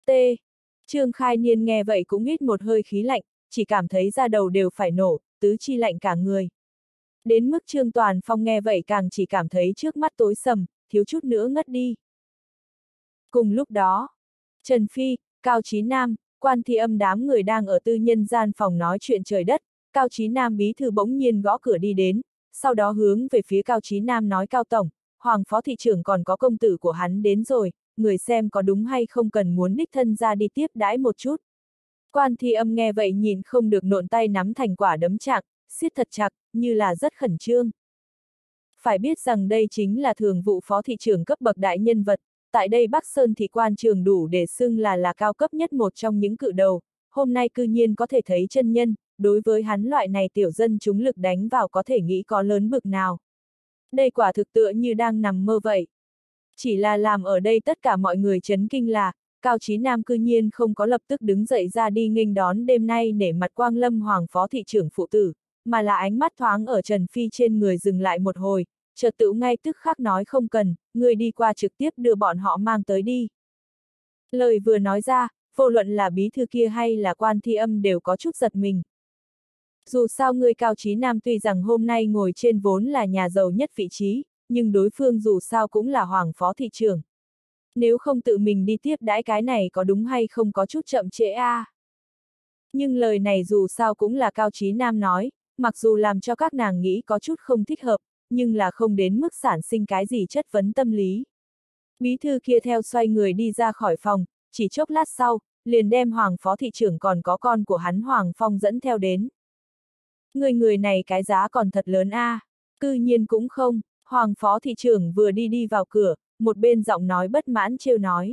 T. Trương Khai Niên nghe vậy cũng hít một hơi khí lạnh, chỉ cảm thấy da đầu đều phải nổ, tứ chi lạnh cả người. Đến mức Trương Toàn Phong nghe vậy càng chỉ cảm thấy trước mắt tối sầm, thiếu chút nữa ngất đi. Cùng lúc đó, Trần Phi, Cao Chí Nam, Quan Thi Âm đám người đang ở tư nhân gian phòng nói chuyện trời đất, Cao Chí Nam bí thư bỗng nhiên gõ cửa đi đến, sau đó hướng về phía Cao Chí Nam nói: Cao Tổng, Hoàng Phó Thị trưởng còn có công tử của hắn đến rồi, người xem có đúng hay không cần muốn đích thân ra đi tiếp đãi một chút. Quan Thi Âm nghe vậy nhìn không được nộn tay nắm thành quả đấm chặt, siết thật chặt, như là rất khẩn trương. Phải biết rằng đây chính là thường vụ phó thị trưởng cấp bậc đại nhân vật, tại đây Bắc Sơn thị quan trường đủ để xưng là cao cấp nhất một trong những cự đầu, hôm nay cư nhiên có thể thấy chân nhân, đối với hắn loại này tiểu dân chúng lực đánh vào có thể nghĩ có lớn bực nào. Đây quả thực tựa như đang nằm mơ vậy. Chỉ là làm ở đây tất cả mọi người chấn kinh là, Cao Chí Nam cư nhiên không có lập tức đứng dậy ra đi nghênh đón đêm nay nể mặt Quang Lâm Hoàng Phó Thị trưởng phụ tử, mà là ánh mắt thoáng ở Trần Phi trên người dừng lại một hồi, chợt tự ngay tức khắc nói không cần, người đi qua trực tiếp đưa bọn họ mang tới đi. Lời vừa nói ra, vô luận là bí thư kia hay là Quan Thi Âm đều có chút giật mình. Dù sao người Cao Chí Nam tuy rằng hôm nay ngồi trên vốn là nhà giàu nhất vị trí, nhưng đối phương dù sao cũng là Hoàng Phó Thị trưởng. Nếu không tự mình đi tiếp đãi cái này có đúng hay không có chút chậm trễ a. Nhưng lời này dù sao cũng là Cao Chí Nam nói, mặc dù làm cho các nàng nghĩ có chút không thích hợp, nhưng là không đến mức sản sinh cái gì chất vấn tâm lý. Bí thư kia theo xoay người đi ra khỏi phòng, chỉ chốc lát sau, liền đem Hoàng Phó Thị trưởng còn có con của hắn Hoàng Phong dẫn theo đến. Người này cái giá còn thật lớn a. Cư nhiên cũng không, Hoàng Phó Thị trưởng vừa đi vào cửa, một bên giọng nói bất mãn trêu nói.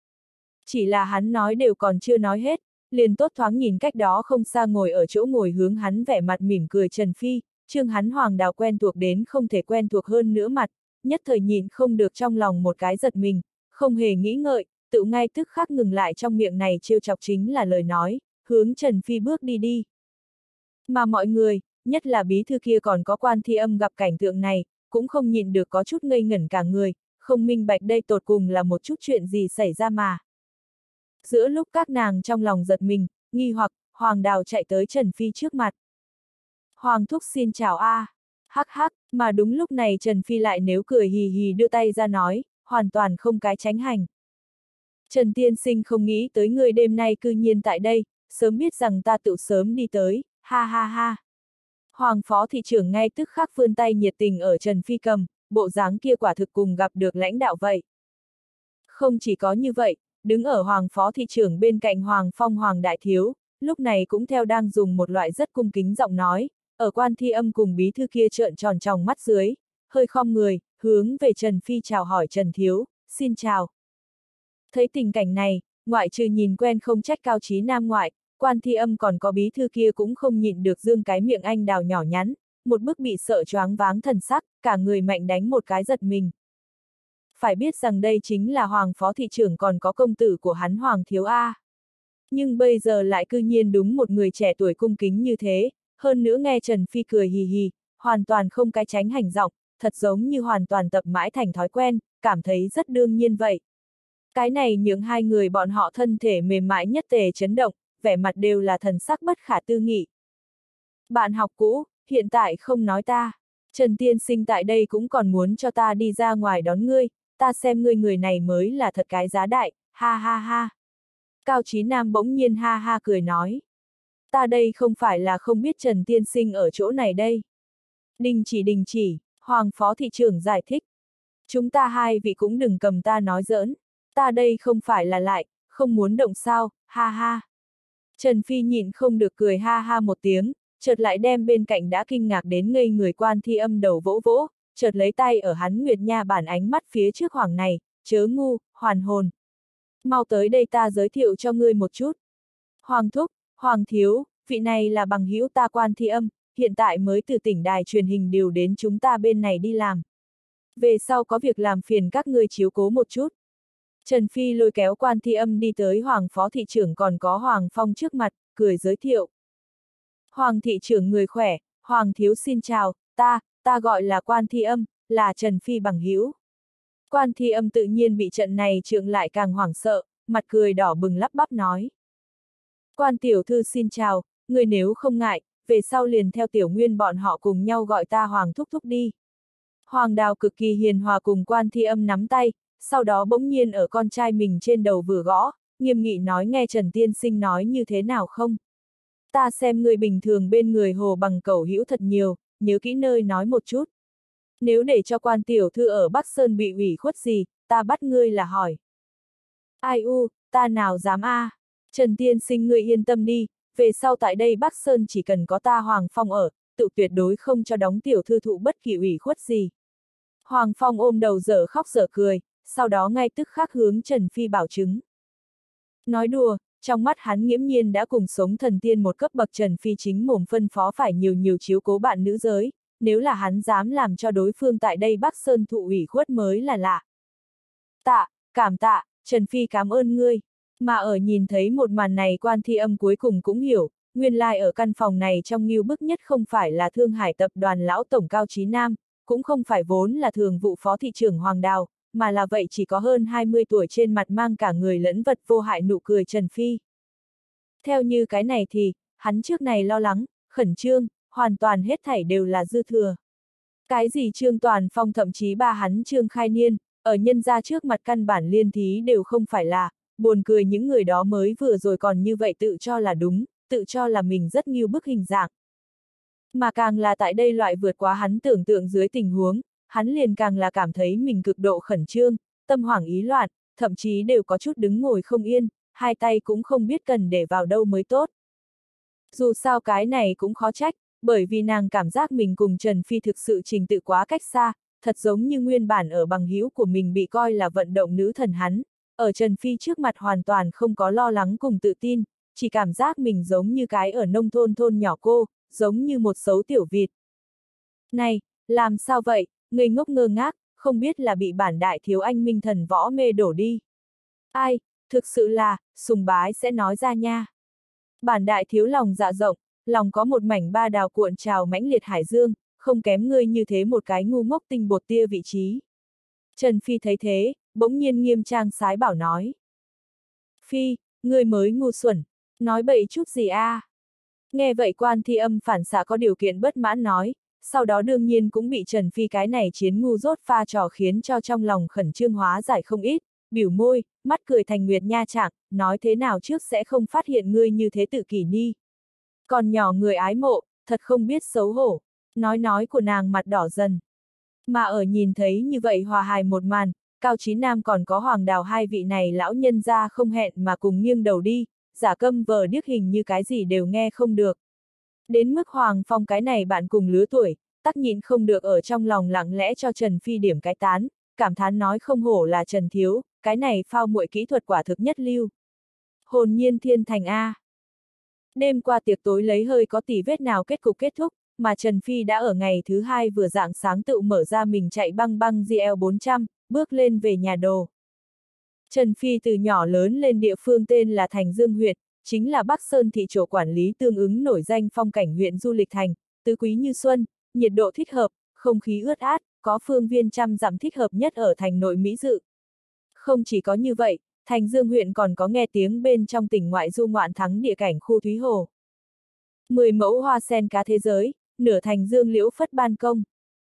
Chỉ là hắn nói đều còn chưa nói hết, liền tốt thoáng nhìn cách đó không xa ngồi ở chỗ ngồi hướng hắn vẻ mặt mỉm cười Trần Phi, Trương hắn Hoàng Đào quen thuộc đến không thể quen thuộc hơn nữa mặt, nhất thời nhìn không được trong lòng một cái giật mình, không hề nghĩ ngợi, tự ngay tức khắc ngừng lại trong miệng này trêu chọc chính là lời nói, hướng Trần Phi bước đi. Mà mọi người, nhất là bí thư kia còn có Quan Thi Âm gặp cảnh tượng này, cũng không nhịn được có chút ngây ngẩn cả người, không minh bạch đây tột cùng là một chút chuyện gì xảy ra mà. Giữa lúc các nàng trong lòng giật mình, nghi hoặc, Hoàng Đào chạy tới Trần Phi trước mặt. Hoàng thúc xin chào a. Hắc hắc, mà đúng lúc này Trần Phi lại nếu cười hì hì đưa tay ra nói, hoàn toàn không cái tránh hành. Trần tiên sinh không nghĩ tới người đêm nay cư nhiên tại đây, sớm biết rằng ta tự sớm đi tới, ha ha ha. Hoàng Phó Thị trưởng ngay tức khắc vươn tay nhiệt tình ở Trần Phi cầm, bộ dáng kia quả thực cùng gặp được lãnh đạo vậy. Không chỉ có như vậy, đứng ở Hoàng Phó Thị trưởng bên cạnh Hoàng Phong Hoàng Đại Thiếu, lúc này cũng theo đang dùng một loại rất cung kính giọng nói, ở Quan Thi Âm cùng bí thư kia trợn tròn tròng mắt dưới, hơi khom người, hướng về Trần Phi chào hỏi Trần Thiếu, xin chào. Thấy tình cảnh này, ngoại trừ nhìn quen không trách Cao Chí Nam ngoại, Quan Thi Âm còn có bí thư kia cũng không nhịn được dương cái miệng anh đào nhỏ nhắn, một bức bị sợ choáng váng thần sắc, cả người mạnh đánh một cái giật mình. Phải biết rằng đây chính là Hoàng Phó Thị trưởng còn có công tử của hắn Hoàng Thiếu A. Nhưng bây giờ lại cư nhiên đúng một người trẻ tuổi cung kính như thế, hơn nữa nghe Trần Phi cười hì hì, hoàn toàn không cái tránh hành giọng, thật giống như hoàn toàn tập mãi thành thói quen, cảm thấy rất đương nhiên vậy. Cái này những hai người bọn họ thân thể mềm mại nhất tề chấn động, vẻ mặt đều là thần sắc bất khả tư nghị. Bạn học cũ, hiện tại không nói ta. Trần tiên sinh tại đây cũng còn muốn cho ta đi ra ngoài đón ngươi, ta xem ngươi người này mới là thật cái giá đại, ha ha ha. Cao Chí Nam bỗng nhiên ha ha cười nói. Ta đây không phải là không biết Trần tiên sinh ở chỗ này đây. Đình chỉ, Hoàng Phó Thị trưởng giải thích. Chúng ta hai vị cũng đừng cầm ta nói giỡn, ta đây không phải là lại, không muốn động sao, ha ha. Trần Phi nhịn không được cười ha ha một tiếng, chợt lại đem bên cạnh đã kinh ngạc đến ngây người Quan Thi Âm đầu vỗ vỗ, chợt lấy tay ở hắn Nguyệt Nha bản ánh mắt phía trước Hoàng này, chớ ngu, hoàn hồn. Mau tới đây ta giới thiệu cho ngươi một chút. Hoàng thúc, Hoàng thiếu, vị này là bằng hữu ta Quan Thi Âm, hiện tại mới từ tỉnh đài truyền hình điều đến chúng ta bên này đi làm. Về sau có việc làm phiền các ngươi chiếu cố một chút. Trần Phi lôi kéo Quan Thi Âm đi tới Hoàng Phó Thị trưởng còn có Hoàng Phong trước mặt, cười giới thiệu. Hoàng Thị trưởng người khỏe, Hoàng thiếu xin chào, ta gọi là Quan Thi Âm, là Trần Phi bằng hữu. Quan Thi Âm tự nhiên bị trận này trượng lại càng hoảng sợ, mặt cười đỏ bừng lắp bắp nói. Quan tiểu thư xin chào, người nếu không ngại, về sau liền theo tiểu nguyên bọn họ cùng nhau gọi ta Hoàng thúc thúc đi. Hoàng Đào cực kỳ hiền hòa cùng Quan Thi Âm nắm tay, sau đó bỗng nhiên ở con trai mình trên đầu vừa gõ, nghiêm nghị nói nghe Trần tiên sinh nói như thế nào không? Ta xem người bình thường bên người hồ bằng cẩu hữu thật nhiều, nhớ kỹ nơi nói một chút. Nếu để cho Quan tiểu thư ở Bắc Sơn bị ủy khuất gì, ta bắt ngươi là hỏi. Ai u, ta nào dám a? Trần tiên sinh ngươi yên tâm đi, về sau tại đây Bắc Sơn chỉ cần có ta Hoàng Phong ở, tự tuyệt đối không cho đóng tiểu thư thụ bất kỳ ủy khuất gì. Hoàng Phong ôm đầu dở khóc dở cười, sau đó ngay tức khắc hướng Trần Phi bảo chứng. Nói đùa, trong mắt hắn nghiễm nhiên đã cùng sống thần tiên một cấp bậc Trần Phi chính mồm phân phó phải nhiều chiếu cố bạn nữ giới, nếu là hắn dám làm cho đối phương tại đây Bắc Sơn thụ ủy khuất mới là lạ. Cảm tạ, Trần Phi cảm ơn ngươi. Mà ở nhìn thấy một màn này Quan Thi Âm cuối cùng cũng hiểu, nguyên lai ở căn phòng này trong ngưu bức nhất không phải là Thương Hải tập đoàn lão tổng Cao Chí Nam, cũng không phải vốn là thường vụ phó thị trưởng Hoàng Đào, mà là vậy chỉ có hơn 20 tuổi trên mặt mang cả người lẫn vật vô hại nụ cười Trần Phi. Theo như cái này thì, hắn trước này lo lắng, khẩn trương, hoàn toàn hết thảy đều là dư thừa. Cái gì Trương Toàn Phong thậm chí ba hắn Trương Khai Niên, ở nhân gia trước mặt căn bản liên thí đều không phải là, buồn cười những người đó mới vừa rồi còn như vậy tự cho là đúng, tự cho là mình rất ngưu bức hình dạng. Mà càng là tại đây loại vượt quá hắn tưởng tượng dưới tình huống, hắn liền càng là cảm thấy mình cực độ khẩn trương, tâm hoảng ý loạn, thậm chí đều có chút đứng ngồi không yên, hai tay cũng không biết cần để vào đâu mới tốt. Dù sao cái này cũng khó trách, bởi vì nàng cảm giác mình cùng Trần Phi thực sự trình tự quá cách xa, thật giống như nguyên bản ở bằng hữu của mình bị coi là vận động nữ thần hắn, ở Trần Phi trước mặt hoàn toàn không có lo lắng cùng tự tin, chỉ cảm giác mình giống như cái ở nông thôn thôn nhỏ cô, giống như một xấu tiểu vịt. Này, làm sao vậy, ngây ngốc ngơ ngác, không biết là bị bản đại thiếu anh minh thần võ mê đổ đi. Ai, thực sự là, sùng bái sẽ nói ra nha. Bản đại thiếu lòng dạ rộng, lòng có một mảnh ba đào cuộn trào mãnh liệt hải dương, không kém ngươi như thế một cái ngu ngốc tinh bột tia vị trí. Trần Phi thấy thế, bỗng nhiên nghiêm trang sái bảo nói. Phi, ngươi mới ngu xuẩn, nói bậy chút gì a? Nghe vậy Quan Thi Âm phản xạ có điều kiện bất mãn nói, sau đó đương nhiên cũng bị Trần Phi cái này chiến ngu dốt pha trò khiến cho trong lòng khẩn trương hóa giải không ít, biểu môi, mắt cười thành nguyệt nha trạng, nói thế nào trước sẽ không phát hiện ngươi như thế tự kỷ ni. Còn nhỏ người ái mộ, thật không biết xấu hổ, nói của nàng mặt đỏ dần. Mà ở nhìn thấy như vậy hòa hài một màn, Cao Chí Nam còn có Hoàng Đào hai vị này lão nhân ra không hẹn mà cùng nghiêng đầu đi, giả câm vờ điếc hình như cái gì đều nghe không được. Đến mức Hoàng Phong cái này bạn cùng lứa tuổi, tắc nhịn không được ở trong lòng lặng lẽ cho Trần Phi điểm cái tán, cảm thán nói không hổ là Trần Thiếu, cái này phao muội kỹ thuật quả thực nhất lưu. Hồn nhiên thiên thành A. Đêm qua tiệc tối lấy hơi có tỉ vết nào kết cục kết thúc, mà Trần Phi đã ở ngày thứ hai vừa rạng sáng tự mở ra mình chạy băng băng GL400, bước lên về nhà đồ. Trần Phi từ nhỏ lớn lên địa phương tên là Thành Dương huyện, chính là Bắc Sơn thị chỗ quản lý tương ứng nổi danh phong cảnh huyện du lịch thành, tứ quý như xuân, nhiệt độ thích hợp, không khí ướt át, có phương viên trăm dặm thích hợp nhất ở thành nội Mỹ Dự. Không chỉ có như vậy, Thành Dương huyện còn có nghe tiếng bên trong tỉnh ngoại du ngoạn thắng địa cảnh khu Thúy Hồ. 10 mẫu hoa sen cá thế giới, nửa Thành Dương liễu phất ban công.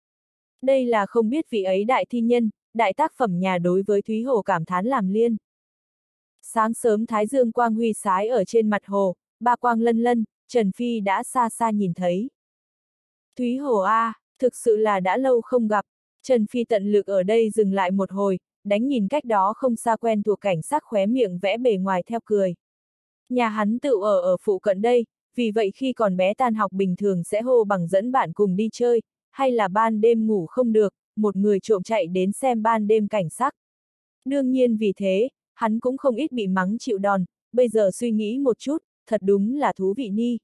Đây là không biết vị ấy đại thi nhân, đại tác phẩm nhà đối với Thúy Hồ cảm thán làm liên. Sáng sớm thái dương quang huy sái ở trên mặt hồ, ba quang lân lân, Trần Phi đã xa xa nhìn thấy. Thúy Hồ a, thực sự là đã lâu không gặp, Trần Phi tận lực ở đây dừng lại một hồi, đánh nhìn cách đó không xa quen thuộc cảnh sắc khóe miệng vẽ bề ngoài theo cười. Nhà hắn tự ở phụ cận đây, vì vậy khi còn bé tan học bình thường sẽ hô bằng dẫn bạn cùng đi chơi, hay là ban đêm ngủ không được, một người trộm chạy đến xem ban đêm cảnh sắc. Đương nhiên vì thế, hắn cũng không ít bị mắng chịu đòn, bây giờ suy nghĩ một chút, thật đúng là thú vị ni.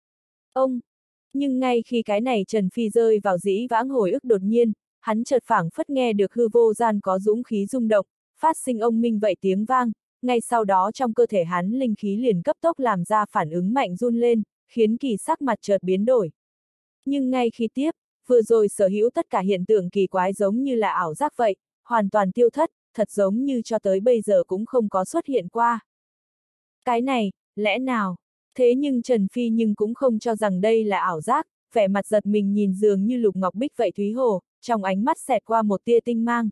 Nhưng ngay khi cái này Trần Phi rơi vào dĩ vãng hồi ức đột nhiên, hắn chợt phảng phất nghe được hư vô gian có dũng khí rung động, phát sinh ông minh vậy tiếng vang, ngay sau đó trong cơ thể hắn linh khí liền cấp tốc làm ra phản ứng mạnh run lên, khiến kỳ sắc mặt chợt biến đổi. Nhưng ngay khi tiếp, vừa rồi sở hữu tất cả hiện tượng kỳ quái giống như là ảo giác vậy, hoàn toàn tiêu thất, thật giống như cho tới bây giờ cũng không có xuất hiện qua. Cái này, lẽ nào? Thế nhưng Trần Phi nhưng cũng không cho rằng đây là ảo giác, vẻ mặt giật mình nhìn dường như lục ngọc bích vậy Thúy Hồ, trong ánh mắt xẹt qua một tia tinh mang.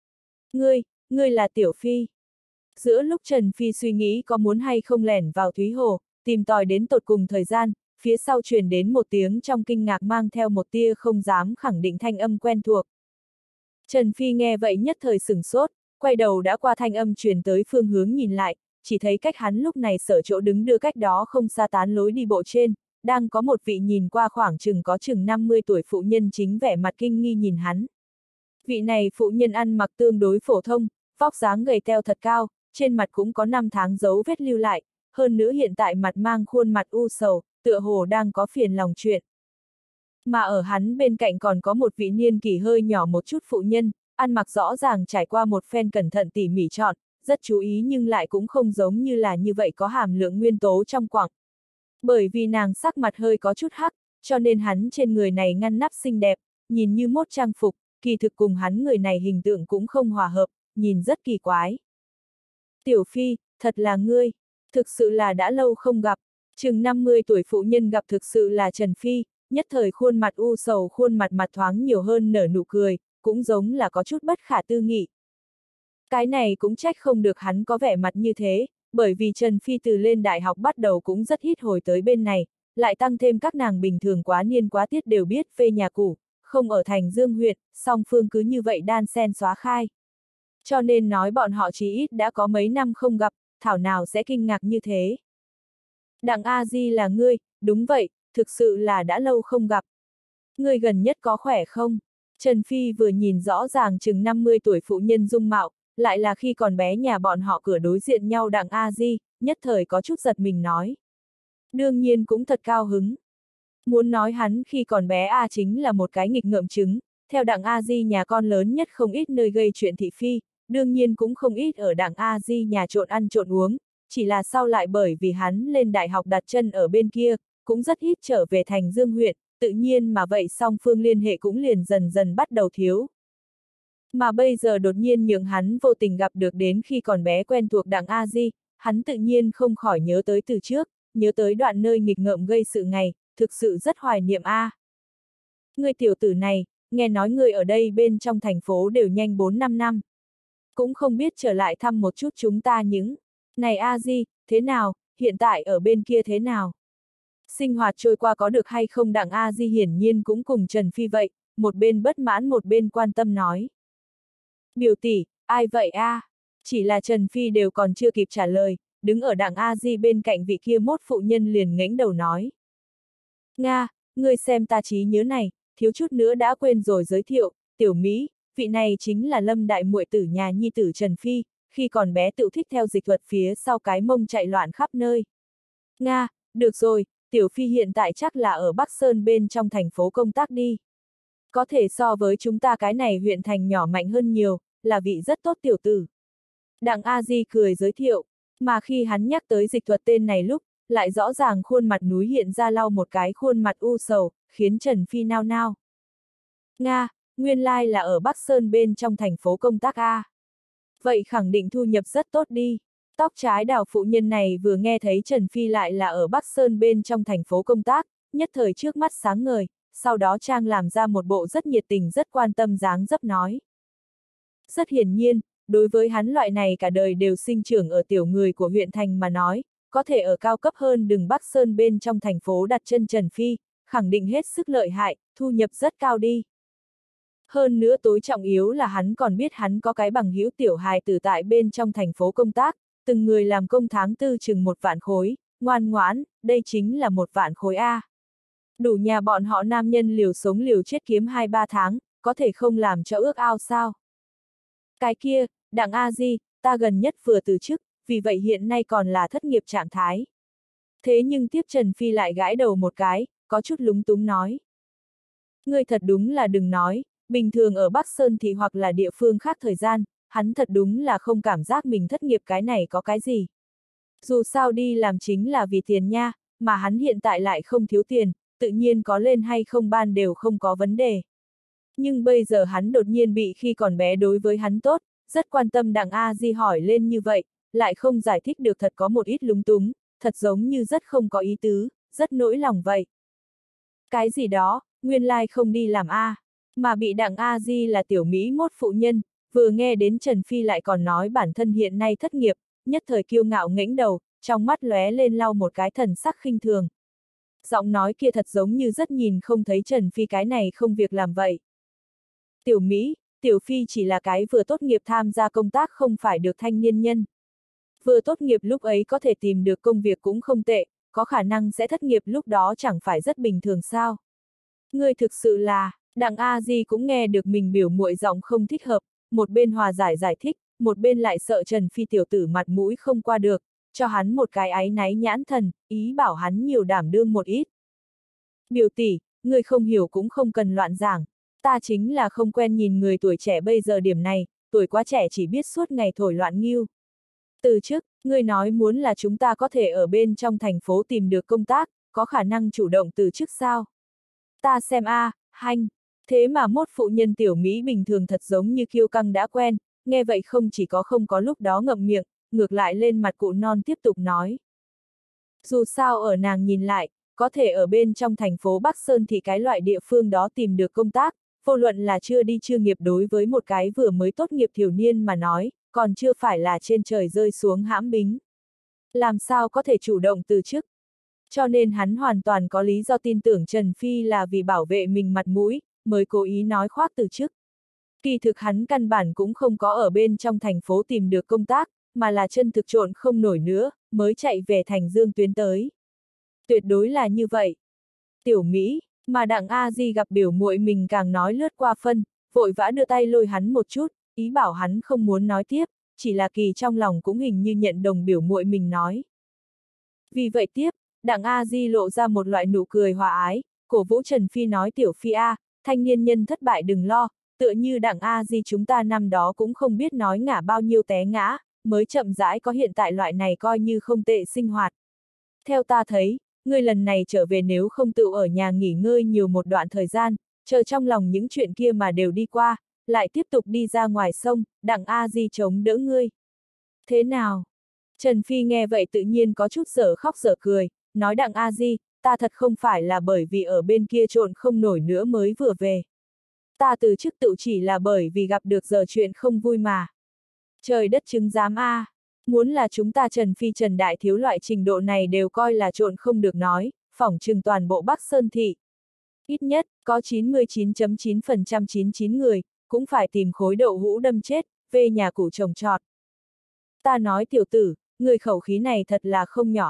Ngươi là Tiểu Phi. Giữa lúc Trần Phi suy nghĩ có muốn hay không lẻn vào Thúy Hồ, tìm tòi đến tột cùng thời gian, phía sau truyền đến một tiếng trong kinh ngạc mang theo một tia không dám khẳng định thanh âm quen thuộc. Trần Phi nghe vậy nhất thời sửng sốt, quay đầu đã qua thanh âm truyền tới phương hướng nhìn lại, chỉ thấy cách hắn lúc này sở chỗ đứng đưa cách đó không xa tán lối đi bộ trên, đang có một vị nhìn qua khoảng có chừng 50 tuổi phụ nhân chính vẻ mặt kinh nghi nhìn hắn. Vị này phụ nhân ăn mặc tương đối phổ thông, vóc dáng gầy teo thật cao, trên mặt cũng có 5 tháng dấu vết lưu lại, hơn nữa hiện tại mặt mang khuôn mặt u sầu, tựa hồ đang có phiền lòng chuyện. Mà ở hắn bên cạnh còn có một vị niên kỷ hơi nhỏ một chút phụ nhân, ăn mặc rõ ràng trải qua một phen cẩn thận tỉ mỉ chọn, rất chú ý nhưng lại cũng không giống như là như vậy có hàm lượng nguyên tố trong quặng. Bởi vì nàng sắc mặt hơi có chút hắc, cho nên hắn trên người này ngăn nắp xinh đẹp, nhìn như mốt trang phục, kỳ thực cùng hắn người này hình tượng cũng không hòa hợp, nhìn rất kỳ quái. Tiểu Phi, thật là ngươi, thực sự là đã lâu không gặp, chừng 50 tuổi phụ nhân gặp thực sự là Trần Phi, nhất thời khuôn mặt u sầu khuôn mặt thoáng nhiều hơn nở nụ cười, cũng giống là có chút bất khả tư nghị. Cái này cũng trách không được hắn có vẻ mặt như thế, bởi vì Trần Phi từ lên đại học bắt đầu cũng rất ít hồi tới bên này, lại tăng thêm các nàng bình thường quá niên quá tiết đều biết về nhà cũ, không ở thành Dương huyện, song phương cứ như vậy đan xen xóa khai. Cho nên nói bọn họ chỉ ít đã có mấy năm không gặp, thảo nào sẽ kinh ngạc như thế. Đặng A Di là ngươi, đúng vậy, thực sự là đã lâu không gặp. Ngươi gần nhất có khỏe không? Trần Phi vừa nhìn rõ ràng chừng 50 tuổi phụ nhân dung mạo, lại là khi còn bé nhà bọn họ cửa đối diện nhau Đặng A Di, nhất thời có chút giật mình nói. Đương nhiên cũng thật cao hứng. Muốn nói hắn khi còn bé A chính là một cái nghịch ngợm trứng, theo Đặng A Di nhà con lớn nhất không ít nơi gây chuyện thị phi, đương nhiên cũng không ít ở Đặng A Di nhà trộn ăn trộn uống, chỉ là sau lại bởi vì hắn lên đại học đặt chân ở bên kia, cũng rất ít trở về thành Dương huyện, tự nhiên mà vậy song phương liên hệ cũng liền dần dần bắt đầu thiếu. Mà bây giờ đột nhiên nhường hắn vô tình gặp được đến khi còn bé quen thuộc Đặng A Di, hắn tự nhiên không khỏi nhớ tới từ trước, nhớ tới đoạn nơi nghịch ngợm gây sự ngày, thực sự rất hoài niệm a. Ngươi tiểu tử này, nghe nói ngươi ở đây bên trong thành phố đều nhanh 4-5 năm. Cũng không biết trở lại thăm một chút chúng ta những. Này A Di, thế nào, hiện tại ở bên kia thế nào? Sinh hoạt trôi qua có được hay không Đặng A Di hiển nhiên cũng cùng Trần Phi vậy, một bên bất mãn một bên quan tâm nói. Biểu tỷ, ai vậy a? Chỉ là Trần Phi đều còn chưa kịp trả lời, đứng ở Đặng A Di bên cạnh vị kia mốt phụ nhân liền ngẩng đầu nói. Nga, ngươi xem ta trí nhớ này, thiếu chút nữa đã quên rồi giới thiệu, Tiểu Mỹ, vị này chính là Lâm đại muội tử nhà nhi tử Trần Phi, khi còn bé tự thích theo dịch thuật phía sau cái mông chạy loạn khắp nơi. Nga, được rồi, Tiểu Phi hiện tại chắc là ở Bắc Sơn bên trong thành phố công tác đi. Có thể so với chúng ta cái này huyện thành nhỏ mạnh hơn nhiều, là vị rất tốt tiểu tử. Đặng A Di cười giới thiệu, mà khi hắn nhắc tới dịch thuật tên này lúc, lại rõ ràng khuôn mặt núi hiện ra lau một cái khuôn mặt u sầu, khiến Trần Phi nao nao. Nga, nguyên lai là ở Bắc Sơn bên trong thành phố công tác A. Vậy khẳng định thu nhập rất tốt đi. Tóc trái đào phụ nhân này vừa nghe thấy Trần Phi lại là ở Bắc Sơn bên trong thành phố công tác, nhất thời trước mắt sáng ngời, sau đó Trang làm ra một bộ rất nhiệt tình rất quan tâm dáng dấp nói. Rất hiển nhiên, đối với hắn loại này cả đời đều sinh trưởng ở tiểu người của huyện thành mà nói, có thể ở cao cấp hơn đường Bắc Sơn bên trong thành phố đặt chân Trần Phi, khẳng định hết sức lợi hại, thu nhập rất cao đi. Hơn nữa tối trọng yếu là hắn còn biết hắn có cái bằng hữu tiểu hài tử tại bên trong thành phố công tác, từng người làm công tháng tư chừng 1 vạn khối, ngoan ngoãn, đây chính là 1 vạn khối A. Đủ nhà bọn họ nam nhân liều sống liều chết kiếm 2-3 tháng, có thể không làm cho ước ao sao. Cái kia, Đặng A Di, ta gần nhất vừa từ chức, vì vậy hiện nay còn là thất nghiệp trạng thái. Thế nhưng tiếp Trần Phi lại gãi đầu một cái, có chút lúng túng nói. Ngươi thật đúng là đừng nói, bình thường ở Bắc Sơn thì hoặc là địa phương khác thời gian, hắn thật đúng là không cảm giác mình thất nghiệp cái này có cái gì. Dù sao đi làm chính là vì tiền nha, mà hắn hiện tại lại không thiếu tiền, tự nhiên có lên hay không ban đều không có vấn đề. Nhưng bây giờ hắn đột nhiên bị khi còn bé đối với hắn tốt, rất quan tâm đặng A Di hỏi lên như vậy, lại không giải thích được thật có một ít lúng túng, thật giống như rất không có ý tứ, rất nỗi lòng vậy. Cái gì đó, nguyên lai không đi làm A, mà bị đặng A Di là tiểu Mỹ mốt phụ nhân, vừa nghe đến Trần Phi lại còn nói bản thân hiện nay thất nghiệp, nhất thời kiêu ngạo ngẩng đầu, trong mắt lóe lên lau một cái thần sắc khinh thường. Giọng nói kia thật giống như rất nhìn không thấy Trần Phi cái này không việc làm vậy. Tiểu Mỹ, Tiểu Phi chỉ là cái vừa tốt nghiệp tham gia công tác không phải được thanh niên nhân. Vừa tốt nghiệp lúc ấy có thể tìm được công việc cũng không tệ, có khả năng sẽ thất nghiệp lúc đó chẳng phải rất bình thường sao. Ngươi thực sự là, đặng A Di cũng nghe được mình biểu muội giọng không thích hợp, một bên hòa giải giải thích, một bên lại sợ Trần Phi tiểu tử mặt mũi không qua được, cho hắn một cái áy náy nhãn thần, ý bảo hắn nhiều đảm đương một ít. Biểu tỷ, ngươi không hiểu cũng không cần loạn giảng, ta chính là không quen nhìn người tuổi trẻ bây giờ điểm này, tuổi quá trẻ chỉ biết suốt ngày thổi loạn nghiêu. Từ trước, ngươi nói muốn là chúng ta có thể ở bên trong thành phố tìm được công tác, có khả năng chủ động từ chức sao? Ta xem hanh, thế mà mốt phụ nhân tiểu Mỹ bình thường thật giống như kiêu căng đã quen, nghe vậy không chỉ có không có lúc đó ngậm miệng, ngược lại lên mặt cụ non tiếp tục nói. Dù sao ở nàng nhìn lại, có thể ở bên trong thành phố Bắc Sơn thì cái loại địa phương đó tìm được công tác, vô luận là chưa đi chưa nghiệp đối với một cái vừa mới tốt nghiệp thiểu niên mà nói, còn chưa phải là trên trời rơi xuống hãm bính. Làm sao có thể chủ động từ chức? Cho nên hắn hoàn toàn có lý do tin tưởng Trần Phi là vì bảo vệ mình mặt mũi, mới cố ý nói khoác từ chức. Kỳ thực hắn căn bản cũng không có ở bên trong thành phố tìm được công tác, mà là chân thực trộn không nổi nữa, mới chạy về thành Dương tuyến tới. Tuyệt đối là như vậy. Tiểu Mỹ, mà đặng A Di gặp biểu muội mình càng nói lướt qua phân, vội vã đưa tay lôi hắn một chút, ý bảo hắn không muốn nói tiếp, chỉ là kỳ trong lòng cũng hình như nhận đồng biểu muội mình nói. Vì vậy tiếp, đặng A Di lộ ra một loại nụ cười hòa ái, cổ vũ Trần Phi nói Tiểu Phi thanh niên nhân thất bại đừng lo, tựa như đặng A Di chúng ta năm đó cũng không biết nói ngả bao nhiêu té ngã, mới chậm rãi có hiện tại loại này coi như không tệ sinh hoạt. Theo ta thấy, ngươi lần này trở về nếu không tự ở nhà nghỉ ngơi nhiều một đoạn thời gian, chờ trong lòng những chuyện kia mà đều đi qua, lại tiếp tục đi ra ngoài sông, đặng A Di chống đỡ ngươi. Thế nào? Trần Phi nghe vậy tự nhiên có chút dở khóc dở cười, nói đặng A Di, ta thật không phải là bởi vì ở bên kia trộn không nổi nữa mới vừa về. Ta từ chức tự chỉ là bởi vì gặp được giờ chuyện không vui mà. Trời đất chứng giám muốn là chúng ta Trần Phi Trần Đại Thiếu loại trình độ này đều coi là trộn không được nói, phỏng chừng toàn bộ Bắc Sơn Thị. Ít nhất, có 99.9% 99 người, cũng phải tìm khối đậu hũ đâm chết, về nhà củ trồng trọt. Ta nói tiểu tử, người khẩu khí này thật là không nhỏ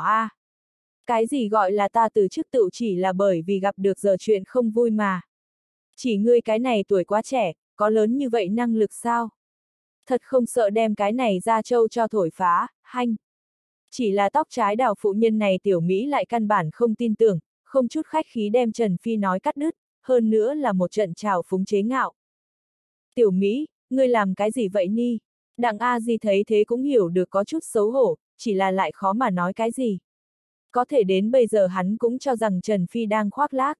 Cái gì gọi là ta từ chức tự chỉ là bởi vì gặp được giờ chuyện không vui mà. Chỉ ngươi cái này tuổi quá trẻ, có lớn như vậy năng lực sao? Thật không sợ đem cái này ra châu cho thổi phá, hanh. Chỉ là tóc trái đào phụ nhân này tiểu Mỹ lại căn bản không tin tưởng, không chút khách khí đem Trần Phi nói cắt đứt, hơn nữa là một trận trào phúng chế ngạo. Tiểu Mỹ, ngươi làm cái gì vậy ni? Đặng A Di thấy thế cũng hiểu được có chút xấu hổ, chỉ là lại khó mà nói cái gì. Có thể đến bây giờ hắn cũng cho rằng Trần Phi đang khoác lác.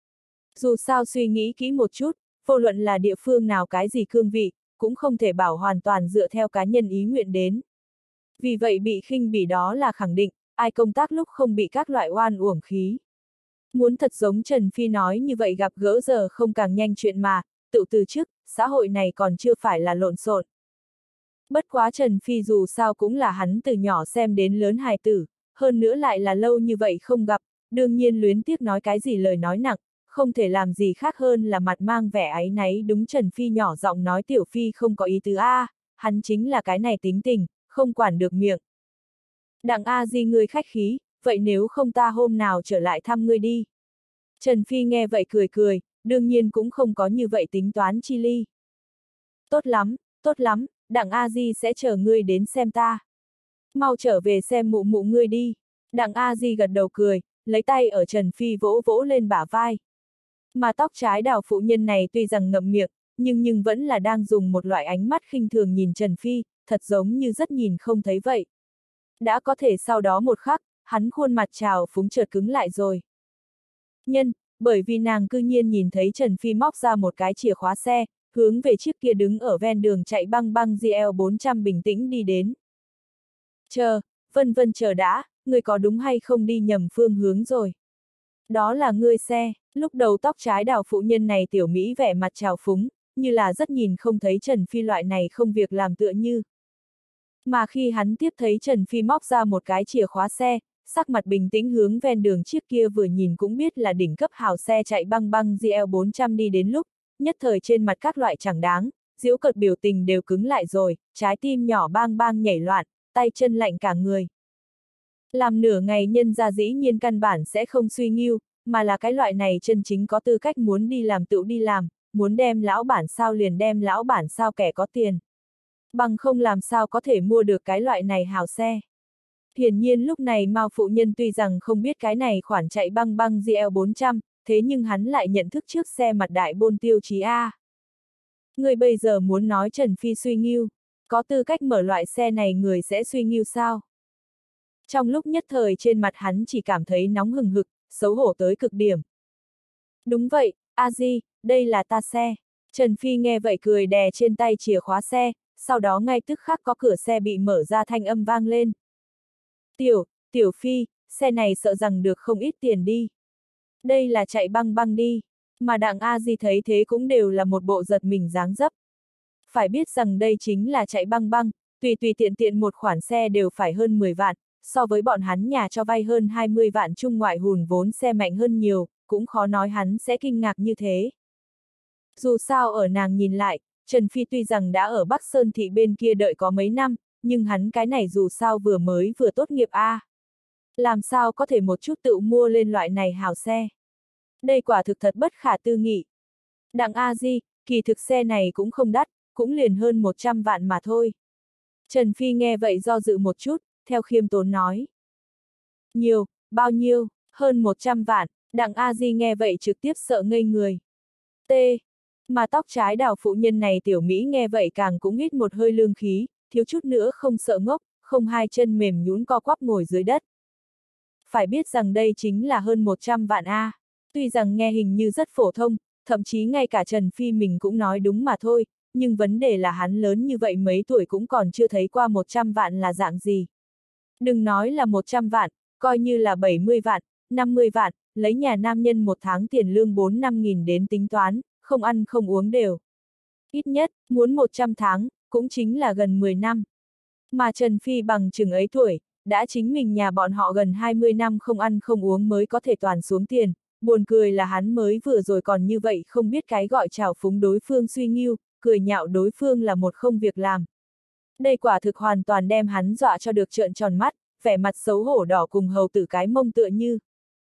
Dù sao suy nghĩ kỹ một chút, vô luận là địa phương nào cái gì cương vị, cũng không thể bảo hoàn toàn dựa theo cá nhân ý nguyện đến. Vì vậy bị khinh bỉ đó là khẳng định, ai công tác lúc không bị các loại oan uổng khí. Muốn thật giống Trần Phi nói như vậy gặp gỡ giờ không càng nhanh chuyện mà, tự từ chức, xã hội này còn chưa phải là lộn xộn. Bất quá Trần Phi dù sao cũng là hắn từ nhỏ xem đến lớn hài tử, hơn nữa lại là lâu như vậy không gặp, đương nhiên luyến tiếc nói cái gì lời nói nặng, không thể làm gì khác hơn là mặt mang vẻ áy náy đúng Trần Phi nhỏ giọng nói Tiểu Phi không có ý tứ hắn chính là cái này tính tình, không quản được miệng. Đặng A Di ngươi khách khí, vậy nếu không ta hôm nào trở lại thăm ngươi đi. Trần Phi nghe vậy cười cười, đương nhiên cũng không có như vậy tính toán chi ly. Tốt lắm, đặng A Di sẽ chờ ngươi đến xem ta. Mau trở về xem mụ mụ ngươi đi. Đặng A Di gật đầu cười, lấy tay ở Trần Phi vỗ vỗ lên bả vai. Mà tóc trái đào phụ nhân này tuy rằng ngậm miệng, nhưng vẫn là đang dùng một loại ánh mắt khinh thường nhìn Trần Phi, thật giống như rất nhìn không thấy vậy. Đã có thể sau đó một khắc, hắn khuôn mặt trào phúng chợt cứng lại rồi. Bởi vì nàng cư nhiên nhìn thấy Trần Phi móc ra một cái chìa khóa xe, hướng về chiếc kia đứng ở ven đường chạy băng băng GL400 bình tĩnh đi đến. Chờ, Vân Vân chờ đã, người có đúng hay không đi nhầm phương hướng rồi. Đó là ngươi xe, lúc đầu tóc trái đào phụ nhân này tiểu Mỹ vẻ mặt trào phúng, như là rất nhìn không thấy Trần Phi loại này không việc làm tựa như. Mà khi hắn tiếp thấy Trần Phi móc ra một cái chìa khóa xe, sắc mặt bình tĩnh hướng ven đường chiếc kia vừa nhìn cũng biết là đỉnh cấp hào xe chạy băng băng GL400 đi đến lúc, nhất thời trên mặt các loại chẳng đáng, giễu cợt biểu tình đều cứng lại rồi, trái tim nhỏ bang bang nhảy loạn, tay chân lạnh cả người. Làm nửa ngày nhân ra dĩ nhiên căn bản sẽ không suy nghiêu, mà là cái loại này chân chính có tư cách muốn đi làm tự đi làm, muốn đem lão bản sao liền đem lão bản sao kẻ có tiền. Bằng không làm sao có thể mua được cái loại này hào xe. Hiển nhiên lúc này Mao phụ nhân tuy rằng không biết cái này khoản chạy băng băng GL400, thế nhưng hắn lại nhận thức trước xe mặt đại bôn tiêu chí A. Người bây giờ muốn nói Trần Phi suy nghiêu, có tư cách mở loại xe này người sẽ suy nghiêu sao? Trong lúc nhất thời trên mặt hắn chỉ cảm thấy nóng hừng hực, xấu hổ tới cực điểm. Đúng vậy, A Di, đây là ta xe. Trần Phi nghe vậy cười đè trên tay chìa khóa xe, sau đó ngay tức khắc có cửa xe bị mở ra thanh âm vang lên. Tiểu Phi, xe này sợ rằng được không ít tiền đi. Đây là chạy băng băng đi, mà Đặng A Di thấy thế cũng đều là một bộ giật mình dáng dấp. Phải biết rằng đây chính là chạy băng băng, tùy tiện tiện một khoản xe đều phải hơn 10 vạn, so với bọn hắn nhà cho vay hơn 20 vạn trung ngoại hùn vốn xe mạnh hơn nhiều, cũng khó nói hắn sẽ kinh ngạc như thế. Dù sao ở nàng nhìn lại, Trần Phi tuy rằng đã ở Bắc Sơn Thị bên kia đợi có mấy năm, nhưng hắn cái này dù sao vừa tốt nghiệp A. Làm sao có thể một chút tự mua lên loại này hào xe. Đây quả thực thật bất khả tư nghị. Đặng A Di, kỳ thực xe này cũng không đắt, cũng liền hơn 100 vạn mà thôi. Trần Phi nghe vậy do dự một chút, theo khiêm tốn nói. Nhiều, bao nhiêu, hơn 100 vạn, Đặng A Di nghe vậy trực tiếp sợ ngây người. T. Mà tóc trái đào phụ nhân này tiểu Mỹ nghe vậy càng cũng hít một hơi lương khí, thiếu chút nữa không sợ ngốc, không hai chân mềm nhũn co quắp ngồi dưới đất. Phải biết rằng đây chính là hơn 100 vạn A. Tuy rằng nghe hình như rất phổ thông, thậm chí ngay cả Trần Phi mình cũng nói đúng mà thôi, nhưng vấn đề là hắn lớn như vậy mấy tuổi cũng còn chưa thấy qua 100 vạn là dạng gì. Đừng nói là 100 vạn, coi như là 70 vạn, 50 vạn, lấy nhà nam nhân một tháng tiền lương 4-5 nghìn đến tính toán, không ăn không uống đều. Ít nhất, muốn 100 tháng, cũng chính là gần 10 năm. Mà Trần Phi bằng chừng ấy tuổi, đã chính mình nhà bọn họ gần 20 năm không ăn không uống mới có thể toàn xuống tiền, buồn cười là hắn mới vừa rồi còn như vậy không biết cái gọi trào phúng đối phương suy nghiêu, cười nhạo đối phương là một không việc làm. Đây quả thực hoàn toàn đem hắn dọa cho được trợn tròn mắt, vẻ mặt xấu hổ đỏ cùng hầu tử cái mông tựa như.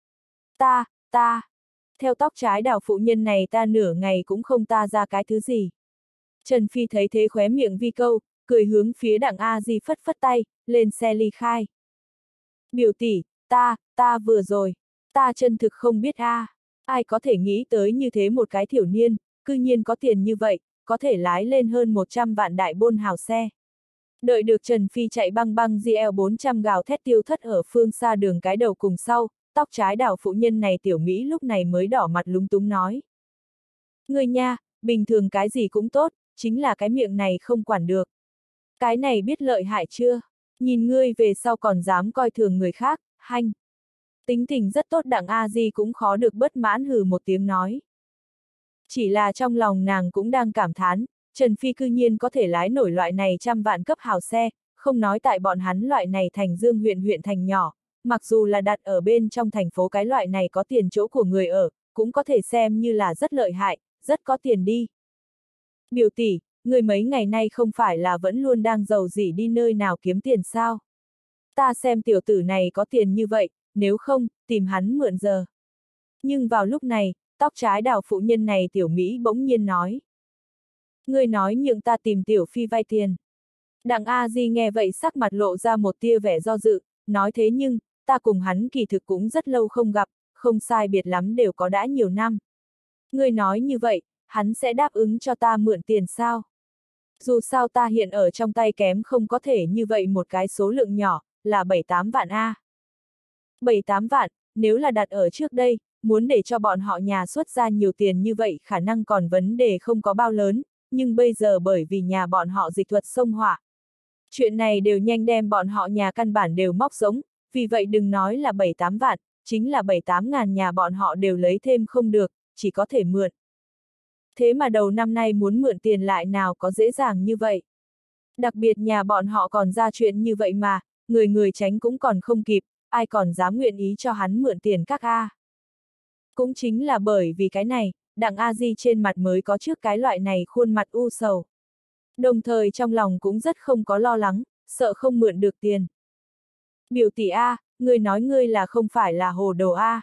Ta, theo tóc trái đào phụ nhân này ta nửa ngày cũng không ta ra cái thứ gì. Trần Phi thấy thế khóe miệng vi câu, cười hướng phía Đặng A Di phất phất tay, lên xe ly khai. Biểu tỷ, ta vừa rồi, ta chân thực không biết a, ai có thể nghĩ tới như thế một cái thiểu niên, cư nhiên có tiền như vậy, có thể lái lên hơn 100 vạn đại bôn hào xe. Đợi được Trần Phi chạy băng băng GL400 gào thét tiêu thất ở phương xa đường cái đầu cùng sau, tóc trái đào phụ nhân này tiểu Mỹ lúc này mới đỏ mặt lúng túng nói. Người nha, bình thường cái gì cũng tốt, chính là cái miệng này không quản được. Cái này biết lợi hại chưa? Nhìn ngươi về sau còn dám coi thường người khác, hanh. Tính tình rất tốt Đặng A Di cũng khó được bất mãn hừ một tiếng nói. Chỉ là trong lòng nàng cũng đang cảm thán, Trần Phi cư nhiên có thể lái nổi loại này trăm vạn cấp hào xe, không nói tại bọn hắn loại này thành Dương huyện thành nhỏ, mặc dù là đặt ở bên trong thành phố cái loại này có tiền chỗ của người ở, cũng có thể xem như là rất lợi hại, rất có tiền đi. Biểu tỷ, người mấy ngày nay không phải là vẫn luôn đang giàu dỉ đi nơi nào kiếm tiền sao? Ta xem tiểu tử này có tiền như vậy, nếu không, tìm hắn mượn giờ. Nhưng vào lúc này, tóc trái đào phụ nhân này tiểu Mỹ bỗng nhiên nói. Ngươi nói nhượng ta tìm tiểu Phi vay tiền. Đặng A Di nghe vậy sắc mặt lộ ra một tia vẻ do dự, nói thế nhưng, ta cùng hắn kỳ thực cũng rất lâu không gặp, không sai biệt lắm đều có đã nhiều năm. Ngươi nói như vậy, hắn sẽ đáp ứng cho ta mượn tiền sao? Dù sao ta hiện ở trong tay kém không có thể như vậy một cái số lượng nhỏ, là 7-8 vạn A. 7-8 vạn, nếu là đặt ở trước đây, muốn để cho bọn họ nhà xuất ra nhiều tiền như vậy khả năng còn vấn đề không có bao lớn, nhưng bây giờ bởi vì nhà bọn họ dịch thuật xông hỏa. Chuyện này đều nhanh đem bọn họ nhà căn bản đều móc giống, vì vậy đừng nói là 7-8 vạn, chính là 7-8 ngàn nhà bọn họ đều lấy thêm không được, chỉ có thể mượn. Thế mà đầu năm nay muốn mượn tiền lại nào có dễ dàng như vậy. Đặc biệt nhà bọn họ còn ra chuyện như vậy mà, người người tránh cũng còn không kịp, ai còn dám nguyện ý cho hắn mượn tiền các A. Cũng chính là bởi vì cái này, Đặng A Di trên mặt mới có trước cái loại này khuôn mặt u sầu. Đồng thời trong lòng cũng rất không có lo lắng, sợ không mượn được tiền. Biểu tỷ A, ngươi nói ngươi là không phải là hồ đồ A.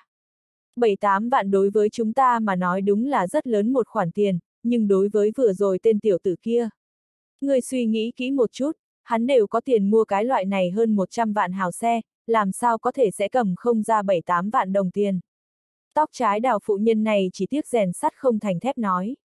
7-8 vạn đối với chúng ta mà nói đúng là rất lớn một khoản tiền, nhưng đối với vừa rồi tên tiểu tử kia. Ngươi suy nghĩ kỹ một chút, hắn đều có tiền mua cái loại này hơn 100 vạn hào xe, làm sao có thể sẽ cầm không ra 7-8 vạn đồng tiền. Tóc trái đào phụ nhân này chỉ tiếc rèn sắt không thành thép nói.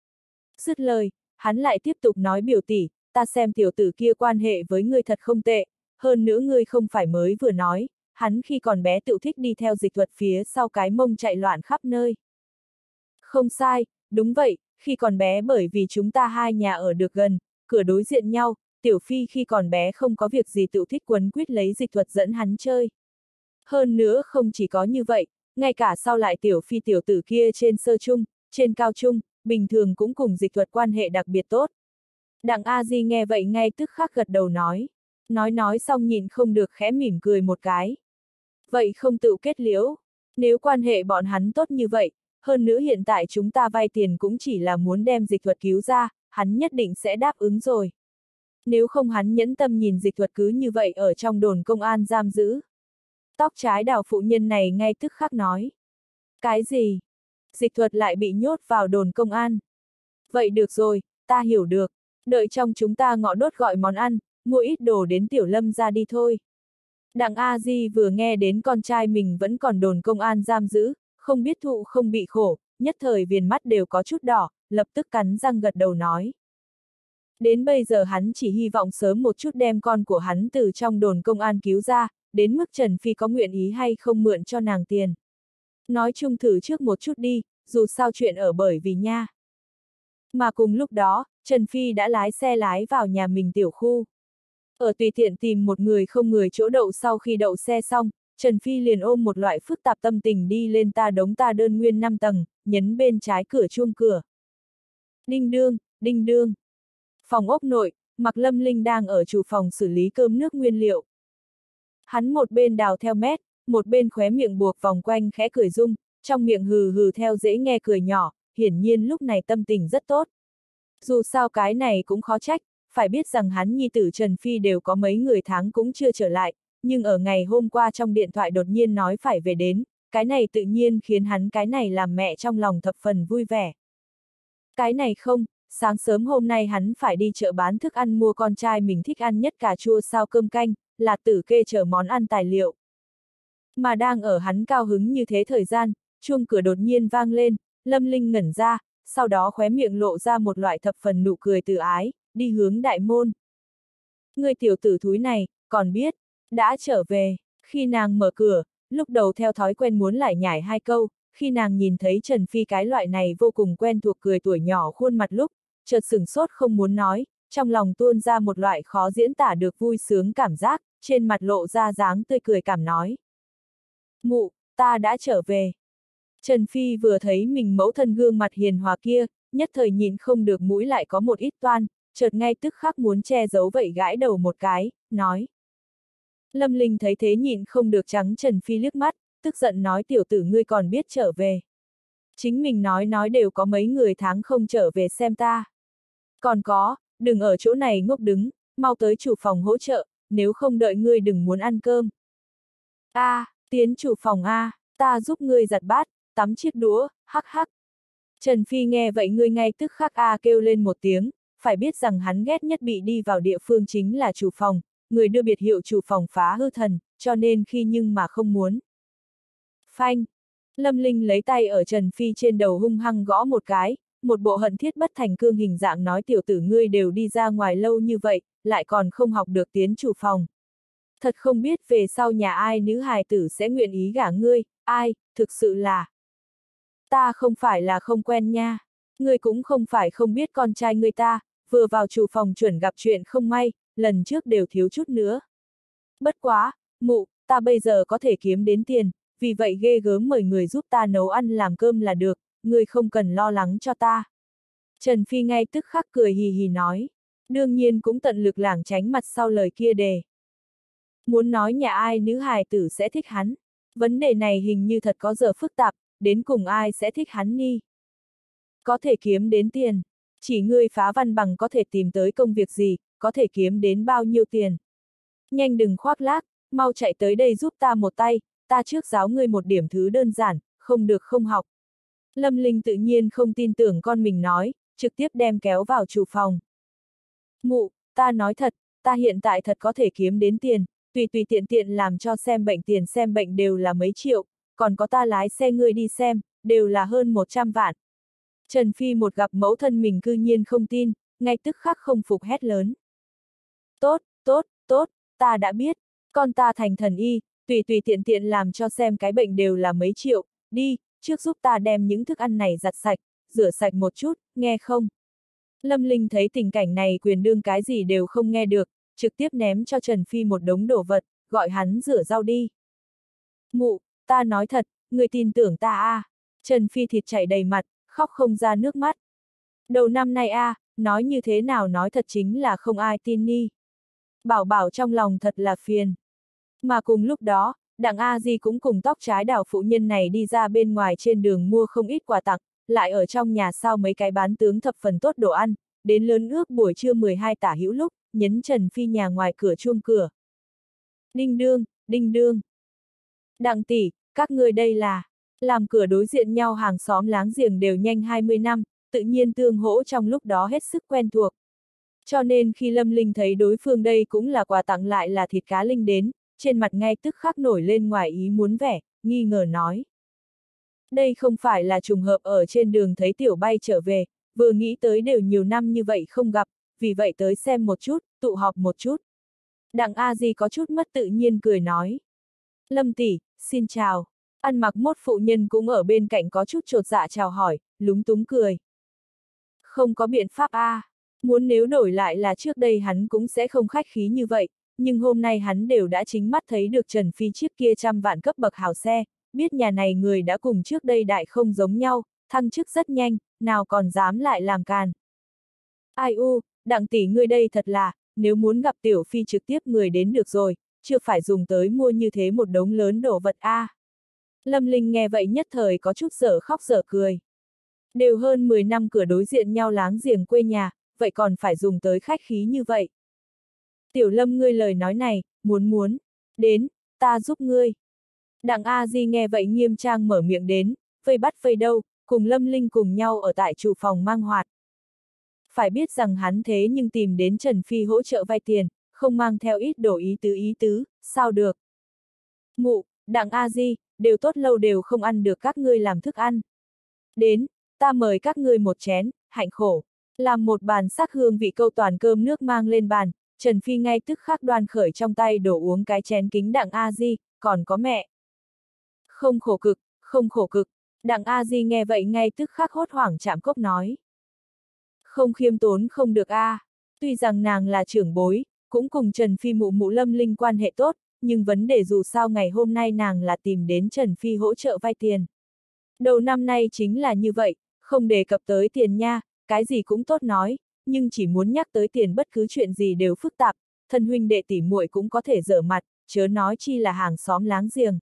Dứt lời, hắn lại tiếp tục nói biểu tỷ, ta xem tiểu tử kia quan hệ với ngươi thật không tệ, hơn nữa ngươi không phải mới vừa nói, hắn khi còn bé tự thích đi theo dịch thuật phía sau cái mông chạy loạn khắp nơi. Không sai, đúng vậy, khi còn bé bởi vì chúng ta hai nhà ở được gần, cửa đối diện nhau, tiểu phi khi còn bé không có việc gì tự thích quấn quýt lấy dịch thuật dẫn hắn chơi. Hơn nữa không chỉ có như vậy, ngay cả sau lại tiểu phi tiểu tử kia trên sơ trung, trên cao trung, bình thường cũng cùng dịch thuật quan hệ đặc biệt tốt. Đặng A Di nghe vậy ngay tức khắc gật đầu nói. Nói xong nhịn không được khẽ mỉm cười một cái. Vậy không tự kết liễu, nếu quan hệ bọn hắn tốt như vậy, hơn nữa hiện tại chúng ta vay tiền cũng chỉ là muốn đem dịch thuật cứu ra, hắn nhất định sẽ đáp ứng rồi. Nếu không hắn nhẫn tâm nhìn dịch thuật cứ như vậy ở trong đồn công an giam giữ. Tóc trái đào phụ nhân này ngay tức khắc nói. Cái gì? Dịch thuật lại bị nhốt vào đồn công an. Vậy được rồi, ta hiểu được. Đợi trong chúng ta ngọ đốt gọi món ăn, mua ít đồ đến Tiểu Lâm ra đi thôi. Đặng A Di vừa nghe đến con trai mình vẫn còn đồn công an giam giữ, không biết thụ không bị khổ, nhất thời viền mắt đều có chút đỏ, lập tức cắn răng gật đầu nói. Đến bây giờ hắn chỉ hy vọng sớm một chút đem con của hắn từ trong đồn công an cứu ra, đến mức Trần Phi có nguyện ý hay không mượn cho nàng tiền. Nói chung thử trước một chút đi, dù sao chuyện ở bởi vì nha. Mà cùng lúc đó, Trần Phi đã lái xe lái vào nhà mình tiểu khu. Ở tùy tiện tìm một người không người chỗ đậu sau khi đậu xe xong, Trần Phi liền ôm một loại phức tạp tâm tình đi lên ta đống ta đơn nguyên 5 tầng, nhấn bên trái cửa chuông cửa. Đinh đương, đinh đương. Phòng ốc nội, Mạc Lâm Linh đang ở chủ phòng xử lý cơm nước nguyên liệu. Hắn một bên đào theo mét, một bên khóe miệng buộc vòng quanh khẽ cười rung, trong miệng hừ hừ theo dễ nghe cười nhỏ, hiển nhiên lúc này tâm tình rất tốt. Dù sao cái này cũng khó trách, phải biết rằng hắn nhi tử Trần Phi đều có mấy người tháng cũng chưa trở lại, nhưng ở ngày hôm qua trong điện thoại đột nhiên nói phải về đến, cái này tự nhiên khiến hắn cái này làm mẹ trong lòng thập phần vui vẻ. Cái này không, sáng sớm hôm nay hắn phải đi chợ bán thức ăn mua con trai mình thích ăn nhất cà chua sao cơm canh, là Tử kê chở món ăn tài liệu. Mà đang ở hắn cao hứng như thế thời gian, chuông cửa đột nhiên vang lên, Lâm Linh ngẩn ra, sau đó khóe miệng lộ ra một loại thập phần nụ cười từ ái, đi hướng đại môn. Người tiểu tử thúi này, còn biết, đã trở về, khi nàng mở cửa, lúc đầu theo thói quen muốn lải nhải hai câu, khi nàng nhìn thấy Trần Phi cái loại này vô cùng quen thuộc cười tuổi nhỏ khuôn mặt lúc, chợt sửng sốt không muốn nói, trong lòng tuôn ra một loại khó diễn tả được vui sướng cảm giác, trên mặt lộ ra dáng tươi cười cảm nói. Mụ, ta đã trở về. Trần Phi vừa thấy mình mẫu thân gương mặt hiền hòa kia, nhất thời nhìn không được mũi lại có một ít toan, chợt ngay tức khắc muốn che giấu vậy gãi đầu một cái, nói. Lâm Linh thấy thế nhịn không được trắng Trần Phi liếc mắt, tức giận nói tiểu tử ngươi còn biết trở về. Chính mình nói đều có mấy người tháng không trở về xem ta. Còn có, đừng ở chỗ này ngốc đứng, mau tới chủ phòng hỗ trợ, nếu không đợi ngươi đừng muốn ăn cơm. Tiến chủ phòng ta giúp ngươi giặt bát, tắm chiếc đũa, hắc hắc. Trần Phi nghe vậy ngươi ngay tức khắc kêu lên một tiếng, phải biết rằng hắn ghét nhất bị đi vào địa phương chính là chủ phòng, người đưa biệt hiệu chủ phòng phá hư thần, cho nên khi nhưng mà không muốn. Phanh! Lâm Linh lấy tay ở Trần Phi trên đầu hung hăng gõ một cái, một bộ hận thiết bất thành cương hình dạng nói tiểu tử ngươi đều đi ra ngoài lâu như vậy, lại còn không học được tiến chủ phòng. Thật không biết về sau nhà ai nữ hài tử sẽ nguyện ý gả ngươi, ai, thực sự là. Ta không phải là không quen nha. Ngươi cũng không phải không biết con trai ngươi ta, vừa vào chủ phòng chuẩn gặp chuyện không may, lần trước đều thiếu chút nữa. Bất quá, mụ, ta bây giờ có thể kiếm đến tiền, vì vậy ghê gớm mời người giúp ta nấu ăn làm cơm là được, ngươi không cần lo lắng cho ta. Trần Phi ngay tức khắc cười hì hì nói, đương nhiên cũng tận lực lảng tránh mặt sau lời kia đề. Muốn nói nhà ai nữ hài tử sẽ thích hắn, vấn đề này hình như thật có giờ phức tạp, đến cùng ai sẽ thích hắn đi. Có thể kiếm đến tiền, chỉ ngươi phá văn bằng có thể tìm tới công việc gì, có thể kiếm đến bao nhiêu tiền. Nhanh đừng khoác lác, mau chạy tới đây giúp ta một tay, ta trước giáo ngươi một điểm thứ đơn giản, không được không học. Lâm Linh tự nhiên không tin tưởng con mình nói, trực tiếp đem kéo vào chủ phòng. Mụ, ta nói thật, ta hiện tại thật có thể kiếm đến tiền, tùy tiện tiện làm cho xem bệnh tiền xem bệnh đều là mấy triệu, còn có ta lái xe ngươi đi xem, đều là hơn 100 vạn. Trần Phi một gặp mẫu thân mình cư nhiên không tin, ngay tức khắc không phục hét lớn. Tốt, ta đã biết, con ta thành thần y, tùy tiện tiện làm cho xem cái bệnh đều là mấy triệu, đi, trước giúp ta đem những thức ăn này giặt sạch, rửa sạch một chút, nghe không? Lâm Linh thấy tình cảnh này quyền đương cái gì đều không nghe được, trực tiếp ném cho Trần Phi một đống đồ vật, gọi hắn rửa rau đi. Mụ, ta nói thật, người tin tưởng ta à? Trần Phi thịt chảy đầy mặt, khóc không ra nước mắt. Đầu năm nay à, nói như thế nào nói thật chính là không ai tin ni. Bảo trong lòng thật là phiền. Mà cùng lúc đó, Đặng A Di cũng cùng tóc trái đảo phụ nhân này đi ra bên ngoài trên đường mua không ít quà tặng, lại ở trong nhà sao mấy cái bán tướng thập phần tốt đồ ăn, đến lớn ước buổi trưa 12 tả hữu lúc, nhấn Trần Phi nhà ngoài cửa chuông cửa. Đinh đương. Đặng tỷ, các ngươi đây là, làm cửa đối diện nhau hàng xóm láng giềng đều nhanh 20 năm, tự nhiên tương hỗ trong lúc đó hết sức quen thuộc. Cho nên khi Lâm Linh thấy đối phương đây cũng là quà tặng lại là thịt cá linh đến, trên mặt ngay tức khắc nổi lên ngoài ý muốn vẻ, nghi ngờ nói. Đây không phải là trùng hợp ở trên đường thấy tiểu bay trở về, vừa nghĩ tới đều nhiều năm như vậy không gặp, vì vậy tới xem một chút, tụ họp một chút. Đặng A Di có chút mất tự nhiên cười nói. Lâm tỷ, xin chào. Ăn mặc mốt phụ nhân cũng ở bên cạnh có chút chột dạ chào hỏi, lúng túng cười. Không có biện pháp a, muốn nếu đổi lại là trước đây hắn cũng sẽ không khách khí như vậy, nhưng hôm nay hắn đều đã chính mắt thấy được Trần Phi chiếc kia 100 vạn cấp bậc hào xe, biết nhà này người đã cùng trước đây đại không giống nhau, thăng chức rất nhanh, nào còn dám lại làm càn. Ai u, Đặng tỷ ngươi đây thật là, nếu muốn gặp Tiểu Phi trực tiếp người đến được rồi, chưa phải dùng tới mua như thế một đống lớn đồ vật a. Lâm Linh nghe vậy nhất thời có chút dở khóc dở cười. Đều hơn 10 năm cửa đối diện nhau láng giềng quê nhà, vậy còn phải dùng tới khách khí như vậy. Tiểu Lâm ngươi lời nói này, muốn, đến, ta giúp ngươi. Đặng A Di nghe vậy nghiêm trang mở miệng đến, vây bắt vây đâu, cùng Lâm Linh cùng nhau ở tại trụ phòng mang hoạt. Phải biết rằng hắn thế nhưng tìm đến Trần Phi hỗ trợ vay tiền, không mang theo ít đồ ý tứ, sao được. Mụ, Đặng A Di, đều tốt lâu đều không ăn được các ngươi làm thức ăn. Đến, ta mời các ngươi một chén, hạnh khổ. Làm một bàn sắc hương vị câu toàn cơm nước mang lên bàn, Trần Phi ngay tức khắc đoan khởi trong tay đổ uống cái chén kính Đặng A Di, còn có mẹ. Không khổ cực, Đặng A Di nghe vậy ngay tức khắc hốt hoảng chạm cốc nói. Không khiêm tốn không được a. Tuy rằng nàng là trưởng bối, cũng cùng Trần Phi mụ Lâm Linh quan hệ tốt, nhưng vấn đề dù sao ngày hôm nay nàng là tìm đến Trần Phi hỗ trợ vay tiền. Đầu năm nay chính là như vậy, không đề cập tới tiền nha, cái gì cũng tốt nói, nhưng chỉ muốn nhắc tới tiền bất cứ chuyện gì đều phức tạp, thân huynh đệ tỷ muội cũng có thể dở mặt, chớ nói chi là hàng xóm láng giềng.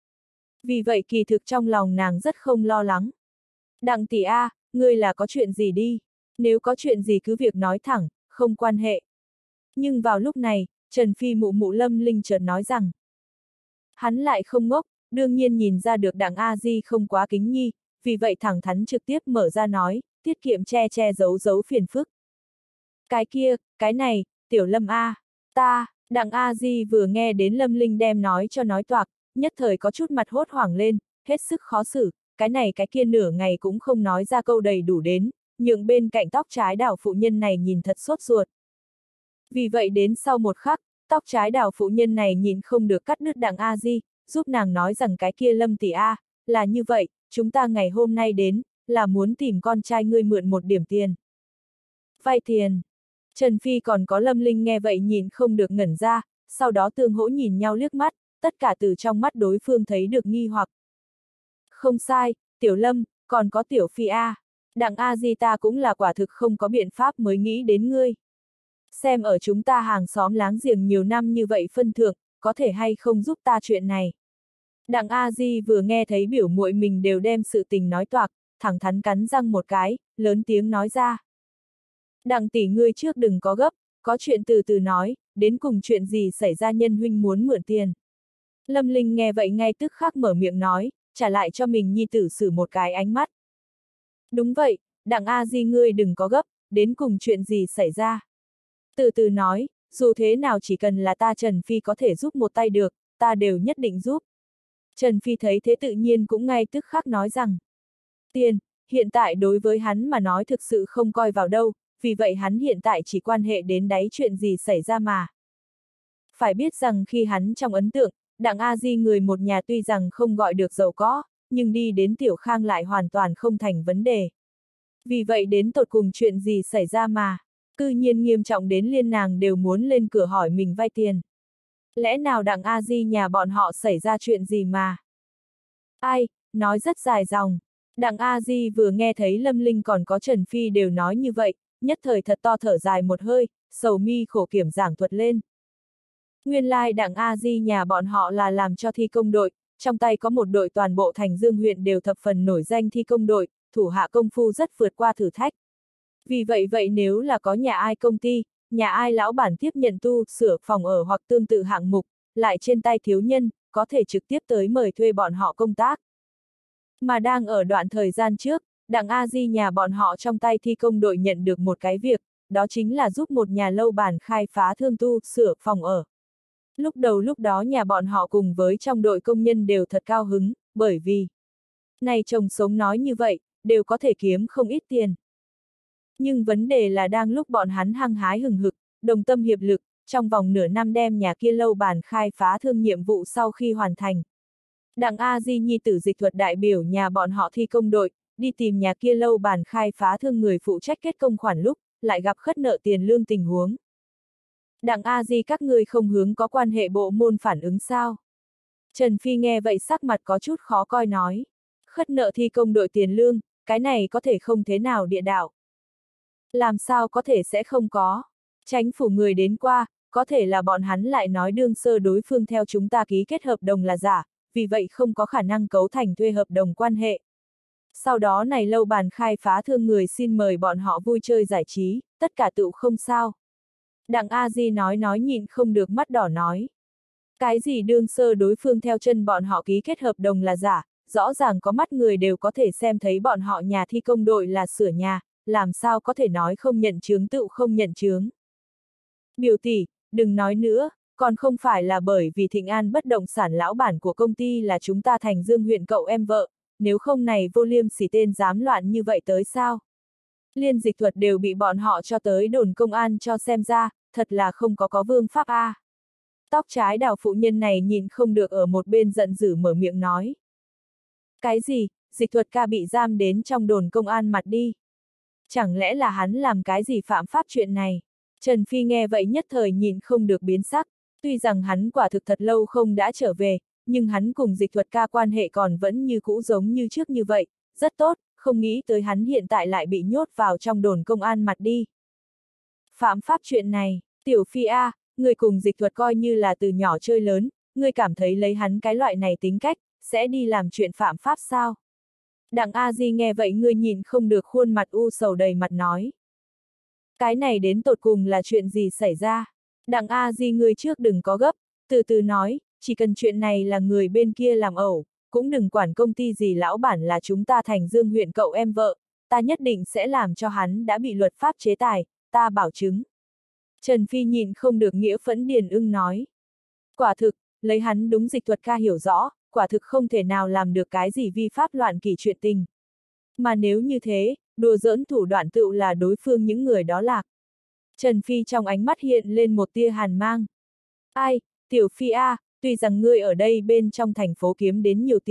Vì vậy kỳ thực trong lòng nàng rất không lo lắng. Đặng tỷ a, ngươi là có chuyện gì đi, nếu có chuyện gì cứ việc nói thẳng, không quan hệ. Nhưng vào lúc này, Trần Phi mụ Lâm Linh chợt nói rằng, hắn lại không ngốc, đương nhiên nhìn ra được Đặng A Di không quá kính nhi, vì vậy thẳng thắn trực tiếp mở ra nói, tiết kiệm che giấu phiền phức. Cái kia, cái này, Tiểu Lâm A, ta, Đặng A Di vừa nghe đến Lâm Linh đem nói cho nói toạc, nhất thời có chút mặt hốt hoảng lên, hết sức khó xử, cái này cái kia nửa ngày cũng không nói ra câu đầy đủ đến, nhượng bên cạnh tóc trái đảo phụ nhân này nhìn thật sốt ruột. Vì vậy đến sau một khắc, tóc trái đảo phụ nhân này nhìn không được cắt đứt Đặng A Di, giúp nàng nói rằng cái kia Lâm tỷ A, là như vậy, chúng ta ngày hôm nay đến, là muốn tìm con trai ngươi mượn một điểm tiền. Vay tiền. Trần Phi còn có Lâm Linh nghe vậy nhìn không được ngẩn ra, sau đó tương hỗ nhìn nhau liếc mắt, tất cả từ trong mắt đối phương thấy được nghi hoặc. Không sai, Tiểu Lâm, còn có Tiểu Phi A. Đặng A Di ta cũng là quả thực không có biện pháp mới nghĩ đến ngươi. Xem ở chúng ta hàng xóm láng giềng nhiều năm như vậy phân thượng, có thể hay không giúp ta chuyện này. Đặng A Di vừa nghe thấy biểu muội mình đều đem sự tình nói toạc, thẳng thắn cắn răng một cái, lớn tiếng nói ra. Đặng tỷ ngươi trước đừng có gấp, có chuyện từ từ nói, đến cùng chuyện gì xảy ra nhân huynh muốn mượn tiền. Lâm Linh nghe vậy ngay tức khắc mở miệng nói, trả lại cho mình nhi tử xử một cái ánh mắt. Đúng vậy, Đặng A Di ngươi đừng có gấp, đến cùng chuyện gì xảy ra. Từ từ nói, dù thế nào chỉ cần là ta Trần Phi có thể giúp một tay được, ta đều nhất định giúp. Trần Phi thấy thế tự nhiên cũng ngay tức khắc nói rằng, tiền, hiện tại đối với hắn mà nói thực sự không coi vào đâu, vì vậy hắn hiện tại chỉ quan hệ đến đáy chuyện gì xảy ra mà. Phải biết rằng khi hắn trong ấn tượng, Đặng A Di người một nhà tuy rằng không gọi được giàu có, nhưng đi đến Tiểu Khang lại hoàn toàn không thành vấn đề. Vì vậy đến tột cùng chuyện gì xảy ra mà, cư nhiên nghiêm trọng đến liên nàng đều muốn lên cửa hỏi mình vay tiền. Lẽ nào Đặng A Di nhà bọn họ xảy ra chuyện gì mà? Ai, nói rất dài dòng. Đặng A Di vừa nghe thấy Lâm Linh còn có Trần Phi đều nói như vậy, nhất thời thật to thở dài một hơi, sầu mi khổ kiểm giảng thuật lên. Nguyên lai Đặng A Di nhà bọn họ là làm cho thi công đội, trong tay có một đội toàn bộ Thành Dương huyện đều thập phần nổi danh thi công đội, thủ hạ công phu rất vượt qua thử thách. Vì vậy nếu là có nhà ai công ty, nhà ai lão bản tiếp nhận tu, sửa phòng ở hoặc tương tự hạng mục, lại trên tay thiếu nhân, có thể trực tiếp tới mời thuê bọn họ công tác. Mà đang ở đoạn thời gian trước, Đặng A Di nhà bọn họ trong tay thi công đội nhận được một cái việc, đó chính là giúp một nhà lâu bản khai phá thương tu, sửa phòng ở. Lúc đó nhà bọn họ cùng với trong đội công nhân đều thật cao hứng, bởi vì này chồng sống nói như vậy, đều có thể kiếm không ít tiền. Nhưng vấn đề là đang lúc bọn hắn hăng hái hừng hực, đồng tâm hiệp lực, trong vòng nửa năm đem nhà kia lâu bản khai phá thương nhiệm vụ sau khi hoàn thành. Đặng A Di nhi tử Dịch Thuật đại biểu nhà bọn họ thi công đội, đi tìm nhà kia lâu bản khai phá thương người phụ trách kết công khoản lúc, lại gặp khất nợ tiền lương tình huống. Đặng A Di các ngươi không hướng có quan hệ bộ môn phản ứng sao? Trần Phi nghe vậy sắc mặt có chút khó coi nói. Khất nợ thi công đội tiền lương, cái này có thể không thế nào địa đạo. Làm sao có thể sẽ không có? Chánh phủ người đến qua, có thể là bọn hắn lại nói đương sơ đối phương theo chúng ta ký kết hợp đồng là giả, vì vậy không có khả năng cấu thành thuê hợp đồng quan hệ. Sau đó này lâu bàn khai phá thương người xin mời bọn họ vui chơi giải trí, tất cả tự không sao. Đặng A Di nói nhịn không được mắt đỏ nói. Cái gì đương sơ đối phương theo chân bọn họ ký kết hợp đồng là giả, rõ ràng có mắt người đều có thể xem thấy bọn họ nhà thi công đội là sửa nhà, làm sao có thể nói không nhận chướng tự không nhận chướng. Biểu tỷ, đừng nói nữa, còn không phải là bởi vì Thịnh An bất động sản lão bản của công ty là chúng ta Thành Dương huyện cậu em vợ, nếu không này vô liêm sỉ tên dám loạn như vậy tới sao? Liên Dịch Thuật đều bị bọn họ cho tới đồn công an cho xem ra, thật là không có vương pháp a. Tóc trái đào phụ nhân này nhìn không được ở một bên giận dữ mở miệng nói. Cái gì, Dịch Thuật ca bị giam đến trong đồn công an mặt đi. Chẳng lẽ là hắn làm cái gì phạm pháp chuyện này? Trần Phi nghe vậy nhất thời nhìn không được biến sắc, tuy rằng hắn quả thực thật lâu không đã trở về, nhưng hắn cùng Dịch Thuật ca quan hệ còn vẫn như cũ giống như trước như vậy, rất tốt, không nghĩ tới hắn hiện tại lại bị nhốt vào trong đồn công an mặt đi. Phạm pháp chuyện này, Tiểu Phi A, người cùng Dịch Thuật coi như là từ nhỏ chơi lớn, người cảm thấy lấy hắn cái loại này tính cách, sẽ đi làm chuyện phạm pháp sao? Đặng A Di nghe vậy người nhìn không được khuôn mặt u sầu đầy mặt nói. Cái này đến tột cùng là chuyện gì xảy ra? Đặng A Di người trước đừng có gấp, từ từ nói, chỉ cần chuyện này là người bên kia làm ẩu, cũng đừng quản công ty gì lão bản là chúng ta Thành Dương huyện cậu em vợ, ta nhất định sẽ làm cho hắn đã bị luật pháp chế tài, ta bảo chứng. Trần Phi nhìn không được nghĩa phẫn điền ưng nói. Quả thực, lấy hắn đúng Dịch Thuật ca hiểu rõ, quả thực không thể nào làm được cái gì vi pháp loạn kỷ chuyện tình. Mà nếu như thế, đùa giỡn thủ đoạn tựu là đối phương những người đó lạc. Trần Phi trong ánh mắt hiện lên một tia hàn mang. Ai, Tiểu Phi A, tuy rằng ngươi ở đây bên trong thành phố kiếm đến nhiều tiền,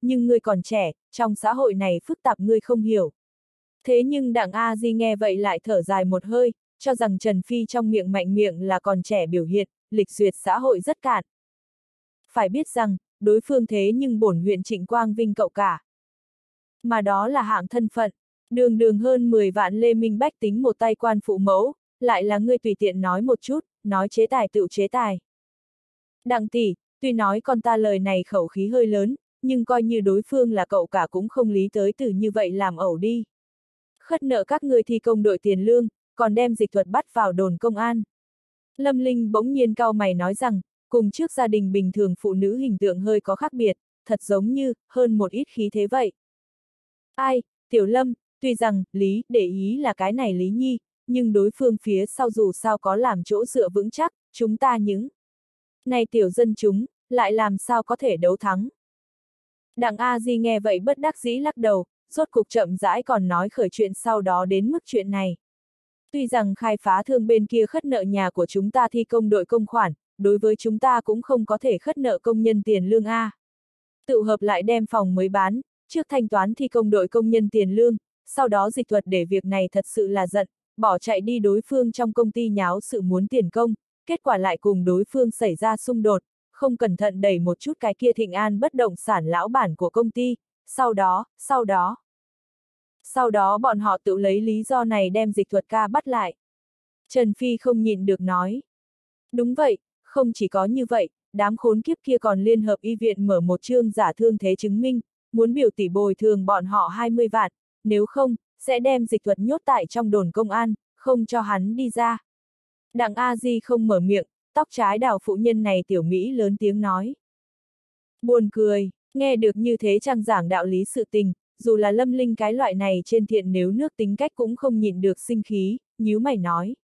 nhưng ngươi còn trẻ, trong xã hội này phức tạp ngươi không hiểu. Thế nhưng Đặng A Di nghe vậy lại thở dài một hơi, cho rằng Trần Phi trong miệng mạnh miệng là còn trẻ biểu hiện, lịch duyệt xã hội rất cạn. Phải biết rằng, đối phương thế nhưng bổn huyện Trịnh Quang Vinh cậu cả. Mà đó là hạng thân phận, đường đường hơn 10 vạn Lê Minh Bách tính một tay quan phụ mẫu, lại là ngươi tùy tiện nói một chút, nói chế tài tựu chế tài. Đặng tỷ, tuy nói con ta lời này khẩu khí hơi lớn, nhưng coi như đối phương là cậu cả cũng không lý tới từ như vậy làm ẩu đi. Khất nợ các ngươi thi công đội tiền lương, còn đem Dịch Thuật bắt vào đồn công an. Lâm Linh bỗng nhiên cau mày nói rằng, cùng trước gia đình bình thường phụ nữ hình tượng hơi có khác biệt, thật giống như, hơn một ít khí thế vậy. Ai, Tiểu Lâm, tuy rằng, Lý, để ý là cái này Lý Nhi, nhưng đối phương phía sau dù sao có làm chỗ dựa vững chắc, chúng ta những này tiểu dân chúng, lại làm sao có thể đấu thắng. Đặng A Di nghe vậy bất đắc dĩ lắc đầu, rốt cục chậm rãi còn nói khởi chuyện sau đó đến mức chuyện này. Tuy rằng khai phá thương bên kia khất nợ nhà của chúng ta thi công đội công khoản, đối với chúng ta cũng không có thể khất nợ công nhân tiền lương A. Tự hợp lại đem phòng mới bán, trước thanh toán thi công đội công nhân tiền lương, sau đó Dịch Thuật để việc này thật sự là giận, bỏ chạy đi đối phương trong công ty nháo sự muốn tiền công, kết quả lại cùng đối phương xảy ra xung đột, không cẩn thận đẩy một chút cái kia Thịnh An bất động sản lão bản của công ty, sau đó bọn họ tự lấy lý do này đem Dịch Thuật ca bắt lại. Trần Phi không nhịn được nói. Đúng vậy, không chỉ có như vậy, đám khốn kiếp kia còn liên hợp y viện mở một chương giả thương thế chứng minh, muốn biểu tỷ bồi thường bọn họ 20 vạn, nếu không, sẽ đem Dịch Thuật nhốt tại trong đồn công an, không cho hắn đi ra. Đặng A Di không mở miệng, tóc trái đào phụ nhân này tiểu Mỹ lớn tiếng nói. Buồn cười, nghe được như thế chẳng giảng đạo lý sự tình, dù là Lâm Linh cái loại này trên thiện nếu nước tính cách cũng không nhịn được sinh khí, nhíu mày nói.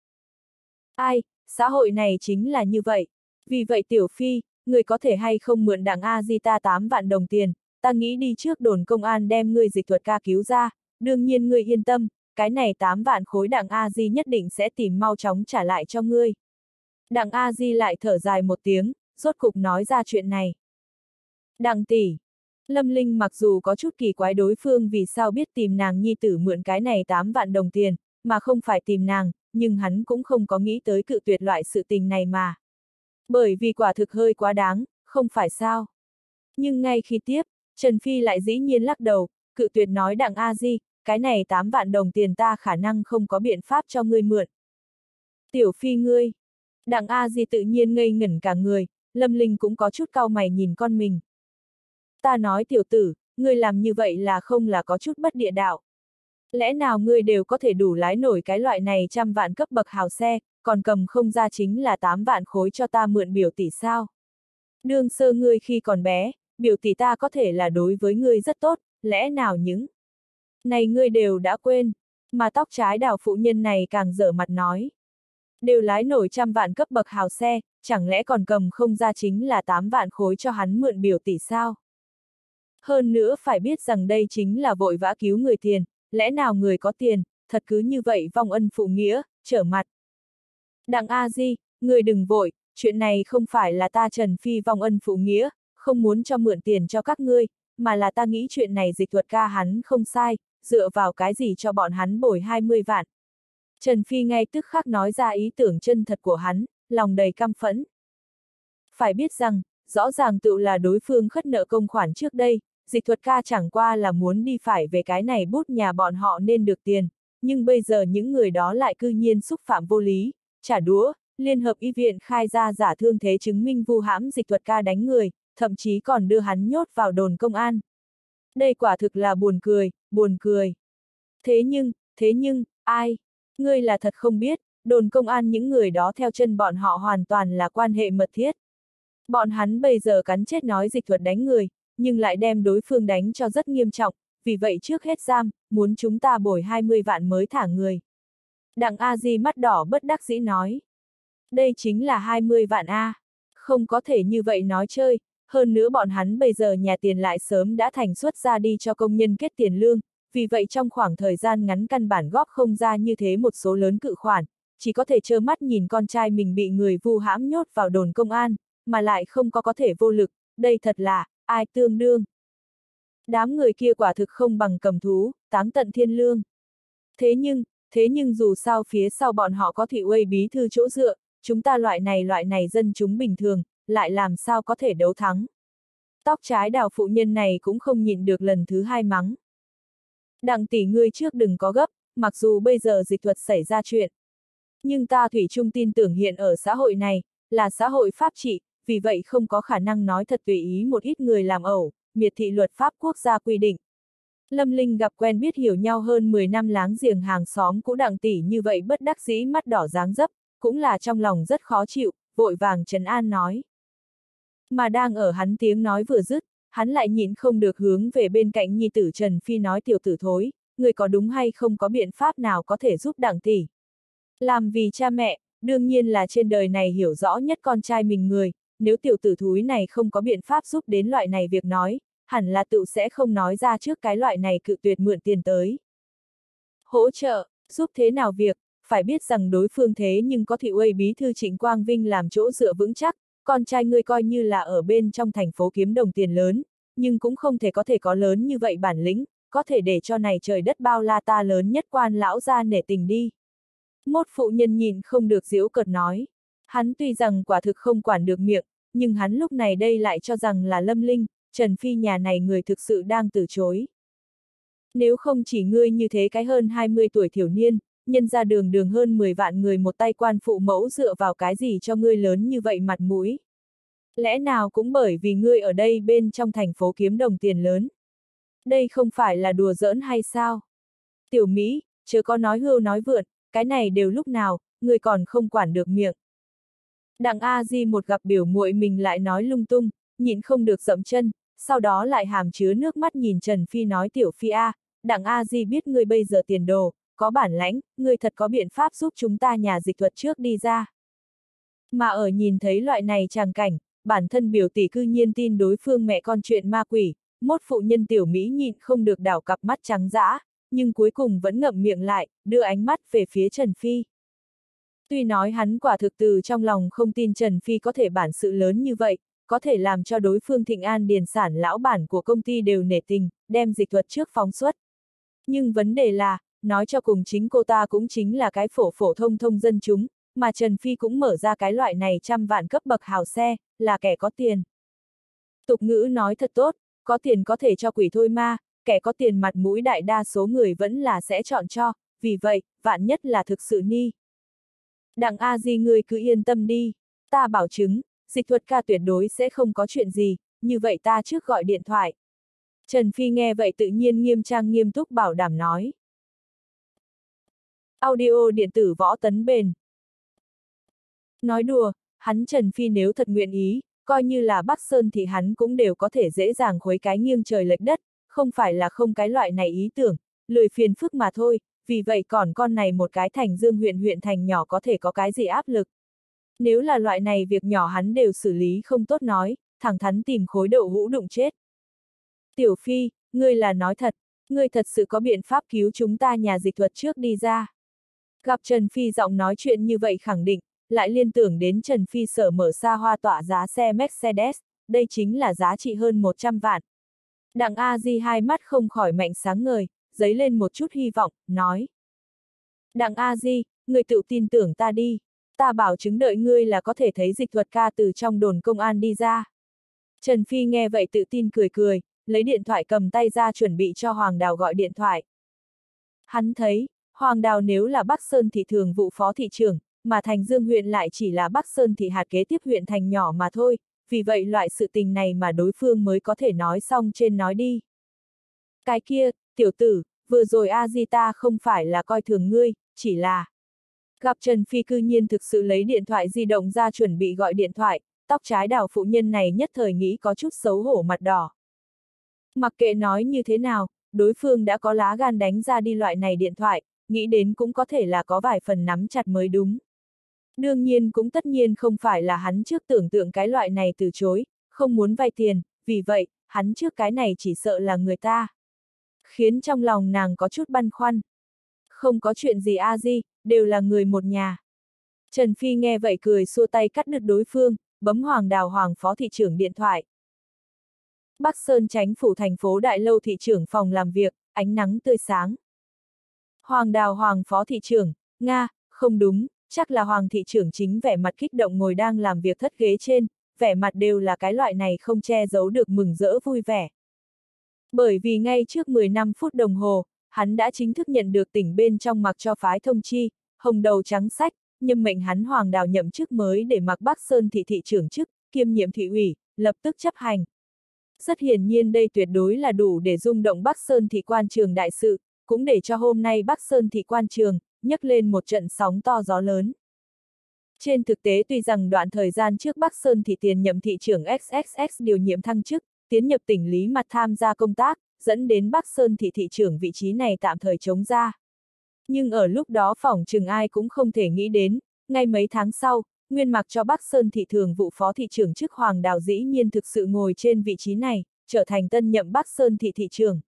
Ai, xã hội này chính là như vậy. Vì vậy Tiểu Phi, người có thể hay không mượn Đặng A Di ta 8 vạn đồng tiền, ta nghĩ đi trước đồn công an đem ngươi Dịch Thuật ca cứu ra, đương nhiên ngươi yên tâm, cái này 8 vạn khối Đặng A Di nhất định sẽ tìm mau chóng trả lại cho ngươi. Đặng A Di lại thở dài một tiếng, rốt cục nói ra chuyện này. Đặng tỷ. Lâm Linh mặc dù có chút kỳ quái đối phương vì sao biết tìm nàng nhi tử mượn cái này 8 vạn đồng tiền, mà không phải tìm nàng, nhưng hắn cũng không có nghĩ tới cự tuyệt loại sự tình này mà. Bởi vì quả thực hơi quá đáng, không phải sao. Nhưng ngay khi tiếp, Trần Phi lại dĩ nhiên lắc đầu, cự tuyệt nói Đặng A Di, cái này 8 vạn đồng tiền ta khả năng không có biện pháp cho ngươi mượn. Tiểu Phi ngươi. Đặng A Di tự nhiên ngây ngẩn cả người, Lâm Linh cũng có chút cau mày nhìn con mình. Ta nói tiểu tử, ngươi làm như vậy là không là có chút bất địa đạo. Lẽ nào ngươi đều có thể đủ lái nổi cái loại này 100 vạn cấp bậc hào xe, còn cầm không ra chính là 8 vạn khối cho ta mượn biểu tỷ sao? Đương sơ ngươi khi còn bé, biểu tỷ ta có thể là đối với ngươi rất tốt, lẽ nào những này ngươi đều đã quên, mà tóc trái đào phụ nhân này càng dở mặt nói. Đều lái nổi 100 vạn cấp bậc hào xe, chẳng lẽ còn cầm không ra chính là 8 vạn khối cho hắn mượn biểu tỷ sao? Hơn nữa phải biết rằng đây chính là vội vã cứu người tiền, lẽ nào người có tiền, thật cứ như vậy vong ân phụ nghĩa, trở mặt. Đặng A Di, người đừng vội, chuyện này không phải là ta Trần Phi vong ân phụ nghĩa, không muốn cho mượn tiền cho các ngươi, mà là ta nghĩ chuyện này Dịch Thuật ca hắn không sai, dựa vào cái gì cho bọn hắn bồi 20 vạn. Trần Phi ngay tức khắc nói ra ý tưởng chân thật của hắn, lòng đầy căm phẫn. Phải biết rằng, rõ ràng tự là đối phương khất nợ công khoản trước đây, Dịch Thuật ca chẳng qua là muốn đi phải về cái này bút nhà bọn họ nên được tiền, nhưng bây giờ những người đó lại cư nhiên xúc phạm vô lý, trả đũa, liên hợp y viện khai ra giả thương thế chứng minh vu hãm Dịch Thuật ca đánh người, thậm chí còn đưa hắn nhốt vào đồn công an. Đây quả thực là buồn cười, buồn cười. Thế nhưng, ai? Ngươi là thật không biết, đồn công an những người đó theo chân bọn họ hoàn toàn là quan hệ mật thiết. Bọn hắn bây giờ cắn chết nói Dịch Thuật đánh người, nhưng lại đem đối phương đánh cho rất nghiêm trọng, vì vậy trước hết giam, muốn chúng ta bồi 20 vạn mới thả người. Đặng A Di mắt đỏ bất đắc dĩ nói. Đây chính là 20 vạn A. Không có thể như vậy nói chơi, hơn nữa bọn hắn bây giờ nhà tiền lại sớm đã thành xuất ra đi cho công nhân kết tiền lương, vì vậy trong khoảng thời gian ngắn căn bản góp không ra như thế một số lớn cự khoản, chỉ có thể trơ mắt nhìn con trai mình bị người vu hãm nhốt vào đồn công an, mà lại không có thể vô lực, đây thật là, ai tương đương. Đám người kia quả thực không bằng cầm thú, táng tận thiên lương. Thế nhưng dù sao phía sau bọn họ có Thị Uây bí thư chỗ dựa, chúng ta loại này dân chúng bình thường, lại làm sao có thể đấu thắng. Tóc trái đào phụ nhân này cũng không nhịn được lần thứ hai mắng. Đặng tỷ ngươi trước đừng có gấp, mặc dù bây giờ dịch thuật xảy ra chuyện. Nhưng ta thủy chung tin tưởng hiện ở xã hội này, là xã hội pháp trị, vì vậy không có khả năng nói thật tùy ý một ít người làm ẩu, miệt thị luật pháp quốc gia quy định. Lâm Linh gặp quen biết hiểu nhau hơn 10 năm láng giềng hàng xóm cũ Đặng tỷ như vậy bất đắc dĩ mắt đỏ dáng dấp, cũng là trong lòng rất khó chịu, vội vàng trấn an nói. Mà đang ở hắn tiếng nói vừa dứt, hắn lại nhịn không được hướng về bên cạnh nhi tử Trần Phi nói tiểu tử thối, người có đúng hay không có biện pháp nào có thể giúp Đặng tỷ. Làm vì cha mẹ, đương nhiên là trên đời này hiểu rõ nhất con trai mình người, nếu tiểu tử thúi này không có biện pháp giúp đến loại này việc nói, hẳn là tự sẽ không nói ra trước cái loại này cự tuyệt mượn tiền tới. Hỗ trợ, giúp thế nào việc, phải biết rằng đối phương thế nhưng có Thị Uây bí thư Trịnh Quang Vinh làm chỗ dựa vững chắc, con trai ngươi coi như là ở bên trong thành phố kiếm đồng tiền lớn, nhưng cũng không thể có lớn như vậy bản lĩnh, có thể để cho này trời đất bao la ta lớn nhất quan lão ra nể tình đi. Một phụ nhân nhìn không được giễu cợt nói, hắn tuy rằng quả thực không quản được miệng, nhưng hắn lúc này đây lại cho rằng là Lâm Linh, Trần Phi nhà này người thực sự đang từ chối. Nếu không chỉ ngươi như thế cái hơn 20 tuổi thiểu niên, nhân ra đường hơn 10 vạn người một tay quan phụ mẫu dựa vào cái gì cho ngươi lớn như vậy mặt mũi. Lẽ nào cũng bởi vì ngươi ở đây bên trong thành phố kiếm đồng tiền lớn. Đây không phải là đùa giỡn hay sao? Tiểu Mỹ, chớ có nói hưu nói vượn, cái này đều lúc nào, ngươi còn không quản được miệng. Đặng A Di một gặp biểu muội mình lại nói lung tung, nhịn không được dậm chân, sau đó lại hàm chứa nước mắt nhìn Trần Phi nói tiểu Phi A, Đặng A Di biết ngươi bây giờ tiền đồ, có bản lãnh, ngươi thật có biện pháp giúp chúng ta nhà dịch thuật trước đi ra. Mà ở nhìn thấy loại này tràng cảnh, bản thân biểu tỷ cư nhiên tin đối phương mẹ con chuyện ma quỷ, một phụ nhân tiểu Mỹ nhịn không được đảo cặp mắt trắng dã, nhưng cuối cùng vẫn ngậm miệng lại, đưa ánh mắt về phía Trần Phi. Tuy nói hắn quả thực từ trong lòng không tin Trần Phi có thể bản sự lớn như vậy, có thể làm cho đối phương Thịnh An điền sản lão bản của công ty đều nể tình, đem dịch thuật trước phóng xuất. Nhưng vấn đề là, nói cho cùng chính cô ta cũng chính là cái phổ thông dân chúng, mà Trần Phi cũng mở ra cái loại này trăm vạn cấp bậc hào xe, là kẻ có tiền. Tục ngữ nói thật tốt, có tiền có thể cho quỷ thôi ma, kẻ có tiền mặt mũi đại đa số người vẫn là sẽ chọn cho, vì vậy, vạn nhất là thực sự ni. Đặng A Di ngươi cứ yên tâm đi, ta bảo chứng, dịch thuật ca tuyệt đối sẽ không có chuyện gì, như vậy ta trước gọi điện thoại. Trần Phi nghe vậy tự nhiên nghiêm trang nghiêm túc bảo đảm nói. Audio điện tử Võ Tấn Bền. Nói đùa, hắn Trần Phi nếu thật nguyện ý, coi như là Bắc Sơn thì hắn cũng đều có thể dễ dàng khuấy cái nghiêng trời lệch đất, không phải là không cái loại này ý tưởng, lười phiền phức mà thôi, vì vậy còn con này một cái thành Dương huyện thành nhỏ có thể có cái gì áp lực. Nếu là loại này việc nhỏ hắn đều xử lý không tốt nói, thẳng thắn tìm khối đậu hũ đụng chết. Tiểu Phi, ngươi là nói thật, ngươi thật sự có biện pháp cứu chúng ta nhà dịch thuật trước đi ra. Gặp Trần Phi giọng nói chuyện như vậy khẳng định, lại liên tưởng đến Trần Phi sở mở xa hoa tỏa giá xe Mercedes, đây chính là giá trị hơn 100 vạn. Đặng A Di hai mắt không khỏi mạnh sáng ngời, dấy lên một chút hy vọng, nói. Đặng A Di, ngươi tự tin tưởng ta đi, ta bảo chứng đợi ngươi là có thể thấy dịch thuật ca từ trong đồn công an đi ra. Trần Phi nghe vậy tự tin cười, lấy điện thoại cầm tay ra chuẩn bị cho Hoàng Đào gọi điện thoại. Hắn thấy, Hoàng Đào nếu là Bắc Sơn thị thường vụ phó thị trưởng, mà Thành Dương huyện lại chỉ là Bắc Sơn thị hạt kế tiếp huyện thành nhỏ mà thôi, vì vậy loại sự tình này mà đối phương mới có thể nói xong trên nói đi. Cái kia, tiểu tử, vừa rồi A Di ta không phải là coi thường ngươi, chỉ là... Gặp Trần Phi cư nhiên thực sự lấy điện thoại di động ra chuẩn bị gọi điện thoại, tóc trái đào phụ nhân này nhất thời nghĩ có chút xấu hổ mặt đỏ. Mặc kệ nói như thế nào, đối phương đã có lá gan đánh ra đi loại này điện thoại, nghĩ đến cũng có thể là có vài phần nắm chặt mới đúng. Đương nhiên cũng tất nhiên không phải là hắn trước tưởng tượng cái loại này từ chối, không muốn vay tiền, vì vậy, hắn trước cái này chỉ sợ là người ta. Khiến trong lòng nàng có chút băn khoăn. Không có chuyện gì A Di, đều là người một nhà. Trần Phi nghe vậy cười xua tay cắt đứt đối phương, bấm Hoàng Đào Hoàng phó thị trưởng điện thoại. Bắc Sơn Chánh phủ thành phố Đại Lâu thị trưởng phòng làm việc, ánh nắng tươi sáng. Hoàng Đào Hoàng phó thị trưởng, Nga, không đúng, chắc là Hoàng thị trưởng chính vẻ mặt kích động ngồi đang làm việc thất ghế trên, vẻ mặt đều là cái loại này không che giấu được mừng rỡ vui vẻ. Bởi vì ngay trước 15 phút đồng hồ, hắn đã chính thức nhận được tỉnh bên trong mặc cho phái thông chi, hồng đầu trắng sách, nhâm mệnh hắn Hoàng Đào nhậm chức mới để mặc Bắc Sơn thị thị trưởng chức, kiêm nhiệm thị ủy, lập tức chấp hành. Rất hiển nhiên đây tuyệt đối là đủ để rung động Bắc Sơn thị quan trường đại sự, cũng để cho hôm nay Bắc Sơn thị quan trường, nhấc lên một trận sóng to gió lớn. Trên thực tế tuy rằng đoạn thời gian trước Bắc Sơn thị tiền nhậm thị trưởng XXX điều nhiệm thăng chức, tiến nhập tỉnh Lý Mặt tham gia công tác, dẫn đến Bắc Sơn thị thị trưởng vị trí này tạm thời trống ra. Nhưng ở lúc đó phỏng chừng ai cũng không thể nghĩ đến, ngay mấy tháng sau, nguyên mặc cho Bắc Sơn thị thường vụ phó thị trưởng chức Hoàng Đào dĩ nhiên thực sự ngồi trên vị trí này, trở thành tân nhậm Bắc Sơn thị thị trưởng.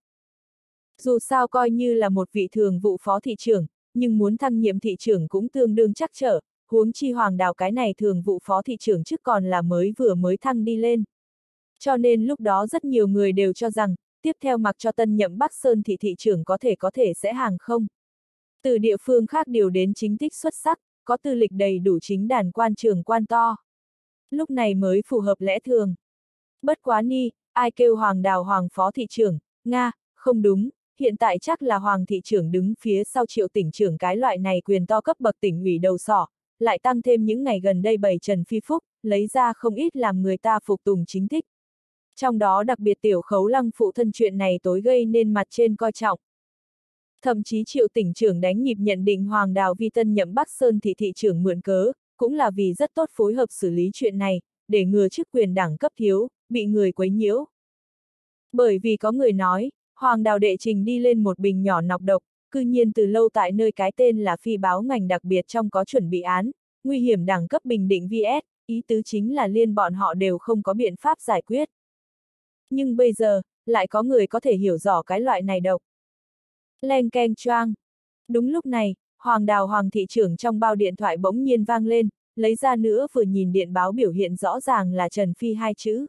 Dù sao coi như là một vị thường vụ phó thị trưởng, nhưng muốn thăng nhiệm thị trưởng cũng tương đương chắc trở, huống chi Hoàng Đào cái này thường vụ phó thị trưởng chức còn là vừa mới thăng đi lên. Cho nên lúc đó rất nhiều người đều cho rằng, tiếp theo mặc cho tân nhậm Bắc Sơn thị thị trưởng có thể sẽ hàng không. Từ địa phương khác điều đến chính tích xuất sắc, có tư lịch đầy đủ chính đàn quan trường quan to. Lúc này mới phù hợp lẽ thường. Bất quá ni, ai kêu Hoàng Đào Hoàng phó thị trưởng, Nga, không đúng, hiện tại chắc là Hoàng thị trưởng đứng phía sau Triệu tỉnh trưởng cái loại này quyền to cấp bậc tỉnh ủy đầu sỏ, lại tăng thêm những ngày gần đây bày Trần Phi Phúc, lấy ra không ít làm người ta phục tùng chính thích. Trong đó đặc biệt Tiểu Khấu Lăng phụ thân chuyện này tối gây nên mặt trên coi trọng. Thậm chí Triệu tỉnh trưởng đánh nhịp nhận định Hoàng Đào vi tân nhậm Bắc Sơn thị thị trưởng mượn cớ, cũng là vì rất tốt phối hợp xử lý chuyện này, để ngừa chức quyền đẳng cấp thiếu, bị người quấy nhiễu. Bởi vì có người nói, Hoàng Đào đệ trình đi lên một bình nhỏ nọc độc, cư nhiên từ lâu tại nơi cái tên là phi báo ngành đặc biệt trong có chuẩn bị án, nguy hiểm đẳng cấp bình định VS, ý tứ chính là liên bọn họ đều không có biện pháp giải quyết. Nhưng bây giờ, lại có người có thể hiểu rõ cái loại này độc. Leng keng choang. Đúng lúc này, Hoàng Đào Hoàng thị trưởng trong bao điện thoại bỗng nhiên vang lên, lấy ra nữa vừa nhìn điện báo biểu hiện rõ ràng là Trần Phi hai chữ.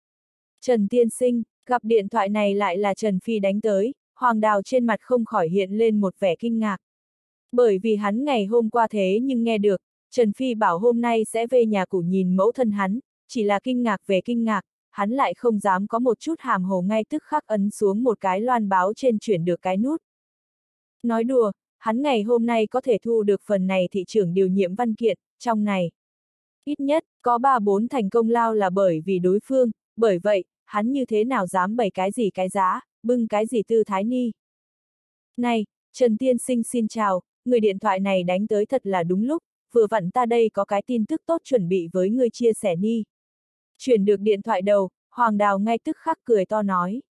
Trần tiên sinh, gặp điện thoại này lại là Trần Phi đánh tới, Hoàng Đào trên mặt không khỏi hiện lên một vẻ kinh ngạc. Bởi vì hắn ngày hôm qua thế nhưng nghe được, Trần Phi bảo hôm nay sẽ về nhà cũ nhìn mẫu thân hắn, chỉ là kinh ngạc về kinh ngạc, hắn lại không dám có một chút hàm hồ ngay tức khắc ấn xuống một cái loan báo trên chuyển được cái nút. Nói đùa, hắn ngày hôm nay có thể thu được phần này thị trưởng điều nhiệm văn kiện, trong này. Ít nhất, có 3-4 thành công lao là bởi vì đối phương, bởi vậy, hắn như thế nào dám bày cái gì cái giá, bưng cái gì tư thái ni. Này, Trần Tiên Sinh xin chào, người điện thoại này đánh tới thật là đúng lúc, vừa vặn ta đây có cái tin tức tốt chuẩn bị với người chia sẻ ni. Chuyển được điện thoại đầu, Hoàng Đào ngay tức khắc cười to nói.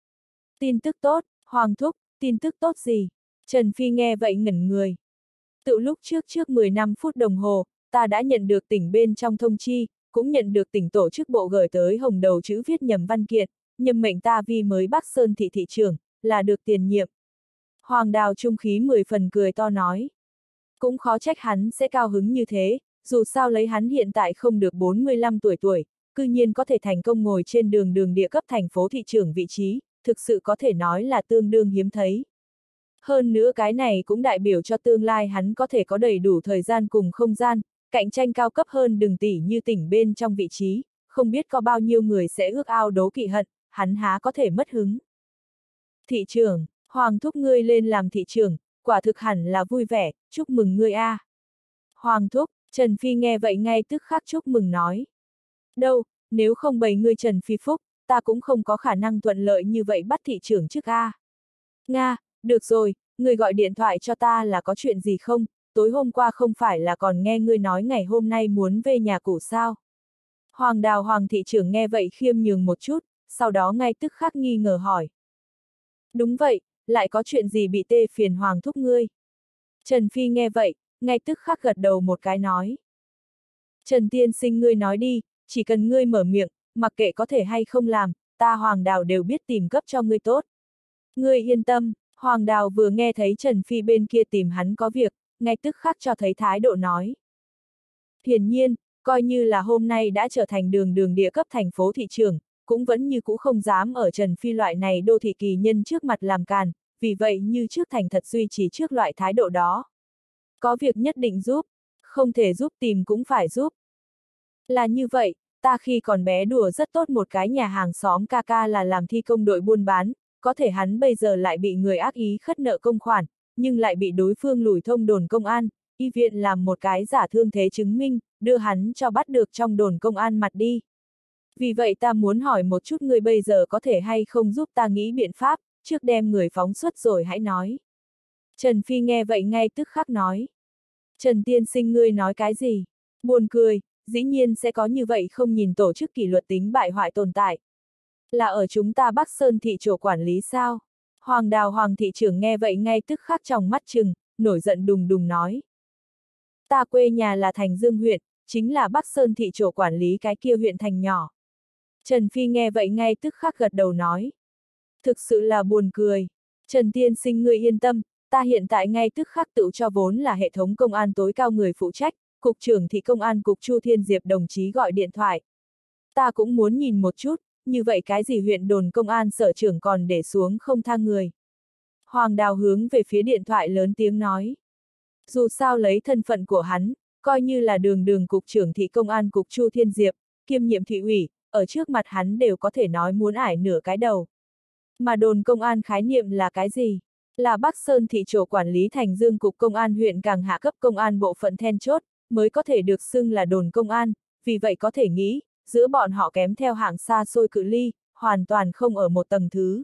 Tin tức tốt, Hoàng thúc, tin tức tốt gì? Trần Phi nghe vậy ngẩn người. Tự lúc trước 15 phút đồng hồ, ta đã nhận được tỉnh bên trong thông chi, cũng nhận được tỉnh tổ chức bộ gửi tới hồng đầu chữ viết nhầm văn kiện, nhầm mệnh ta vi mới Bắc Sơn thị thị trưởng, là được tiền nhiệm. Hoàng Đào trung khí 10 phần cười to nói. Cũng khó trách hắn sẽ cao hứng như thế, dù sao lấy hắn hiện tại không được 45 tuổi, cư nhiên có thể thành công ngồi trên đường địa cấp thành phố thị trưởng vị trí, thực sự có thể nói là tương đương hiếm thấy. Hơn nữa cái này cũng đại biểu cho tương lai hắn có thể có đầy đủ thời gian cùng không gian, cạnh tranh cao cấp hơn đường tỷ như tỉnh bên trong vị trí, không biết có bao nhiêu người sẽ ước ao đố kỵ hận, hắn há có thể mất hứng. Thị trưởng, Hoàng thúc ngươi lên làm thị trưởng, quả thực hẳn là vui vẻ, chúc mừng ngươi a. Hoàng thúc, Trần Phi nghe vậy ngay tức khắc chúc mừng nói. Đâu, nếu không bày ngươi Trần Phi phúc, ta cũng không có khả năng thuận lợi như vậy bắt thị trưởng trước a. Nga, được rồi, ngươi gọi điện thoại cho ta là có chuyện gì không, tối hôm qua không phải là còn nghe ngươi nói ngày hôm nay muốn về nhà cũ sao? Hoàng Đào Hoàng thị trưởng nghe vậy khiêm nhường một chút, sau đó ngay tức khắc nghi ngờ hỏi. Đúng vậy, lại có chuyện gì bị tê phiền Hoàng thúc ngươi? Trần Phi nghe vậy, ngay tức khắc gật đầu một cái nói. Trần tiên sinh ngươi nói đi, chỉ cần ngươi mở miệng, mặc kệ có thể hay không làm, ta Hoàng Đào đều biết tìm cấp cho ngươi tốt. Ngươi yên tâm, Hoàng Đào vừa nghe thấy Trần Phi bên kia tìm hắn có việc, ngay tức khắc cho thấy thái độ nói. Hiển nhiên, coi như là hôm nay đã trở thành đường địa cấp thành phố thị trưởng, cũng vẫn như cũ không dám ở Trần Phi loại này đô thị kỳ nhân trước mặt làm càn, vì vậy như trước thành thật duy trì trước loại thái độ đó. Có việc nhất định giúp, không thể giúp tìm cũng phải giúp. Là như vậy, ta khi còn bé đùa rất tốt một cái nhà hàng xóm ca ca là làm thi công đội buôn bán, có thể hắn bây giờ lại bị người ác ý khất nợ công khoản, nhưng lại bị đối phương lủi thông đồn công an, y viện làm một cái giả thương thế chứng minh, đưa hắn cho bắt được trong đồn công an mặt đi. Vì vậy ta muốn hỏi một chút ngươi bây giờ có thể hay không giúp ta nghĩ biện pháp, trước đem người phóng xuất rồi hãy nói. Trần Phi nghe vậy ngay tức khắc nói. Trần tiên sinh ngươi nói cái gì? Buồn cười, dĩ nhiên sẽ có như vậy không nhìn tổ chức kỷ luật tính bại hoại tồn tại. Là ở chúng ta Bắc Sơn thị chỗ quản lý sao? Hoàng Đào Hoàng thị trưởng nghe vậy ngay tức khắc trong mắt trừng, nổi giận đùng đùng nói. Ta quê nhà là Thành Dương huyện, chính là Bắc Sơn thị chỗ quản lý cái kia huyện thành nhỏ. Trần Phi nghe vậy ngay tức khắc gật đầu nói. Thực sự là buồn cười. Trần tiên sinh ngươi yên tâm, ta hiện tại ngay tức khắc tự cho vốn là hệ thống công an tối cao người phụ trách, Cục trưởng thị công an Cục Chu Thiên Diệp đồng chí gọi điện thoại. Ta cũng muốn nhìn một chút, như vậy cái gì huyện đồn công an sở trưởng còn để xuống không tha người. Hoàng Đào hướng về phía điện thoại lớn tiếng nói. Dù sao lấy thân phận của hắn, coi như là đường Cục trưởng thị công an Cục Chu Thiên Diệp, kiêm nhiệm thị ủy, ở trước mặt hắn đều có thể nói muốn ải nửa cái đầu. Mà đồn công an khái niệm là cái gì? Là Bắc Sơn thị chỗ quản lý Thành Dương Cục Công an huyện càng hạ cấp công an bộ phận then chốt, mới có thể được xưng là đồn công an, vì vậy có thể nghĩ, giữa bọn họ kém theo hạng xa xôi cự ly, hoàn toàn không ở một tầng thứ.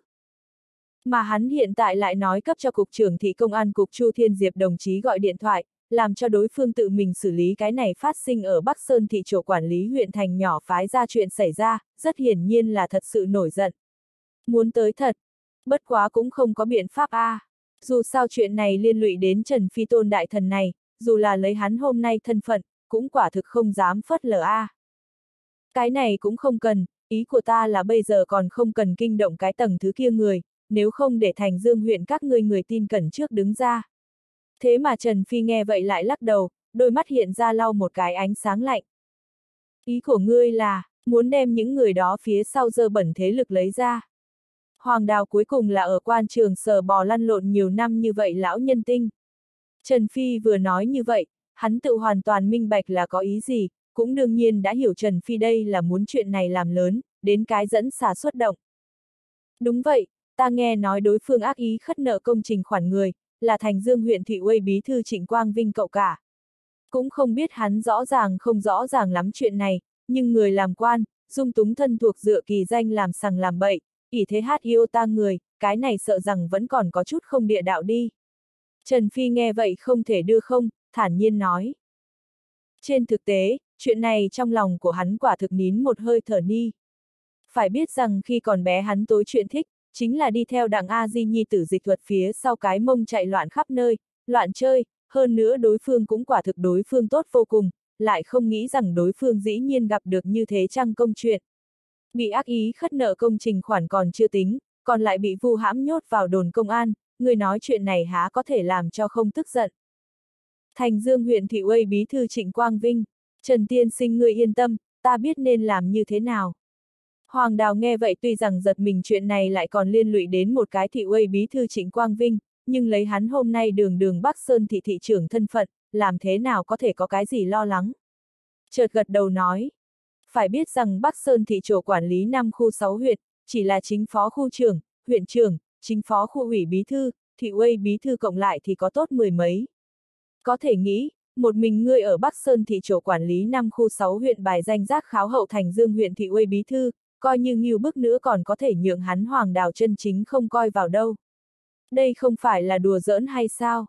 Mà hắn hiện tại lại nói cấp cho Cục trưởng thị công an Cục Chu Thiên Diệp đồng chí gọi điện thoại, làm cho đối phương tự mình xử lý cái này phát sinh ở Bắc Sơn thị chỗ quản lý huyện thành nhỏ phái ra chuyện xảy ra, rất hiển nhiên là thật sự nổi giận. Muốn tới thật, bất quá cũng không có biện pháp a. Dù sao chuyện này liên lụy đến Trần Phi Tôn đại thần này, dù là lấy hắn hôm nay thân phận, cũng quả thực không dám phớt lờ a. Cái này cũng không cần, ý của ta là bây giờ còn không cần kinh động cái tầng thứ kia người, nếu không để Thành Dương huyện các ngươi người tin cẩn trước đứng ra. Thế mà Trần Phi nghe vậy lại lắc đầu, đôi mắt hiện ra lau một cái ánh sáng lạnh. Ý của ngươi là, muốn đem những người đó phía sau dơ bẩn thế lực lấy ra. Hoàng Đào cuối cùng là ở quan trường sờ bò lăn lộn nhiều năm như vậy lão nhân tinh. Trần Phi vừa nói như vậy, hắn tự hoàn toàn minh bạch là có ý gì, cũng đương nhiên đã hiểu Trần Phi đây là muốn chuyện này làm lớn, đến cái dẫn xà xuất động. Đúng vậy, ta nghe nói đối phương ác ý khất nợ công trình khoản người, là Thành Dương huyện thị uây bí thư Trịnh Quang Vinh cậu cả. Cũng không biết hắn rõ ràng không rõ ràng lắm chuyện này, nhưng người làm quan, dung túng thân thuộc dựa kỳ danh làm sằng làm bậy, ỷ thế hát yêu ta người, cái này sợ rằng vẫn còn có chút không địa đạo đi. Trần Phi nghe vậy không thể đưa không, thản nhiên nói. Trên thực tế, chuyện này trong lòng của hắn quả thực nín một hơi thở ni. Phải biết rằng khi còn bé hắn tối chuyện thích, chính là đi theo đặng A Di nhi tử Dịch Thuật phía sau cái mông chạy loạn khắp nơi, loạn chơi, hơn nữa đối phương cũng quả thực đối phương tốt vô cùng, lại không nghĩ rằng đối phương dĩ nhiên gặp được như thế trăng công chuyện. Bị ác ý khất nợ công trình khoản còn chưa tính, còn lại bị vu hãm nhốt vào đồn công an, người nói chuyện này há có thể làm cho không tức giận. Thành Dương huyện thị uây bí thư Trịnh Quang Vinh, Trần tiên sinh ngươi yên tâm, ta biết nên làm như thế nào. Hoàng Đào nghe vậy tuy rằng giật mình chuyện này lại còn liên lụy đến một cái thị uây bí thư Trịnh Quang Vinh, nhưng lấy hắn hôm nay đường Bắc Sơn thị thị trưởng thân phận, làm thế nào có thể có cái gì lo lắng. Chợt gật đầu nói, phải biết rằng Bắc Sơn thị chỗ quản lý 5 khu 6 huyện, chỉ là chính phó khu trưởng, huyện trưởng, chính phó khu ủy bí thư, thị uây bí thư cộng lại thì có tốt mười mấy. Có thể nghĩ, một mình ngươi ở Bắc Sơn thị chỗ quản lý 5 khu 6 huyện bài danh giác kháo hậu Thành Dương huyện thị uây bí thư, coi như nghiêu bức nữa còn có thể nhượng hắn Hoàng Đào chân chính không coi vào đâu. Đây không phải là đùa giỡn hay sao?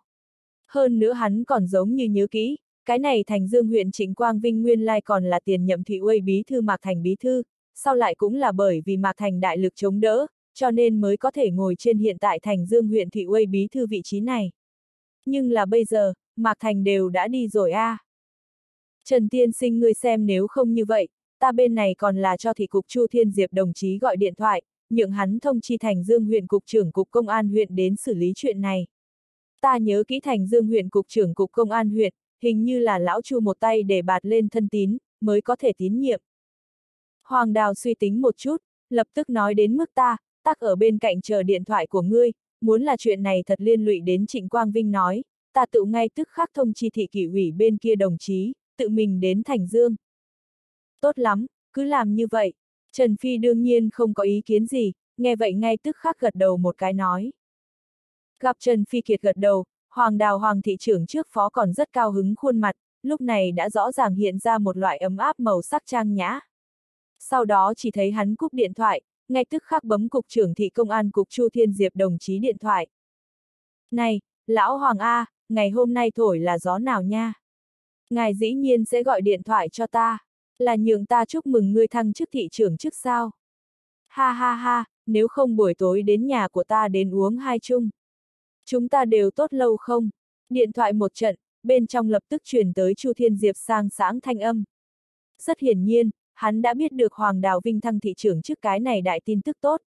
Hơn nữa hắn còn giống như nhớ kỹ, cái này Thành Dương huyện Trịnh Quang Vinh nguyên lai còn là tiền nhậm thị uây bí thư Mạc Thành bí thư, sau lại cũng là bởi vì Mạc Thành đại lực chống đỡ, cho nên mới có thể ngồi trên hiện tại Thành Dương huyện thị uây bí thư vị trí này. Nhưng là bây giờ, Mạc Thành đều đã đi rồi a. Trần tiên sinh ngươi xem nếu không như vậy, ta bên này còn là cho thị cục Chu Thiên Diệp đồng chí gọi điện thoại, nhượng hắn thông chi Thành Dương huyện cục trưởng cục công an huyện đến xử lý chuyện này. Ta nhớ kỹ Thành Dương huyện cục trưởng cục công an huyện, hình như là lão Chu một tay để bạt lên thân tín, mới có thể tín nhiệm. Hoàng Đào suy tính một chút, lập tức nói đến mức ta, tắc ở bên cạnh chờ điện thoại của ngươi, muốn là chuyện này thật liên lụy đến Trịnh Quang Vinh nói, ta tự ngay tức khắc thông chi thị kỷ ủy bên kia đồng chí, tự mình đến Thành Dương. Tốt lắm, cứ làm như vậy. Trần Phi đương nhiên không có ý kiến gì, nghe vậy ngay tức khắc gật đầu một cái nói. Gặp Trần Phi Kiệt gật đầu, Hoàng Đào Hoàng thị trưởng trước phó còn rất cao hứng khuôn mặt, lúc này đã rõ ràng hiện ra một loại ấm áp màu sắc trang nhã. Sau đó chỉ thấy hắn cúp điện thoại, ngay tức khắc bấm cục trưởng thị công an cục Chu Thiên Diệp đồng chí điện thoại. Này, lão Hoàng A, ngày hôm nay thổi là gió nào nha? Ngài dĩ nhiên sẽ gọi điện thoại cho ta, là nhường ta chúc mừng ngươi thăng chức thị trưởng chức sao? Ha ha ha, nếu không buổi tối đến nhà của ta đến uống hai chung. Chúng ta đều tốt lâu không? Điện thoại một trận, bên trong lập tức truyền tới Chu Thiên Diệp sang sảng thanh âm. Rất hiển nhiên, hắn đã biết được Hoàng Đào Vinh thăng thị trưởng chức cái này đại tin tức tốt.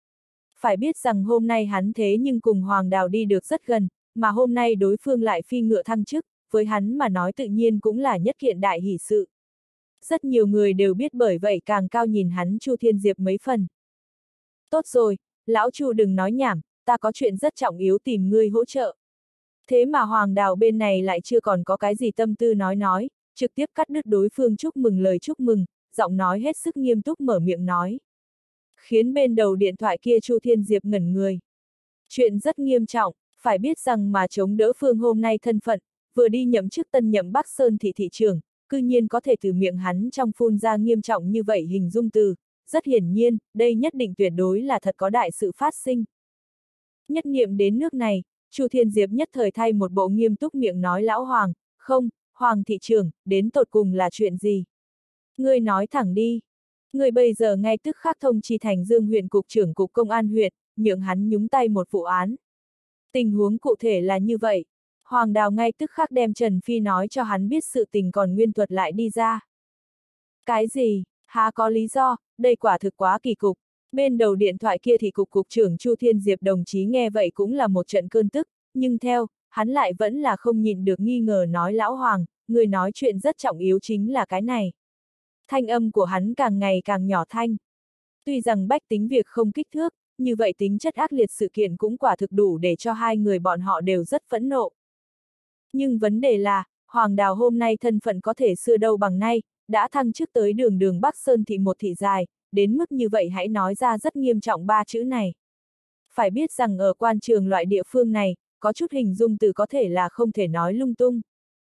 Phải biết rằng hôm nay hắn thế nhưng cùng Hoàng Đào đi được rất gần, mà hôm nay đối phương lại phi ngựa thăng chức, với hắn mà nói tự nhiên cũng là nhất kiện đại hỷ sự. Rất nhiều người đều biết bởi vậy càng cao nhìn hắn Chu Thiên Diệp mấy phần. Tốt rồi, lão Chu đừng nói nhảm, ta có chuyện rất trọng yếu tìm ngươi hỗ trợ. Thế mà Hoàng Đào bên này lại chưa còn có cái gì tâm tư nói, trực tiếp cắt đứt đối phương chúc mừng lời chúc mừng, giọng nói hết sức nghiêm túc mở miệng nói. Khiến bên đầu điện thoại kia Chu Thiên Diệp ngẩn người. Chuyện rất nghiêm trọng, phải biết rằng mà chống đỡ phương hôm nay thân phận, vừa đi nhậm chức tân nhậm Bắc Sơn thị trưởng, cư nhiên có thể từ miệng hắn trong phun ra nghiêm trọng như vậy hình dung từ, rất hiển nhiên, đây nhất định tuyệt đối là thật có đại sự phát sinh. Nhất niệm đến nước này, Chu Thiên Diệp nhất thời thay một bộ nghiêm túc miệng nói lão Hoàng, không, Hoàng thị trưởng, đến tột cùng là chuyện gì? Ngươi nói thẳng đi. Ngươi bây giờ ngay tức khắc thông chi Thành Dương huyện cục trưởng cục công an huyện, nhượng hắn nhúng tay một vụ án. Tình huống cụ thể là như vậy. Hoàng Đào ngay tức khắc đem Trần Phi nói cho hắn biết sự tình còn nguyên thuật lại đi ra. Cái gì? Há có lý do, đây quả thực quá kỳ cục. Bên đầu điện thoại kia thì cục trưởng Chu Thiên Diệp đồng chí nghe vậy cũng là một trận cơn tức, nhưng theo, hắn lại vẫn là không nhịn được nghi ngờ nói lão Hoàng, người nói chuyện rất trọng yếu chính là cái này. Thanh âm của hắn càng ngày càng nhỏ thanh. Tuy rằng bách tính việc không kích thước, như vậy tính chất ác liệt sự kiện cũng quả thực đủ để cho hai người bọn họ đều rất phẫn nộ. Nhưng vấn đề là, Hoàng Đào hôm nay thân phận có thể xưa đâu bằng nay, đã thăng chức tới đường Bắc Sơn thị một thị dài, đến mức như vậy hãy nói ra rất nghiêm trọng ba chữ này. Phải biết rằng ở quan trường loại địa phương này, có chút hình dung từ có thể là không thể nói lung tung.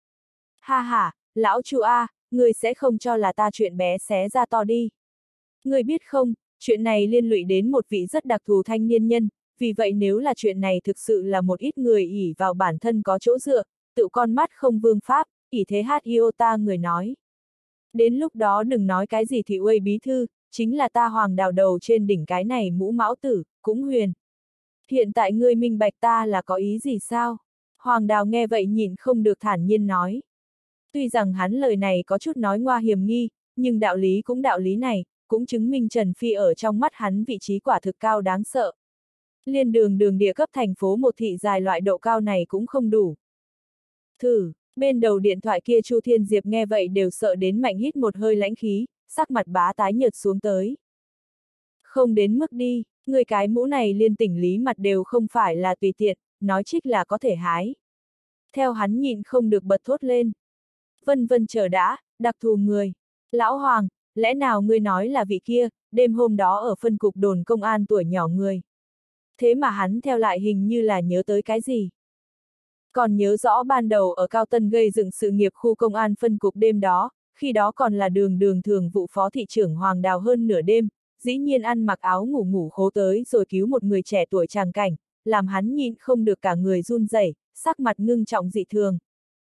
Ha ha, lão Chu A, người sẽ không cho là ta chuyện bé xé ra to đi. Người biết không, chuyện này liên lụy đến một vị rất đặc thù thanh niên nhân, vì vậy nếu là chuyện này thực sự là một ít người ỷ vào bản thân có chỗ dựa, tự con mắt không vương pháp, ỷ thế hát iota người nói. Đến lúc đó đừng nói cái gì thì uây bí thư, chính là ta Hoàng Đào đầu trên đỉnh cái này mũ mão tử, cũng huyền. Hiện tại ngươi minh bạch ta là có ý gì sao? Hoàng Đào nghe vậy nhìn không được thản nhiên nói. Tuy rằng hắn lời này có chút nói ngoa hiểm nghi, nhưng đạo lý cũng đạo lý này, cũng chứng minh Trần Phi ở trong mắt hắn vị trí quả thực cao đáng sợ. Liên đường địa cấp thành phố một thị dài loại độ cao này cũng không đủ. Thử, bên đầu điện thoại kia Chu Thiên Diệp nghe vậy đều sợ đến mạnh hít một hơi lãnh khí, sắc mặt bá tái nhợt xuống tới. Không đến mức đi, người cái mũ này liên tỉnh lý mặt đều không phải là tùy tiện, nói trích là có thể hái. Theo hắn nhịn không được bật thốt lên. Vân vân chờ đã, đặc thù người. Lão Hoàng, lẽ nào ngươi nói là vị kia, đêm hôm đó ở phân cục đồn công an tuổi nhỏ người. Thế mà hắn theo lại hình như là nhớ tới cái gì. Còn nhớ rõ ban đầu ở Cao Tân gây dựng sự nghiệp khu công an phân cục đêm đó, khi đó còn là đường thường vụ phó thị trưởng Hoàng Đào hơn nửa đêm, dĩ nhiên ăn mặc áo ngủ khố tới rồi cứu một người trẻ tuổi tràng cảnh, làm hắn nhịn không được cả người run rẩy, sắc mặt ngưng trọng dị thường.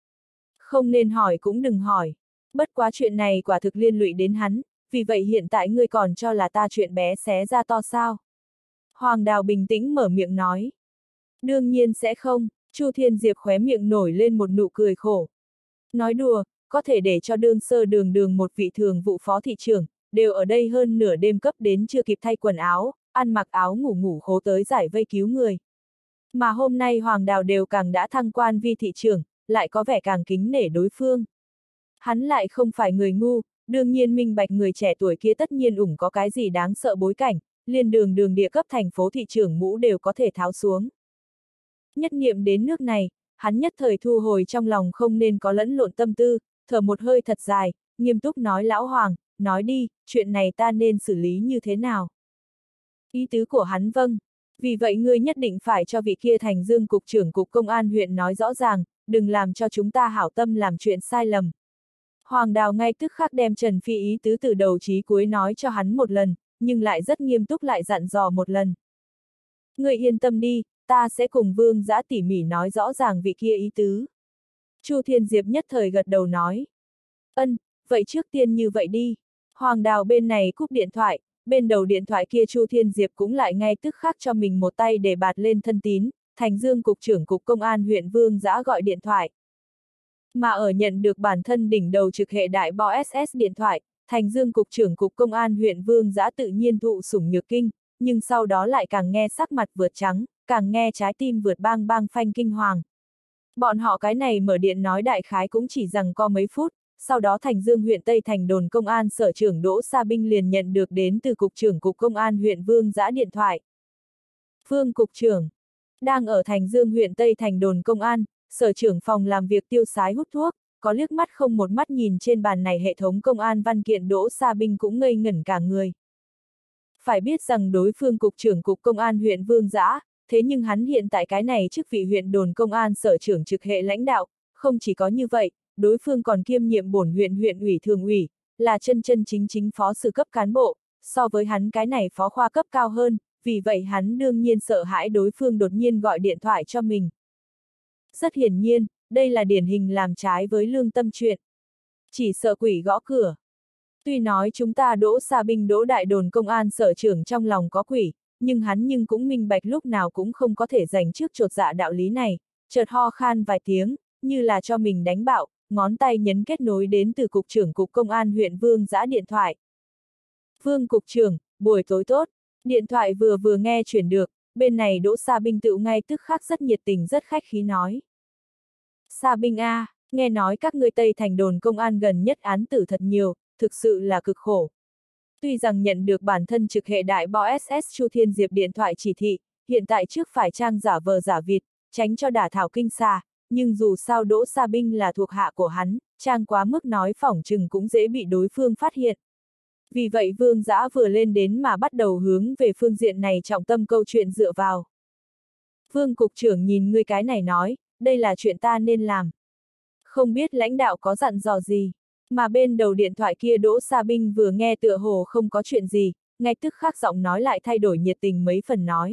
Không nên hỏi cũng đừng hỏi. Bất quá chuyện này quả thực liên lụy đến hắn, vì vậy hiện tại ngươi còn cho là ta chuyện bé xé ra to sao? Hoàng Đào bình tĩnh mở miệng nói. Đương nhiên sẽ không, Chu Thiên Diệp khóe miệng nổi lên một nụ cười khổ. Nói đùa, có thể để cho đương sơ đường một vị thường vụ phó thị trưởng, đều ở đây hơn nửa đêm cấp đến chưa kịp thay quần áo, ăn mặc áo ngủ khố tới giải vây cứu người. Mà hôm nay Hoàng Đào đều càng đã thăng quan vi thị trưởng, lại có vẻ càng kính nể đối phương. Hắn lại không phải người ngu, đương nhiên minh bạch người trẻ tuổi kia tất nhiên ủng có cái gì đáng sợ bối cảnh, liền đường địa cấp thành phố thị trưởng mũ đều có thể tháo xuống. Nhất niệm đến nước này, hắn nhất thời thu hồi trong lòng không nên có lẫn lộn tâm tư, thở một hơi thật dài, nghiêm túc nói lão Hoàng, nói đi, chuyện này ta nên xử lý như thế nào? Ý tứ của hắn vâng. Vì vậy ngươi nhất định phải cho vị kia Thành Dương cục trưởng cục công an huyện nói rõ ràng, đừng làm cho chúng ta hảo tâm làm chuyện sai lầm. Hoàng Đào ngay tức khắc đem Trần Phi ý tứ từ đầu chí cuối nói cho hắn một lần, nhưng lại rất nghiêm túc lại dặn dò một lần. Ngươi yên tâm đi, ta sẽ cùng Vương Dã tỉ mỉ nói rõ ràng vị kia ý tứ. Chu Thiên Diệp nhất thời gật đầu nói. Ân, vậy trước tiên như vậy đi. Hoàng Đào bên này cúp điện thoại, bên đầu điện thoại kia Chu Thiên Diệp cũng lại ngay tức khắc cho mình một tay để bạt lên thân tín, Thành Dương cục trưởng cục công an huyện Vương Dã gọi điện thoại. Mà ở nhận được bản thân đỉnh đầu trực hệ đại bo SS điện thoại, Thành Dương cục trưởng cục công an huyện Vương Dã tự nhiên thụ sủng nhược kinh, nhưng sau đó lại càng nghe sắc mặt vượt trắng, càng nghe trái tim vượt bang bang phanh kinh hoàng. Bọn họ cái này mở điện nói đại khái cũng chỉ rằng có mấy phút, sau đó Thành Dương huyện Tây Thành đồn công an sở trưởng Đỗ Sa Binh liền nhận được đến từ cục trưởng cục công an huyện Vương Dã điện thoại. Vương cục trưởng, đang ở Thành Dương huyện Tây Thành đồn công an, sở trưởng phòng làm việc tiêu sái hút thuốc, có liếc mắt không một mắt nhìn trên bàn này hệ thống công an văn kiện Đỗ Sa Binh cũng ngây ngẩn cả người. Phải biết rằng đối phương cục trưởng cục công an huyện Vương Dã, thế nhưng hắn hiện tại cái này chức vị huyện đồn công an sở trưởng trực hệ lãnh đạo, không chỉ có như vậy, đối phương còn kiêm nhiệm bổn huyện ủy thường ủy, là chân chính phó sự cấp cán bộ, so với hắn cái này phó khoa cấp cao hơn, vì vậy hắn đương nhiên sợ hãi đối phương đột nhiên gọi điện thoại cho mình. Rất hiển nhiên, đây là điển hình làm trái với lương tâm chuyện. Chỉ sợ quỷ gõ cửa. Tuy nói chúng ta Đỗ Sa Binh Đỗ đại đồn công an sở trưởng trong lòng có quỷ, nhưng hắn cũng minh bạch lúc nào cũng không có thể giành trước chột dạ đạo lý này, chợt ho khan vài tiếng, như là cho mình đánh bạo, ngón tay nhấn kết nối đến từ cục trưởng cục công an huyện Vương Dã điện thoại. Vương cục trưởng, buổi tối tốt, điện thoại vừa nghe chuyển được, bên này Đỗ Sa Binh tự ngay tức khắc rất nhiệt tình rất khách khí nói. Sa Binh a, nghe nói các ngươi Tây Thành đồn công an gần nhất án tử thật nhiều, thực sự là cực khổ. Tuy rằng nhận được bản thân trực hệ đại bo SS Chu Thiên Diệp điện thoại chỉ thị, hiện tại trước phải trang giả vờ giả vịt, tránh cho đả thảo kinh xà, nhưng dù sao Đỗ Sa Binh là thuộc hạ của hắn, trang quá mức nói phỏng chừng cũng dễ bị đối phương phát hiện. Vì vậy Vương Dã vừa lên đến mà bắt đầu hướng về phương diện này trọng tâm câu chuyện dựa vào. Vương cục trưởng nhìn ngươi cái này nói, đây là chuyện ta nên làm. Không biết lãnh đạo có dặn dò gì, mà bên đầu điện thoại kia Đỗ Sa Binh vừa nghe tựa hồ không có chuyện gì, ngay tức khắc giọng nói lại thay đổi nhiệt tình mấy phần nói.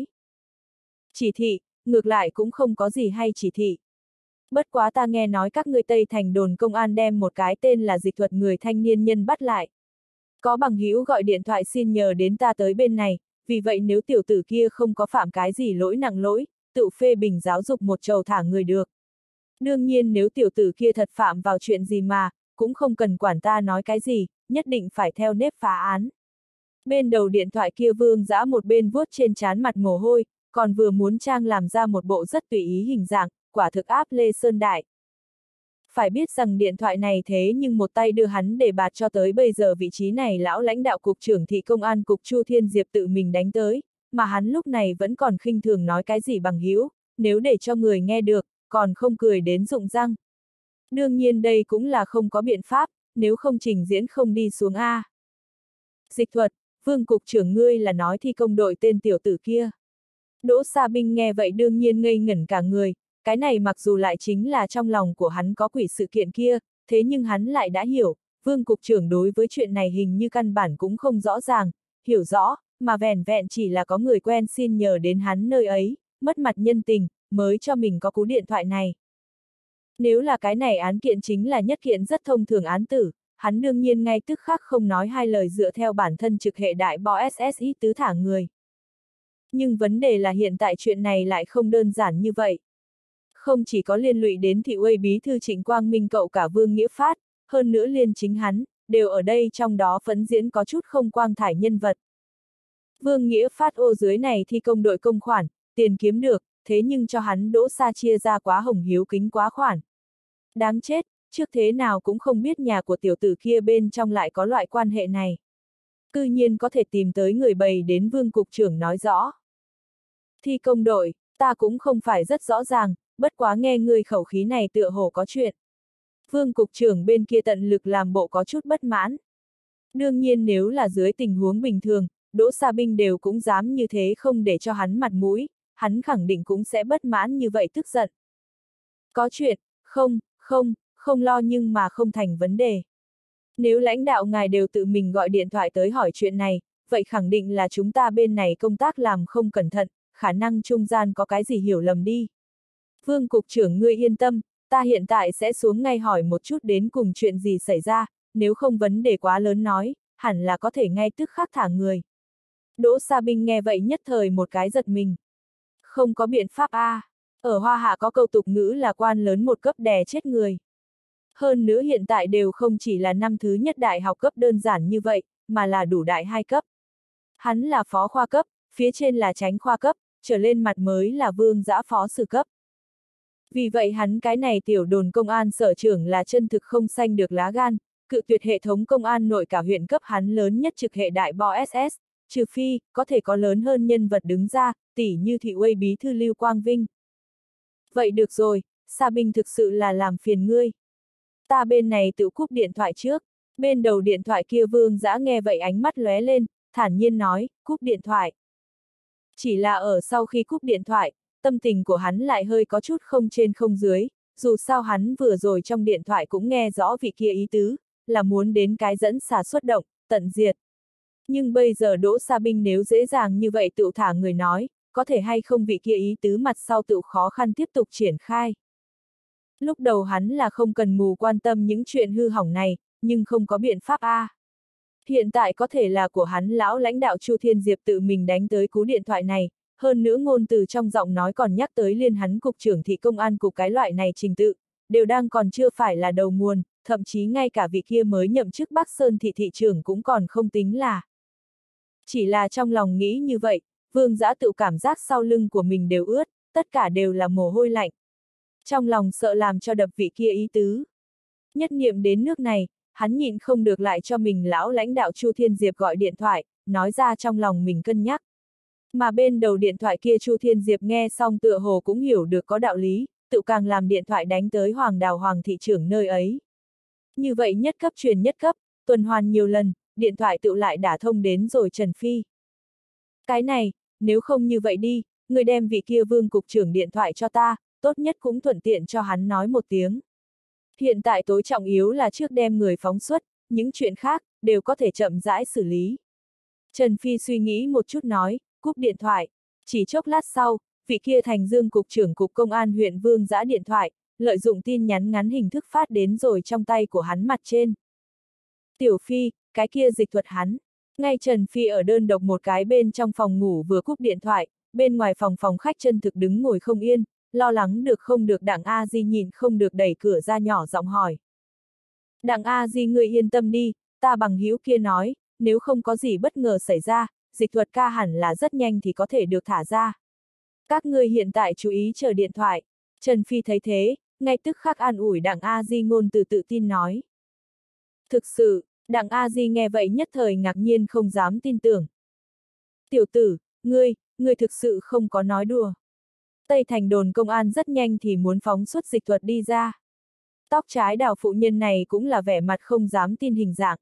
Chỉ thị, ngược lại cũng không có gì hay chỉ thị. Bất quá ta nghe nói các ngươi Tây Thành đồn công an đem một cái tên là Dịch Thuật người thanh niên nhân bắt lại. Có bằng hữu gọi điện thoại xin nhờ đến ta tới bên này, vì vậy nếu tiểu tử kia không có phạm cái gì lỗi nặng lỗi, tự phê bình giáo dục một trầu thả người được. Đương nhiên nếu tiểu tử kia thật phạm vào chuyện gì mà, cũng không cần quản ta nói cái gì, nhất định phải theo nếp phá án. Bên đầu điện thoại kia Vương Dã một bên vuốt trên trán mặt mồ hôi, còn vừa muốn trang làm ra một bộ rất tùy ý hình dạng, quả thực áp Lê Sơn Đại. Phải biết rằng điện thoại này thế nhưng một tay đưa hắn để bạt cho tới bây giờ vị trí này lão lãnh đạo cục trưởng thị công an cục Chu Thiên Diệp tự mình đánh tới, mà hắn lúc này vẫn còn khinh thường nói cái gì bằng hữu, nếu để cho người nghe được, còn không cười đến rụng răng. Đương nhiên đây cũng là không có biện pháp, nếu không trình diễn không đi xuống A. Dịch Thuật, Vương cục trưởng ngươi là nói thi công đội tên tiểu tử kia. Đỗ Sa Binh nghe vậy đương nhiên ngây ngẩn cả người, cái này mặc dù lại chính là trong lòng của hắn có quỷ sự kiện kia, thế nhưng hắn lại đã hiểu, Vương cục trưởng đối với chuyện này hình như căn bản cũng không rõ ràng, hiểu rõ, mà vẻn vẹn chỉ là có người quen xin nhờ đến hắn nơi ấy, mất mặt nhân tình, mới cho mình có cú điện thoại này. Nếu là cái này án kiện chính là nhất kiện rất thông thường án tử, hắn đương nhiên ngay tức khắc không nói hai lời dựa theo bản thân trực hệ đại bo SS ý tứ thả người. Nhưng vấn đề là hiện tại chuyện này lại không đơn giản như vậy. Không chỉ có liên lụy đến thị uy bí thư Trịnh Quang Minh cậu cả Vương Nghĩa Phát, hơn nữa liên chính hắn, đều ở đây trong đó phấn diễn có chút không quang thải nhân vật. Vương Nghĩa Phát ô dưới này thi công đội công khoản, tiền kiếm được, thế nhưng cho hắn Đỗ Sa chia ra quá hồng hiếu kính quá khoản. Đáng chết, trước thế nào cũng không biết nhà của tiểu tử kia bên trong lại có loại quan hệ này. Cư nhiên có thể tìm tới người bày đến Vương cục trưởng nói rõ. Thi công đội, ta cũng không phải rất rõ ràng, bất quá nghe ngươi khẩu khí này tựa hồ có chuyện. Vương cục trưởng bên kia tận lực làm bộ có chút bất mãn. Đương nhiên nếu là dưới tình huống bình thường, Đỗ Sa Binh đều cũng dám như thế không để cho hắn mặt mũi, hắn khẳng định cũng sẽ bất mãn như vậy tức giận. Có chuyện, không lo nhưng mà không thành vấn đề. Nếu lãnh đạo ngài đều tự mình gọi điện thoại tới hỏi chuyện này, vậy khẳng định là chúng ta bên này công tác làm không cẩn thận, khả năng trung gian có cái gì hiểu lầm đi. Vương cục trưởng ngươi yên tâm, ta hiện tại sẽ xuống ngay hỏi một chút đến cùng chuyện gì xảy ra, nếu không vấn đề quá lớn nói, hẳn là có thể ngay tức khắc thả người. Đỗ Sa Binh nghe vậy nhất thời một cái giật mình. Không có biện pháp a. Ở Hoa Hạ có câu tục ngữ là quan lớn một cấp đè chết người. Hơn nữa hiện tại đều không chỉ là năm thứ nhất đại học cấp đơn giản như vậy, mà là đủ đại 2 cấp. Hắn là phó khoa cấp, phía trên là chánh khoa cấp, trở lên mặt mới là vương dã phó sử cấp. Vì vậy hắn cái này tiểu đồn công an sở trưởng là chân thực không sanh được lá gan, cự tuyệt hệ thống công an nội cả huyện cấp hắn lớn nhất trực hệ đại bo SS, trừ phi, có thể có lớn hơn nhân vật đứng ra, tỉ như thị uy bí thư Lưu Quang Vinh. Vậy được rồi, Sa Binh thực sự là làm phiền ngươi. Ta bên này tự cúp điện thoại trước, bên đầu điện thoại kia Vương Dã nghe vậy ánh mắt lóe lên, thản nhiên nói, cúp điện thoại. Chỉ là ở sau khi cúp điện thoại, tâm tình của hắn lại hơi có chút không trên không dưới, dù sao hắn vừa rồi trong điện thoại cũng nghe rõ vị kia ý tứ, là muốn đến cái dẫn xả xuất động, tận diệt. Nhưng bây giờ Đỗ Sa Binh nếu dễ dàng như vậy tự thả người nói, có thể hay không vị kia ý tứ mặt sau tự khó khăn tiếp tục triển khai. Lúc đầu hắn là không cần mù quan tâm những chuyện hư hỏng này, nhưng không có biện pháp a. Hiện tại có thể là của hắn lão lãnh đạo Chu Thiên Diệp tự mình đánh tới cú điện thoại này, hơn nữa ngôn từ trong giọng nói còn nhắc tới liên hắn cục trưởng thị công an cục cái loại này trình tự, đều đang còn chưa phải là đầu nguồn, thậm chí ngay cả vị kia mới nhậm chức Bắc Sơn thị thị trưởng cũng còn không tính là. Chỉ là trong lòng nghĩ như vậy, Vương Dã tự cảm giác sau lưng của mình đều ướt, tất cả đều là mồ hôi lạnh. Trong lòng sợ làm cho đập vị kia ý tứ. Nhất niệm đến nước này, hắn nhịn không được lại cho mình lão lãnh đạo Chu Thiên Diệp gọi điện thoại, nói ra trong lòng mình cân nhắc. Mà bên đầu điện thoại kia Chu Thiên Diệp nghe xong tựa hồ cũng hiểu được có đạo lý, tự càng làm điện thoại đánh tới Hoàng Đào Hoàng thị trưởng nơi ấy. Như vậy nhất cấp truyền nhất cấp, tuần hoàn nhiều lần, điện thoại tự lại đả thông đến rồi Trần Phi. Cái này, nếu không như vậy đi, người đem vị kia Vương cục trưởng điện thoại cho ta, tốt nhất cũng thuận tiện cho hắn nói một tiếng. Hiện tại tối trọng yếu là trước đem người phóng xuất, những chuyện khác, đều có thể chậm rãi xử lý. Trần Phi suy nghĩ một chút nói, cúp điện thoại. Chỉ chốc lát sau, vị kia Thành Dương cục trưởng cục công an huyện Vương Dã điện thoại, lợi dụng tin nhắn ngắn hình thức phát đến rồi trong tay của hắn mặt trên. Tiểu Phi, cái kia dịch thuật hắn. Ngay Trần Phi ở đơn độc một cái bên trong phòng ngủ vừa cúp điện thoại, bên ngoài phòng khách chân thực đứng ngồi không yên, lo lắng được không được Đặng A Di nhìn không được đẩy cửa ra nhỏ giọng hỏi. Đặng A Di ngươi yên tâm đi, ta bằng hữu kia nói, nếu không có gì bất ngờ xảy ra, dịch thuật ca hẳn là rất nhanh thì có thể được thả ra. Các ngươi hiện tại chú ý chờ điện thoại. Trần Phi thấy thế, ngay tức khắc an ủi Đặng A Di ngôn từ tự tin nói. Thực sự, Đặng A Di nghe vậy nhất thời ngạc nhiên không dám tin tưởng. Tiểu tử, ngươi thực sự không có nói đùa. Tây Thành đồn công an rất nhanh thì muốn phóng xuất dịch thuật đi ra. Tóc trái đào phụ nhân này cũng là vẻ mặt không dám tin hình dạng.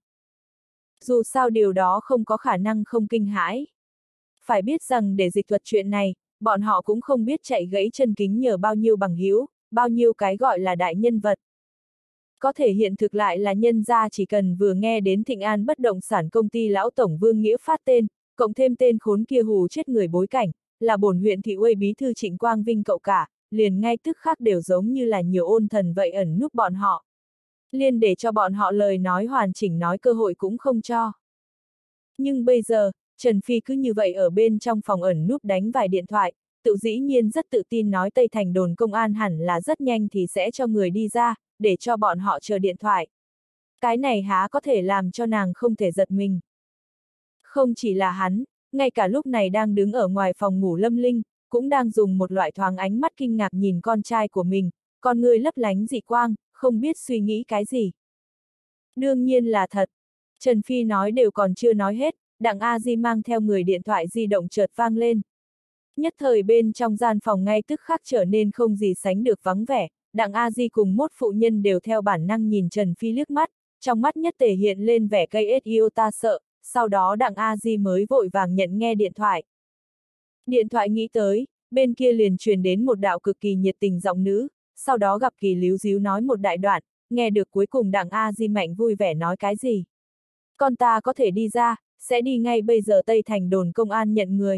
Dù sao điều đó không có khả năng không kinh hãi. Phải biết rằng để dịch thuật chuyện này, bọn họ cũng không biết chạy gãy chân kính nhờ bao nhiêu bằng hữu, bao nhiêu cái gọi là đại nhân vật. Có thể hiện thực lại là nhân gia chỉ cần vừa nghe đến Thịnh An bất động sản công ty lão tổng Vương Nghĩa phát tên, cộng thêm tên khốn kia hù chết người bối cảnh, là bổn huyện thị uy bí thư Trịnh Quang Vinh cậu cả, liền ngay tức khắc đều giống như là nhiều ôn thần vậy ẩn núp bọn họ. Liên để cho bọn họ lời nói hoàn chỉnh nói cơ hội cũng không cho. Nhưng bây giờ, Trần Phi cứ như vậy ở bên trong phòng ẩn núp đánh vài điện thoại, tự dĩ nhiên rất tự tin nói Tây Thành đồn công an hẳn là rất nhanh thì sẽ cho người đi ra, để cho bọn họ chờ điện thoại. Cái này há có thể làm cho nàng không thể giật mình. Không chỉ là hắn, ngay cả lúc này đang đứng ở ngoài phòng ngủ Lâm Linh, cũng đang dùng một loại thoáng ánh mắt kinh ngạc nhìn con trai của mình, con người lấp lánh dị quang, không biết suy nghĩ cái gì. Đương nhiên là thật. Trần Phi nói đều còn chưa nói hết, Đặng A Di mang theo người điện thoại di động chợt vang lên. Nhất thời bên trong gian phòng ngay tức khắc trở nên không gì sánh được vắng vẻ, Đặng A Di cùng mốt phụ nhân đều theo bản năng nhìn Trần Phi liếc mắt, trong mắt nhất thể hiện lên vẻ cây yêu ta sợ, sau đó Đặng A Di mới vội vàng nhận nghe điện thoại. Điện thoại nghĩ tới, bên kia liền truyền đến một đạo cực kỳ nhiệt tình giọng nữ, sau đó gặp Kỳ líu díu nói một đại đoạn, nghe được cuối cùng Đặng A Di mạnh vui vẻ nói cái gì. Con ta có thể đi ra, sẽ đi ngay bây giờ Tây Thành đồn công an nhận người.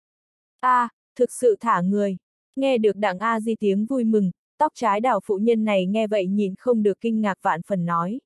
Thực sự thả người. Nghe được Đặng A Di tiếng vui mừng, tóc trái đào phụ nhân này nghe vậy nhìn không được kinh ngạc vạn phần nói.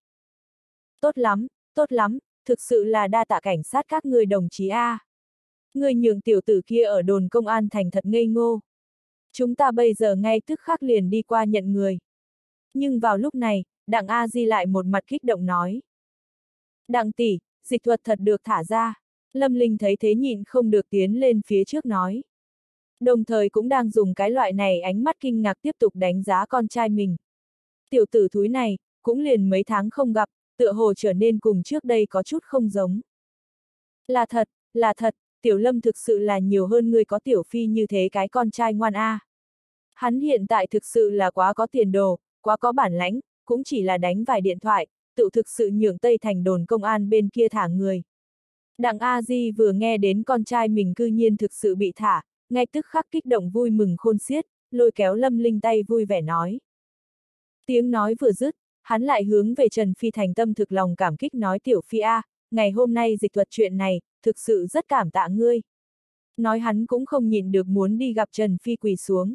Tốt lắm, thực sự là đa tạ cảnh sát các ngươi đồng chí A. Ngươi nhường tiểu tử kia ở đồn công an thành thật ngây ngô. Chúng ta bây giờ ngay tức khắc liền đi qua nhận người. Nhưng vào lúc này, Đặng A Di lại một mặt kích động nói. Đặng tỷ, dịch thuật thật được thả ra. Lâm Linh thấy thế nhịn không được tiến lên phía trước nói. Đồng thời cũng đang dùng cái loại này ánh mắt kinh ngạc tiếp tục đánh giá con trai mình. Tiểu tử thúi này, cũng liền mấy tháng không gặp, tựa hồ trở nên cùng trước đây có chút không giống. Là thật, Tiểu Lâm thực sự là nhiều hơn người có Tiểu Phi như thế cái con trai ngoan a. Hắn hiện tại thực sự là quá có tiền đồ, quá có bản lãnh, cũng chỉ là đánh vài điện thoại, tự thực sự nhường Tây Thành đồn công an bên kia thả người. Đặng A Di vừa nghe đến con trai mình cư nhiên thực sự bị thả, ngay tức khắc kích động vui mừng khôn xiết, lôi kéo Lâm Linh tay vui vẻ nói. Tiếng nói vừa dứt, hắn lại hướng về Trần Phi thành tâm thực lòng cảm kích nói Tiểu Phi a, ngày hôm nay dịch thuật chuyện này, thực sự rất cảm tạ ngươi. Nói hắn cũng không nhịn được muốn đi gặp Trần Phi quỳ xuống.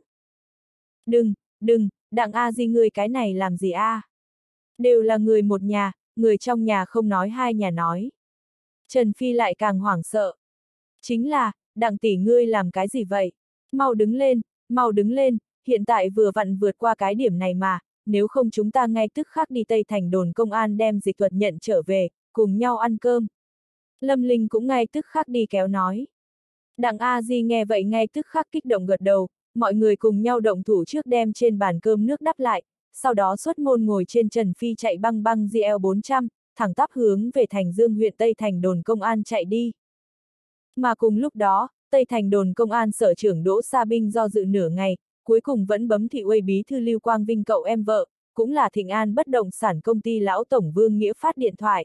Đừng, Đặng A Di ngươi cái này làm gì a? Đều là người một nhà, người trong nhà không nói hai nhà nói. Trần Phi lại càng hoảng sợ. Chính là, Đặng tỷ ngươi làm cái gì vậy? Mau đứng lên, hiện tại vừa vặn vượt qua cái điểm này mà, nếu không chúng ta ngay tức khắc đi Tây Thành đồn công an đem dịch thuật nhận trở về, cùng nhau ăn cơm. Lâm Linh cũng ngay tức khắc đi kéo nói. Đặng A Di nghe vậy ngay tức khắc kích động gật đầu, mọi người cùng nhau động thủ trước đem trên bàn cơm nước đắp lại, sau đó xuất môn ngồi trên Trần Phi chạy băng băng GL400, thẳng tắp hướng về Thành Dương huyện Tây Thành đồn công an chạy đi. Mà cùng lúc đó, Tây Thành đồn công an sở trưởng Đỗ Sa Binh do dự nửa ngày, cuối cùng vẫn bấm thị uy bí thư Lưu Quang Vinh cậu em vợ, cũng là Thịnh An bất động sản công ty lão tổng Vương Nghĩa Phát điện thoại.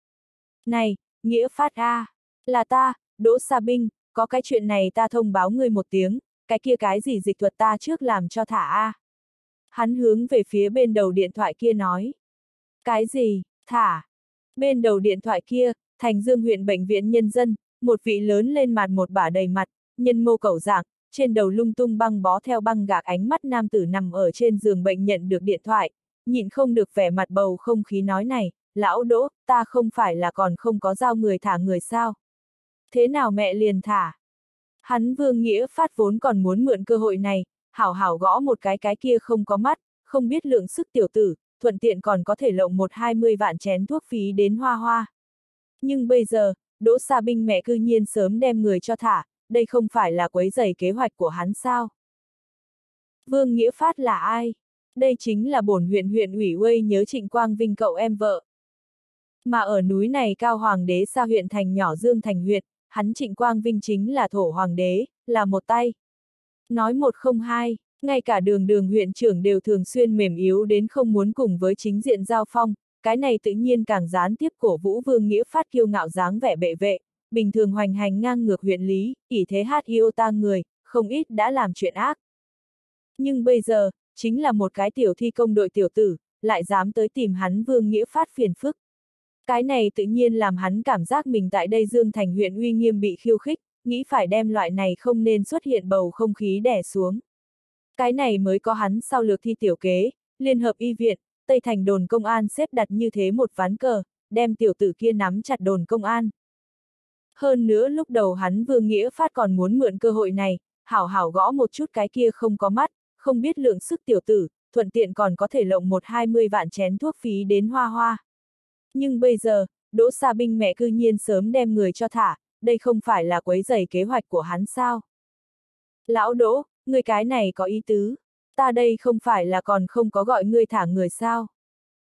Này, Nghĩa Phát a, là ta, Đỗ Sa Binh, có cái chuyện này ta thông báo ngươi một tiếng, cái kia cái gì dịch thuật ta trước làm cho thả a. Hắn hướng về phía bên đầu điện thoại kia nói. Cái gì, thả? Bên đầu điện thoại kia, Thành Dương huyện bệnh viện nhân dân, một vị lớn lên mặt một bả đầy mặt, nhân mô cẩu dạng, trên đầu lung tung băng bó theo băng gạc ánh mắt nam tử nằm ở trên giường bệnh nhận được điện thoại, nhịn không được vẻ mặt bầu không khí nói này, lão Đỗ, ta không phải là còn không có giao người thả người sao? Thế nào mẹ liền thả? Hắn Vương Nghĩa Phát vốn còn muốn mượn cơ hội này, hảo hảo gõ một cái kia không có mắt, không biết lượng sức tiểu tử, thuận tiện còn có thể lộng 1-20 vạn chén thuốc phí đến hoa hoa. Nhưng bây giờ, Đỗ Sa Binh mẹ cư nhiên sớm đem người cho thả, đây không phải là quấy rầy kế hoạch của hắn sao? Vương Nghĩa Phát là ai? Đây chính là bổn huyện ủy uây nhớ Trịnh Quang Vinh cậu em vợ. Mà ở núi này cao hoàng đế xa huyện thành nhỏ Dương Thành huyện, hắn Trịnh Quang Vinh chính là thổ hoàng đế, là một tay. Nói một không hai, ngay cả đường huyện trưởng đều thường xuyên mềm yếu đến không muốn cùng với chính diện giao phong, cái này tự nhiên càng gián tiếp cổ vũ Vương Nghĩa Phát kiêu ngạo dáng vẻ bệ vệ, bình thường hoành hành ngang ngược huyện lý, ỷ thế hát yêu ta người, không ít đã làm chuyện ác. Nhưng bây giờ, chính là một cái tiểu thi công đội tiểu tử, lại dám tới tìm hắn Vương Nghĩa Phát phiền phức. Cái này tự nhiên làm hắn cảm giác mình tại đây Dương Thành huyện uy nghiêm bị khiêu khích, nghĩ phải đem loại này không nên xuất hiện bầu không khí đè xuống. Cái này mới có hắn sau lược thi tiểu kế, Liên hợp y viện, Tây Thành đồn công an xếp đặt như thế một ván cờ, đem tiểu tử kia nắm chặt đồn công an. Hơn nữa lúc đầu hắn Vương Nghĩa Phát còn muốn mượn cơ hội này, hảo hảo gõ một chút cái kia không có mắt, không biết lượng sức tiểu tử, thuận tiện còn có thể lộng 1-20 vạn chén thuốc phí đến hoa hoa. Nhưng bây giờ, Đỗ Sa Binh mẹ cư nhiên sớm đem người cho thả, đây không phải là quấy rầy kế hoạch của hắn sao? Lão Đỗ, người cái này có ý tứ, ta đây không phải là còn không có gọi ngươi thả người sao?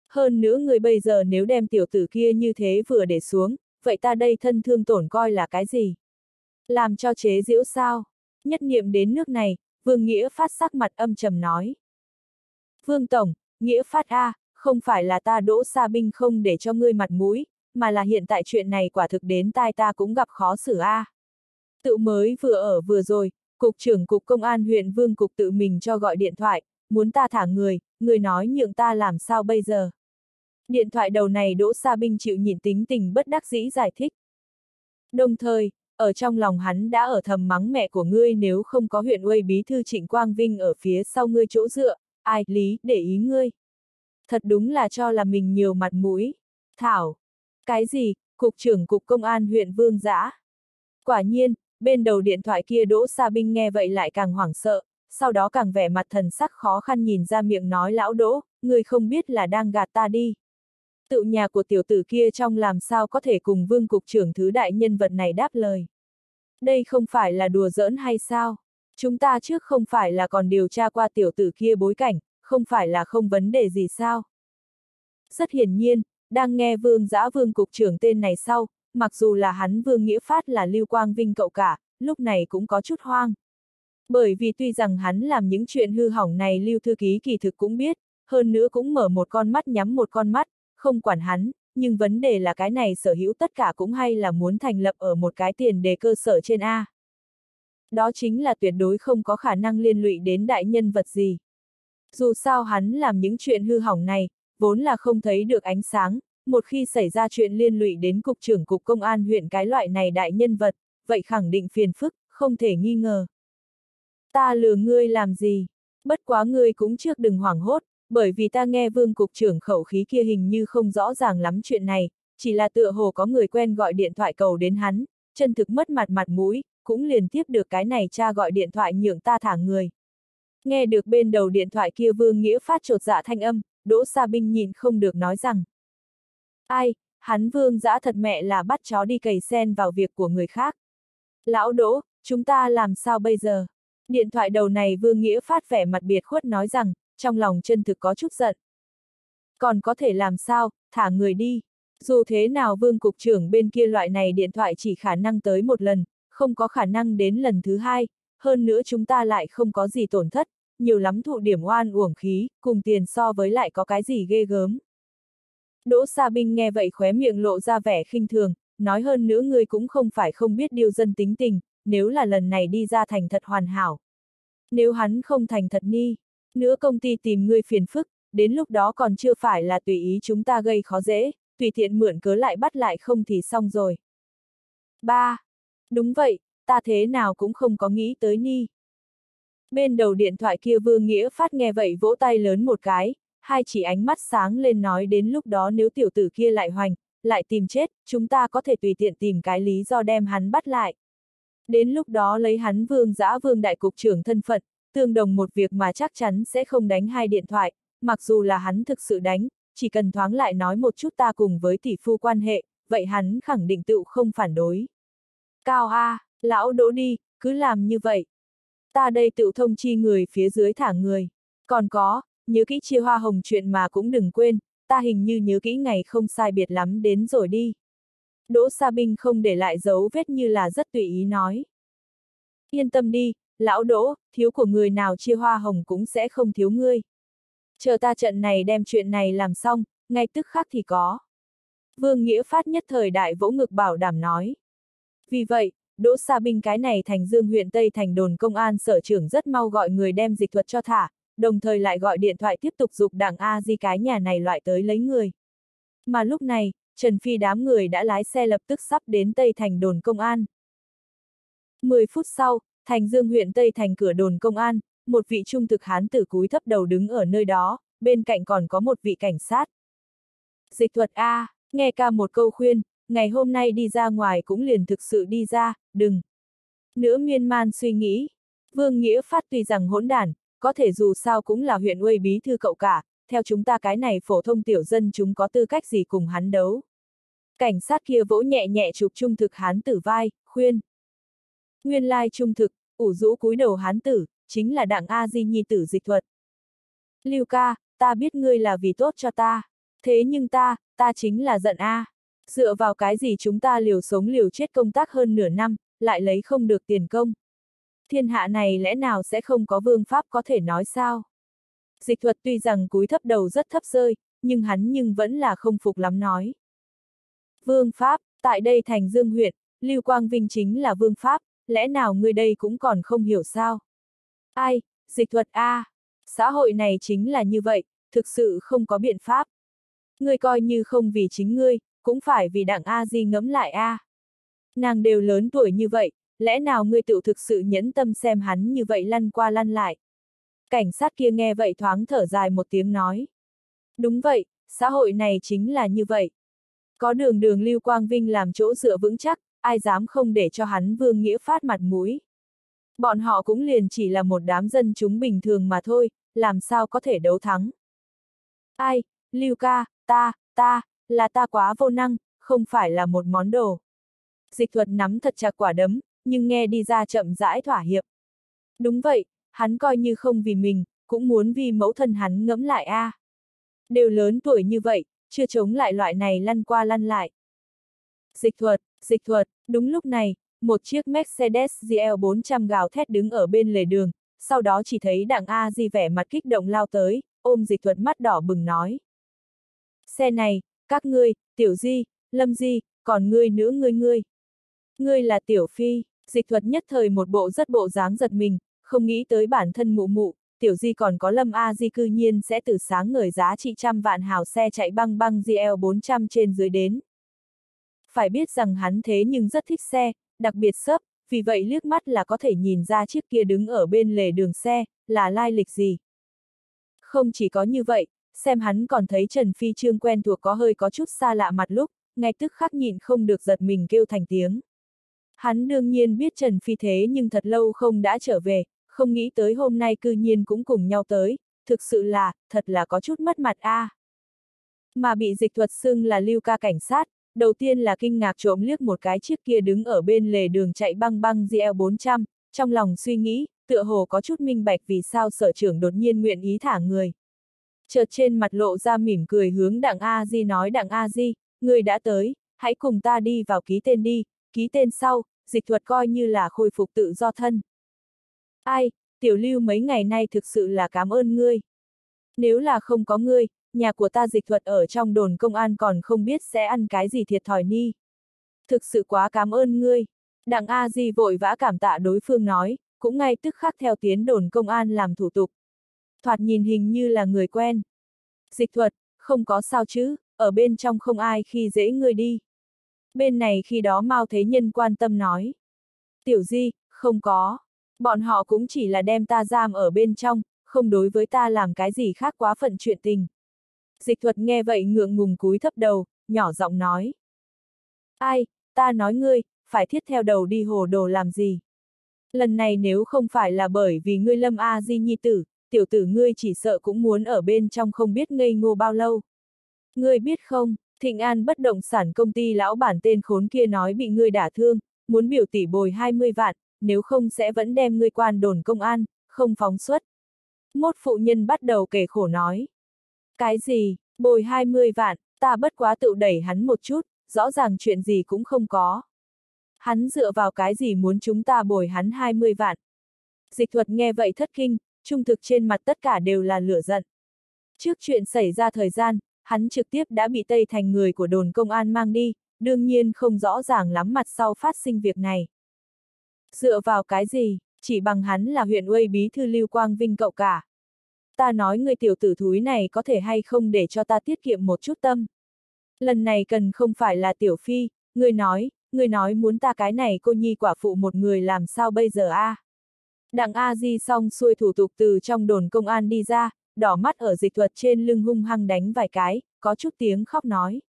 Hơn nữa người bây giờ nếu đem tiểu tử kia như thế vừa để xuống, vậy ta đây thân thương tổn coi là cái gì? Làm cho chế giễu sao? Nhất niệm đến nước này, Vương Nghĩa Phát sắc mặt âm trầm nói. Vương Tổng, Nghĩa Phát a, không phải là ta Đỗ Sa Binh không để cho ngươi mặt mũi, mà là hiện tại chuyện này quả thực đến tai ta cũng gặp khó xử a. Tự mới vừa rồi, Cục trưởng Cục Công an huyện Vương Cục tự mình cho gọi điện thoại, muốn ta thả người nói nhượng ta làm sao bây giờ? Điện thoại đầu này Đỗ Sa Binh chịu nhịn tính tình bất đắc dĩ giải thích. Đồng thời, ở trong lòng hắn đã ở thầm mắng mẹ của ngươi nếu không có huyện Uây bí thư Trịnh Quang Vinh ở phía sau ngươi chỗ dựa, ai lý để ý ngươi. Thật đúng là cho là mình nhiều mặt mũi. Thảo. Cái gì, Cục trưởng Cục Công an huyện Vương Dã. Quả nhiên, bên đầu điện thoại kia Đỗ Sa Binh nghe vậy lại càng hoảng sợ, sau đó càng vẻ mặt thần sắc khó khăn nhìn ra miệng nói lão Đỗ, ngươi không biết là đang gạt ta đi. Tự nhà của tiểu tử kia trong làm sao có thể cùng Vương Cục trưởng thứ đại nhân vật này đáp lời. Đây không phải là đùa giỡn hay sao? Chúng ta trước không phải là còn điều tra qua tiểu tử kia bối cảnh, không phải là không vấn đề gì sao? Rất hiển nhiên, đang nghe Vương Dã Vương Cục trưởng tên này sau, mặc dù là hắn Vương Nghĩa Phát là Lưu Quang Vinh cậu cả, lúc này cũng có chút hoang. Bởi vì tuy rằng hắn làm những chuyện hư hỏng này Lưu Thư Ký kỳ thực cũng biết, hơn nữa cũng mở một con mắt nhắm một con mắt, không quản hắn, nhưng vấn đề là cái này sở hữu tất cả cũng hay là muốn thành lập ở một cái tiền đề cơ sở trên A. Đó chính là tuyệt đối không có khả năng liên lụy đến đại nhân vật gì. Dù sao hắn làm những chuyện hư hỏng này, vốn là không thấy được ánh sáng, một khi xảy ra chuyện liên lụy đến Cục trưởng Cục Công an huyện cái loại này đại nhân vật, vậy khẳng định phiền phức, không thể nghi ngờ. Ta lừa ngươi làm gì? Bất quá ngươi cũng trước đừng hoảng hốt, bởi vì ta nghe Vương Cục trưởng khẩu khí kia hình như không rõ ràng lắm chuyện này, chỉ là tựa hồ có người quen gọi điện thoại cầu đến hắn, chân thực mất mặt mũi, cũng liền tiếp được cái này cha gọi điện thoại nhượng ta thả người. Nghe được bên đầu điện thoại kia Vương Nghĩa Phát chột dạ thanh âm, Đỗ Sa Binh nhìn không được nói rằng. Ai, hắn Vương Dã thật mẹ là bắt chó đi cày sen vào việc của người khác. Lão Đỗ, chúng ta làm sao bây giờ? Điện thoại đầu này Vương Nghĩa Phát vẻ mặt biệt khuất nói rằng, trong lòng chân thực có chút giận. Còn có thể làm sao, thả người đi. Dù thế nào Vương Cục trưởng bên kia loại này điện thoại chỉ khả năng tới một lần, không có khả năng đến lần thứ hai, hơn nữa chúng ta lại không có gì tổn thất, nhiều lắm thụ điểm oan uổng khí, cùng tiền so với lại có cái gì ghê gớm. Đỗ Sa Binh nghe vậy khóe miệng lộ ra vẻ khinh thường, nói hơn nữa ngươi cũng không phải không biết điều dân tính tình, nếu là lần này đi ra thành thật hoàn hảo. Nếu hắn không thành thật ni, nữa công ty tìm ngươi phiền phức, đến lúc đó còn chưa phải là tùy ý chúng ta gây khó dễ, tùy tiện mượn cớ lại bắt lại không thì xong rồi. 3. Đúng vậy, ta thế nào cũng không có nghĩ tới ni. Bên đầu điện thoại kia Vương Nghĩa Phát nghe vậy vỗ tay lớn một cái, hai chỉ ánh mắt sáng lên nói đến lúc đó nếu tiểu tử kia lại hoành, lại tìm chết, chúng ta có thể tùy tiện tìm cái lý do đem hắn bắt lại. Đến lúc đó lấy hắn Vương Dã Vương đại cục trưởng thân phận, tương đồng một việc mà chắc chắn sẽ không đánh hai điện thoại, mặc dù là hắn thực sự đánh, chỉ cần thoáng lại nói một chút ta cùng với tỷ phu quan hệ, vậy hắn khẳng định tự không phản đối. Cao A, lão Đỗ đi, cứ làm như vậy. Ta đây tự thông chi người phía dưới thả người. Còn có, nhớ kỹ chia hoa hồng chuyện mà cũng đừng quên, ta hình như nhớ kỹ ngày không sai biệt lắm đến rồi đi. Đỗ Sa Binh không để lại dấu vết như là rất tùy ý nói. Yên tâm đi, lão Đỗ, thiếu của người nào chia hoa hồng cũng sẽ không thiếu ngươi. Chờ ta trận này đem chuyện này làm xong, ngay tức khắc thì có. Vương Nghĩa Phát nhất thời đại vỗ ngực bảo đảm nói. Vì vậy, Đỗ Sa Binh cái này thành Dương huyện Tây thành đồn công an sở trưởng rất mau gọi người đem dịch thuật cho thả, đồng thời lại gọi điện thoại tiếp tục giục đảng A Di cái nhà này loại tới lấy người. Mà lúc này, Trần Phi đám người đã lái xe lập tức sắp đến Tây thành đồn công an. 10 phút sau, thành Dương huyện Tây thành cửa đồn công an, một vị trung thực hán tử cúi thấp đầu đứng ở nơi đó, bên cạnh còn có một vị cảnh sát. Dịch thuật A, nghe ca một câu khuyên, ngày hôm nay đi ra ngoài cũng liền thực sự đi ra, đừng nữa miên man suy nghĩ. Vương Nghĩa Phát tuy rằng hỗn đản, có thể dù sao cũng là huyện Uây bí thư cậu cả, theo chúng ta cái này phổ thông tiểu dân chúng có tư cách gì cùng hắn đấu. Cảnh sát kia vỗ nhẹ nhẹ chụp trung thực hán tử vai, khuyên. Nguyên lai trung thực, ủ rũ cúi đầu hán tử, chính là đặng A Di nhi tử Dịch thuật. Lưu ca, ta biết ngươi là vì tốt cho ta. Thế nhưng ta chính là giận a. Dựa vào cái gì chúng ta liều sống liều chết công tác hơn nửa năm, lại lấy không được tiền công. Thiên hạ này lẽ nào sẽ không có vương pháp có thể nói sao? Dịch thuật tuy rằng cúi thấp đầu rất thấp rơi, nhưng hắn vẫn là không phục lắm nói. Vương pháp, tại đây thành Dương huyện, Lưu Quang Vinh chính là vương pháp, lẽ nào ngươi đây cũng còn không hiểu sao? Ai, dịch thuật a, xã hội này chính là như vậy, thực sự không có biện pháp. Ngươi coi như không vì chính ngươi, cũng phải vì Đặng A Di ngẫm lại a. Nàng đều lớn tuổi như vậy, lẽ nào ngươi tự thực sự nhẫn tâm xem hắn như vậy lăn qua lăn lại? Cảnh sát kia nghe vậy thoáng thở dài một tiếng nói. Đúng vậy, xã hội này chính là như vậy. Có đường Lưu Quang Vinh làm chỗ dựa vững chắc, ai dám không để cho hắn Vương Nghĩa Phát mặt mũi. Bọn họ cũng liền chỉ là một đám dân chúng bình thường mà thôi, làm sao có thể đấu thắng. Ai, Lưu ca, ta quá vô năng, không phải là một món đồ. Dịch thuật nắm thật chặt quả đấm, nhưng nghe đi ra chậm rãi thỏa hiệp. Đúng vậy, hắn coi như không vì mình, cũng muốn vì mẫu thân hắn ngẫm lại a. Đều lớn tuổi như vậy, chưa chống lại loại này lăn qua lăn lại. Dịch thuật, đúng lúc này, một chiếc Mercedes GL 400 gào thét đứng ở bên lề đường, sau đó chỉ thấy Đặng A Di vẻ mặt kích động lao tới, ôm dịch thuật mắt đỏ bừng nói. Xe này, các ngươi, Tiểu Di, Lâm Di, còn ngươi nữa ngươi. Ngươi là Tiểu Phi, dịch thuật nhất thời một bộ rất bộ dáng giật mình, không nghĩ tới bản thân mụ, Tiểu Di còn có Lâm A Di cư nhiên sẽ từ sáng ngời giá trị trăm vạn hào xe chạy băng GL 400 trên dưới đến. Phải biết rằng hắn thế nhưng rất thích xe, đặc biệt xốp, vì vậy liếc mắt là có thể nhìn ra chiếc kia đứng ở bên lề đường xe, là lai lịch gì. Không chỉ có như vậy, xem hắn còn thấy Trần Phi Trương quen thuộc có chút xa lạ mặt lúc, ngay tức khắc nhịn không được giật mình kêu thành tiếng. Hắn đương nhiên biết Trần Phi thế nhưng thật lâu không đã trở về, không nghĩ tới hôm nay cư nhiên cũng cùng nhau tới, thực sự là, thật là có chút mất mặt a. Mà bị dịch thuật xưng là Lưu ca cảnh sát, đầu tiên là kinh ngạc trộm liếc một cái chiếc kia đứng ở bên lề đường chạy băng GL 400, trong lòng suy nghĩ, tựa hồ có chút minh bạch vì sao sở trưởng đột nhiên nguyện ý thả người. Chợt trên mặt lộ ra mỉm cười hướng Đặng A Di nói Đặng A Di, người đã tới, hãy cùng ta đi vào ký tên đi, ký tên sau, dịch thuật coi như là khôi phục tự do thân. Ai, Tiểu Lưu mấy ngày nay thực sự là cảm ơn ngươi. Nếu là không có ngươi, nhà của ta dịch thuật ở trong đồn công an còn không biết sẽ ăn cái gì thiệt thòi ni. Thực sự quá cảm ơn ngươi. Đặng A Di vội vã cảm tạ đối phương nói, cũng ngay tức khắc theo tiến đồn công an làm thủ tục. Thoạt nhìn hình như là người quen. Dịch thuật, không có sao chứ, ở bên trong không ai khi dễ ngươi đi. Bên này khi đó Mao Thế Nhân quan tâm nói. Tiểu Di, không có. Bọn họ cũng chỉ là đem ta giam ở bên trong, không đối với ta làm cái gì khác quá phận chuyện tình. Dịch thuật nghe vậy ngượng ngùng cúi thấp đầu, nhỏ giọng nói. Ai, ta nói ngươi, phải thiết theo đầu đi hồ đồ làm gì? Lần này nếu không phải là bởi vì ngươi Lâm A Di nhi tử, tiểu tử ngươi chỉ sợ cũng muốn ở bên trong không biết ngây ngô bao lâu. Ngươi biết không, Thịnh An bất động sản công ty lão bản tên khốn kia nói bị ngươi đả thương, muốn biểu tỷ bồi 20 vạn, nếu không sẽ vẫn đem ngươi quan đồn công an, không phóng xuất. Một phụ nhân bắt đầu kể khổ nói. Cái gì, bồi 20 vạn, ta bất quá tự đẩy hắn một chút, rõ ràng chuyện gì cũng không có. Hắn dựa vào cái gì muốn chúng ta bồi hắn 20 vạn. Dịch thuật nghe vậy thất kinh, trung thực trên mặt tất cả đều là lửa giận. Trước chuyện xảy ra thời gian, hắn trực tiếp đã bị Tây Thành người của đồn công an mang đi, đương nhiên không rõ ràng lắm mặt sau phát sinh việc này. Dựa vào cái gì, chỉ bằng hắn là huyện Uây bí thư Lưu Quang Vinh cậu cả. Ta nói người tiểu tử thúi này có thể hay không để cho ta tiết kiệm một chút tâm. Lần này cần không phải là Tiểu Phi, người nói muốn ta cái này cô nhi quả phụ một người làm sao bây giờ a? Đặng A Di xong xuôi thủ tục từ trong đồn công an đi ra, đỏ mắt ở dịch thuật trên lưng hung hăng đánh vài cái, có chút tiếng khóc nói.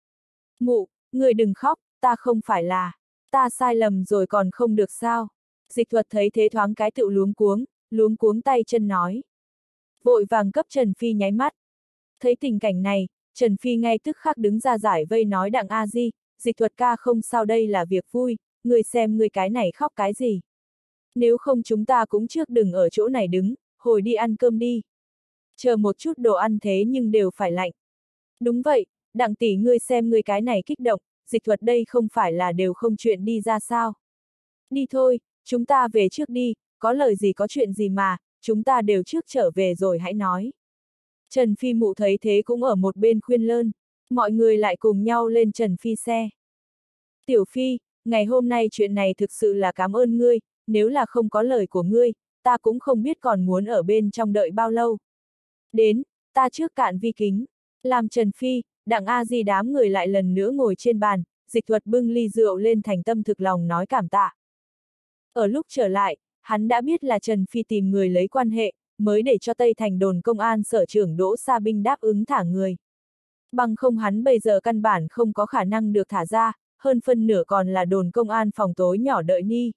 Mụ, người đừng khóc, ta không phải là, ta sai lầm rồi còn không được sao. Dịch thuật thấy thế thoáng cái tự luống cuống tay chân nói. Vội vàng cấp Trần Phi nháy mắt. Thấy tình cảnh này, Trần Phi ngay tức khắc đứng ra giải vây nói Đặng A Di, dịch thuật ca không sao đây là việc vui, người xem người cái này khóc cái gì. Nếu không chúng ta cũng trước đừng ở chỗ này đứng, hồi đi ăn cơm đi. Chờ một chút đồ ăn thế nhưng đều phải lạnh. Đúng vậy, Đặng tỷ ngươi xem ngươi cái này kích động, Dịch Thuật đây không phải là đều không chuyện đi ra sao. Đi thôi, chúng ta về trước đi, có lời gì có chuyện gì mà, chúng ta đều trước trở về rồi hãy nói. Trần Phi Mụ thấy thế cũng ở một bên khuyên lơn, mọi người lại cùng nhau lên Trần Phi xe. Tiểu Phi, ngày hôm nay chuyện này thực sự là cảm ơn ngươi, nếu là không có lời của ngươi, ta cũng không biết còn muốn ở bên trong đợi bao lâu. Đến, ta trước cạn vi kính, làm Trần Phi, Đặng A Di đám người lại lần nữa ngồi trên bàn, Dịch Thuật bưng ly rượu lên thành tâm thực lòng nói cảm tạ. Ở lúc trở lại, hắn đã biết là Trần Phi tìm người lấy quan hệ, mới để cho Tây Thành đồn công an sở trưởng Đỗ Sa Binh đáp ứng thả người. Bằng không hắn bây giờ căn bản không có khả năng được thả ra, hơn phân nửa còn là đồn công an phòng tối nhỏ đợi ni.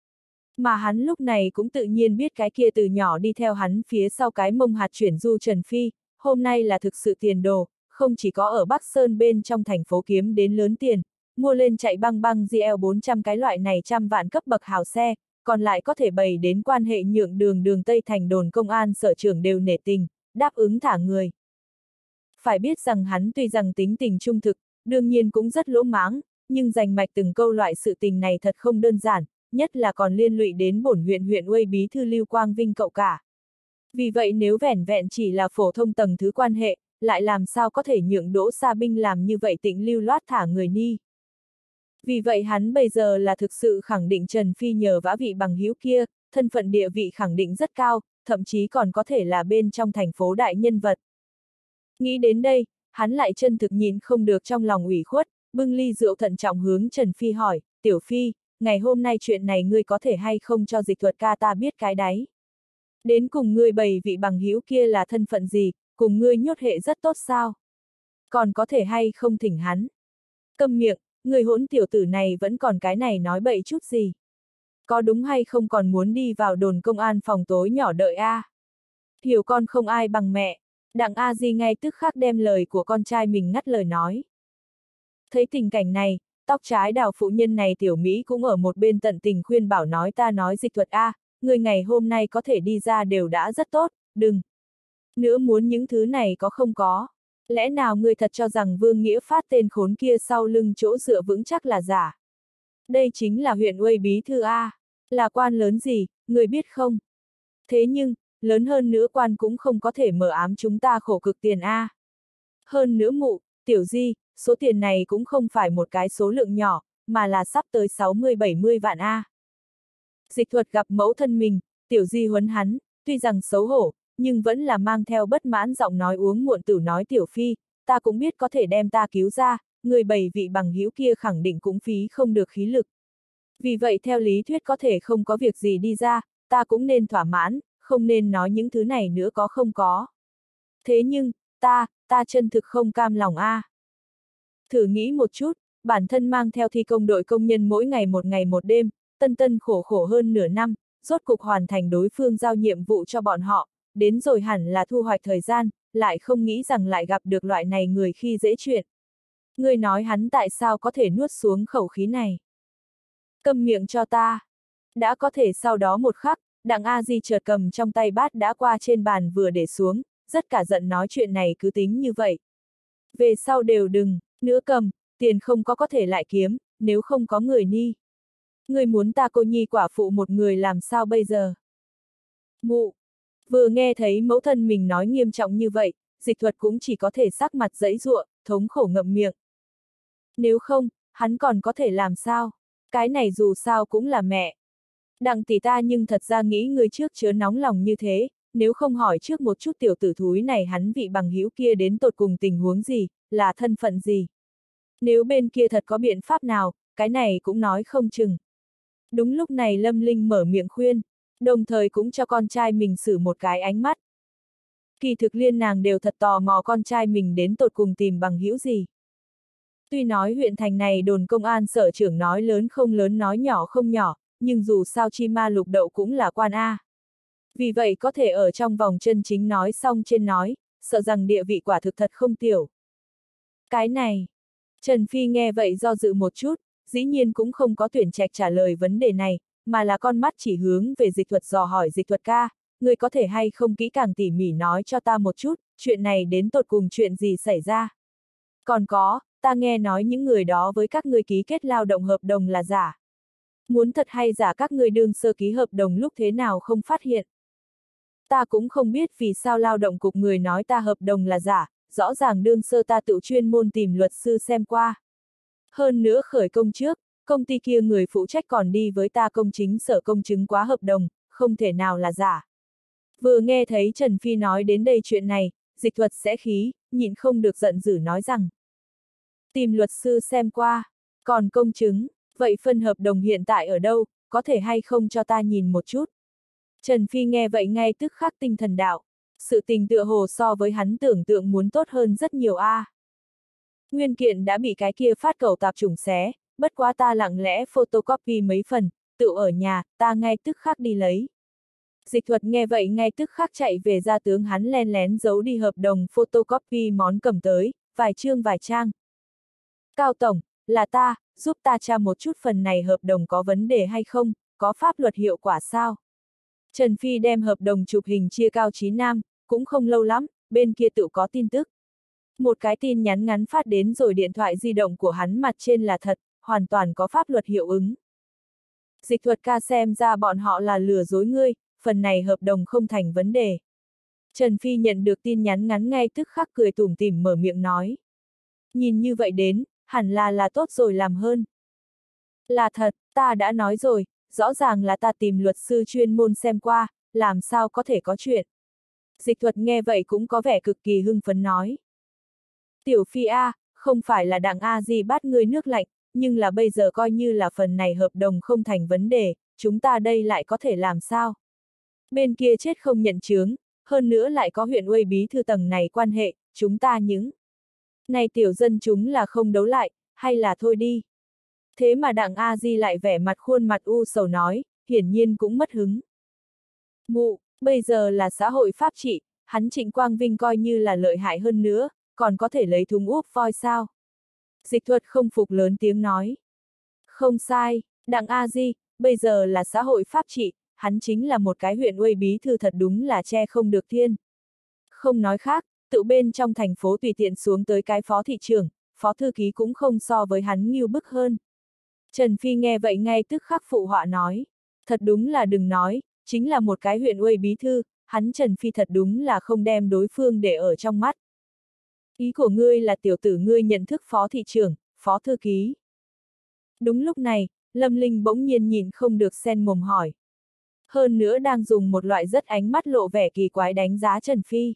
Mà hắn lúc này cũng tự nhiên biết cái kia từ nhỏ đi theo hắn phía sau cái mông hạt chuyển du Trần Phi, hôm nay là thực sự tiền đồ, không chỉ có ở Bắc Sơn bên trong thành phố kiếm đến lớn tiền, mua lên chạy băng băng GL 400 cái loại này trăm vạn cấp bậc hào xe, còn lại có thể bày đến quan hệ nhượng đường Tây Thành đồn công an sở trưởng đều nể tình, đáp ứng thả người. Phải biết rằng hắn tuy rằng tính tình trung thực, đương nhiên cũng rất lỗ mãng, nhưng giành mạch từng câu loại sự tình này thật không đơn giản, nhất là còn liên lụy đến bổn huyện Uây bí thư Lưu Quang Vinh cậu cả. Vì vậy nếu vẻn vẹn chỉ là phổ thông tầng thứ quan hệ, lại làm sao có thể nhượng Đỗ Sa Binh làm như vậy tịnh lưu loát thả người ni. Vì vậy hắn bây giờ là thực sự khẳng định Trần Phi nhờ vã vị bằng hữu kia, thân phận địa vị khẳng định rất cao, thậm chí còn có thể là bên trong thành phố đại nhân vật. Nghĩ đến đây, hắn lại chân thực nhìn không được trong lòng ủy khuất, bưng ly rượu thận trọng hướng Trần Phi hỏi, Tiểu Phi, ngày hôm nay chuyện này ngươi có thể hay không cho Dịch Thuật ca ta biết cái đấy. Đến cùng ngươi bày vị bằng hữu kia là thân phận gì, cùng ngươi nhốt hệ rất tốt sao? Còn có thể hay không thỉnh hắn? Câm miệng, người hỗn tiểu tử này vẫn còn cái này nói bậy chút gì? Có đúng hay không còn muốn đi vào đồn công an phòng tối nhỏ đợi a? Hiểu con không ai bằng mẹ. Đặng A Di ngay tức khắc đem lời của con trai mình ngắt lời nói. Thấy tình cảnh này, tóc trái đào phụ nhân này tiểu Mỹ cũng ở một bên tận tình khuyên bảo nói ta nói Dịch Thuật a, người ngày hôm nay có thể đi ra đều đã rất tốt, đừng. Nữa muốn những thứ này có không có. Lẽ nào người thật cho rằng Vương Nghĩa Phát tên khốn kia sau lưng chỗ dựa vững chắc là giả. Đây chính là huyện Uây bí thư a, là quan lớn gì, người biết không? Thế nhưng, lớn hơn nữa quan cũng không có thể mờ ám chúng ta khổ cực tiền a. Hơn nữa mụ, Tiểu Di, số tiền này cũng không phải một cái số lượng nhỏ, mà là sắp tới 60-70 vạn a. Dịch Thuật gặp mẫu thân mình, Tiểu Di huấn hắn, tuy rằng xấu hổ, nhưng vẫn là mang theo bất mãn giọng nói uống muộn tử nói Tiểu Phi, ta cũng biết có thể đem ta cứu ra, người bày vị bằng hữu kia khẳng định cũng phí không được khí lực. Vì vậy theo lý thuyết có thể không có việc gì đi ra, ta cũng nên thỏa mãn, không nên nói những thứ này nữa có không có. Thế nhưng, ta chân thực không cam lòng a. Thử nghĩ một chút, bản thân mang theo thi công đội công nhân mỗi ngày một đêm, tân khổ hơn nửa năm, rốt cục hoàn thành đối phương giao nhiệm vụ cho bọn họ, đến rồi hẳn là thu hoạch thời gian, lại không nghĩ rằng lại gặp được loại này người khi dễ chuyện. Người nói hắn tại sao có thể nuốt xuống khẩu khí này? Câm miệng cho ta. Đã có thể sau đó một khắc, Đặng A Di chợt cầm trong tay bát đã qua trên bàn vừa để xuống, rất cả giận nói chuyện này cứ tính như vậy. Về sau đều đừng, nữa cầm, tiền không có thể lại kiếm, nếu không có người ni. Người muốn ta cô nhi quả phụ một người làm sao bây giờ? Mụ! Vừa nghe thấy mẫu thân mình nói nghiêm trọng như vậy, Dịch Thuật cũng chỉ có thể sắc mặt giãy giụa, thống khổ ngậm miệng. Nếu không, hắn còn có thể làm sao? Cái này dù sao cũng là mẹ. Đặng tỷ ta nhưng thật ra nghĩ người trước chớ nóng lòng như thế, nếu không hỏi trước một chút tiểu tử thúi này hắn vị bằng hữu kia đến tột cùng tình huống gì, là thân phận gì. Nếu bên kia thật có biện pháp nào, cái này cũng nói không chừng. Đúng lúc này Lâm Linh mở miệng khuyên, đồng thời cũng cho con trai mình xử một cái ánh mắt. Kỳ thực liên nàng đều thật tò mò con trai mình đến tột cùng tìm bằng hữu gì. Tuy nói huyện thành này đồn công an sở trưởng nói lớn không lớn nói nhỏ không nhỏ, nhưng dù sao chi ma lục đậu cũng là quan A. Vì vậy có thể ở trong vòng chân chính nói xong trên nói, sợ rằng địa vị quả thực thật không tiểu. Cái này, Trần Phi nghe vậy do dự một chút, dĩ nhiên cũng không có tuyển trạch trả lời vấn đề này, mà là con mắt chỉ hướng về Dịch Thuật dò hỏi Dịch Thuật ca, người có thể hay không kỹ càng tỉ mỉ nói cho ta một chút, chuyện này đến tột cùng chuyện gì xảy ra. Còn có, ta nghe nói những người đó với các ngươi ký kết lao động hợp đồng là giả. Muốn thật hay giả các ngươi đương sơ ký hợp đồng lúc thế nào không phát hiện. Ta cũng không biết vì sao lao động cục người nói ta hợp đồng là giả, rõ ràng đương sơ ta tự chuyên môn tìm luật sư xem qua. Hơn nữa khởi công trước, công ty kia người phụ trách còn đi với ta công chính sở công chứng quá hợp đồng, không thể nào là giả. Vừa nghe thấy Trần Phi nói đến đây chuyện này, Dịch Thuật sẽ khí, nhịn không được giận dữ nói rằng. Tìm luật sư xem qua, còn công chứng, vậy phân hợp đồng hiện tại ở đâu, có thể hay không cho ta nhìn một chút. Trần Phi nghe vậy ngay tức khắc tinh thần đạo, sự tình tựa hồ so với hắn tưởng tượng muốn tốt hơn rất nhiều a. Nguyên kiện đã bị cái kia phát cẩu tạp chủng xé, bất quá ta lặng lẽ photocopy mấy phần, tự ở nhà, ta ngay tức khắc đi lấy. Dịch Thuật nghe vậy ngay tức khắc chạy về ra tướng hắn len lén giấu đi hợp đồng photocopy món cầm tới, vài chương vài trang. Cao Tổng, là ta, giúp ta tra một chút phần này hợp đồng có vấn đề hay không, có pháp luật hiệu quả sao? Trần Phi đem hợp đồng chụp hình chia Cao Chí Nam, cũng không lâu lắm, bên kia tự có tin tức. Một cái tin nhắn ngắn phát đến rồi điện thoại di động của hắn mặt trên là thật, hoàn toàn có pháp luật hiệu ứng. Dịch Thuật ca xem ra bọn họ là lừa dối ngươi, phần này hợp đồng không thành vấn đề. Trần Phi nhận được tin nhắn ngắn ngay tức khắc cười tủm tỉm mở miệng nói. Nhìn như vậy đến, hẳn là tốt rồi làm hơn. Là thật, ta đã nói rồi, rõ ràng là ta tìm luật sư chuyên môn xem qua, làm sao có thể có chuyện. Dịch Thuật nghe vậy cũng có vẻ cực kỳ hưng phấn nói. Tiểu Phi A, không phải là Đặng A Di bắt ngươi nước lạnh, nhưng là bây giờ coi như là phần này hợp đồng không thành vấn đề, chúng ta đây lại có thể làm sao? Bên kia chết không nhận chướng, hơn nữa lại có huyện Uây bí thư tầng này quan hệ, chúng ta những này tiểu dân chúng là không đấu lại, hay là thôi đi. Thế mà Đặng A Di lại vẻ mặt khuôn mặt u sầu nói, hiển nhiên cũng mất hứng. Mụ, bây giờ là xã hội pháp trị, hắn Trịnh Quang Vinh coi như là lợi hại hơn nữa, còn có thể lấy thúng úp voi sao? Dịch Thuật không phục lớn tiếng nói. Không sai, Đặng A Di, bây giờ là xã hội pháp trị, hắn chính là một cái huyện Uây bí thư thật đúng là che không được thiên. Không nói khác, tự bên trong thành phố tùy tiện xuống tới cái phó thị trưởng, phó thư ký cũng không so với hắn nghiêu bức hơn. Trần Phi nghe vậy ngay tức khắc phụ họa nói. Thật đúng là đừng nói, chính là một cái huyện Uây bí thư, hắn Trần Phi thật đúng là không đem đối phương để ở trong mắt. Ý của ngươi là tiểu tử ngươi nhận thức phó thị trưởng, phó thư ký. Đúng lúc này, Lâm Linh bỗng nhiên nhìn không được sen mồm hỏi. Hơn nữa đang dùng một loại rất ánh mắt lộ vẻ kỳ quái đánh giá Trần Phi.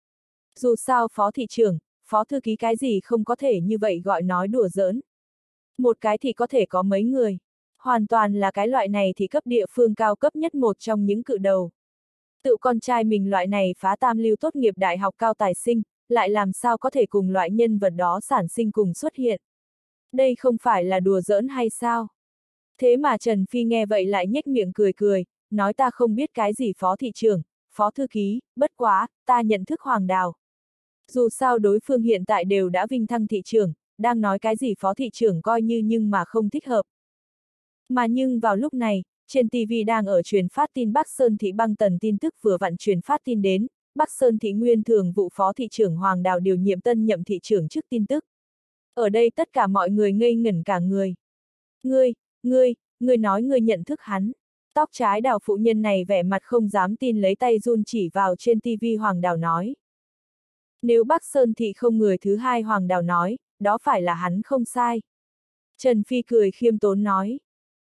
Dù sao phó thị trưởng, phó thư ký cái gì không có thể như vậy gọi nói đùa giỡn. Một cái thì có thể có mấy người. Hoàn toàn là cái loại này thì cấp địa phương cao cấp nhất một trong những cự đầu. Tự con trai mình loại này phá tam lưu tốt nghiệp đại học cao tài sinh, lại làm sao có thể cùng loại nhân vật đó sản sinh cùng xuất hiện. Đây không phải là đùa giỡn hay sao? Thế mà Trần Phi nghe vậy lại nhếch miệng cười cười, nói ta không biết cái gì phó thị trưởng, phó thư ký, bất quá, ta nhận thức Hoàng Đào. Dù sao đối phương hiện tại đều đã vinh thăng thị trưởng, đang nói cái gì phó thị trưởng coi như nhưng mà không thích hợp. Mà nhưng vào lúc này, trên TV đang ở truyền phát tin Bắc Sơn Thị băng tần tin tức vừa vặn truyền phát tin đến, Bắc Sơn Thị nguyên thường vụ phó thị trưởng Hoàng Đào điều nhiệm tân nhậm thị trưởng trước tin tức. Ở đây tất cả mọi người ngây ngẩn cả người. Ngươi nói ngươi nhận thức hắn. Tóc trái Đào phụ nhân này vẻ mặt không dám tin lấy tay run chỉ vào trên TV Hoàng Đào nói. Nếu Bắc Sơn Thị không người thứ hai Hoàng Đào nói, đó phải là hắn không sai. Trần Phi cười khiêm tốn nói.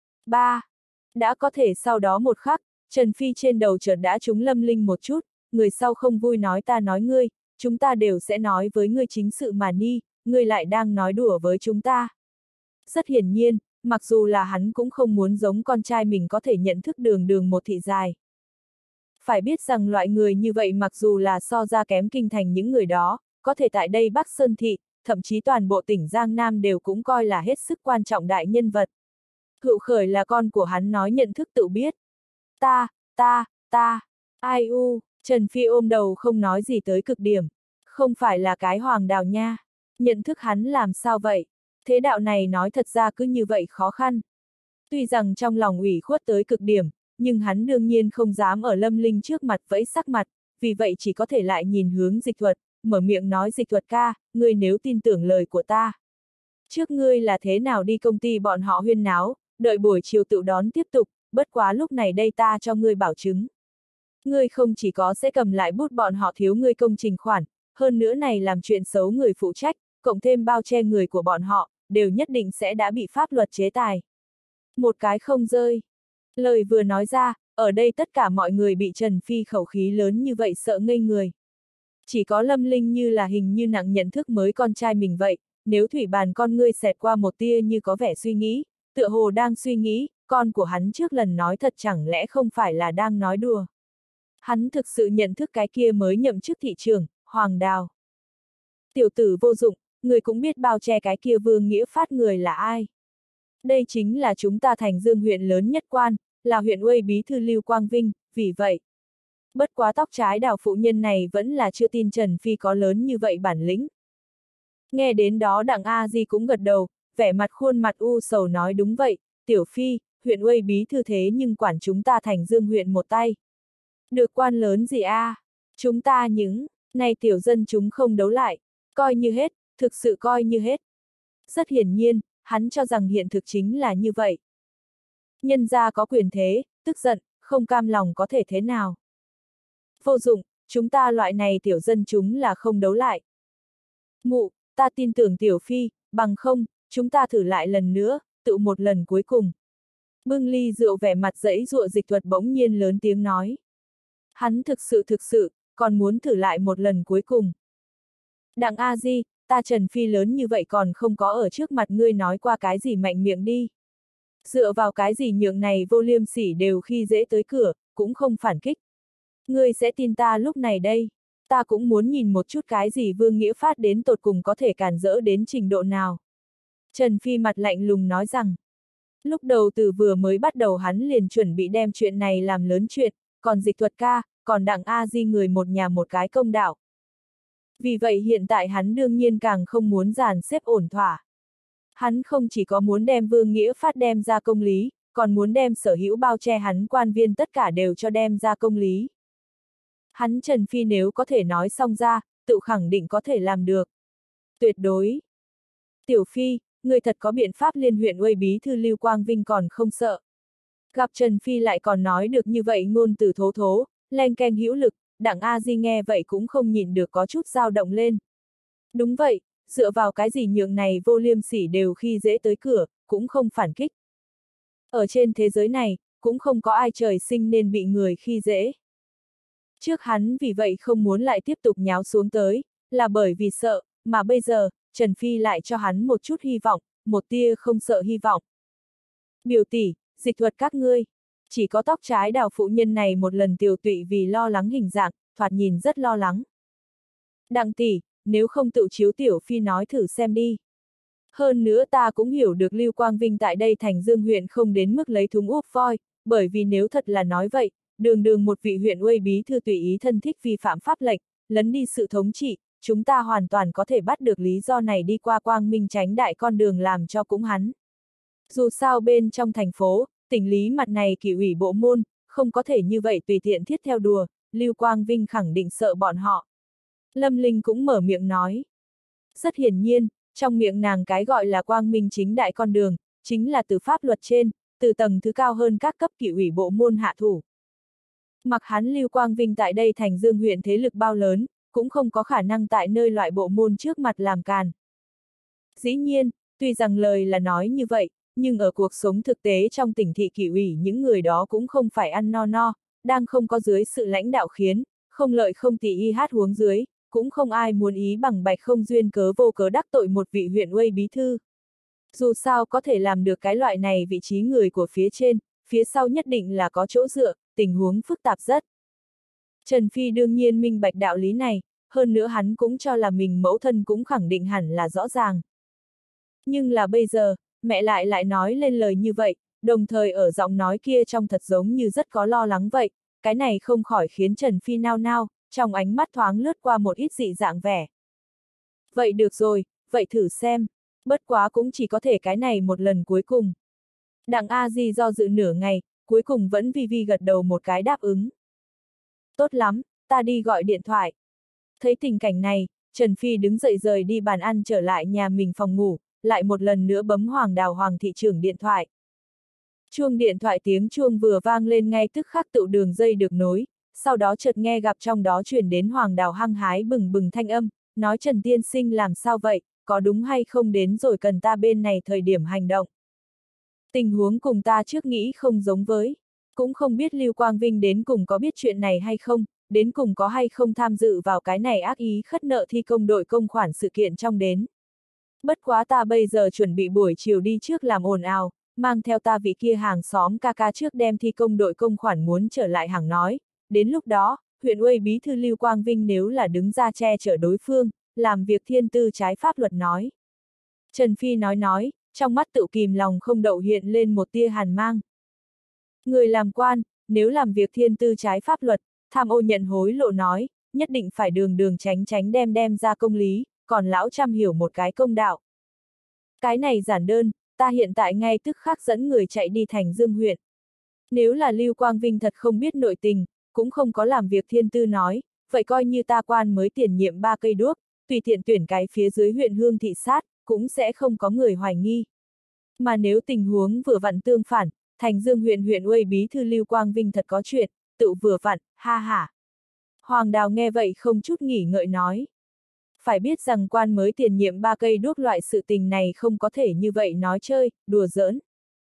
Đã có thể sau đó một khắc, Trần Phi trên đầu chợt đã trúng Lâm Linh một chút, người sau không vui nói ta nói ngươi, chúng ta đều sẽ nói với ngươi chính sự mà ni, ngươi lại đang nói đùa với chúng ta. Rất hiển nhiên, mặc dù là hắn cũng không muốn giống con trai mình có thể nhận thức đường một thị dài. Phải biết rằng loại người như vậy mặc dù là so ra kém kinh thành những người đó, có thể tại đây Bắc Sơn Thị, thậm chí toàn bộ tỉnh Giang Nam đều cũng coi là hết sức quan trọng đại nhân vật. Hữu Khởi là con của hắn nói nhận thức tự biết. Ai u, Trần Phi ôm đầu không nói gì tới cực điểm. Không phải là cái Hoàng Đào nha. Nhận thức hắn làm sao vậy? Thế đạo này nói thật ra cứ như vậy khó khăn. Tuy rằng trong lòng ủy khuất tới cực điểm, nhưng hắn đương nhiên không dám ở Lâm Linh trước mặt vẫy sắc mặt, vì vậy chỉ có thể lại nhìn hướng Dịch Thuật, mở miệng nói Dịch Thuật ca, ngươi nếu tin tưởng lời của ta. Trước ngươi là thế nào đi công ty bọn họ huyên náo, đợi buổi chiều tự đón tiếp tục, bất quá lúc này đây ta cho ngươi bảo chứng. Ngươi không chỉ có sẽ cầm lại bút bọn họ thiếu ngươi công trình khoản, hơn nữa này làm chuyện xấu người phụ trách, cộng thêm bao che người của bọn họ, đều nhất định sẽ đã bị pháp luật chế tài. Một cái không rơi. Lời vừa nói ra, ở đây tất cả mọi người bị Trần Phi khẩu khí lớn như vậy sợ ngây người. Chỉ có Lâm Linh như là hình như nặng nhận thức mới con trai mình vậy, nếu thủy bàn con ngươi xẹt qua một tia như có vẻ suy nghĩ, tựa hồ đang suy nghĩ, con của hắn trước lần nói thật chẳng lẽ không phải là đang nói đùa. Hắn thực sự nhận thức cái kia mới nhậm chức thị trưởng, Hoàng Đào. Tiểu tử vô dụng, người cũng biết bao che cái kia Vương Nghĩa Phát người là ai. Đây chính là chúng ta Thành Dương huyện lớn nhất quan, là huyện Uây bí thư Lưu Quang Vinh, vì vậy. Bất quá tóc trái đào phụ nhân này vẫn là chưa tin Trần Phi có lớn như vậy bản lĩnh. Nghe đến đó Đặng A Di cũng gật đầu, vẻ mặt khuôn mặt u sầu nói đúng vậy, Tiểu Phi, huyện Uây bí thư thế nhưng quản chúng ta Thành Dương huyện một tay. Được quan lớn gì a? Chúng ta những, này tiểu dân chúng không đấu lại, coi như hết, thực sự coi như hết. Rất hiển nhiên, hắn cho rằng hiện thực chính là như vậy. Nhân gia có quyền thế, tức giận, không cam lòng có thể thế nào. Vô dụng, chúng ta loại này tiểu dân chúng là không đấu lại. Mụ, ta tin tưởng Tiểu Phi, bằng không, chúng ta thử lại lần nữa, tự một lần cuối cùng. Bưng ly rượu vẻ mặt dẫy dụa Dịch Thuật bỗng nhiên lớn tiếng nói. Hắn thực sự, còn muốn thử lại một lần cuối cùng. Đặng A Di, ta Trần Phi lớn như vậy còn không có ở trước mặt ngươi nói qua cái gì mạnh miệng đi. Dựa vào cái gì nhượng này vô liêm sỉ đều khi dễ tới cửa, cũng không phản kích. Ngươi sẽ tin ta lúc này đây. Ta cũng muốn nhìn một chút cái gì Vương Nghĩa Phát đến tột cùng có thể cản rỡ đến trình độ nào. Trần Phi mặt lạnh lùng nói rằng. Lúc đầu từ vừa mới bắt đầu hắn liền chuẩn bị đem chuyện này làm lớn chuyện, còn Dịch Thuật ca, còn Đặng A Di người một nhà một cái công đạo. Vì vậy hiện tại hắn đương nhiên càng không muốn dàn xếp ổn thỏa. Hắn không chỉ có muốn đem Vương Nghĩa Phát đem ra công lý, còn muốn đem sở hữu bao che hắn quan viên tất cả đều cho đem ra công lý. Hắn Trần Phi nếu có thể nói xong ra, tự khẳng định có thể làm được. Tuyệt đối. Tiểu Phi, người thật có biện pháp liên huyện Uây bí thư Lưu Quang Vinh còn không sợ. Gặp Trần Phi lại còn nói được như vậy ngôn từ thố thố, len keng hữu lực, Đặng A Di nghe vậy cũng không nhịn được có chút dao động lên. Đúng vậy, dựa vào cái gì nhượng này vô liêm sỉ đều khi dễ tới cửa, cũng không phản kích. Ở trên thế giới này, cũng không có ai trời sinh nên bị người khi dễ. Trước hắn vì vậy không muốn lại tiếp tục nháo xuống tới, là bởi vì sợ, mà bây giờ, Trần Phi lại cho hắn một chút hy vọng, một tia không sợ hy vọng. Biểu tỷ, Dịch Thuật các ngươi, chỉ có tóc trái đào phụ nhân này một lần tiều tụy vì lo lắng hình dạng, thoạt nhìn rất lo lắng. Đặng tỷ, nếu không tự chiếu Tiểu Phi nói thử xem đi. Hơn nữa ta cũng hiểu được Lưu Quang Vinh tại đây Thành Dương huyện không đến mức lấy thúng úp voi, bởi vì nếu thật là nói vậy, đường một vị huyện Uây bí thư tùy ý thân thích vi phạm pháp lệnh, lấn đi sự thống trị, chúng ta hoàn toàn có thể bắt được lý do này đi qua quang minh tránh đại con đường làm cho cũng hắn. Dù sao bên trong thành phố, tỉnh lý mặt này kỷ ủy bộ môn, không có thể như vậy tùy tiện thiết theo đùa, Lưu Quang Vinh khẳng định sợ bọn họ. Lâm Linh cũng mở miệng nói. Rất hiển nhiên, trong miệng nàng cái gọi là quang minh chính đại con đường, chính là từ pháp luật trên, từ tầng thứ cao hơn các cấp kỷ ủy bộ môn hạ thủ. Mặc hắn Lưu Quang Vinh tại đây Thành Dương huyện thế lực bao lớn, cũng không có khả năng tại nơi loại bộ môn trước mặt làm càn. Dĩ nhiên, tuy rằng lời là nói như vậy, nhưng ở cuộc sống thực tế trong tỉnh thị kỷ ủy những người đó cũng không phải ăn no no, đang không có dưới sự lãnh đạo khiến, không lợi không tỉ y hát huống dưới, cũng không ai muốn ý bằng bạch không duyên cớ vô cớ đắc tội một vị huyện Uây bí thư. Dù sao có thể làm được cái loại này vị trí người của phía trên, phía sau nhất định là có chỗ dựa, tình huống phức tạp rất. Trần Phi đương nhiên minh bạch đạo lý này, hơn nữa hắn cũng cho là mình mẫu thân cũng khẳng định hẳn là rõ ràng. Nhưng là bây giờ, mẹ lại nói lên lời như vậy, đồng thời ở giọng nói kia trong thật giống như rất có lo lắng vậy, cái này không khỏi khiến Trần Phi nao nao, trong ánh mắt thoáng lướt qua một ít dị dạng vẻ. Vậy được rồi, vậy thử xem, bất quá cũng chỉ có thể cái này một lần cuối cùng. Đặng A Di do dự nửa ngày, cuối cùng vẫn vi gật đầu một cái đáp ứng. Tốt lắm, ta đi gọi điện thoại. Thấy tình cảnh này, Trần Phi đứng dậy rời đi bàn ăn trở lại nhà mình phòng ngủ, lại một lần nữa bấm Hoàng Đào Hoàng thị trưởng điện thoại. Chuông điện thoại tiếng chuông vừa vang lên ngay tức khắc tự đường dây được nối, sau đó chợt nghe gặp trong đó truyền đến Hoàng Đào hăng hái bừng bừng thanh âm, nói Trần tiên sinh làm sao vậy, có đúng hay không đến rồi cần ta bên này thời điểm hành động. Tình huống cùng ta trước nghĩ không giống với, cũng không biết Lưu Quang Vinh đến cùng có biết chuyện này hay không, đến cùng có hay không tham dự vào cái này ác ý khất nợ thi công đội công khoản sự kiện trong đến. Bất quá ta bây giờ chuẩn bị buổi chiều đi trước làm ồn ào, mang theo ta vị kia hàng xóm ca ca trước đem thi công đội công khoản muốn trở lại hàng nói, đến lúc đó, huyện ủy bí thư Lưu Quang Vinh nếu là đứng ra che chở đối phương, làm việc thiên tư trái pháp luật nói. Trần Phi nói, trong mắt tự kìm lòng không đậu hiện lên một tia hàn mang. Người làm quan, nếu làm việc thiên tư trái pháp luật, tham ô nhận hối lộ nói, nhất định phải đường đường tránh tránh đem ra công lý, còn lão trăm hiểu một cái công đạo. Cái này giản đơn, ta hiện tại ngay tức khắc dẫn người chạy đi Thành Dương huyện. Nếu là Lưu Quang Vinh thật không biết nội tình, cũng không có làm việc thiên tư nói, vậy coi như ta quan mới tiền nhiệm 3 cây đuốc, tùy tiện tuyển cái phía dưới huyện Hương thị sát, cũng sẽ không có người hoài nghi. Mà nếu tình huống vừa vặn tương phản, Thành Dương huyện ủy bí thư Lưu Quang Vinh thật có chuyện, tự vừa vặn, ha ha. Hoàng Đào nghe vậy không chút nghỉ ngợi nói. Phải biết rằng quan mới tiền nhiệm 3 cây đuốc loại sự tình này không có thể như vậy nói chơi, đùa giỡn.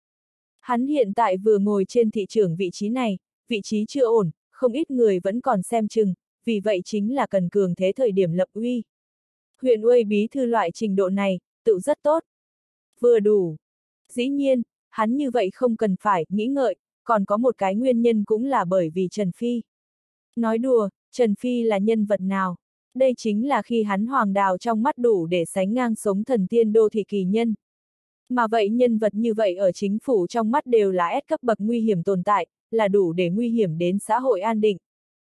Hắn hiện tại vừa ngồi trên thị trưởng vị trí này, vị trí chưa ổn, không ít người vẫn còn xem chừng, vì vậy chính là cần cường thế thời điểm lập uy. Huyện ủy bí thư loại trình độ này, tự rất tốt. Vừa đủ. Dĩ nhiên, hắn như vậy không cần phải nghĩ ngợi, còn có một cái nguyên nhân cũng là bởi vì Trần Phi. Nói đùa, Trần Phi là nhân vật nào? Đây chính là khi hắn Hoàng Đào trong mắt đủ để sánh ngang sống thần tiên đô thị kỳ nhân. Mà vậy nhân vật như vậy ở chính phủ trong mắt đều là S cấp bậc nguy hiểm tồn tại, là đủ để nguy hiểm đến xã hội an định.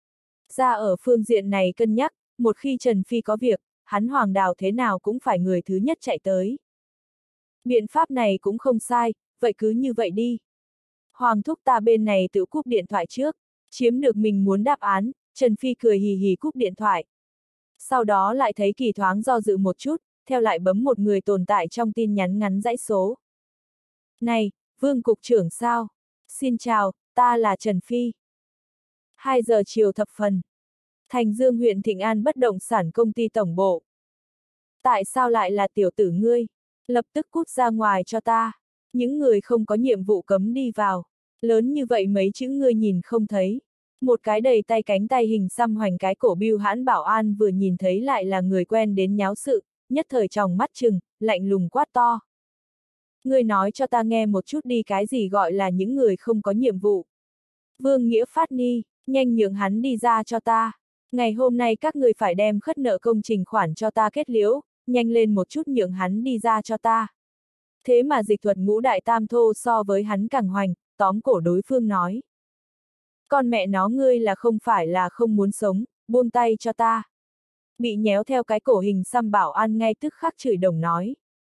Ra ở phương diện này cân nhắc, một khi Trần Phi có việc, hắn Hoàng Đào thế nào cũng phải người thứ nhất chạy tới. Biện pháp này cũng không sai, vậy cứ như vậy đi. Hoàng thúc ta bên này tự cúp điện thoại trước, chiếm được mình muốn đáp án, Trần Phi cười hì hì cúp điện thoại. Sau đó lại thấy Kỳ thoáng do dự một chút, theo lại bấm một người tồn tại trong tin nhắn ngắn dãy số. Này, Vương Cục trưởng sao? Xin chào, ta là Trần Phi. 2 giờ chiều thập phần. Thành Dương huyện Thịnh An bất động sản công ty tổng bộ. Tại sao lại là tiểu tử ngươi? Lập tức cút ra ngoài cho ta. Những người không có nhiệm vụ cấm đi vào. Lớn như vậy mấy chữ ngươi nhìn không thấy. Một cái đầy tay cánh tay hình xăm hoành cái cổ bưu hãn bảo an vừa nhìn thấy lại là người quen đến nháo sự, nhất thời tròng mắt trừng, lạnh lùng quát to. Ngươi nói cho ta nghe một chút đi cái gì gọi là những người không có nhiệm vụ. Vương Nghĩa Phát Ni, nhanh nhường hắn đi ra cho ta. Ngày hôm nay các người phải đem khất nợ công trình khoản cho ta kết liễu, nhanh lên một chút nhường hắn đi ra cho ta. Thế mà Dịch Thuật Ngũ đại tam thô so với hắn càng hoành, tóm cổ đối phương nói. Con mẹ nó ngươi là không phải là không muốn sống, buông tay cho ta. Bị nhéo theo cái cổ hình xăm bảo an ngay tức khắc chửi đồng nói.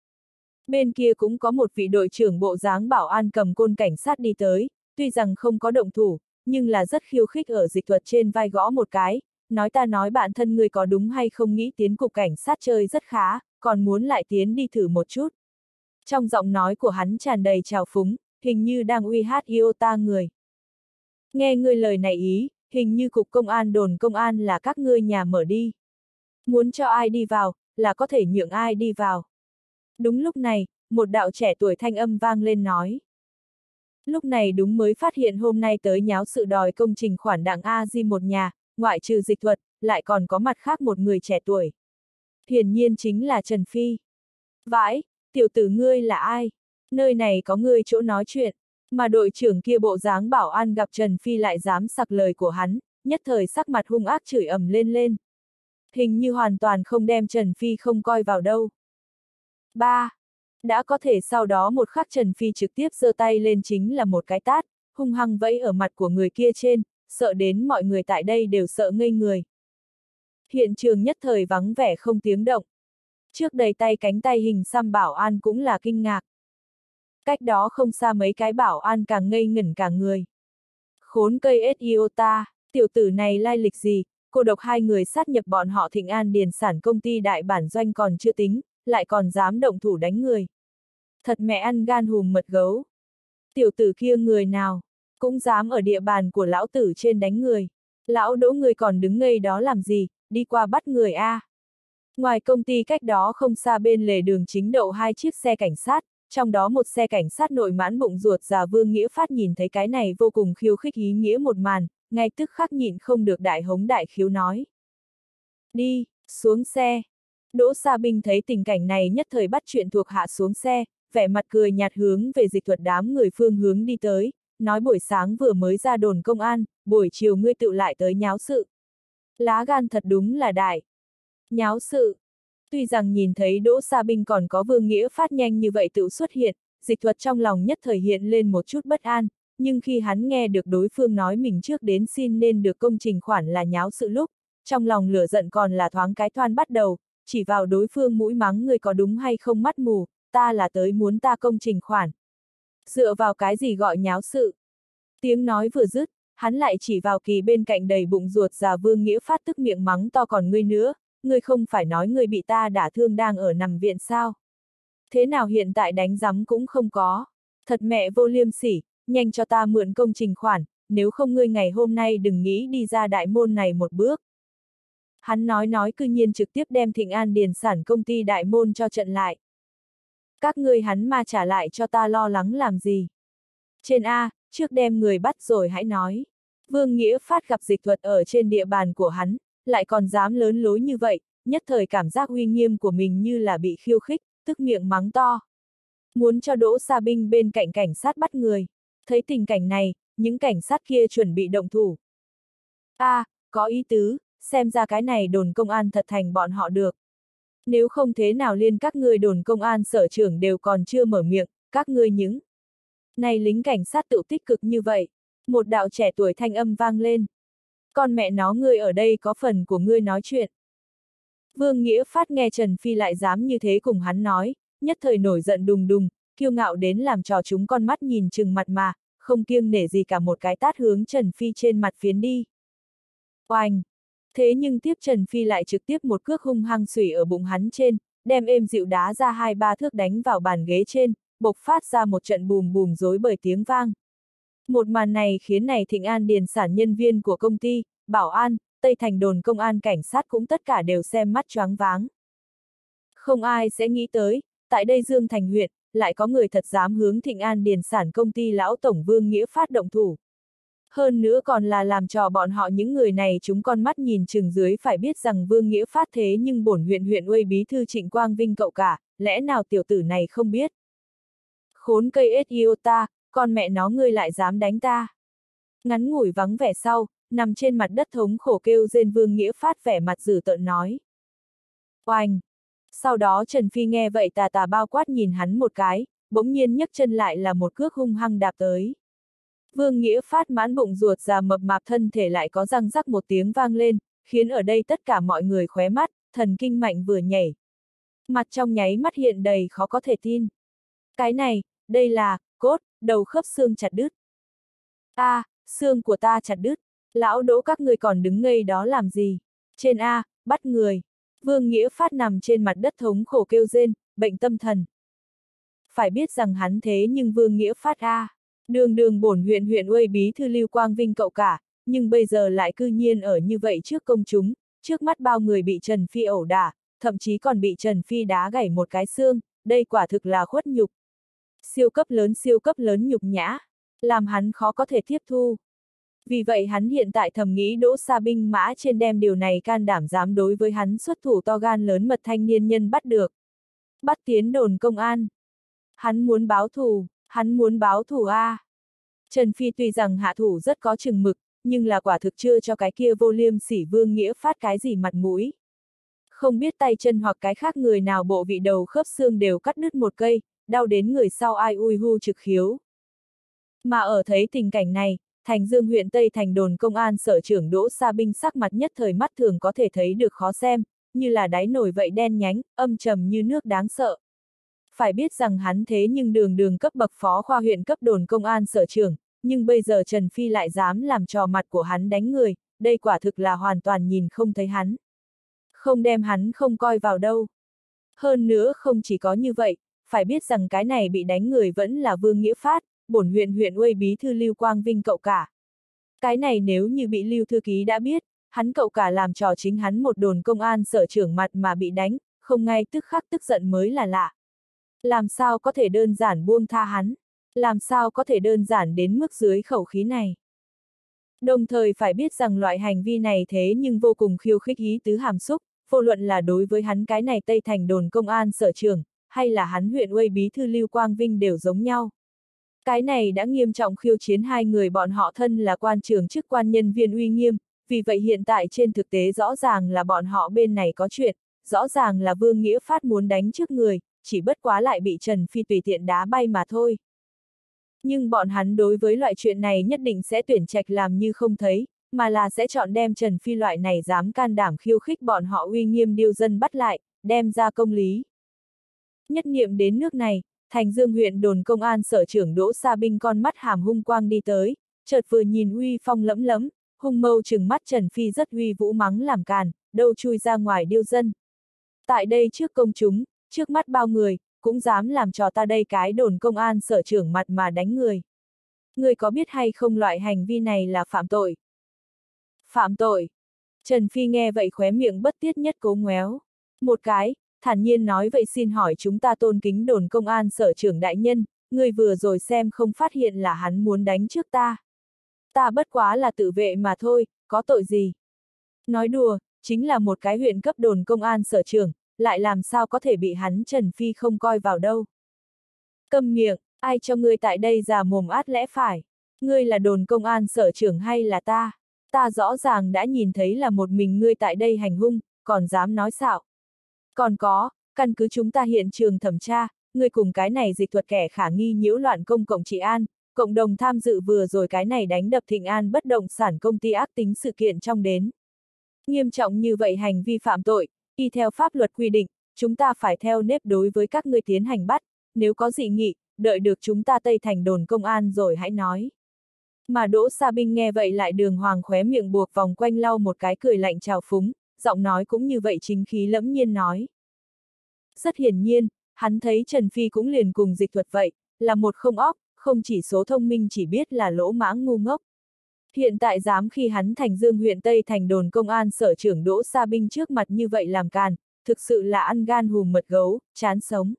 Bên kia cũng có một vị đội trưởng bộ dáng bảo an cầm côn cảnh sát đi tới, tuy rằng không có động thủ, nhưng là rất khiêu khích ở Dịch Thuật trên vai gõ một cái, nói ta nói bạn thân người có đúng hay không nghĩ tiến cục cảnh sát chơi rất khá, còn muốn lại tiến đi thử một chút. Trong giọng nói của hắn tràn đầy trào phúng, hình như đang uy hát yêu ta người. Nghe ngươi lời này ý, hình như cục công an đồn công an là các ngươi nhà mở đi. Muốn cho ai đi vào, là có thể nhượng ai đi vào. Đúng lúc này, một đạo trẻ tuổi thanh âm vang lên nói. Lúc này đúng mới phát hiện hôm nay tới nháo sự đòi công trình khoản đặng A-di một nhà, ngoại trừ Dịch Thuật, lại còn có mặt khác một người trẻ tuổi. Hiển nhiên chính là Trần Phi. Vãi, tiểu tử ngươi là ai? Nơi này có ngươi chỗ nói chuyện. Mà đội trưởng kia bộ dáng bảo an gặp Trần Phi lại dám sặc lời của hắn, nhất thời sắc mặt hung ác chửi ầm lên. Hình như hoàn toàn không đem Trần Phi không coi vào đâu. 3. Đã có thể sau đó một khắc Trần Phi trực tiếp giơ tay lên chính là một cái tát, hung hăng vẫy ở mặt của người kia trên, sợ đến mọi người tại đây đều sợ ngây người. Hiện trường nhất thời vắng vẻ không tiếng động. Trước đầy tay cánh tay hình xăm bảo an cũng là kinh ngạc. Cách đó không xa mấy cái bảo an càng ngây ngẩn cả người. Khốn cây iota, tiểu tử này lai lịch gì, cô độc hai người sát nhập bọn họ Thịnh An Điền Sản công ty đại bản doanh còn chưa tính, lại còn dám động thủ đánh người. Thật mẹ ăn gan hùm mật gấu. Tiểu tử kia người nào, cũng dám ở địa bàn của lão tử trên đánh người. Lão Đỗ người còn đứng ngây đó làm gì, đi qua bắt người a. Ngoài công ty cách đó không xa bên lề đường chính đậu hai chiếc xe cảnh sát, trong đó một xe cảnh sát nội mãn bụng ruột già Vương Nghĩa Phát nhìn thấy cái này vô cùng khiêu khích ý nghĩa một màn, ngay tức khắc nhịn không được đại hống đại khiếu nói. Đi, xuống xe. Đỗ Sa Binh thấy tình cảnh này nhất thời bắt chuyện thuộc hạ xuống xe, vẻ mặt cười nhạt hướng về Dịch Thuật đám người phương hướng đi tới, nói buổi sáng vừa mới ra đồn công an, buổi chiều ngươi tự lại tới nháo sự. Lá gan thật đúng là đại. Nháo sự. Tuy rằng nhìn thấy Đỗ Sa Binh còn có Vương Nghĩa Phát nhanh như vậy tự xuất hiện, Dịch Thuật trong lòng nhất thời hiện lên một chút bất an, nhưng khi hắn nghe được đối phương nói mình trước đến xin nên được công trình khoản là nháo sự lúc, trong lòng lửa giận còn là thoáng cái thoan bắt đầu, chỉ vào đối phương mũi mắng người có đúng hay không mắt mù, ta là tới muốn ta công trình khoản. Dựa vào cái gì gọi nháo sự? Tiếng nói vừa dứt, hắn lại chỉ vào Kỳ bên cạnh đầy bụng ruột già Vương Nghĩa Phát tức miệng mắng to còn ngươi nữa, ngươi không phải nói ngươi bị ta đả thương đang ở nằm viện sao? Thế nào hiện tại đánh rắm cũng không có? Thật mẹ vô liêm sỉ, nhanh cho ta mượn công trình khoản, nếu không ngươi ngày hôm nay đừng nghĩ đi ra đại môn này một bước. Hắn nói cư nhiên trực tiếp đem Thịnh An Điền Sản công ty đại môn cho trận lại. Các ngươi hắn mà trả lại cho ta lo lắng làm gì? Trên A, trước đem người bắt rồi hãy nói. Vương Nghĩa Phát gặp Dịch Thuật ở trên địa bàn của hắn, lại còn dám lớn lối như vậy, nhất thời cảm giác uy nghiêm của mình như là bị khiêu khích, tức miệng mắng to. Muốn cho Đỗ Sa Binh bên cạnh cảnh sát bắt người. Thấy tình cảnh này, những cảnh sát kia chuẩn bị động thủ. Có ý tứ, xem ra cái này đồn công an thật thành bọn họ được. Nếu không thế nào liên các ngươi đồn công an sở trưởng đều còn chưa mở miệng, các ngươi những. Này lính cảnh sát tự tích cực như vậy. Một đạo trẻ tuổi thanh âm vang lên. Con mẹ nó ngươi ở đây có phần của ngươi nói chuyện. Vương Nghĩa Phát nghe Trần Phi lại dám như thế cùng hắn nói, nhất thời nổi giận đùng đùng, kiêu ngạo đến làm trò chúng con mắt nhìn chừng mặt mà, không kiêng nể gì cả một cái tát hướng Trần Phi trên mặt phiến đi. Oanh! Thế nhưng tiếp Trần Phi lại trực tiếp một cước hung hăng xủy ở bụng hắn trên, đem êm dịu đá ra 2-3 thước đánh vào bàn ghế trên, bộc phát ra một trận bùm bùm rối bời tiếng vang. Một màn này khiến này Thịnh An Điền Sản nhân viên của công ty, bảo an, Tây Thành đồn công an cảnh sát cũng tất cả đều xem mắt choáng váng. Không ai sẽ nghĩ tới, tại đây Dương Thành huyện, lại có người thật dám hướng Thịnh An Điền Sản công ty lão tổng Vương Nghĩa Phát động thủ. Hơn nữa còn là làm cho bọn họ những người này chúng con mắt nhìn chừng dưới phải biết rằng Vương Nghĩa Phát thế nhưng bổn huyện uy bí thư Trịnh Quang Vinh cậu cả, lẽ nào tiểu tử này không biết. Khốn cây ết yêu ta, con mẹ nó ngươi lại dám đánh ta. Ngắn ngủi vắng vẻ sau, nằm trên mặt đất thống khổ kêu rên Vương Nghĩa Phát vẻ mặt dữ tợn nói. Oanh! Sau đó Trần Phi nghe vậy tà tà bao quát nhìn hắn một cái, bỗng nhiên nhấc chân lại là một cước hung hăng đạp tới. Vương Nghĩa Phát mãn bụng ruột già mập mạp thân thể lại có răng rắc một tiếng vang lên, khiến ở đây tất cả mọi người khóe mắt, thần kinh mạnh vừa nhảy. Mặt trong nháy mắt hiện đầy khó có thể tin. Cái này, đây là, cốt, đầu khớp xương chặt đứt. Xương của ta chặt đứt, lão Đỗ các người còn đứng ngây đó làm gì? Trên A, bắt người. Vương Nghĩa Phát nằm trên mặt đất thống khổ kêu rên, bệnh tâm thần. Phải biết rằng hắn thế nhưng Vương Nghĩa Phát đường bổn huyện uy bí thư Lưu Quang Vinh cậu cả, nhưng bây giờ lại cư nhiên ở như vậy trước công chúng, trước mắt bao người bị Trần Phi ẩu đả, thậm chí còn bị Trần Phi đá gãy một cái xương, đây quả thực là khuất nhục. Siêu cấp lớn nhục nhã, làm hắn khó có thể tiếp thu. Vì vậy hắn hiện tại thầm nghĩ Đỗ Sa Binh mã trên đem điều này can đảm dám đối với hắn xuất thủ to gan lớn mật thanh niên nhân bắt được. Bắt tiến đồn công an. Hắn muốn báo thù Trần Phi tuy rằng hạ thủ rất có chừng mực, nhưng là quả thực chưa cho cái kia vô liêm sỉ Vương Nghĩa Phát cái gì mặt mũi. Không biết tay chân hoặc cái khác người nào bộ vị đầu khớp xương đều cắt đứt một cây, đau đến người sau ai ui hu trực khiếu. Mà ở thấy tình cảnh này, Thành Dương huyện Tây Thành đồn công an sở trưởng Đỗ Sa Binh sắc mặt nhất thời mắt thường có thể thấy được khó xem, như là đáy nồi vậy đen nhánh, âm trầm như nước đáng sợ. Phải biết rằng hắn thế nhưng đường cấp bậc phó khoa huyện cấp đồn công an sở trưởng, nhưng bây giờ Trần Phi lại dám làm trò mặt của hắn đánh người, đây quả thực là hoàn toàn nhìn không thấy hắn. Không đem hắn không coi vào đâu. Hơn nữa không chỉ có như vậy, phải biết rằng cái này bị đánh người vẫn là Vương Nghĩa Phát, bổn huyện uây bí thư Lưu Quang Vinh cậu cả. Cái này nếu như bị Lưu thư ký đã biết, hắn cậu cả làm trò chính hắn một đồn công an sở trưởng mặt mà bị đánh, không ngay tức khắc tức giận mới là lạ. Làm sao có thể đơn giản buông tha hắn? Làm sao có thể đơn giản đến mức dưới khẩu khí này? Đồng thời phải biết rằng loại hành vi này thế nhưng vô cùng khiêu khích ý tứ hàm xúc, vô luận là đối với hắn cái này Tây Thành đồn công an sở trưởng, hay là hắn huyện uây bí thư Lưu Quang Vinh đều giống nhau. Cái này đã nghiêm trọng khiêu chiến hai người bọn họ thân là quan trường chức quan nhân viên uy nghiêm, vì vậy hiện tại trên thực tế rõ ràng là bọn họ bên này có chuyện, rõ ràng là Vương Nghĩa Phát muốn đánh trước người, chỉ bất quá lại bị Trần Phi tùy tiện đá bay mà thôi. Nhưng bọn hắn đối với loại chuyện này nhất định sẽ tuyển trạch làm như không thấy, mà là sẽ chọn đem Trần Phi loại này dám can đảm khiêu khích bọn họ uy nghiêm điêu dân bắt lại, đem ra công lý. Nhất niệm đến nước này, Thành Dương huyện đồn công an sở trưởng Đỗ Sa Binh con mắt hàm hung quang đi tới, chợt vừa nhìn uy phong lẫm lẫm, hung mâu trừng mắt Trần Phi rất uy vũ mắng làm càn, đâu chui ra ngoài điêu dân. Tại đây trước công chúng, trước mắt bao người, cũng dám làm trò ta đây cái đồn công an sở trưởng mặt mà đánh người. Người có biết hay không loại hành vi này là phạm tội? Phạm tội. Trần Phi nghe vậy khóe miệng bất tiết nhất cố ngoéo. Một cái, thản nhiên nói vậy xin hỏi chúng ta tôn kính đồn công an sở trưởng đại nhân, người vừa rồi xem không phát hiện là hắn muốn đánh trước ta. Ta bất quá là tự vệ mà thôi, có tội gì? Nói đùa, chính là một cái huyện cấp đồn công an sở trưởng, lại làm sao có thể bị hắn Trần Phi không coi vào đâu. Câm miệng, ai cho ngươi tại đây già mồm át lẽ phải? Ngươi là đồn công an sở trưởng hay là ta? Ta rõ ràng đã nhìn thấy là một mình ngươi tại đây hành hung, còn dám nói xạo. Còn có, căn cứ chúng ta hiện trường thẩm tra, ngươi cùng cái này dịch thuật kẻ khả nghi nhiễu loạn công cộng trị an, cộng đồng tham dự vừa rồi cái này đánh đập Thịnh An bất động sản công ty ác tính sự kiện trong đến. Nghiêm trọng như vậy hành vi phạm tội, y theo pháp luật quy định, chúng ta phải theo nếp đối với các ngươi tiến hành bắt, nếu có dị nghị, đợi được chúng ta Tây Thành đồn công an rồi hãy nói. Mà Đỗ Sa Binh nghe vậy lại đường hoàng khóe miệng buộc vòng quanh lau một cái cười lạnh trào phúng, giọng nói cũng như vậy chính khí lẫm nhiên nói. Rất hiển nhiên, hắn thấy Trần Phi cũng liền cùng dịch thuật vậy, là một không óc, không chỉ số thông minh chỉ biết là lỗ mãng ngu ngốc. Hiện tại dám khi hắn Thành Dương huyện Tây Thành đồn công an sở trưởng Đỗ Sa Binh trước mặt như vậy làm càn, thực sự là ăn gan hùm mật gấu, chán sống.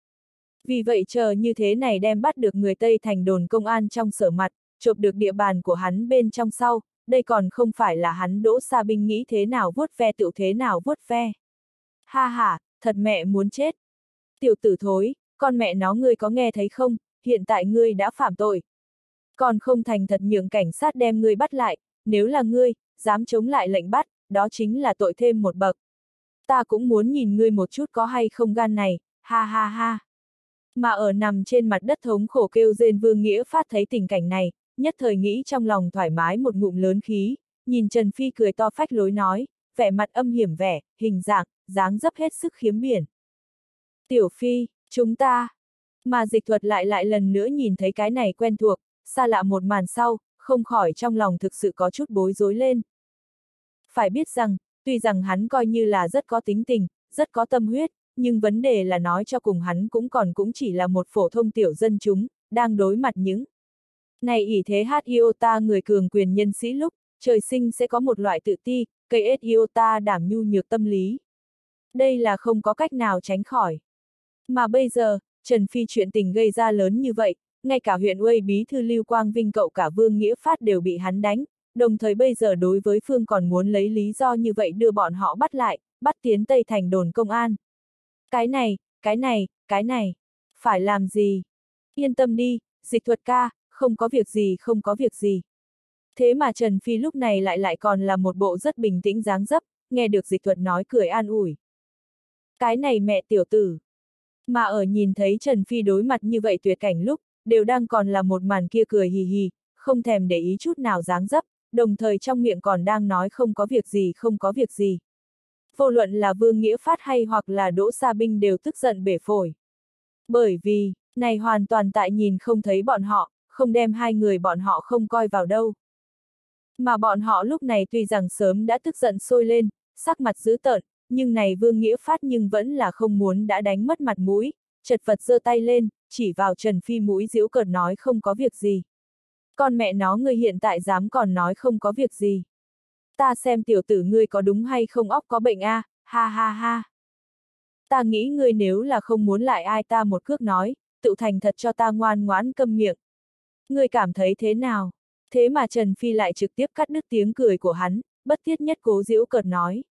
Vì vậy chờ như thế này đem bắt được người Tây Thành đồn công an trong sở mặt, chộp được địa bàn của hắn bên trong sau, đây còn không phải là hắn Đỗ Sa Binh nghĩ thế nào vuốt ve tự thế nào vuốt ve. Ha ha, thật mẹ muốn chết. Tiểu tử thối, con mẹ nó ngươi có nghe thấy không, hiện tại ngươi đã phạm tội. Còn không thành thật nhường cảnh sát đem ngươi bắt lại, nếu là ngươi, dám chống lại lệnh bắt, đó chính là tội thêm một bậc. Ta cũng muốn nhìn ngươi một chút có hay không gan này, ha ha ha. Mà ở nằm trên mặt đất thống khổ kêu rên Vương Nghĩa Phát thấy tình cảnh này, nhất thời nghĩ trong lòng thoải mái một ngụm lớn khí, nhìn Trần Phi cười to phách lối nói, vẻ mặt âm hiểm vẻ, hình dạng, dáng dấp hết sức khiếm biển. Tiểu Phi, chúng ta. Mà dịch thuật lại lần nữa nhìn thấy cái này quen thuộc, xa lạ một màn sau, không khỏi trong lòng thực sự có chút bối rối lên. Phải biết rằng, tuy rằng hắn coi như là rất có tính tình, rất có tâm huyết, nhưng vấn đề là nói cho cùng hắn cũng chỉ là một phổ thông tiểu dân chúng, đang đối mặt những này ỷ thế hát iota người cường quyền nhân sĩ lúc, trời sinh sẽ có một loại tự ti, cây iota đảm nhu nhược tâm lý. Đây là không có cách nào tránh khỏi. Mà bây giờ, Trần Phi chuyện tình gây ra lớn như vậy, ngay cả huyện uây bí thư Lưu Quang Vinh cậu cả Vương Nghĩa Phát đều bị hắn đánh, đồng thời bây giờ đối với Phương còn muốn lấy lý do như vậy đưa bọn họ bắt lại, bắt tiến Tây Thành đồn công an. Cái này, phải làm gì? Yên tâm đi, dịch thuật ca, không có việc gì không có việc gì. Thế mà Trần Phi lúc này lại còn là một bộ rất bình tĩnh dáng dấp, nghe được dịch thuật nói cười an ủi. Cái này mẹ tiểu tử. Mà ở nhìn thấy Trần Phi đối mặt như vậy tuyệt cảnh lúc, đều đang còn là một màn kia cười hì hì, không thèm để ý chút nào dáng dấp, đồng thời trong miệng còn đang nói không có việc gì không có việc gì. Vô luận là Vương Nghĩa Phát hay hoặc là Đỗ Sa Binh đều tức giận bể phổi. Bởi vì, này hoàn toàn tại nhìn không thấy bọn họ, không đem hai người bọn họ không coi vào đâu. Mà bọn họ lúc này tuy rằng sớm đã tức giận sôi lên, sắc mặt dữ tợn, nhưng này Vương Nghĩa Phát nhưng vẫn là không muốn đã đánh mất mặt mũi, chật vật giơ tay lên, chỉ vào Trần Phi mũi giễu cợt nói không có việc gì. Con mẹ nó ngươi hiện tại dám còn nói không có việc gì. Ta xem tiểu tử ngươi có đúng hay không óc có bệnh a, ha ha ha. Ta nghĩ ngươi nếu là không muốn lại ai ta một cước nói, tự thành thật cho ta ngoan ngoãn câm miệng. Ngươi cảm thấy thế nào? Thế mà Trần Phi lại trực tiếp cắt đứt tiếng cười của hắn, bất thiết nhất cố giễu cợt nói.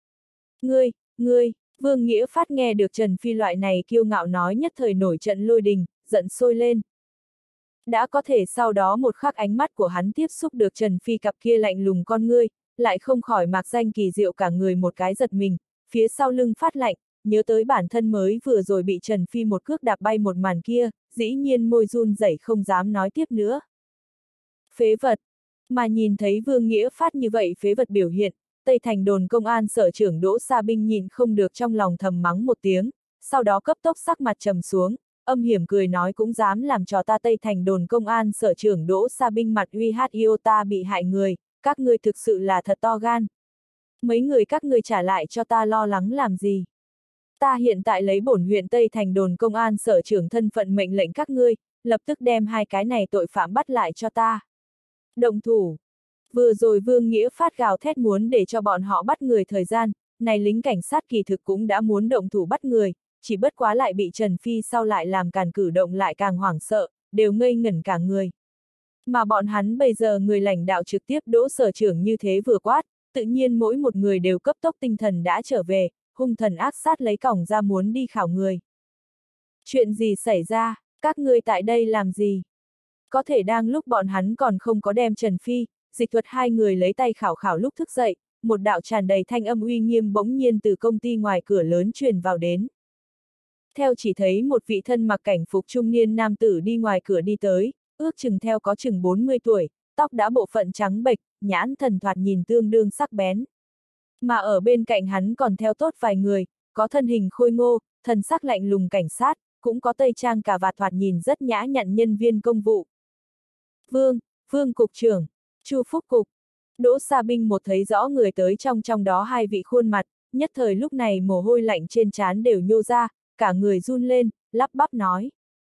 Ngươi, Vương Nghĩa Phát nghe được Trần Phi loại này kiêu ngạo nói nhất thời nổi trận lôi đình, giận sôi lên. Đã có thể sau đó một khắc ánh mắt của hắn tiếp xúc được Trần Phi cặp kia lạnh lùng con ngươi, lại không khỏi mạc danh kỳ diệu cả người một cái giật mình, phía sau lưng phát lạnh, nhớ tới bản thân mới vừa rồi bị Trần Phi một cước đạp bay một màn kia, dĩ nhiên môi run rẩy không dám nói tiếp nữa. Phế vật! Mà nhìn thấy Vương Nghĩa Phát như vậy phế vật biểu hiện, Tây Thành đồn công an sở trưởng Đỗ Sa Binh nhìn không được trong lòng thầm mắng một tiếng, sau đó cấp tốc sắc mặt trầm xuống, âm hiểm cười nói cũng dám làm cho ta Tây Thành đồn công an sở trưởng Đỗ Sa Binh mặt uy hát yêu ta bị hại người, các ngươi thực sự là thật to gan. Mấy người các ngươi trả lại cho ta lo lắng làm gì? Ta hiện tại lấy bổn huyện Tây Thành đồn công an sở trưởng thân phận mệnh lệnh các ngươi, lập tức đem hai cái này tội phạm bắt lại cho ta. Động thủ! Vừa rồi Vương Nghĩa Phát gào thét muốn để cho bọn họ bắt người thời gian, này lính cảnh sát kỳ thực cũng đã muốn động thủ bắt người, chỉ bất quá lại bị Trần Phi sau lại làm càn cử động lại càng hoảng sợ, đều ngây ngẩn cả người. Mà bọn hắn bây giờ người lãnh đạo trực tiếp Đỗ sở trưởng như thế vừa quát, tự nhiên mỗi một người đều cấp tốc tinh thần đã trở về, hung thần ác sát lấy còng ra muốn đi khảo người. Chuyện gì xảy ra, các ngươi tại đây làm gì? Có thể đang lúc bọn hắn còn không có đem Trần Phi, Dịch Thuật hai người lấy tay khảo khảo lúc thức dậy, một đạo tràn đầy thanh âm uy nghiêm bỗng nhiên từ công ty ngoài cửa lớn truyền vào đến. Theo chỉ thấy một vị thân mặc cảnh phục trung niên nam tử đi ngoài cửa đi tới, ước chừng theo có chừng 40 tuổi, tóc đã bộ phận trắng bệch, nhãn thần thoạt nhìn tương đương sắc bén. Mà ở bên cạnh hắn còn theo tốt vài người, có thân hình khôi ngô, thần sắc lạnh lùng cảnh sát, cũng có tây trang cà vạt thoạt nhìn rất nhã nhặn nhân viên công vụ. Vương cục trưởng, Chu Phúc cục. Đỗ Sa Binh một thấy rõ người tới trong đó hai vị khuôn mặt, nhất thời lúc này mồ hôi lạnh trên trán đều nhô ra, cả người run lên, lắp bắp nói.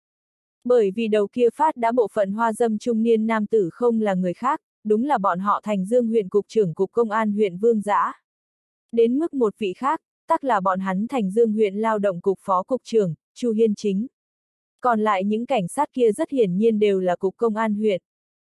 Bởi vì đầu kia phát đã bộ phận hoa dâm trung niên nam tử không là người khác, đúng là bọn họ Thành Dương huyện cục trưởng cục công an huyện Vương Dã. Đến mức một vị khác, tắc là bọn hắn Thành Dương huyện lao động cục phó cục trưởng, Chu Hiên Chính. Còn lại những cảnh sát kia rất hiển nhiên đều là cục công an huyện.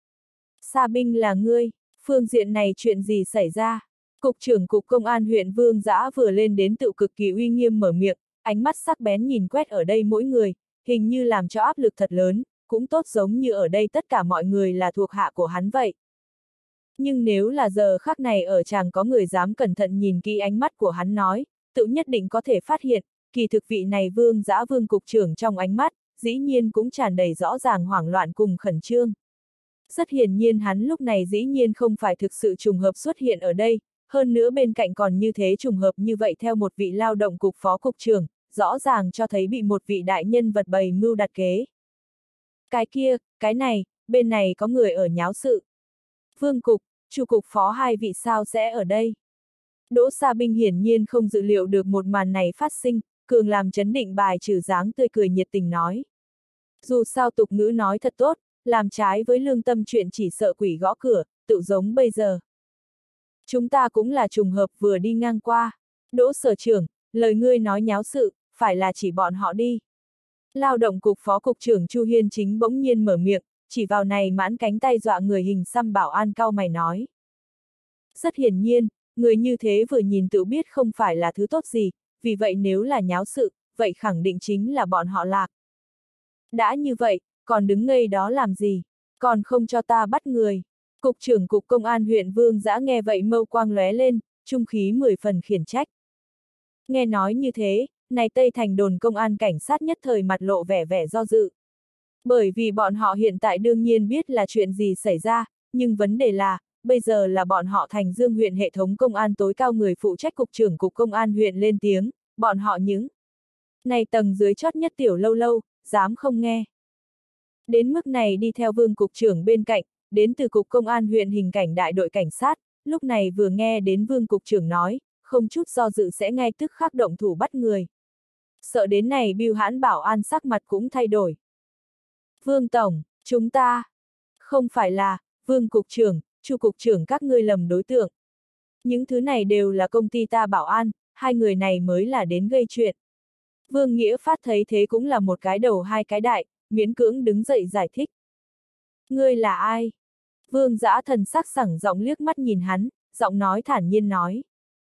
Sa Binh là ngươi, phương diện này chuyện gì xảy ra? Cục trưởng cục công an huyện Vương Dã vừa lên đến tự cực kỳ uy nghiêm mở miệng, ánh mắt sắc bén nhìn quét ở đây mỗi người, hình như làm cho áp lực thật lớn, cũng tốt giống như ở đây tất cả mọi người là thuộc hạ của hắn vậy. Nhưng nếu là giờ khắc này ở chàng có người dám cẩn thận nhìn kỹ ánh mắt của hắn nói, tự nhất định có thể phát hiện, kỳ thực vị này Vương Dã Vương cục trưởng trong ánh mắt, dĩ nhiên cũng tràn đầy rõ ràng hoảng loạn cùng khẩn trương. Rất hiển nhiên hắn lúc này dĩ nhiên không phải thực sự trùng hợp xuất hiện ở đây, hơn nữa bên cạnh còn như thế trùng hợp như vậy theo một vị lao động cục phó cục trưởng, rõ ràng cho thấy bị một vị đại nhân vật bày mưu đặt kế. Cái kia, cái này, bên này có người ở nháo sự. Vương cục, Chu cục phó hai vị sao sẽ ở đây? Đỗ Sa Binh hiển nhiên không dự liệu được một màn này phát sinh, cường làm chấn định bài trừ dáng tươi cười nhiệt tình nói. Dù sao tục ngữ nói thật tốt, làm trái với lương tâm chuyện chỉ sợ quỷ gõ cửa, tự giống bây giờ. Chúng ta cũng là trùng hợp vừa đi ngang qua. Đỗ sở trưởng, lời ngươi nói nháo sự, phải là chỉ bọn họ đi. Lao động cục phó cục trưởng Chu Hiên Chính bỗng nhiên mở miệng, chỉ vào này mãn cánh tay dọa người hình xăm bảo an cau mày nói. Rất hiển nhiên, người như thế vừa nhìn tự biết không phải là thứ tốt gì, vì vậy nếu là nháo sự, vậy khẳng định chính là bọn họ lạc. Đã như vậy, còn đứng ngây đó làm gì, còn không cho ta bắt người. Cục trưởng cục công an huyện Vương Dã nghe vậy mâu quang lóe lên, trung khí 10 phần khiển trách. Nghe nói như thế, này Tây Thành đồn công an cảnh sát nhất thời mặt lộ vẻ do dự. Bởi vì bọn họ hiện tại đương nhiên biết là chuyện gì xảy ra, nhưng vấn đề là, bây giờ là bọn họ Thành Dương huyện hệ thống công an tối cao người phụ trách cục trưởng cục công an huyện lên tiếng, bọn họ những này tầng dưới chót nhất tiểu lâu, dám không nghe. Đến mức này đi theo Vương cục trưởng bên cạnh, đến từ Cục Công an huyện Hình Cảnh Đại đội Cảnh sát, lúc này vừa nghe đến Vương Cục trưởng nói, không chút do dự sẽ ngay tức khắc động thủ bắt người. Sợ đến này Bưu Hãn Bảo An sắc mặt cũng thay đổi. Vương Tổng, chúng ta, không phải là, Vương Cục trưởng, Chu Cục trưởng các ngươi lầm đối tượng. Những thứ này đều là công ty ta bảo an, hai người này mới là đến gây chuyện. Vương Nghĩa Phát thấy thế cũng là một cái đầu hai cái đại, miễn cưỡng đứng dậy giải thích. Ngươi là ai? Vương Dã thần sắc sẳng giọng liếc mắt nhìn hắn, giọng nói thản nhiên nói.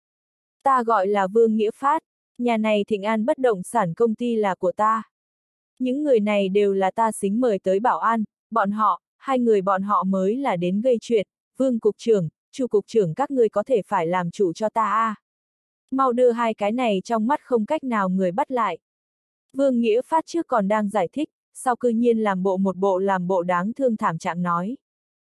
Ta gọi là Vương Nghĩa Phát, nhà này Thịnh An bất động sản công ty là của ta. Những người này đều là ta xính mời tới bảo an, bọn họ, hai người bọn họ mới là đến gây chuyện, Vương Cục trưởng, Chu Cục trưởng các ngươi có thể phải làm chủ cho ta a. Mau đưa hai cái này trong mắt không cách nào người bắt lại. Vương Nghĩa Phát trước còn đang giải thích, sau cư nhiên làm bộ đáng thương thảm trạng nói.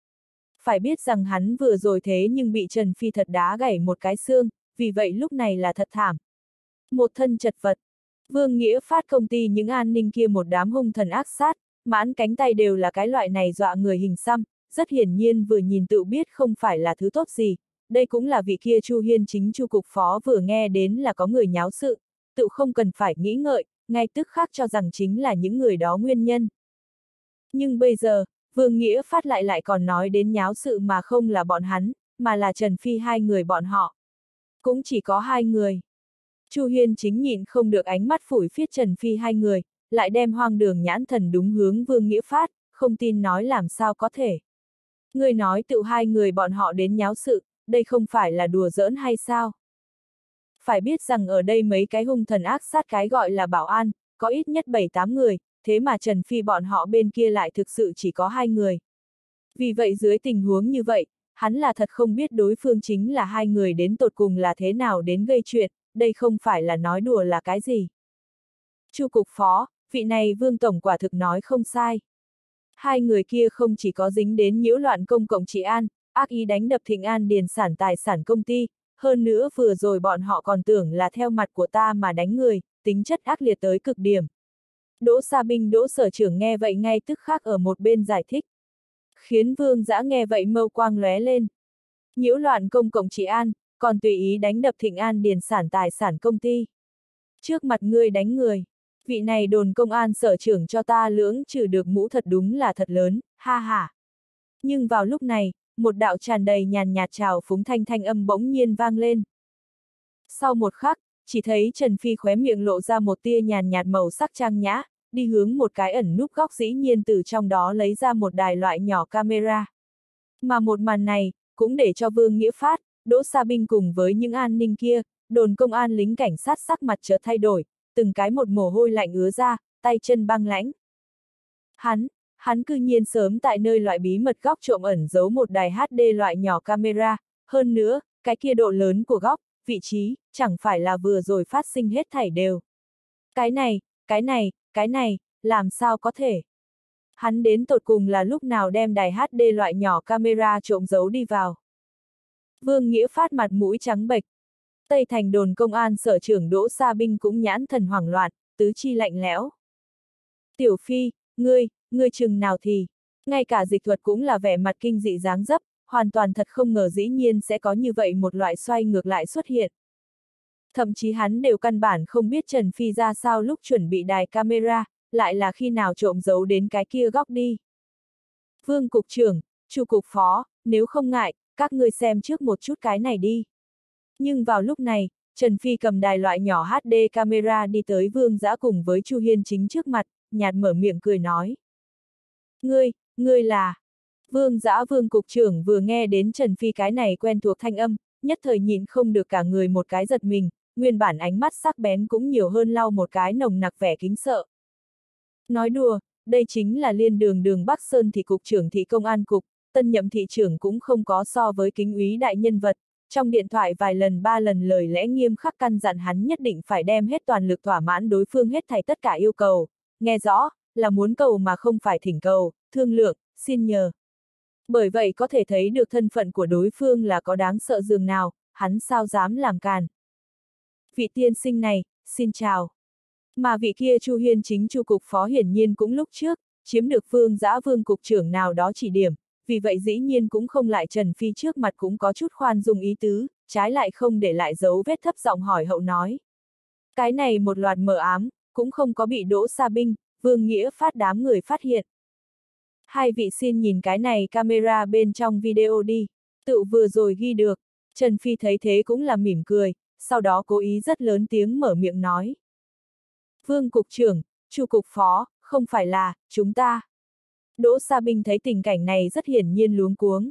Phải biết rằng hắn vừa rồi thế nhưng bị Trần Phi thật đá gãy một cái xương, vì vậy lúc này là thật thảm. Một thân chật vật. Vương Nghĩa Phát công ty những an ninh kia một đám hung thần ác sát, mãn cánh tay đều là cái loại này dọa người hình xăm, rất hiển nhiên vừa nhìn tự biết không phải là thứ tốt gì. Đây cũng là vị kia Chu Hiên chính Chu cục phó vừa nghe đến là có người nháo sự, tự không cần phải nghĩ ngợi, ngay tức khắc cho rằng chính là những người đó nguyên nhân. Nhưng bây giờ, Vương Nghĩa Phát lại còn nói đến nháo sự mà không là bọn hắn, mà là Trần Phi hai người bọn họ. Cũng chỉ có hai người. Chu Hiên chính nhịn không được ánh mắt phủi phiết Trần Phi hai người, lại đem hoang đường nhãn thần đúng hướng Vương Nghĩa Phát, không tin nói làm sao có thể. Người nói tự hai người bọn họ đến nháo sự, đây không phải là đùa giỡn hay sao? Phải biết rằng ở đây mấy cái hung thần ác sát cái gọi là bảo an, có ít nhất 7-8 người, thế mà Trần Phi bọn họ bên kia lại thực sự chỉ có 2 người. Vì vậy dưới tình huống như vậy, hắn là thật không biết đối phương chính là hai người đến tột cùng là thế nào đến gây chuyện, đây không phải là nói đùa là cái gì. Chu cục phó, vị này Vương Tổng quả thực nói không sai. Hai người kia không chỉ có dính đến nhiễu loạn công cộng trị an, ác ý đánh đập Thịnh An điền sản tài sản công ty, hơn nữa vừa rồi bọn họ còn tưởng là theo mặt của ta mà đánh người, tính chất ác liệt tới cực điểm. Đỗ Sa Binh Đỗ sở trưởng nghe vậy ngay tức khắc ở một bên giải thích. Khiến Vương Dã nghe vậy mâu quang lóe lên. Nhiễu loạn công cộng trị an, còn tùy ý đánh đập Thịnh An điền sản tài sản công ty. Trước mặt ngươi đánh người, vị này đồn công an sở trưởng cho ta lưỡng trừ được mũ thật đúng là thật lớn, ha ha. Nhưng vào lúc này, một đạo tràn đầy nhàn nhạt trào phúng thanh âm bỗng nhiên vang lên. Sau một khắc, chỉ thấy Trần Phi khóe miệng lộ ra một tia nhàn nhạt màu sắc trang nhã, đi hướng một cái ẩn núp góc dĩ nhiên từ trong đó lấy ra một đài loại nhỏ camera. Mà một màn này, cũng để cho Vương Nghĩa Phát, Đỗ Sa Binh cùng với những an ninh kia, đồn công an lính cảnh sát sắc mặt chợt thay đổi, từng cái một mồ hôi lạnh ứa ra, tay chân băng lãnh. Hắn cư nhiên sớm tại nơi loại bí mật góc trộm ẩn giấu một đài HD loại nhỏ camera, hơn nữa, cái kia độ lớn của góc, vị trí, chẳng phải là vừa rồi phát sinh hết thảy đều. Cái này, làm sao có thể? Hắn đến tột cùng là lúc nào đem đài HD loại nhỏ camera trộm giấu đi vào. Vương Nghĩa Phát mặt mũi trắng bệch. Tây Thành đồn công an sở trưởng Đỗ Sa Binh cũng nhãn thần hoảng loạn, tứ chi lạnh lẽo. Tiểu Phi, ngươi chừng nào thì, ngay cả Dịch Thuật cũng là vẻ mặt kinh dị dáng dấp, hoàn toàn thật không ngờ dĩ nhiên sẽ có như vậy một loại xoay ngược lại xuất hiện. Thậm chí hắn đều căn bản không biết Trần Phi ra sao lúc chuẩn bị đài camera, lại là khi nào trộm giấu đến cái kia góc đi. Vương Cục trưởng, Chu Cục Phó, nếu không ngại, các ngươi xem trước một chút cái này đi. Nhưng vào lúc này, Trần Phi cầm đài loại nhỏ HD camera đi tới Vương Dã cùng với Chu Hiên chính trước mặt, nhạt mở miệng cười nói. Ngươi là... Vương Dã Vương Cục trưởng vừa nghe đến Trần Phi cái này quen thuộc thanh âm, nhất thời nhịn không được cả người một cái giật mình, nguyên bản ánh mắt sắc bén cũng nhiều hơn lau một cái nồng nặc vẻ kính sợ. Nói đùa, đây chính là Liên Đường Bắc Sơn thị cục trưởng thị công an cục, tân nhậm thị trưởng cũng không có so với kính úy đại nhân vật, trong điện thoại vài lần 3 lần lời lẽ nghiêm khắc căn dặn hắn nhất định phải đem hết toàn lực thỏa mãn đối phương hết thảy tất cả yêu cầu, nghe rõ, là muốn cầu mà không phải thỉnh cầu, thương lượng, xin nhờ. Bởi vậy có thể thấy được thân phận của đối phương là có đáng sợ dường nào, hắn sao dám làm càn. Vị tiên sinh này, xin chào. Mà vị kia Chu Hiên chính Chu Cục Phó hiển nhiên cũng lúc trước, chiếm được Vương Dã Vương Cục trưởng nào đó chỉ điểm, vì vậy dĩ nhiên cũng không lại Trần Phi trước mặt cũng có chút khoan dung ý tứ, trái lại không để lại dấu vết, thấp giọng hỏi hậu nói. Cái này một loạt mờ ám, cũng không có bị Đỗ Sa Binh, Vương Nghĩa Phát đám người phát hiện. Hai vị xin nhìn cái này camera bên trong video đi, tự vừa rồi ghi được. Trần Phi thấy thế cũng là mỉm cười, sau đó cố ý rất lớn tiếng mở miệng nói. Vương cục trưởng, Chu cục phó, không phải là, chúng ta. Đỗ Sa Binh thấy tình cảnh này rất hiển nhiên luống cuống.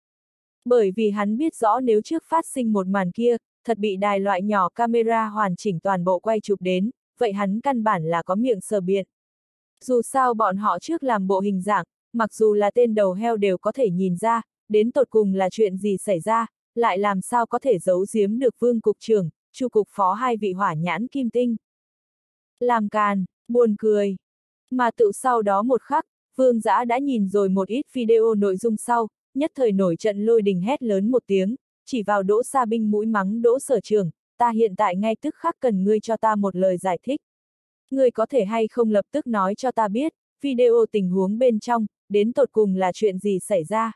Bởi vì hắn biết rõ nếu trước phát sinh một màn kia, thật bị đài loại nhỏ camera hoàn chỉnh toàn bộ quay chụp đến, vậy hắn căn bản là có miệng sờ biện. Dù sao bọn họ trước làm bộ hình dạng, mặc dù là tên đầu heo đều có thể nhìn ra, đến tột cùng là chuyện gì xảy ra, lại làm sao có thể giấu giếm được Vương cục trưởng, Chu cục phó hai vị hỏa nhãn kim tinh. Làm càn, buồn cười. Mà tự sau đó một khắc, Vương Dã đã nhìn rồi một ít video nội dung sau, nhất thời nổi trận lôi đình hét lớn một tiếng, chỉ vào Đỗ Sa Binh mũi mắng Đỗ sở trường, ta hiện tại ngay tức khắc cần ngươi cho ta một lời giải thích. Ngươi có thể hay không lập tức nói cho ta biết, video tình huống bên trong, đến tột cùng là chuyện gì xảy ra.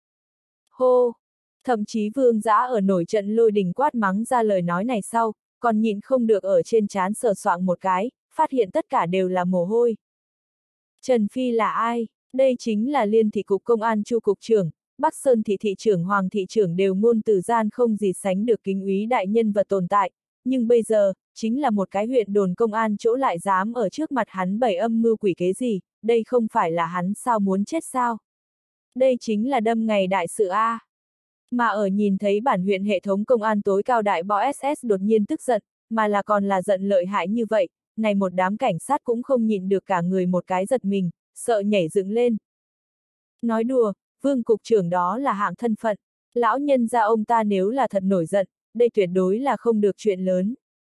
Hô! Thậm chí Vương Dã ở nổi trận lôi đình quát mắng ra lời nói này sau, còn nhịn không được ở trên trán sờ soạng một cái, phát hiện tất cả đều là mồ hôi. Trần Phi là ai? Đây chính là Liên thị cục công an Chu cục trưởng, Bắc Sơn thị thị trưởng Hoàng thị trưởng đều ngôn từ gian không gì sánh được kính úy đại nhân vật tồn tại, nhưng bây giờ, chính là một cái huyện đồn công an chỗ lại dám ở trước mặt hắn bày âm mưu quỷ kế gì, đây không phải là hắn sao muốn chết sao? Đây chính là đâm ngày đại sự A. Mà ở nhìn thấy bản huyện hệ thống công an tối cao đại bó SS đột nhiên tức giận, mà là còn là giận lợi hại như vậy, này một đám cảnh sát cũng không nhịn được cả người một cái giật mình, sợ nhảy dựng lên. Nói đùa, Vương cục trưởng đó là hạng thân phận, lão nhân gia ông ta nếu là thật nổi giận, đây tuyệt đối là không được chuyện lớn.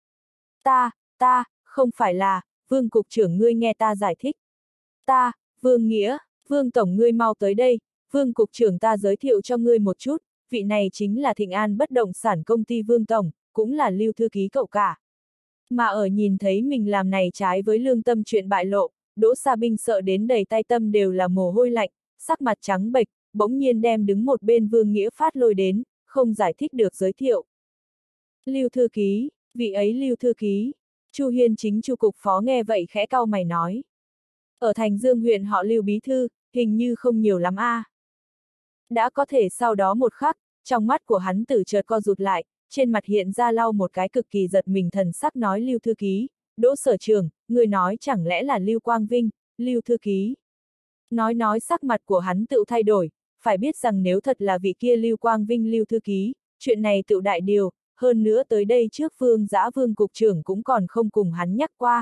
Ta, không phải là, Vương cục trưởng ngươi nghe ta giải thích. Ta, Vương Nghĩa, Vương tổng ngươi mau tới đây, Vương cục trưởng ta giới thiệu cho ngươi một chút, vị này chính là Thịnh An bất động sản công ty Vương tổng, cũng là Lưu thư ký cậu cả. Mà ở nhìn thấy mình làm này trái với lương tâm chuyện bại lộ, Đỗ Sa Binh sợ đến đầy tay tâm đều là mồ hôi lạnh, sắc mặt trắng bệch, bỗng nhiên đem đứng một bên Vương Nghĩa Phát lôi đến, không giải thích được giới thiệu. Lưu thư ký, vị ấy Lưu thư ký. Chu Hiên chính Chu cục phó nghe vậy khẽ cau mày nói. Ở Thành Dương huyện họ Lưu bí thư, hình như không nhiều lắm a. Đã có thể sau đó một khắc, trong mắt của hắn tử chợt co rụt lại, trên mặt hiện ra lau một cái cực kỳ giật mình thần sắc nói Lưu thư ký, Đỗ sở trường, người nói chẳng lẽ là Lưu Quang Vinh, Lưu thư ký. Nói sắc mặt của hắn tự thay đổi, phải biết rằng nếu thật là vị kia Lưu Quang Vinh Lưu thư ký, chuyện này tự đại điều, hơn nữa tới đây trước Vương Dã Vương cục trưởng cũng còn không cùng hắn nhắc qua.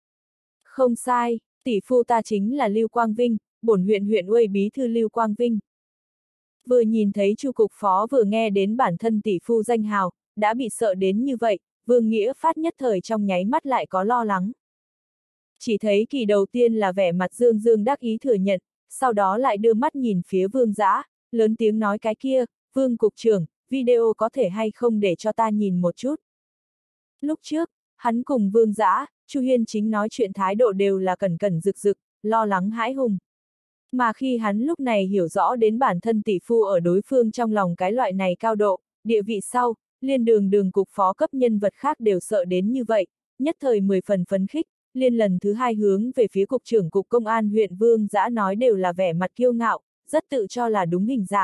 Không sai, tỷ phu ta chính là Lưu Quang Vinh, bổn huyện huyện uây bí thư Lưu Quang Vinh. Vừa nhìn thấy Chu cục phó vừa nghe đến bản thân tỷ phu danh hào, đã bị sợ đến như vậy, Vương Nghĩa Phát nhất thời trong nháy mắt lại có lo lắng. Chỉ thấy kỳ đầu tiên là vẻ mặt dương dương đắc ý thừa nhận, sau đó lại đưa mắt nhìn phía Vương Dã, lớn tiếng nói cái kia, Vương cục trưởng, video có thể hay không để cho ta nhìn một chút. Lúc trước, hắn cùng Vương Dã, Chu Hiên chính nói chuyện thái độ đều là cẩn cẩn rực rực, lo lắng hãi hùng. Mà khi hắn lúc này hiểu rõ đến bản thân tỷ phu ở đối phương trong lòng cái loại này cao độ, địa vị sau, liên đường cục phó cấp nhân vật khác đều sợ đến như vậy, nhất thời 10 phần phấn khích, liên lần thứ hai hướng về phía cục trưởng cục công an huyện Vương Dã nói đều là vẻ mặt kiêu ngạo, rất tự cho là đúng hình dạng.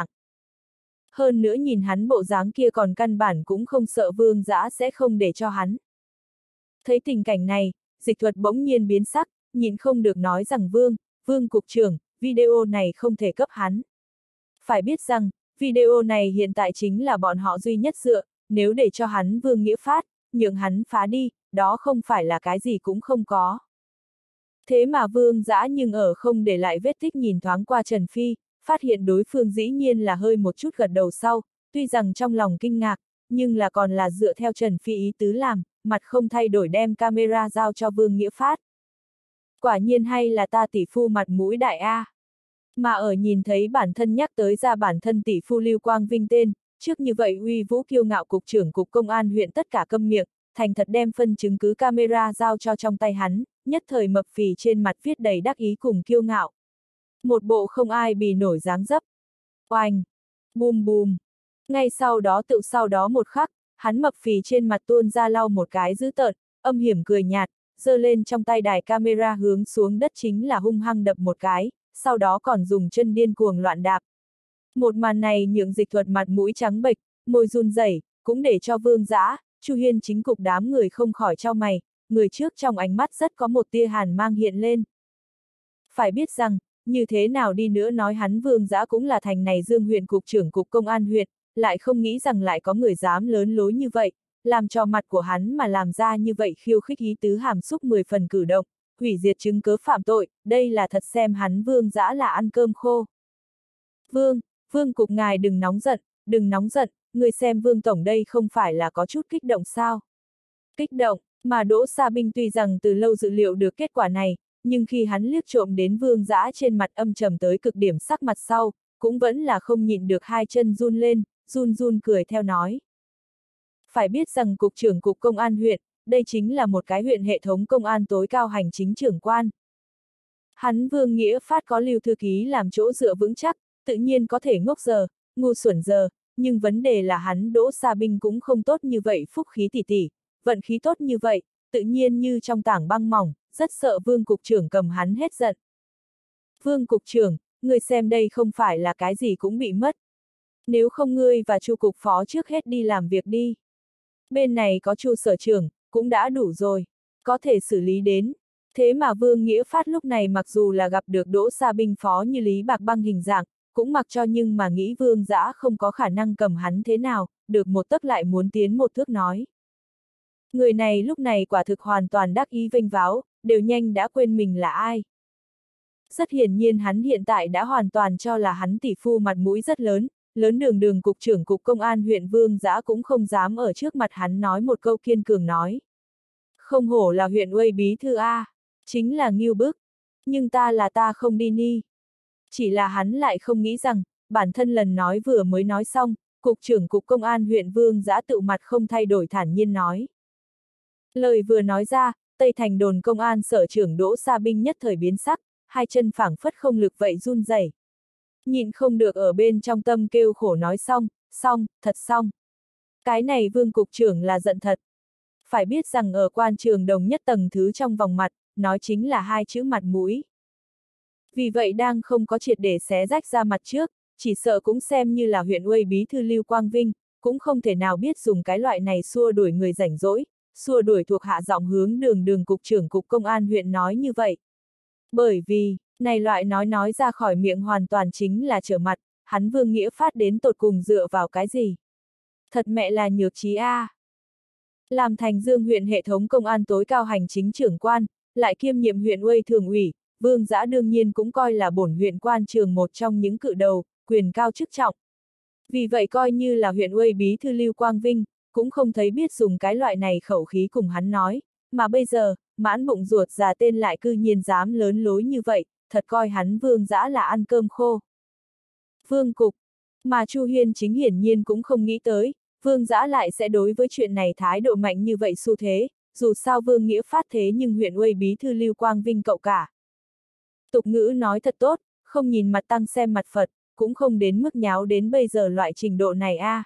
Hơn nữa nhìn hắn bộ dáng kia còn căn bản cũng không sợ Vương Dã sẽ không để cho hắn. Thấy tình cảnh này, Dịch Thuật bỗng nhiên biến sắc, nhìn không được nói rằng Vương cục trưởng, video này không thể cấp hắn. Phải biết rằng, video này hiện tại chính là bọn họ duy nhất dựa, nếu để cho hắn Vương Nghĩa Phát, nhượng hắn phá đi, đó không phải là cái gì cũng không có. Thế mà Vương Dã nhưng ở không để lại vết tích nhìn thoáng qua Trần Phi, phát hiện đối phương dĩ nhiên là hơi một chút gật đầu sau, tuy rằng trong lòng kinh ngạc, nhưng là còn là dựa theo Trần Phi ý tứ làm, mặt không thay đổi đem camera giao cho Vương Nghĩa Phát. Quả nhiên hay là ta tỷ phu mặt mũi đại A. Mà ở nhìn thấy bản thân nhắc tới ra bản thân tỷ phu Lưu Quang Vinh tên, trước như vậy uy vũ kiêu ngạo cục trưởng cục công an huyện tất cả câm miệng, thành thật đem phân chứng cứ camera giao cho trong tay hắn, nhất thời mập phì trên mặt viết đầy đắc ý cùng kiêu ngạo. Một bộ không ai bì nổi dáng dấp. Oanh! Bùm bùm! Ngay sau đó một khắc, hắn mập phì trên mặt tuôn ra lau một cái dữ tợn, âm hiểm cười nhạt, giơ lên trong tay đài camera hướng xuống đất chính là hung hăng đập một cái, sau đó còn dùng chân điên cuồng loạn đạp. Một màn này nhượng Dịch Thuật mặt mũi trắng bệch, môi run rẩy, cũng để cho Vương Dã, Chu Hiên chính cục đám người không khỏi chau mày, người trước trong ánh mắt rất có một tia hàn mang hiện lên. Phải biết rằng, như thế nào đi nữa nói hắn Vương Dã cũng là thành này Dương huyện cục trưởng cục công an huyện, lại không nghĩ rằng lại có người dám lớn lối như vậy, làm cho mặt của hắn mà làm ra như vậy khiêu khích ý tứ hàm xúc 10 phần cử động, hủy diệt chứng cớ phạm tội, đây là thật xem hắn Vương Dã là ăn cơm khô. Vương cục ngài đừng nóng giận, người xem Vương Tổng đây không phải là có chút kích động sao? Kích động, mà Đỗ Sa Binh tuy rằng từ lâu dự liệu được kết quả này, nhưng khi hắn liếc trộm đến Vương Dã trên mặt âm trầm tới cực điểm sắc mặt sau, cũng vẫn là không nhịn được hai chân run lên, run cười theo nói. Phải biết rằng cục trưởng cục công an huyện, đây chính là một cái huyện hệ thống công an tối cao hành chính trưởng quan. Hắn Vương Nghĩa Phát có Lưu thư ký làm chỗ dựa vững chắc, tự nhiên có thể ngốc giờ, ngu xuẩn giờ, nhưng vấn đề là hắn Đỗ Sa Binh cũng không tốt như vậy phúc khí tỉ, vận khí tốt như vậy, tự nhiên như trong tảng băng mỏng, rất sợ Vương cục trưởng cầm hắn hết giận. Vương cục trưởng, người xem đây không phải là cái gì cũng bị mất. Nếu không ngươi và Chu cục phó trước hết đi làm việc đi. Bên này có Chu sở trưởng, cũng đã đủ rồi, có thể xử lý đến. Thế mà Vương Nghĩa Phát lúc này mặc dù là gặp được Đỗ Sa Binh phó như Lý Bạc Băng hình dạng, cũng mặc cho nhưng mà nghĩ Vương Dã không có khả năng cầm hắn thế nào, được một tấc lại muốn tiến một thước nói. Người này lúc này quả thực hoàn toàn đắc ý vênh váo, đều nhanh đã quên mình là ai. Rất hiển nhiên hắn hiện tại đã hoàn toàn cho là hắn tỷ phu mặt mũi rất lớn, đường cục trưởng cục công an huyện Vương Dã cũng không dám ở trước mặt hắn nói một câu kiên cường nói. Không hổ là huyện Uây bí thư A, chính là ngưu bức, nhưng ta không đi ni. Chỉ là hắn lại không nghĩ rằng, bản thân lần nói vừa mới nói xong, cục trưởng cục công an huyện Vương Dã tự mặt không thay đổi thản nhiên nói. Lời vừa nói ra, Tây Thành đồn công an sở trưởng Đỗ Sa Binh nhất thời biến sắc, hai chân phảng phất không lực vậy run rẩy. Nhịn không được ở bên trong tâm kêu khổ nói thật xong. Cái này Vương cục trưởng là giận thật. Phải biết rằng ở quan trường đồng nhất tầng thứ trong vòng mặt, nói chính là hai chữ mặt mũi. Vì vậy đang không có triệt để xé rách ra mặt trước, chỉ sợ cũng xem như là huyện Uây bí thư Lưu Quang Vinh, cũng không thể nào biết dùng cái loại này xua đuổi người rảnh rỗi, xua đuổi thuộc hạ giọng hướng đường cục trưởng cục công an huyện nói như vậy. Bởi vì, này loại nói ra khỏi miệng hoàn toàn chính là trở mặt, hắn Vương Nghĩa Phát đến tột cùng dựa vào cái gì? Thật mẹ là nhược trí a. Làm thành Dương huyện hệ thống công an tối cao hành chính trưởng quan, lại kiêm nhiệm huyện Uây thường ủy, Vương Dã đương nhiên cũng coi là bổn huyện quan trường một trong những cự đầu, quyền cao chức trọng. Vì vậy coi như là huyện Uây bí thư Lưu Quang Vinh, cũng không thấy biết dùng cái loại này khẩu khí cùng hắn nói, mà bây giờ, mãn bụng ruột già tên lại cư nhiên dám lớn lối như vậy, thật coi hắn Vương Dã là ăn cơm khô. Vương cục, mà Chu Hiên chính hiển nhiên cũng không nghĩ tới, Vương Dã lại sẽ đối với chuyện này thái độ mạnh như vậy xu thế, dù sao Vương Nghĩa Phát thế nhưng huyện Uây bí thư Lưu Quang Vinh cậu cả. Tục ngữ nói thật tốt, không nhìn mặt tăng xem mặt Phật, cũng không đến mức nháo đến bây giờ loại trình độ này a.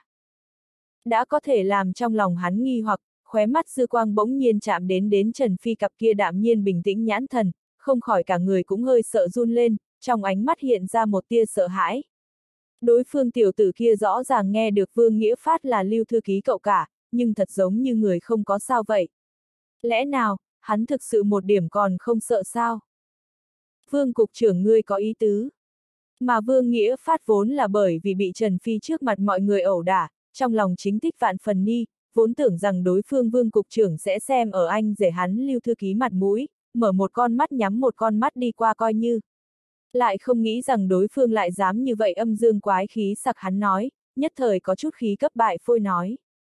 Đã có thể làm trong lòng hắn nghi hoặc, khóe mắt dư quang bỗng nhiên chạm đến Trần Phi cặp kia đạm nhiên bình tĩnh nhãn thần, không khỏi cả người cũng hơi sợ run lên, trong ánh mắt hiện ra một tia sợ hãi. Đối phương tiểu tử kia rõ ràng nghe được Vương Nghĩa Phát là Lưu thư ký cậu cả, nhưng thật giống như người không có sao vậy. Lẽ nào, hắn thực sự một điểm còn không sợ sao? Vương cục trưởng ngươi có ý tứ. Mà Vương Nghĩa Phát vốn là bởi vì bị Trần Phi trước mặt mọi người ẩu đả, trong lòng chính thích vạn phần ni, vốn tưởng rằng đối phương Vương cục trưởng sẽ xem ở anh rể hắn Lưu thư ký mặt mũi, mở một con mắt nhắm một con mắt đi qua coi như. Lại không nghĩ rằng đối phương lại dám như vậy âm dương quái khí sặc hắn nói, nhất thời có chút khí cấp bại phôi nói.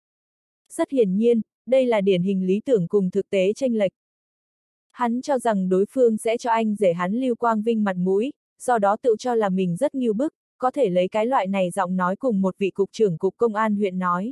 Rất hiển nhiên, đây là điển hình lý tưởng cùng thực tế chênh lệch. Hắn cho rằng đối phương sẽ cho anh rể hắn Lưu Quang Vinh mặt mũi, do đó tự cho là mình rất ngưu bức, có thể lấy cái loại này giọng nói cùng một vị cục trưởng cục công an huyện nói.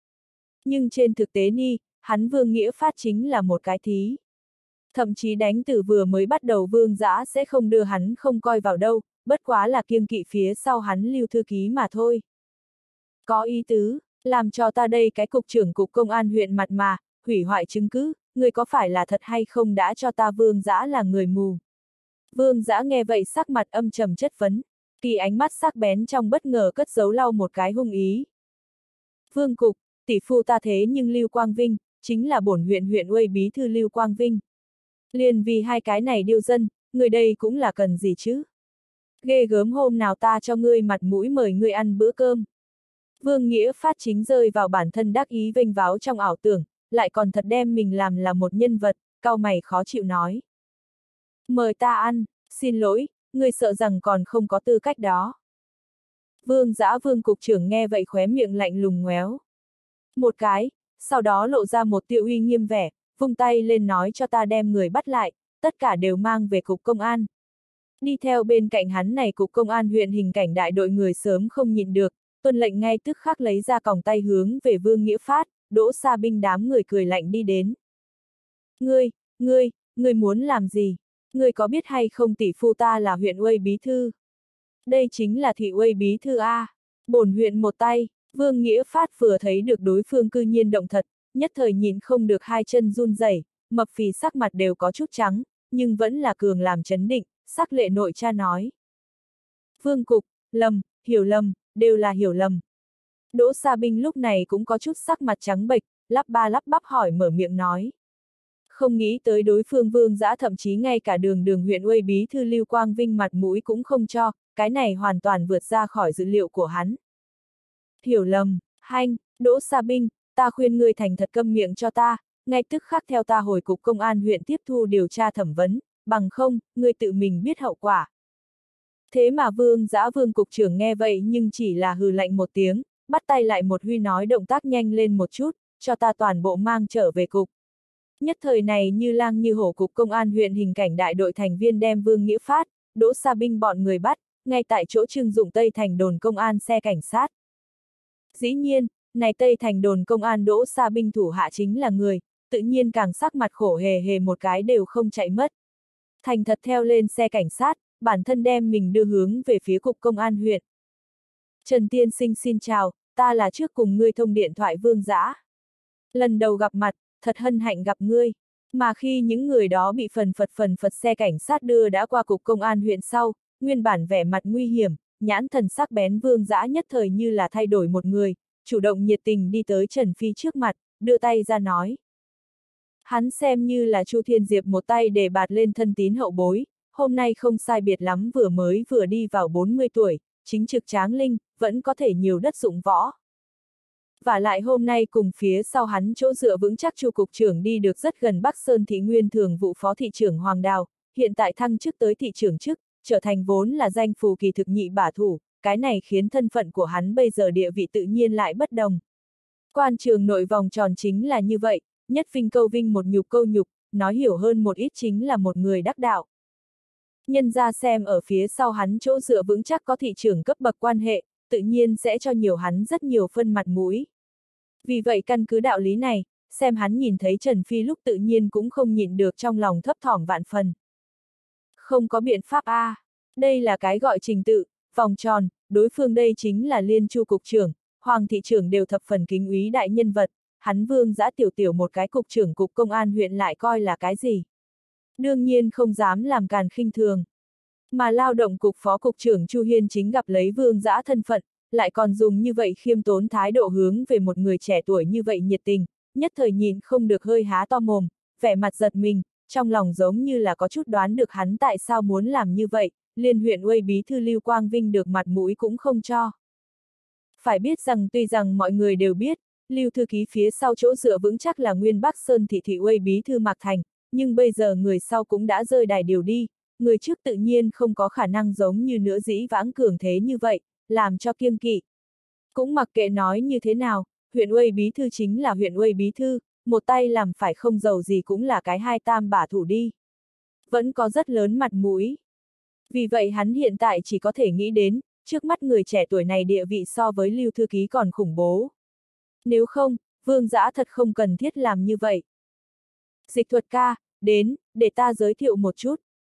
Nhưng trên thực tế ni, hắn Vương Nghĩa Phát chính là một cái thí. Thậm chí đánh từ vừa mới bắt đầu Vương Dã sẽ không đưa hắn không coi vào đâu, bất quá là kiêng kỵ phía sau hắn Lưu thư ký mà thôi. Có ý tứ, làm cho ta đây cái cục trưởng cục công an huyện mặt mà, hủy hoại chứng cứ, người có phải là thật hay không đã cho ta Vương Dã là người mù. Vương Dã nghe vậy sắc mặt âm trầm chất vấn, kỳ ánh mắt sắc bén trong bất ngờ cất giấu lau một cái hung ý. Vương cục, tỷ phu ta thế nhưng Lưu Quang Vinh, chính là bổn huyện huyện uây bí thư Lưu Quang Vinh. Liền vì hai cái này điêu dân, người đây cũng là cần gì chứ? Ghê gớm hôm nào ta cho ngươi mặt mũi mời ngươi ăn bữa cơm. Vương Nghĩa Phát chính rơi vào bản thân đắc ý vênh váo trong ảo tưởng, lại còn thật đem mình làm là một nhân vật, cau mày khó chịu nói. Mời ta ăn, xin lỗi, ngươi sợ rằng còn không có tư cách đó. Vương Dã Vương cục trưởng nghe vậy khóe miệng lạnh lùng ngoéo. Một cái, sau đó lộ ra một tia uy nghiêm vẻ, vung tay lên nói cho ta đem người bắt lại, tất cả đều mang về cục công an. Đi theo bên cạnh hắn này cục công an huyện hình cảnh đại đội người sớm không nhịn được, tuân lệnh ngay tức khắc lấy ra còng tay hướng về Vương Nghĩa Phát, Đỗ Sa Binh đám người cười lạnh đi đến. Ngươi muốn làm gì? Ngươi có biết hay không tỷ phu ta là huyện uây bí thư? Đây chính là thị uây bí thư A. Bổn huyện một tay, Vương Nghĩa Phát vừa thấy được đối phương cư nhiên động thật, nhất thời nhìn không được hai chân run rẩy, mập phì sắc mặt đều có chút trắng, nhưng vẫn là cường làm chấn định, sắc lệ nội cha nói. Vương cục, hiểu lầm, đều là hiểu lầm. Đỗ Sa Binh lúc này cũng có chút sắc mặt trắng bệch, lắp ba lắp bắp hỏi mở miệng nói. Không nghĩ tới đối phương Vương Dã thậm chí ngay cả đường huyện uây bí thư Lưu Quang Vinh mặt mũi cũng không cho, cái này hoàn toàn vượt ra khỏi dữ liệu của hắn. Hiểu lầm, hanh, Đỗ Sa Binh, ta khuyên ngươi thành thật câm miệng cho ta, ngay tức khắc theo ta hồi cục công an huyện tiếp thu điều tra thẩm vấn, bằng không, ngươi tự mình biết hậu quả. Thế mà Vương Dã Vương cục trưởng nghe vậy nhưng chỉ là hừ lạnh một tiếng, bắt tay lại một huy nói động tác nhanh lên một chút, cho ta toàn bộ mang trở về cục. Nhất thời này như lang như hổ cục công an huyện hình cảnh đại đội thành viên đem Vương Nghĩa Phát, Đỗ Sa Binh bọn người bắt, ngay tại chỗ trưng dụng Tây Thành đồn công an xe cảnh sát. Dĩ nhiên, này Tây Thành đồn công an Đỗ Sa Binh thủ hạ chính là người, tự nhiên càng sắc mặt khổ hề hề một cái đều không chạy mất. Thành thật theo lên xe cảnh sát, bản thân đem mình đưa hướng về phía cục công an huyện. Trần Tiên Sinh xin chào, ta là trước cùng ngươi thông điện thoại Vương Dã. Lần đầu gặp mặt, thật hân hạnh gặp ngươi. Mà khi những người đó bị phần phật xe cảnh sát đưa đã qua cục công an huyện sau, nguyên bản vẻ mặt nguy hiểm, nhãn thần sắc bén Vương Dã nhất thời như là thay đổi một người, chủ động nhiệt tình đi tới Trần Phi trước mặt, đưa tay ra nói. Hắn xem như là Chu Thiên Diệp một tay để bạt lên thân tín hậu bối, hôm nay không sai biệt lắm vừa đi vào 40 tuổi, chính trực tráng linh, vẫn có thể nhiều đất dụng võ. Và lại hôm nay cùng phía sau hắn chỗ dựa vững chắc Chu cục trưởng đi được rất gần Bắc Sơn thị nguyên thường vụ phó thị trưởng Hoàng Đào, hiện tại thăng chức tới thị trưởng chức, trở thành vốn là danh phù kỳ thực nhị bả thủ, cái này khiến thân phận của hắn bây giờ địa vị tự nhiên lại bất đồng. Quan trường nội vòng tròn chính là như vậy, nhất vinh câu vinh một nhục câu nhục, nói hiểu hơn một ít chính là một người đắc đạo. Nhân ra xem ở phía sau hắn chỗ dựa vững chắc có thị trưởng cấp bậc quan hệ, tự nhiên sẽ cho nhiều hắn rất nhiều phân mặt mũi. Vì vậy căn cứ đạo lý này, xem hắn nhìn thấy Trần Phi lúc tự nhiên cũng không nhịn được trong lòng thấp thỏm vạn phần. Không có biện pháp A. Đây là cái gọi trình tự, vòng tròn, đối phương đây chính là Liên Chu cục trưởng, Hoàng thị trưởng đều thập phần kính úy đại nhân vật, hắn Vương Dã tiểu một cái cục trưởng cục công an huyện lại coi là cái gì. Đương nhiên không dám làm càn khinh thường. Mà lao động cục phó cục trưởng Chu Hiên chính gặp lấy Vương Dã thân phận, lại còn dùng như vậy khiêm tốn thái độ hướng về một người trẻ tuổi như vậy nhiệt tình, nhất thời nhìn không được hơi há to mồm, vẻ mặt giật mình, trong lòng giống như là có chút đoán được hắn tại sao muốn làm như vậy, Liên huyện uây bí thư Lưu Quang Vinh được mặt mũi cũng không cho. Phải biết rằng tuy rằng mọi người đều biết, Lưu thư ký phía sau chỗ dựa vững chắc là nguyên Bắc Sơn thị uây bí thư Mạc Thành, nhưng bây giờ người sau cũng đã rơi đài điều đi, người trước tự nhiên không có khả năng giống như nữa dĩ vãng cường thế như vậy, làm cho kiêng kỵ. Cũng mặc kệ nói như thế nào, huyện uây bí thư chính là huyện uây bí thư, một tay làm phải không giàu gì cũng là cái hai tam bả thủ đi. Vẫn có rất lớn mặt mũi. Vì vậy hắn hiện tại chỉ có thể nghĩ đến, trước mắt người trẻ tuổi này địa vị so với Lưu thư ký còn khủng bố. Nếu không, Vương Dã thật không cần thiết làm như vậy. Dịch thuật ca, đến, để ta giới thiệu một chút.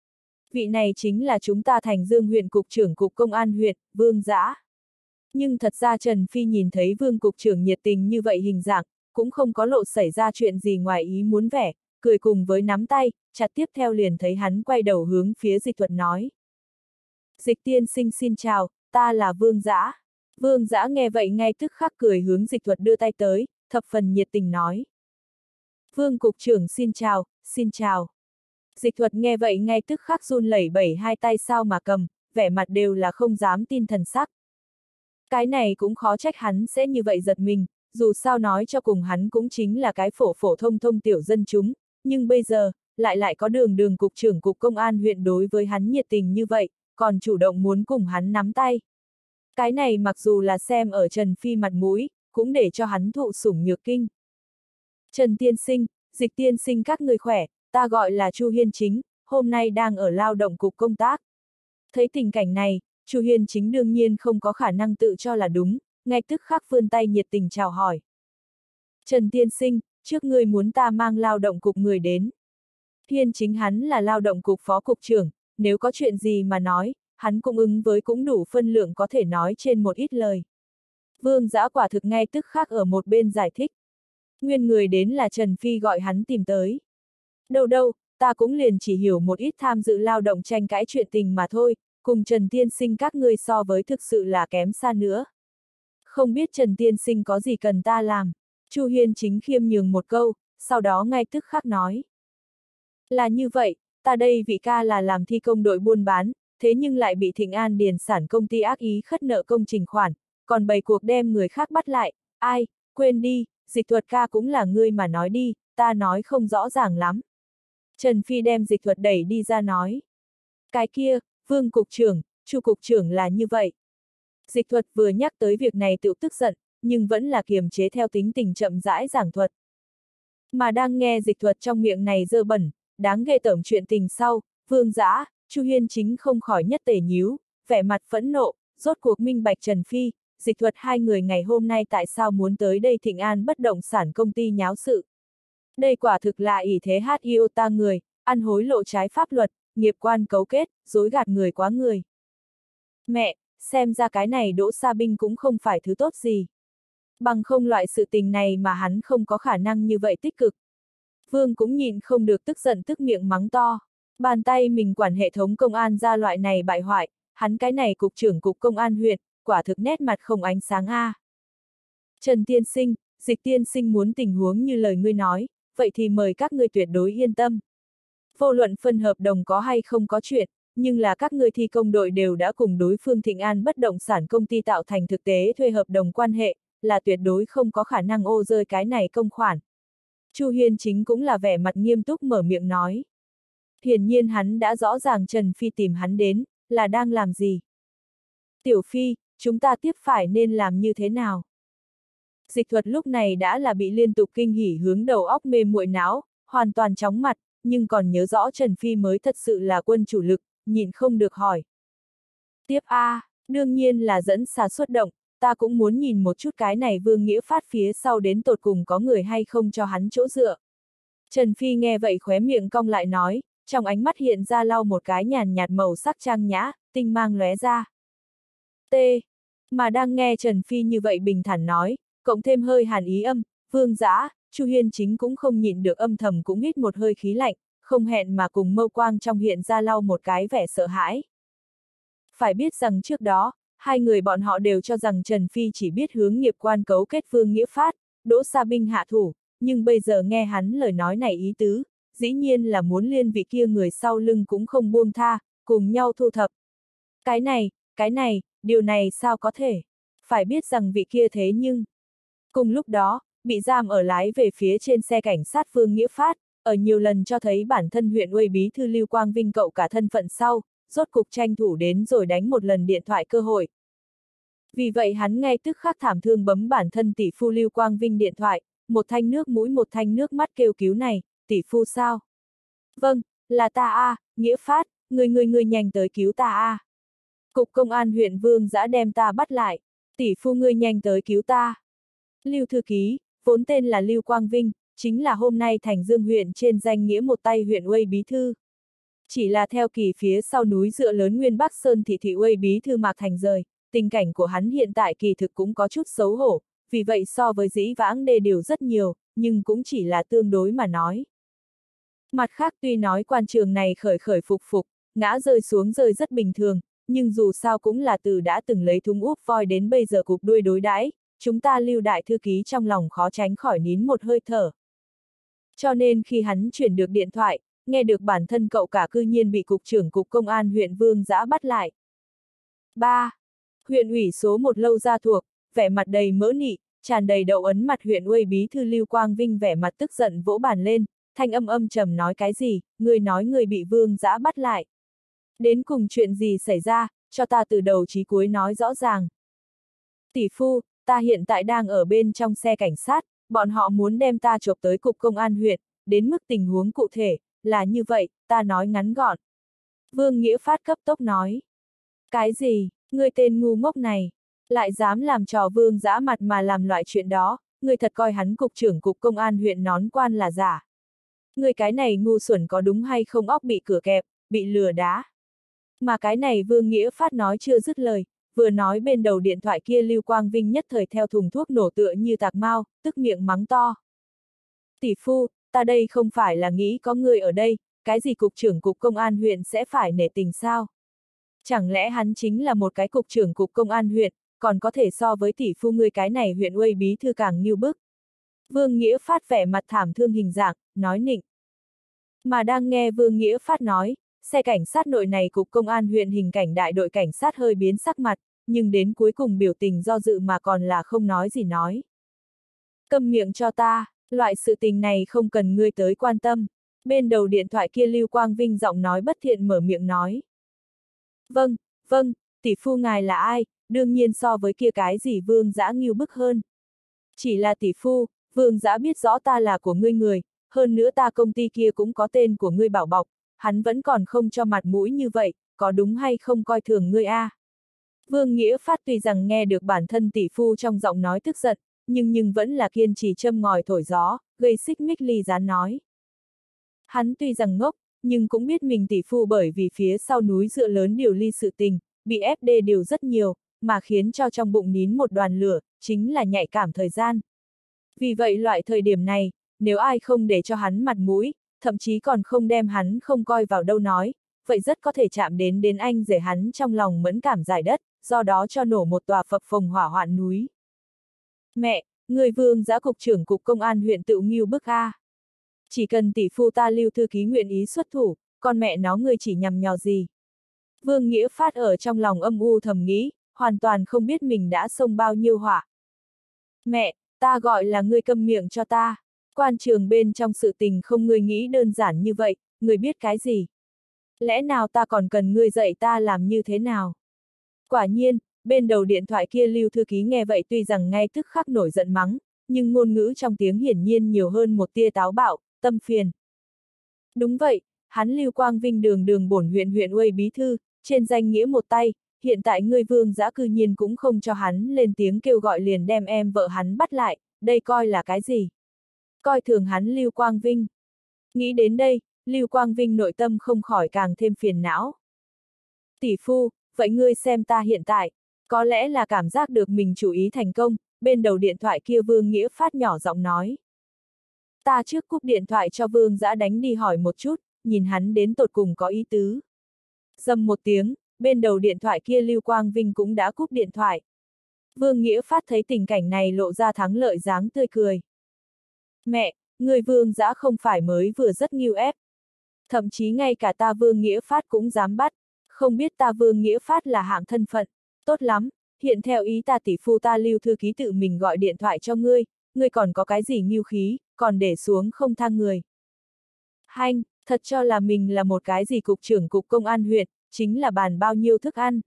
Vị này chính là chúng ta Thành Dương huyện cục trưởng cục công an huyện, Vương Dã. Nhưng thật ra Trần Phi nhìn thấy Vương cục trưởng nhiệt tình như vậy hình dạng, cũng không có lộ xảy ra chuyện gì ngoài ý muốn vẻ, cười cùng với nắm tay, chặt tiếp theo liền thấy hắn quay đầu hướng phía Dịch Thuật nói. Dịch tiên sinh xin chào, ta là Vương Dã. Vương Dã nghe vậy ngay tức khắc cười hướng Dịch Thuật đưa tay tới, thập phần nhiệt tình nói. Vương cục trưởng xin chào, xin chào. Dịch Thuật nghe vậy ngay tức khắc run lẩy bẩy hai tay sao mà cầm, vẻ mặt đều là không dám tin thần sắc. Cái này cũng khó trách hắn sẽ như vậy giật mình, dù sao nói cho cùng hắn cũng chính là cái phổ phổ thông thông tiểu dân chúng, nhưng bây giờ, lại có đường cục trưởng cục công an huyện đối với hắn nhiệt tình như vậy, còn chủ động muốn cùng hắn nắm tay. Cái này mặc dù là xem ở Trần Phi mặt mũi, cũng để cho hắn thụ sủng nhược kinh. Trần tiên sinh, Dịch tiên sinh các người khỏe, ta gọi là Chu Hiên Chính, hôm nay đang ở lao động cục công tác. Thấy tình cảnh này, Chu Hiên Chính đương nhiên không có khả năng tự cho là đúng, ngay tức khắc vươn tay nhiệt tình chào hỏi. Trần tiên sinh, trước ngươi muốn ta mang lao động cục người đến. Hiên Chính hắn là lao động cục phó cục trưởng, nếu có chuyện gì mà nói, hắn cũng ứng với cũng đủ phân lượng có thể nói trên một ít lời. Vương Dã quả thực ngay tức khắc ở một bên giải thích. Nguyên người đến là Trần Phi gọi hắn tìm tới. Đâu, ta cũng liền chỉ hiểu một ít tham dự lao động tranh cãi chuyện tình mà thôi, cùng Trần tiên sinh các ngươi so với thực sự là kém xa nữa. Không biết Trần tiên sinh có gì cần ta làm? Chu Hiên Chính khiêm nhường một câu, sau đó ngay tức khắc nói. Là như vậy, ta đây vị ca là làm thi công đội buôn bán, thế nhưng lại bị Thịnh An Điền sản công ty ác ý khất nợ công trình khoản, còn bày cuộc đem người khác bắt lại, ai, quên đi, Dịch Thuật ca cũng là ngươi mà nói đi, ta nói không rõ ràng lắm. Trần Phi đem Dịch Thuật đẩy đi ra nói. Cái kia, Vương cục trưởng, Chu cục trưởng là như vậy. Dịch Thuật vừa nhắc tới việc này tự tức giận, nhưng vẫn là kiềm chế theo tính tình chậm rãi giảng thuật. Mà đang nghe Dịch Thuật trong miệng này dơ bẩn, đáng ghê tởm chuyện tình sau, Vương Dã, Chu Hiên Chính không khỏi nhất tề nhíu, vẻ mặt phẫn nộ, rốt cuộc minh bạch Trần Phi, Dịch Thuật hai người ngày hôm nay tại sao muốn tới đây Thịnh An bất động sản công ty nháo sự. Đây quả thực là ỷ thế hát yêu ta người, ăn hối lộ trái pháp luật, nghiệp quan cấu kết, dối gạt người quá người. Mẹ, xem ra cái này Đỗ Sa Binh cũng không phải thứ tốt gì. Bằng không loại sự tình này mà hắn không có khả năng như vậy tích cực. Vương cũng nhìn không được tức giận tức miệng mắng to. Bàn tay mình quản hệ thống công an ra loại này bại hoại, hắn cái này cục trưởng cục công an huyện, quả thực nét mặt không ánh sáng a. Trần tiên sinh, Dịch tiên sinh muốn tình huống như lời ngươi nói, vậy thì mời các ngươi tuyệt đối yên tâm. Vô luận phân hợp đồng có hay không có chuyện, nhưng là các ngươi thi công đội đều đã cùng đối phương Thịnh An bất động sản công ty tạo thành thực tế thuê hợp đồng quan hệ, là tuyệt đối không có khả năng ô rơi cái này công khoản. Chu Hiên Chính cũng là vẻ mặt nghiêm túc mở miệng nói. Hiển nhiên hắn đã rõ ràng Trần Phi tìm hắn đến, là đang làm gì. Tiểu Phi, chúng ta tiếp phải nên làm như thế nào? Dịch Thuật lúc này đã là bị liên tục kinh hỉ hướng đầu óc mê muội não, hoàn toàn chóng mặt, nhưng còn nhớ rõ Trần Phi mới thật sự là quân chủ lực, nhìn không được hỏi. Tiếp A, đương nhiên là dẫn xà xuất động, ta cũng muốn nhìn một chút cái này Vương Nghĩa Phát phía sau đến tột cùng có người hay không cho hắn chỗ dựa. Trần Phi nghe vậy khóe miệng cong lại nói, trong ánh mắt hiện ra lau một cái nhàn nhạt màu sắc trang nhã, tinh mang lóe ra. T. Mà đang nghe Trần Phi như vậy bình thản nói, cộng thêm hơi hàn ý âm, Vương Dã, Chu Hiên Chính cũng không nhịn được âm thầm cũng hít một hơi khí lạnh, không hẹn mà cùng mâu quang trong hiện ra lau một cái vẻ sợ hãi. Phải biết rằng trước đó, hai người bọn họ đều cho rằng Trần Phi chỉ biết hướng nghiệp quan cấu kết Vương Nghĩa Phát, Đỗ Sa Binh hạ thủ, nhưng bây giờ nghe hắn lời nói này ý tứ, dĩ nhiên là muốn liên vị kia người sau lưng cũng không buông tha, cùng nhau thu thập. Cái này, điều này sao có thể? Phải biết rằng vị kia thế nhưng... Cùng lúc đó, bị giam ở lái về phía trên xe cảnh sát Vương Nghĩa Phát, ở nhiều lần cho thấy bản thân huyện Uy bí thư Lưu Quang Vinh cậu cả thân phận sau, rốt cục tranh thủ đến rồi đánh một lần điện thoại cơ hội. Vì vậy hắn ngay tức khắc thảm thương bấm bản thân tỷ phu Lưu Quang Vinh điện thoại, một thanh nước mũi một thanh nước mắt kêu cứu này, tỷ phu sao? Vâng, là ta a, Nghĩa Phát, người nhanh tới cứu ta a. Cục công an huyện Vương Dã đem ta bắt lại, tỷ phu ngươi nhanh tới cứu ta. Lưu thư ký, vốn tên là Lưu Quang Vinh, chính là hôm nay Thành Dương huyện trên danh nghĩa một tay huyện Uy bí thư. Chỉ là theo kỳ phía sau núi dựa lớn Nguyên Bắc Sơn thị Uy bí thư Mạc Thành rời, tình cảnh của hắn hiện tại kỳ thực cũng có chút xấu hổ, vì vậy so với dĩ vãng đê điều rất nhiều, nhưng cũng chỉ là tương đối mà nói. Mặt khác tuy nói quan trường này khởi khởi phục phục, ngã rơi xuống rơi rất bình thường, nhưng dù sao cũng là từ đã từng lấy thúng úp voi đến bây giờ cụp đuôi đối đãi, chúng ta Lưu đại thư ký trong lòng khó tránh khỏi nín một hơi thở. Cho nên khi hắn chuyển được điện thoại, nghe được bản thân cậu cả cư nhiên bị cục trưởng cục công an huyện Vương Dã bắt lại. 3. Huyện ủy số 1 Lâu Gia thuộc, vẻ mặt đầy mỡ nị, tràn đầy đậu ấn mặt huyện Uy bí thư Lưu Quang Vinh vẻ mặt tức giận vỗ bàn lên, thanh âm trầm nói cái gì, người nói người bị Vương Dã bắt lại. Đến cùng chuyện gì xảy ra, cho ta từ đầu chí cuối nói rõ ràng. Tỷ phu, ta hiện tại đang ở bên trong xe cảnh sát, bọn họ muốn đem ta chộp tới cục công an huyện, đến mức tình huống cụ thể, là như vậy, ta nói ngắn gọn. Vương Nghĩa Phát cấp tốc nói. Cái gì, ngươi tên ngu ngốc này, lại dám làm trò Vương Dã mặt mà làm loại chuyện đó, ngươi thật coi hắn cục trưởng cục công an huyện nón quan là giả. Ngươi cái này ngu xuẩn có đúng hay không óc bị cửa kẹp, bị lừa đá. Mà cái này Vương Nghĩa Phát nói chưa dứt lời, vừa nói bên đầu điện thoại kia Lưu Quang Vinh nhất thời theo thùng thuốc nổ tựa như tạc mau, tức miệng mắng to. Tỷ phu, ta đây không phải là nghĩ có người ở đây, cái gì cục trưởng cục công an huyện sẽ phải nể tình sao? Chẳng lẽ hắn chính là một cái cục trưởng cục công an huyện, còn có thể so với tỷ phu ngươi cái này huyện Uy bí thư càng nghiêu bức. Vương Nghĩa Phát vẻ mặt thảm thương hình dạng, nói nịnh. Mà đang nghe Vương Nghĩa Phát nói, xe cảnh sát nội này cục công an huyện hình cảnh đại đội cảnh sát hơi biến sắc mặt, nhưng đến cuối cùng biểu tình do dự mà còn là không nói gì nói. Câm miệng cho ta, loại sự tình này không cần ngươi tới quan tâm. Bên đầu điện thoại kia Lưu Quang Vinh giọng nói bất thiện mở miệng nói. Vâng, tỷ phu ngài là ai, đương nhiên so với kia cái gì Vương Dã nghiêu bức hơn. Chỉ là tỷ phu, Vương Dã biết rõ ta là của ngươi người, hơn nữa ta công ty kia cũng có tên của ngươi bảo bọc, hắn vẫn còn không cho mặt mũi như vậy, có đúng hay không coi thường ngươi a? Vương Nghĩa Phát tuy rằng nghe được bản thân tỷ phu trong giọng nói tức giận, nhưng vẫn là kiên trì châm ngòi thổi gió, gây xích mích ly gián nói. Hắn tuy rằng ngốc, nhưng cũng biết mình tỷ phu bởi vì phía sau núi dựa lớn điều ly sự tình, bị ép đê điều rất nhiều, mà khiến cho trong bụng nín một đoàn lửa, chính là nhạy cảm thời gian. Vì vậy loại thời điểm này, nếu ai không để cho hắn mặt mũi, thậm chí còn không đem hắn không coi vào đâu nói, vậy rất có thể chạm đến anh rể hắn trong lòng mẫn cảm giải đất, do đó cho nổ một tòa phập phồng hỏa hoạn núi. Mẹ, người Vương Dã cục trưởng cục công an huyện Tự Nghiêu bức a. Chỉ cần tỷ phu ta Lưu thư ký nguyện ý xuất thủ, con mẹ nó ngươi chỉ nhằm nhò gì. Vương Nghĩa Phát ở trong lòng âm u thầm nghĩ, hoàn toàn không biết mình đã xông bao nhiêu hỏa. Mẹ, ta gọi là ngươi câm miệng cho ta. Quan trường bên trong sự tình không ngươi nghĩ đơn giản như vậy, ngươi biết cái gì? Lẽ nào ta còn cần ngươi dạy ta làm như thế nào? Quả nhiên, bên đầu điện thoại kia Lưu thư ký nghe vậy tuy rằng ngay tức khắc nổi giận mắng, nhưng ngôn ngữ trong tiếng hiển nhiên nhiều hơn một tia táo bạo, tâm phiền. Đúng vậy, hắn Lưu Quang Vinh đường bổn huyện Uy bí thư, trên danh nghĩa một tay, hiện tại ngươi Vương Dã cư nhiên cũng không cho hắn lên tiếng kêu gọi liền đem em vợ hắn bắt lại, đây coi là cái gì? Coi thường hắn Lưu Quang Vinh. Nghĩ đến đây, Lưu Quang Vinh nội tâm không khỏi càng thêm phiền não. Tỷ phu, vậy ngươi xem ta hiện tại, có lẽ là cảm giác được mình chủ ý thành công, bên đầu điện thoại kia Vương Nghĩa Phát nhỏ giọng nói. Ta trước cúp điện thoại cho Vương Dã đánh đi hỏi một chút, nhìn hắn đến tột cùng có ý tứ. Dầm một tiếng, bên đầu điện thoại kia Lưu Quang Vinh cũng đã cúp điện thoại. Vương Nghĩa Phát thấy tình cảnh này lộ ra thắng lợi dáng tươi cười. Mẹ, người Vương Dã không phải mới vừa rất nghiêu ép. Thậm chí ngay cả ta Vương Nghĩa Phát cũng dám bắt, không biết ta Vương Nghĩa Phát là hạng thân phận. Tốt lắm, hiện theo ý ta tỷ phu ta Lưu thư ký tự mình gọi điện thoại cho ngươi, ngươi còn có cái gì nghiêu khí, còn để xuống không thang người. Hanh, thật cho là mình là một cái gì cục trưởng cục công an huyện, chính là bàn bao nhiêu thức ăn.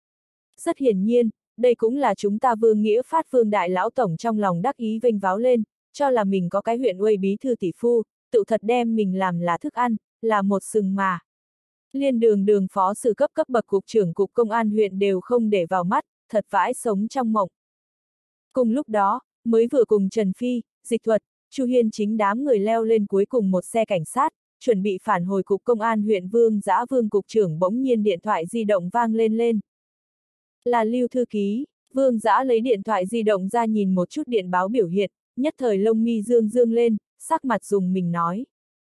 Rất hiển nhiên, đây cũng là chúng ta Vương Nghĩa Phát Vương đại lão tổng trong lòng đắc ý vênh váo lên, cho là mình có cái huyện Uy bí thư tỷ phu, tự thật đem mình làm là thức ăn, là một sừng mà. Liên đường phó sự cấp bậc cục trưởng cục công an huyện đều không để vào mắt, thật vãi sống trong mộng. Cùng lúc đó, mới vừa cùng Trần Phi, Dịch Thuật, Chu Hiên chính đám người leo lên cuối cùng một xe cảnh sát, chuẩn bị phản hồi cục công an huyện Vương Dã. Vương cục trưởng bỗng nhiên điện thoại di động vang lên. Là Lưu thư ký. Vương Dã lấy điện thoại di động ra nhìn một chút điện báo biểu hiện, nhất thời lông mi dương dương lên, sắc mặt rùng mình nói.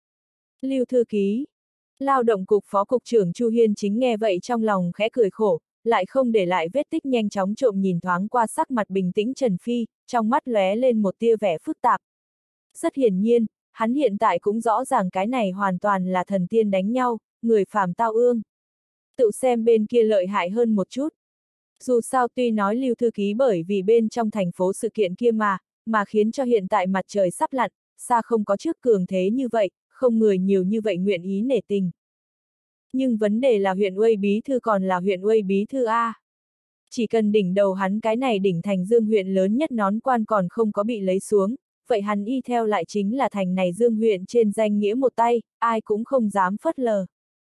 Lưu thư ký. Lao động cục phó cục trưởng Chu Hiên chính nghe vậy trong lòng khẽ cười khổ, lại không để lại vết tích, nhanh chóng trộm nhìn thoáng qua sắc mặt bình tĩnh Trần Phi, trong mắt lóe lên một tia vẻ phức tạp. Rất hiển nhiên, hắn hiện tại cũng rõ ràng cái này hoàn toàn là thần tiên đánh nhau, người phàm tao ương. Tự xem bên kia lợi hại hơn một chút. Dù sao tuy nói Lưu thư ký bởi vì bên trong thành phố sự kiện kia mà khiến cho hiện tại mặt trời sắp lặn, xa không có trước cường thế như vậy, không người nhiều như vậy nguyện ý nể tình. Nhưng vấn đề là huyện Uây bí thư còn là huyện Uây bí thư A. Chỉ cần đỉnh đầu hắn cái này đỉnh thành Dương huyện lớn nhất nón quan còn không có bị lấy xuống, vậy hắn y theo lại chính là thành này Dương huyện trên danh nghĩa một tay, ai cũng không dám phớt lờ.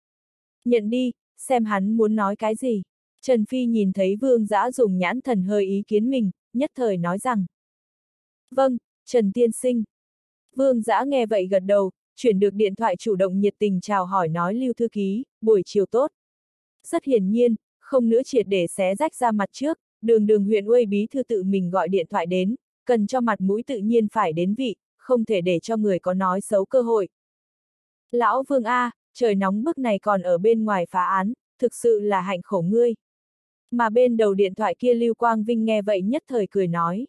Nhận đi, xem hắn muốn nói cái gì. Trần Phi nhìn thấy Vương Dã dùng nhãn thần hơi ý kiến mình, nhất thời nói rằng. Vâng, Trần tiên sinh. Vương Dã nghe vậy gật đầu, chuyển được điện thoại chủ động nhiệt tình chào hỏi nói Lưu thư ký, buổi chiều tốt. Rất hiển nhiên, không nữa triệt để xé rách ra mặt trước, đường huyện Uây bí thư tự mình gọi điện thoại đến, cần cho mặt mũi tự nhiên phải đến vị, không thể để cho người có nói xấu cơ hội. Lão Vương A, trời nóng bức này còn ở bên ngoài phá án, thực sự là hạnh khổ ngươi. Mà bên đầu điện thoại kia Lưu Quang Vinh nghe vậy nhất thời cười nói.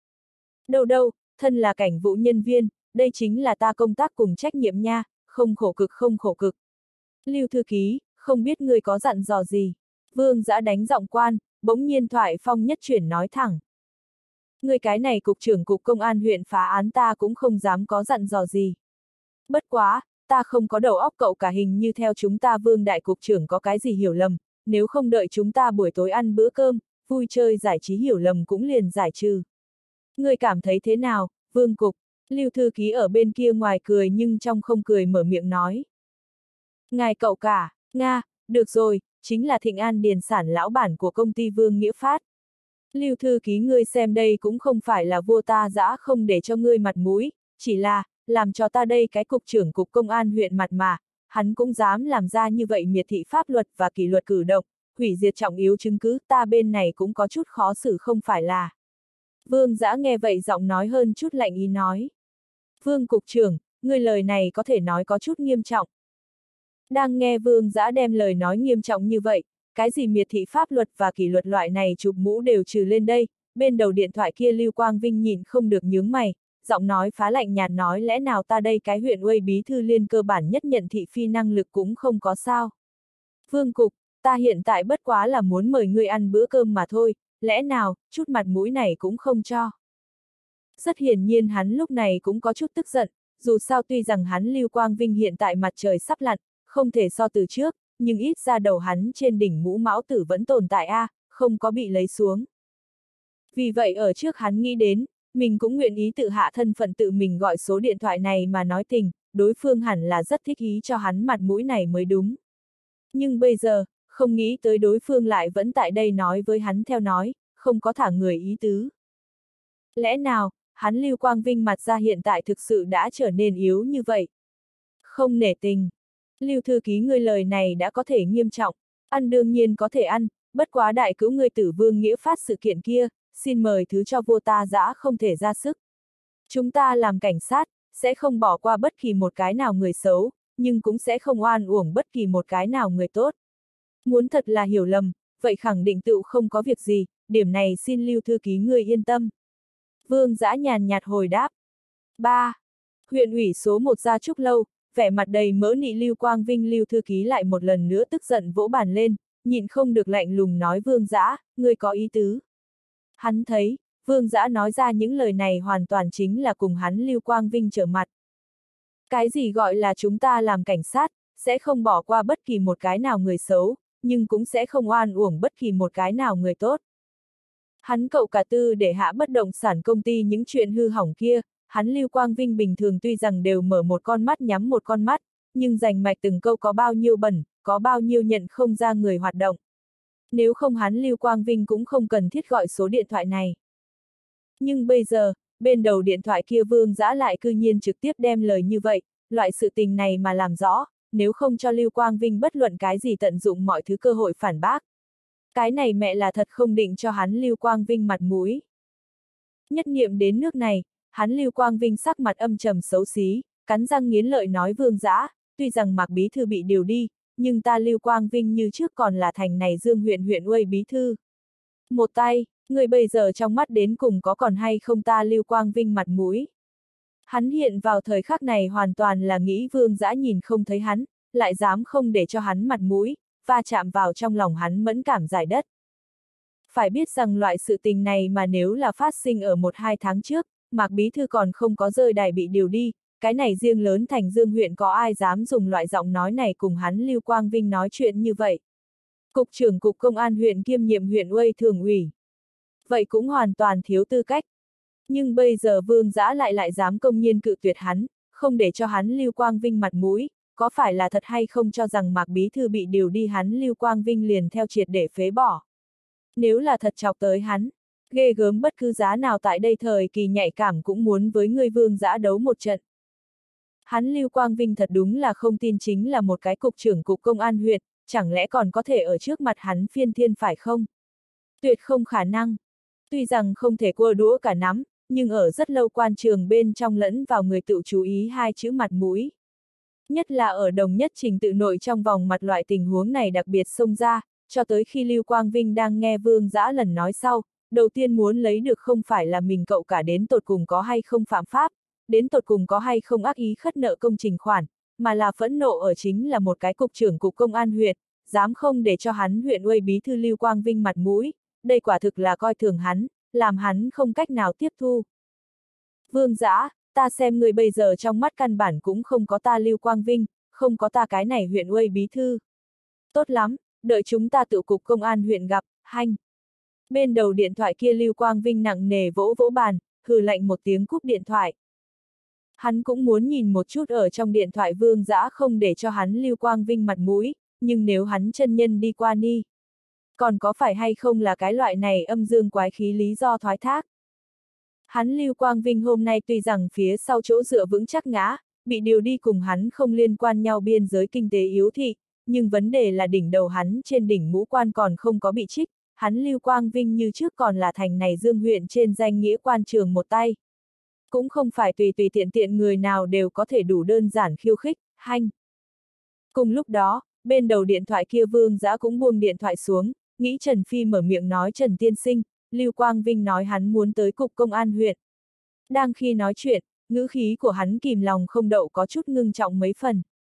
Đâu, thân là cảnh vụ nhân viên, đây chính là ta công tác cùng trách nhiệm nha, không khổ cực. Lưu thư ký, không biết ngươi có dặn dò gì. Vương Dã đánh giọng quan, bỗng nhiên thoại phong nhất chuyển nói thẳng. Ngươi cái này cục trưởng cục công an huyện phá án ta cũng không dám có dặn dò gì. Bất quá, ta không có đầu óc cậu cả, hình như theo chúng ta Vương đại cục trưởng có cái gì hiểu lầm, nếu không đợi chúng ta buổi tối ăn bữa cơm, vui chơi giải trí hiểu lầm cũng liền giải trừ. Ngươi cảm thấy thế nào, Vương cục? Lưu thư ký ở bên kia ngoài cười nhưng trong không cười mở miệng nói. Ngài cậu cả, Nga, được rồi, chính là Thịnh An Điền sản lão bản của công ty Vương Nghĩa Phát. Lưu thư ký ngươi xem đây cũng không phải là vua ta dã không để cho ngươi mặt mũi, chỉ là, làm cho ta đây cái cục trưởng cục công an huyện mặt mà, hắn cũng dám làm ra như vậy miệt thị pháp luật và kỷ luật cử động, hủy diệt trọng yếu chứng cứ, ta bên này cũng có chút khó xử không phải là. Vương Dã nghe vậy giọng nói hơn chút lạnh ý nói. Vương cục trưởng, ngươi lời này có thể nói có chút nghiêm trọng. Đang nghe Vương Dã đem lời nói nghiêm trọng như vậy, cái gì miệt thị pháp luật và kỷ luật loại này chụp mũ đều trừ lên đây, bên đầu điện thoại kia Lưu Quang Vinh nhìn không được nhướng mày, giọng nói phá lạnh nhạt nói lẽ nào ta đây cái huyện Uây bí thư liên cơ bản nhất nhận thị phi năng lực cũng không có sao. Vương cục, ta hiện tại bất quá là muốn mời ngươi ăn bữa cơm mà thôi, lẽ nào, chút mặt mũi này cũng không cho. Rất hiển nhiên hắn lúc này cũng có chút tức giận, dù sao tuy rằng hắn Lưu Quang Vinh hiện tại mặt trời sắp lặn, không thể so từ trước, nhưng ít ra đầu hắn trên đỉnh mũ mão tử vẫn tồn tại không có bị lấy xuống. Vì vậy ở trước hắn nghĩ đến, mình cũng nguyện ý tự hạ thân phận tự mình gọi số điện thoại này mà nói tình, đối phương hẳn là rất thích ý cho hắn mặt mũi này mới đúng. Nhưng bây giờ, không nghĩ tới đối phương lại vẫn tại đây nói với hắn theo nói, không có thả người ý tứ. Lẽ nào, hắn Lưu Quang Vinh mặt ra hiện tại thực sự đã trở nên yếu như vậy? Không nể tình. Lưu thư ký ngươi lời này đã có thể nghiêm trọng, ăn đương nhiên có thể ăn, bất quá đại cứu ngươi Tử Vương Nghĩa Phát sự kiện kia, xin mời thứ cho vô ta dã không thể ra sức. Chúng ta làm cảnh sát, sẽ không bỏ qua bất kỳ một cái nào người xấu, nhưng cũng sẽ không oan uổng bất kỳ một cái nào người tốt. Muốn thật là hiểu lầm, vậy khẳng định tựu không có việc gì, điểm này xin Lưu thư ký ngươi yên tâm. Vương Dã nhàn nhạt hồi đáp. 3. Huyện ủy số 1 Gia Trúc Lâu, vẻ mặt đầy mỡ nị Lưu Quang Vinh Lưu thư ký lại một lần nữa tức giận vỗ bàn lên, nhịn không được lạnh lùng nói Vương Dã, ngươi có ý tứ. Hắn thấy, Vương Dã nói ra những lời này hoàn toàn chính là cùng hắn Lưu Quang Vinh trở mặt. Cái gì gọi là chúng ta làm cảnh sát, sẽ không bỏ qua bất kỳ một cái nào người xấu, nhưng cũng sẽ không oan uổng bất kỳ một cái nào người tốt. Hắn cậu cả tư để hạ bất động sản công ty những chuyện hư hỏng kia, hắn Lưu Quang Vinh bình thường tuy rằng đều mở một con mắt nhắm một con mắt, nhưng rành mạch từng câu có bao nhiêu bẩn, có bao nhiêu nhận không ra người hoạt động. Nếu không hắn Lưu Quang Vinh cũng không cần thiết gọi số điện thoại này. Nhưng bây giờ, bên đầu điện thoại kia Vương Dã lại cư nhiên trực tiếp đem lời như vậy, loại sự tình này mà làm rõ, nếu không cho Lưu Quang Vinh bất luận cái gì tận dụng mọi thứ cơ hội phản bác. Cái này mẹ là thật không định cho hắn Lưu Quang Vinh mặt mũi. Nhất niệm đến nước này, hắn Lưu Quang Vinh sắc mặt âm trầm xấu xí, cắn răng nghiến lợi nói Vương Dã, tuy rằng Mạc bí thư bị điều đi, nhưng ta Lưu Quang Vinh như trước còn là thành này Dương huyện huyện uây bí thư. Một tay, người bây giờ trong mắt đến cùng có còn hay không ta Lưu Quang Vinh mặt mũi. Hắn hiện vào thời khắc này hoàn toàn là nghĩ Vương Dã nhìn không thấy hắn, lại dám không để cho hắn mặt mũi, va chạm vào trong lòng hắn mẫn cảm giải đất. Phải biết rằng loại sự tình này mà nếu là phát sinh ở 1-2 tháng trước, Mạc bí thư còn không có rơi đài bị điều đi, cái này riêng lớn thành Dương huyện có ai dám dùng loại giọng nói này cùng hắn Lưu Quang Vinh nói chuyện như vậy. Cục trưởng cục công an huyện kiêm nhiệm huyện uây thường ủy. Vậy cũng hoàn toàn thiếu tư cách. Nhưng bây giờ Vương Dã lại dám công nhiên cự tuyệt hắn, không để cho hắn Lưu Quang Vinh mặt mũi, có phải là thật hay không cho rằng Mạc bí thư bị điều đi hắn Lưu Quang Vinh liền theo triệt để phế bỏ. Nếu là thật chọc tới hắn, ghê gớm bất cứ giá nào tại đây thời kỳ nhạy cảm cũng muốn với người Vương Dã đấu một trận. Hắn Lưu Quang Vinh thật đúng là không tin chính là một cái cục trưởng cục công an huyện, chẳng lẽ còn có thể ở trước mặt hắn phiên thiên phải không? Tuyệt không khả năng. Tuy rằng không thể cua đũa cả nắm, nhưng ở rất lâu quan trường bên trong lẫn vào người tự chú ý hai chữ mặt mũi. Nhất là ở đồng nhất trình tự nội trong vòng mặt loại tình huống này đặc biệt xông ra, cho tới khi Lưu Quang Vinh đang nghe Vương Dã lần nói sau, đầu tiên muốn lấy được không phải là mình cậu cả đến tột cùng có hay không phạm pháp, đến tột cùng có hay không ác ý khất nợ công trình khoản, mà là phẫn nộ ở chính là một cái cục trưởng cục công an huyện, dám không để cho hắn huyện uây bí thư Lưu Quang Vinh mặt mũi, đây quả thực là coi thường hắn, làm hắn không cách nào tiếp thu. Vương Dã, ta xem người bây giờ trong mắt căn bản cũng không có ta Lưu Quang Vinh, không có ta cái này huyện uây bí thư. Tốt lắm, đợi chúng ta tự cục công an huyện gặp, hanh. Bên đầu điện thoại kia Lưu Quang Vinh nặng nề vỗ vỗ bàn, hừ lạnh một tiếng cúp điện thoại. Hắn cũng muốn nhìn một chút ở trong điện thoại Vương Dã không để cho hắn Lưu Quang Vinh mặt mũi, nhưng nếu hắn chân nhân đi qua ni, còn có phải hay không là cái loại này âm dương quái khí lý do thoái thác. Hắn Lưu Quang Vinh hôm nay tuy rằng phía sau chỗ dựa vững chắc ngã, bị điều đi cùng hắn không liên quan nhau biên giới kinh tế yếu thị, nhưng vấn đề là đỉnh đầu hắn trên đỉnh mũ quan còn không có bị trích, hắn Lưu Quang Vinh như trước còn là thành này Dương huyện trên danh nghĩa quan trường một tay. Cũng không phải tùy tiện người nào đều có thể đủ đơn giản khiêu khích, hanh. Cùng lúc đó, bên đầu điện thoại kia Vương Dã cũng buông điện thoại xuống, nghĩ Trần Phi mở miệng nói Trần tiên sinh, Lưu Quang Vinh nói hắn muốn tới cục công an huyện. Đang khi nói chuyện, ngữ khí của hắn kìm lòng không đậu có chút ngưng trọng mấy phần.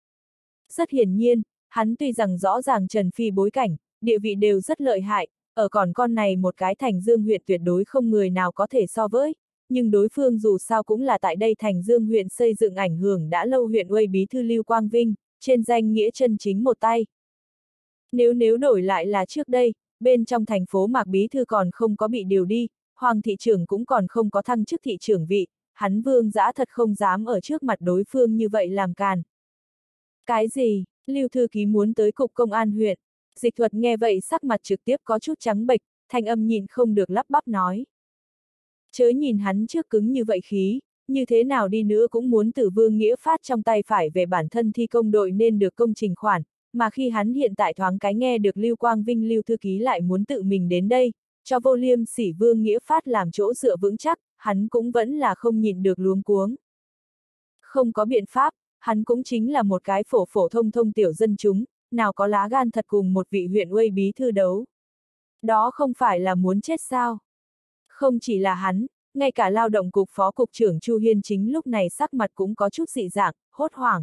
Rất hiển nhiên, hắn tuy rằng rõ ràng Trần Phi bối cảnh, địa vị đều rất lợi hại, ở còn con này một cái thành Dương huyện tuyệt đối không người nào có thể so với, nhưng đối phương dù sao cũng là tại đây thành Dương huyện xây dựng ảnh hưởng đã lâu huyện uây bí thư Lưu Quang Vinh, trên danh nghĩa chân chính một tay. Nếu đổi lại là trước đây, bên trong thành phố Mạc bí thư còn không có bị điều đi, Hoàng thị trưởng cũng còn không có thăng chức thị trưởng vị, hắn Vương Dã thật không dám ở trước mặt đối phương như vậy làm càn. Cái gì, Lưu thư ký muốn tới cục công an huyện? Dịch Thuật nghe vậy sắc mặt trực tiếp có chút trắng bệch, thanh âm nhịn không được lắp bắp nói. Chớ nhìn hắn trước cứng như vậy khí, như thế nào đi nữa cũng muốn từ Vương Nghĩa Phát trong tay phải về bản thân thi công đội nên được công trình khoản, mà khi hắn hiện tại thoáng cái nghe được Lưu Quang Vinh Lưu thư ký lại muốn tự mình đến đây, cho vô liêm sỉ Vương Nghĩa Phát làm chỗ dựa vững chắc, hắn cũng vẫn là không nhịn được luống cuống. Không có biện pháp, hắn cũng chính là một cái phổ thông tiểu dân chúng, nào có lá gan thật cùng một vị huyện uây bí thư đấu. Đó không phải là muốn chết sao? Không chỉ là hắn, ngay cả lao động cục phó cục trưởng Chu Hiên chính lúc này sắc mặt cũng có chút dị dạng, hốt hoảng.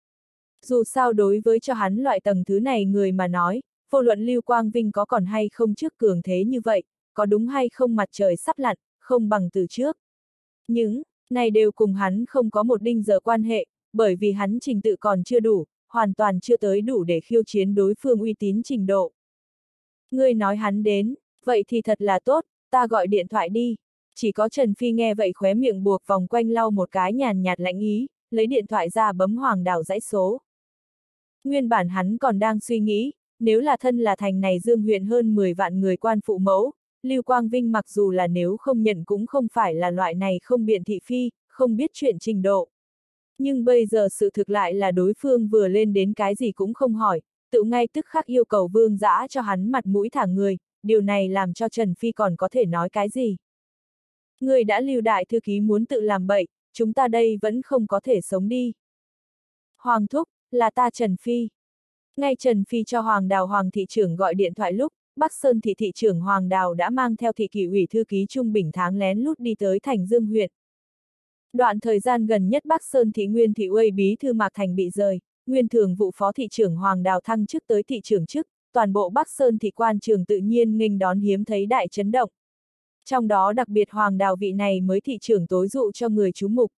Dù sao đối với cho hắn loại tầng thứ này người mà nói, vô luận Lưu Quang Vinh có còn hay không trước cường thế như vậy, có đúng hay không mặt trời sắp lặn, không bằng từ trước. Những này đều cùng hắn không có một đinh giờ quan hệ, bởi vì hắn trình tự còn chưa đủ, hoàn toàn chưa tới đủ để khiêu chiến đối phương uy tín trình độ. Ngươi nói hắn đến, vậy thì thật là tốt, ta gọi điện thoại đi. Chỉ có Trần Phi nghe vậy khóe miệng buộc vòng quanh lau một cái nhàn nhạt lãnh ý, lấy điện thoại ra bấm Hoàng Đào dãy số. Nguyên bản hắn còn đang suy nghĩ, nếu là thân là thành này Dương huyện hơn 10 vạn người quan phụ mẫu, Lưu Quang Vinh mặc dù là nếu không nhận cũng không phải là loại này không biện thị phi, không biết chuyện trình độ. Nhưng bây giờ sự thực lại là đối phương vừa lên đến cái gì cũng không hỏi, tự ngay tức khắc yêu cầu Vương Dã cho hắn mặt mũi thả người, điều này làm cho Trần Phi còn có thể nói cái gì. Người đã lưu đại thư ký muốn tự làm bậy, chúng ta đây vẫn không có thể sống đi. Hoàng thúc, là ta Trần Phi. Ngay Trần Phi cho Hoàng Đào Hoàng thị trưởng gọi điện thoại lúc, Bắc Sơn thị thị trưởng Hoàng Đào đã mang theo thị kỷ ủy thư ký Trung Bình Tháng lén lút đi tới Thành Dương huyện. Đoạn thời gian gần nhất Bắc Sơn thị Nguyên thị Uây bí thư Mạc Thành bị rời, nguyên thường vụ phó thị trưởng Hoàng Đào thăng chức tới thị trưởng chức, toàn bộ Bắc Sơn thị quan trường tự nhiên nghênh đón hiếm thấy đại chấn động. Trong đó đặc biệt Hoàng Đào vị này mới thị trưởng tối dụ cho người chú mục.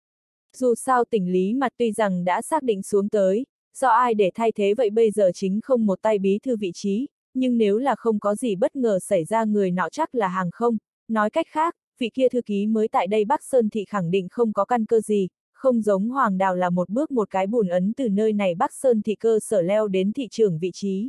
Dù sao tỉnh Lý Mặt tuy rằng đã xác định xuống tới, do ai để thay thế vậy bây giờ chính không một tay bí thư vị trí, nhưng nếu là không có gì bất ngờ xảy ra người nọ chắc là hàng không, nói cách khác, vị kia thư ký mới tại đây Bắc Sơn thị khẳng định không có căn cơ gì, không giống Hoàng Đào là một bước một cái bùn ấn từ nơi này Bắc Sơn thị cơ sở leo đến thị trưởng vị trí.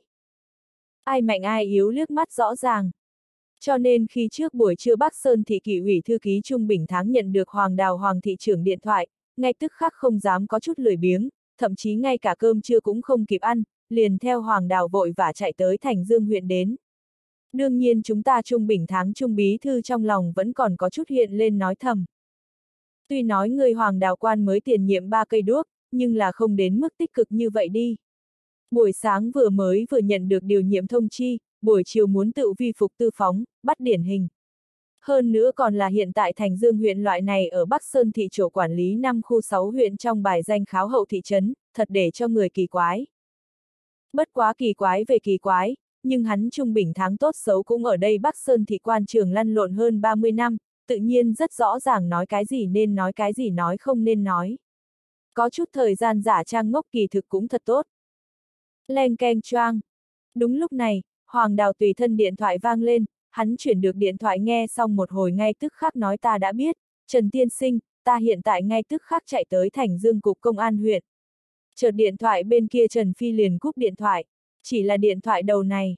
Ai mạnh ai yếu liếc mắt rõ ràng. Cho nên khi trước buổi trưa Bắc Sơn thị kỷ ủy thư ký Trung Bình Tháng nhận được Hoàng Đào Hoàng thị trưởng điện thoại, ngay tức khắc không dám có chút lười biếng, thậm chí ngay cả cơm trưa cũng không kịp ăn, liền theo Hoàng Đào vội vã chạy tới Thành Dương huyện đến. Đương nhiên chúng ta Trung Bình Tháng Trung bí thư trong lòng vẫn còn có chút hiện lên nói thầm. Tuy nói người Hoàng Đào quan mới tiền nhiệm 3 cây đuốc, nhưng là không đến mức tích cực như vậy đi. Buổi sáng vừa nhận được điều nhiệm thông chi, buổi chiều muốn tự vi phục tư phóng, bắt điển hình. Hơn nữa còn là hiện tại Thành Dương huyện loại này ở Bắc Sơn thị chỗ quản lý 5 khu 6 huyện trong bài danh kháo hậu thị trấn, thật để cho người kỳ quái. Bất quá kỳ quái về kỳ quái, nhưng hắn Trung Bình Tháng tốt xấu cũng ở đây Bắc Sơn thị quan trường lăn lộn hơn 30 năm, tự nhiên rất rõ ràng nói cái gì nên nói cái gì nói không nên nói. Có chút thời gian giả trang ngốc kỳ thực cũng thật tốt. Leng keng choang. Đúng lúc này, Hoàng Đào tùy thân điện thoại vang lên, hắn chuyển được điện thoại nghe xong một hồi ngay tức khắc nói ta đã biết, Trần Tiên Sinh, ta hiện tại ngay tức khắc chạy tới Thành Dương cục công an huyện. Chợt điện thoại bên kia Trần Phi liền cúp điện thoại, chỉ là điện thoại đầu này.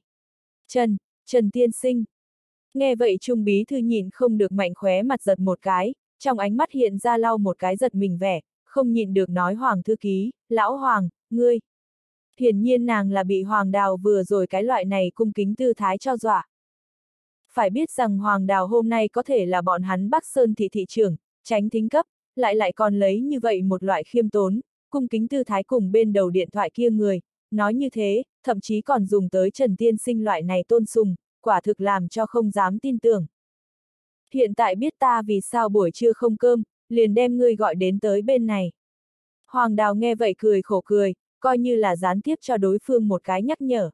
Trần Tiên Sinh. Nghe vậy Trung bí thư nhịn không được mạnh khóe mặt giật một cái, trong ánh mắt hiện ra lau một cái giật mình vẻ, không nhịn được nói Hoàng thư ký, lão Hoàng, ngươi. Hiển nhiên nàng là bị Hoàng Đào vừa rồi cái loại này cung kính tư thái cho dọa. Phải biết rằng Hoàng Đào hôm nay có thể là bọn hắn Bắc Sơn thị thị trưởng, tránh thính cấp, lại còn lấy như vậy một loại khiêm tốn, cung kính tư thái cùng bên đầu điện thoại kia người, nói như thế, thậm chí còn dùng tới Trần Tiên Sinh loại này tôn sùng, quả thực làm cho không dám tin tưởng. Hiện tại biết ta vì sao buổi trưa không cơm, liền đem ngươi gọi đến tới bên này. Hoàng Đào nghe vậy cười khổ cười, coi như là gián tiếp cho đối phương một cái nhắc nhở.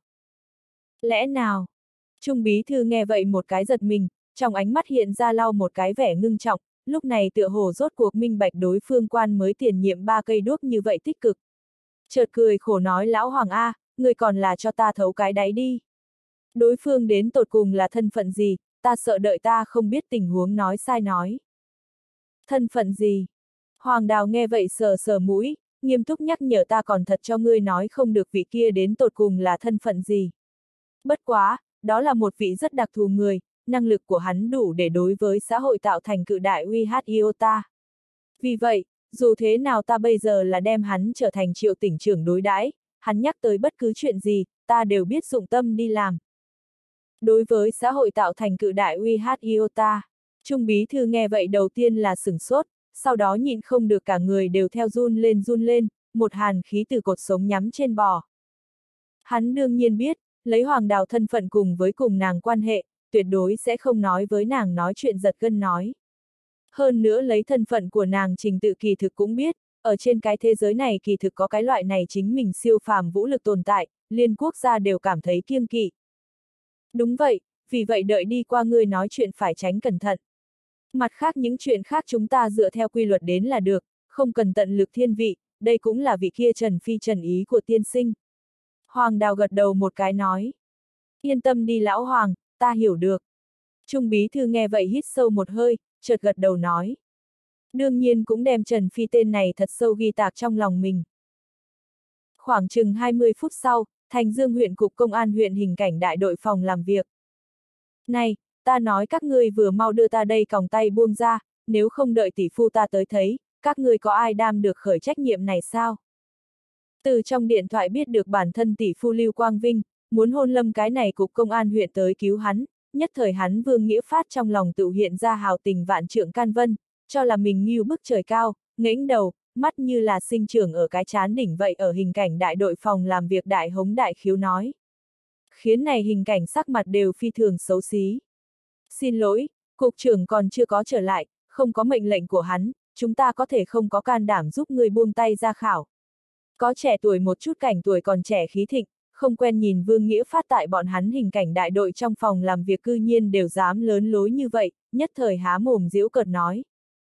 Lẽ nào? Trung bí thư nghe vậy một cái giật mình, trong ánh mắt hiện ra lau một cái vẻ ngưng trọng, lúc này tựa hồ rốt cuộc minh bạch đối phương quan mới tiền nhiệm 3 cây đuốc như vậy tích cực. Chợt cười khổ nói lão Hoàng A, người còn là cho ta thấu cái đáy đi. Đối phương đến tột cùng là thân phận gì, ta sợ đợi ta không biết tình huống nói sai nói. Thân phận gì? Hoàng Đào nghe vậy sờ sờ mũi, nghiêm túc nhắc nhở ta còn thật cho ngươi nói không được vị kia đến tột cùng là thân phận gì. Bất quá, đó là một vị rất đặc thù người, năng lực của hắn đủ để đối với xã hội tạo thành cự đại uy hát iota. Vì vậy, dù thế nào ta bây giờ là đem hắn trở thành Triệu tỉnh trưởng đối đãi, hắn nhắc tới bất cứ chuyện gì, ta đều biết dụng tâm đi làm. Đối với xã hội tạo thành cự đại uy hát iota, Trung bí thư nghe vậy đầu tiên là sửng sốt, sau đó nhịn không được cả người đều theo run lên, một hàn khí từ cột sống nhắm trên bò. Hắn đương nhiên biết, lấy Hoàng Đào thân phận cùng nàng quan hệ, tuyệt đối sẽ không nói với nàng nói chuyện giật gân nói. Hơn nữa lấy thân phận của nàng Trình Tự kỳ thực cũng biết, ở trên cái thế giới này kỳ thực có cái loại này chính mình siêu phàm vũ lực tồn tại, liên quốc gia đều cảm thấy kiêng kỵ. Đúng vậy, vì vậy đợi đi qua ngươi nói chuyện phải tránh cẩn thận. Mặt khác những chuyện khác chúng ta dựa theo quy luật đến là được, không cần tận lực thiên vị, đây cũng là vị kia Trần Phi trần ý của tiên sinh. Hoàng Đào gật đầu một cái nói. Yên tâm đi lão Hoàng, ta hiểu được. Trung bí thư nghe vậy hít sâu một hơi, chợt gật đầu nói. Đương nhiên cũng đem Trần Phi tên này thật sâu ghi tạc trong lòng mình. Khoảng chừng 20 phút sau, Thành Dương huyện cục công an huyện hình cảnh đại đội phòng làm việc. Này, ta nói các ngươi vừa mau đưa ta đây còng tay buông ra, nếu không đợi tỷ phu ta tới thấy, các ngươi có ai đam được khởi trách nhiệm này sao? Từ trong điện thoại biết được bản thân tỷ phu Lưu Quang Vinh, muốn hôn lâm cái này cục công an huyện tới cứu hắn, nhất thời hắn Vương Nghĩa Phát trong lòng tự hiện ra hào tình vạn trượng can vân, cho là mình nghiêu bức trời cao, ngẩng đầu, mắt như là sinh trưởng ở cái chán đỉnh vậy ở hình cảnh đại đội phòng làm việc đại hống đại khiếu nói. Khiến này hình cảnh sắc mặt đều phi thường xấu xí. Xin lỗi, cục trưởng còn chưa có trở lại, không có mệnh lệnh của hắn, chúng ta có thể không có can đảm giúp người buông tay ra khảo. Có trẻ tuổi một chút cảnh tuổi còn trẻ khí thịnh, không quen nhìn Vương Nghĩa Phát tại bọn hắn hình cảnh đại đội trong phòng làm việc cư nhiên đều dám lớn lối như vậy, nhất thời há mồm giễu cợt nói.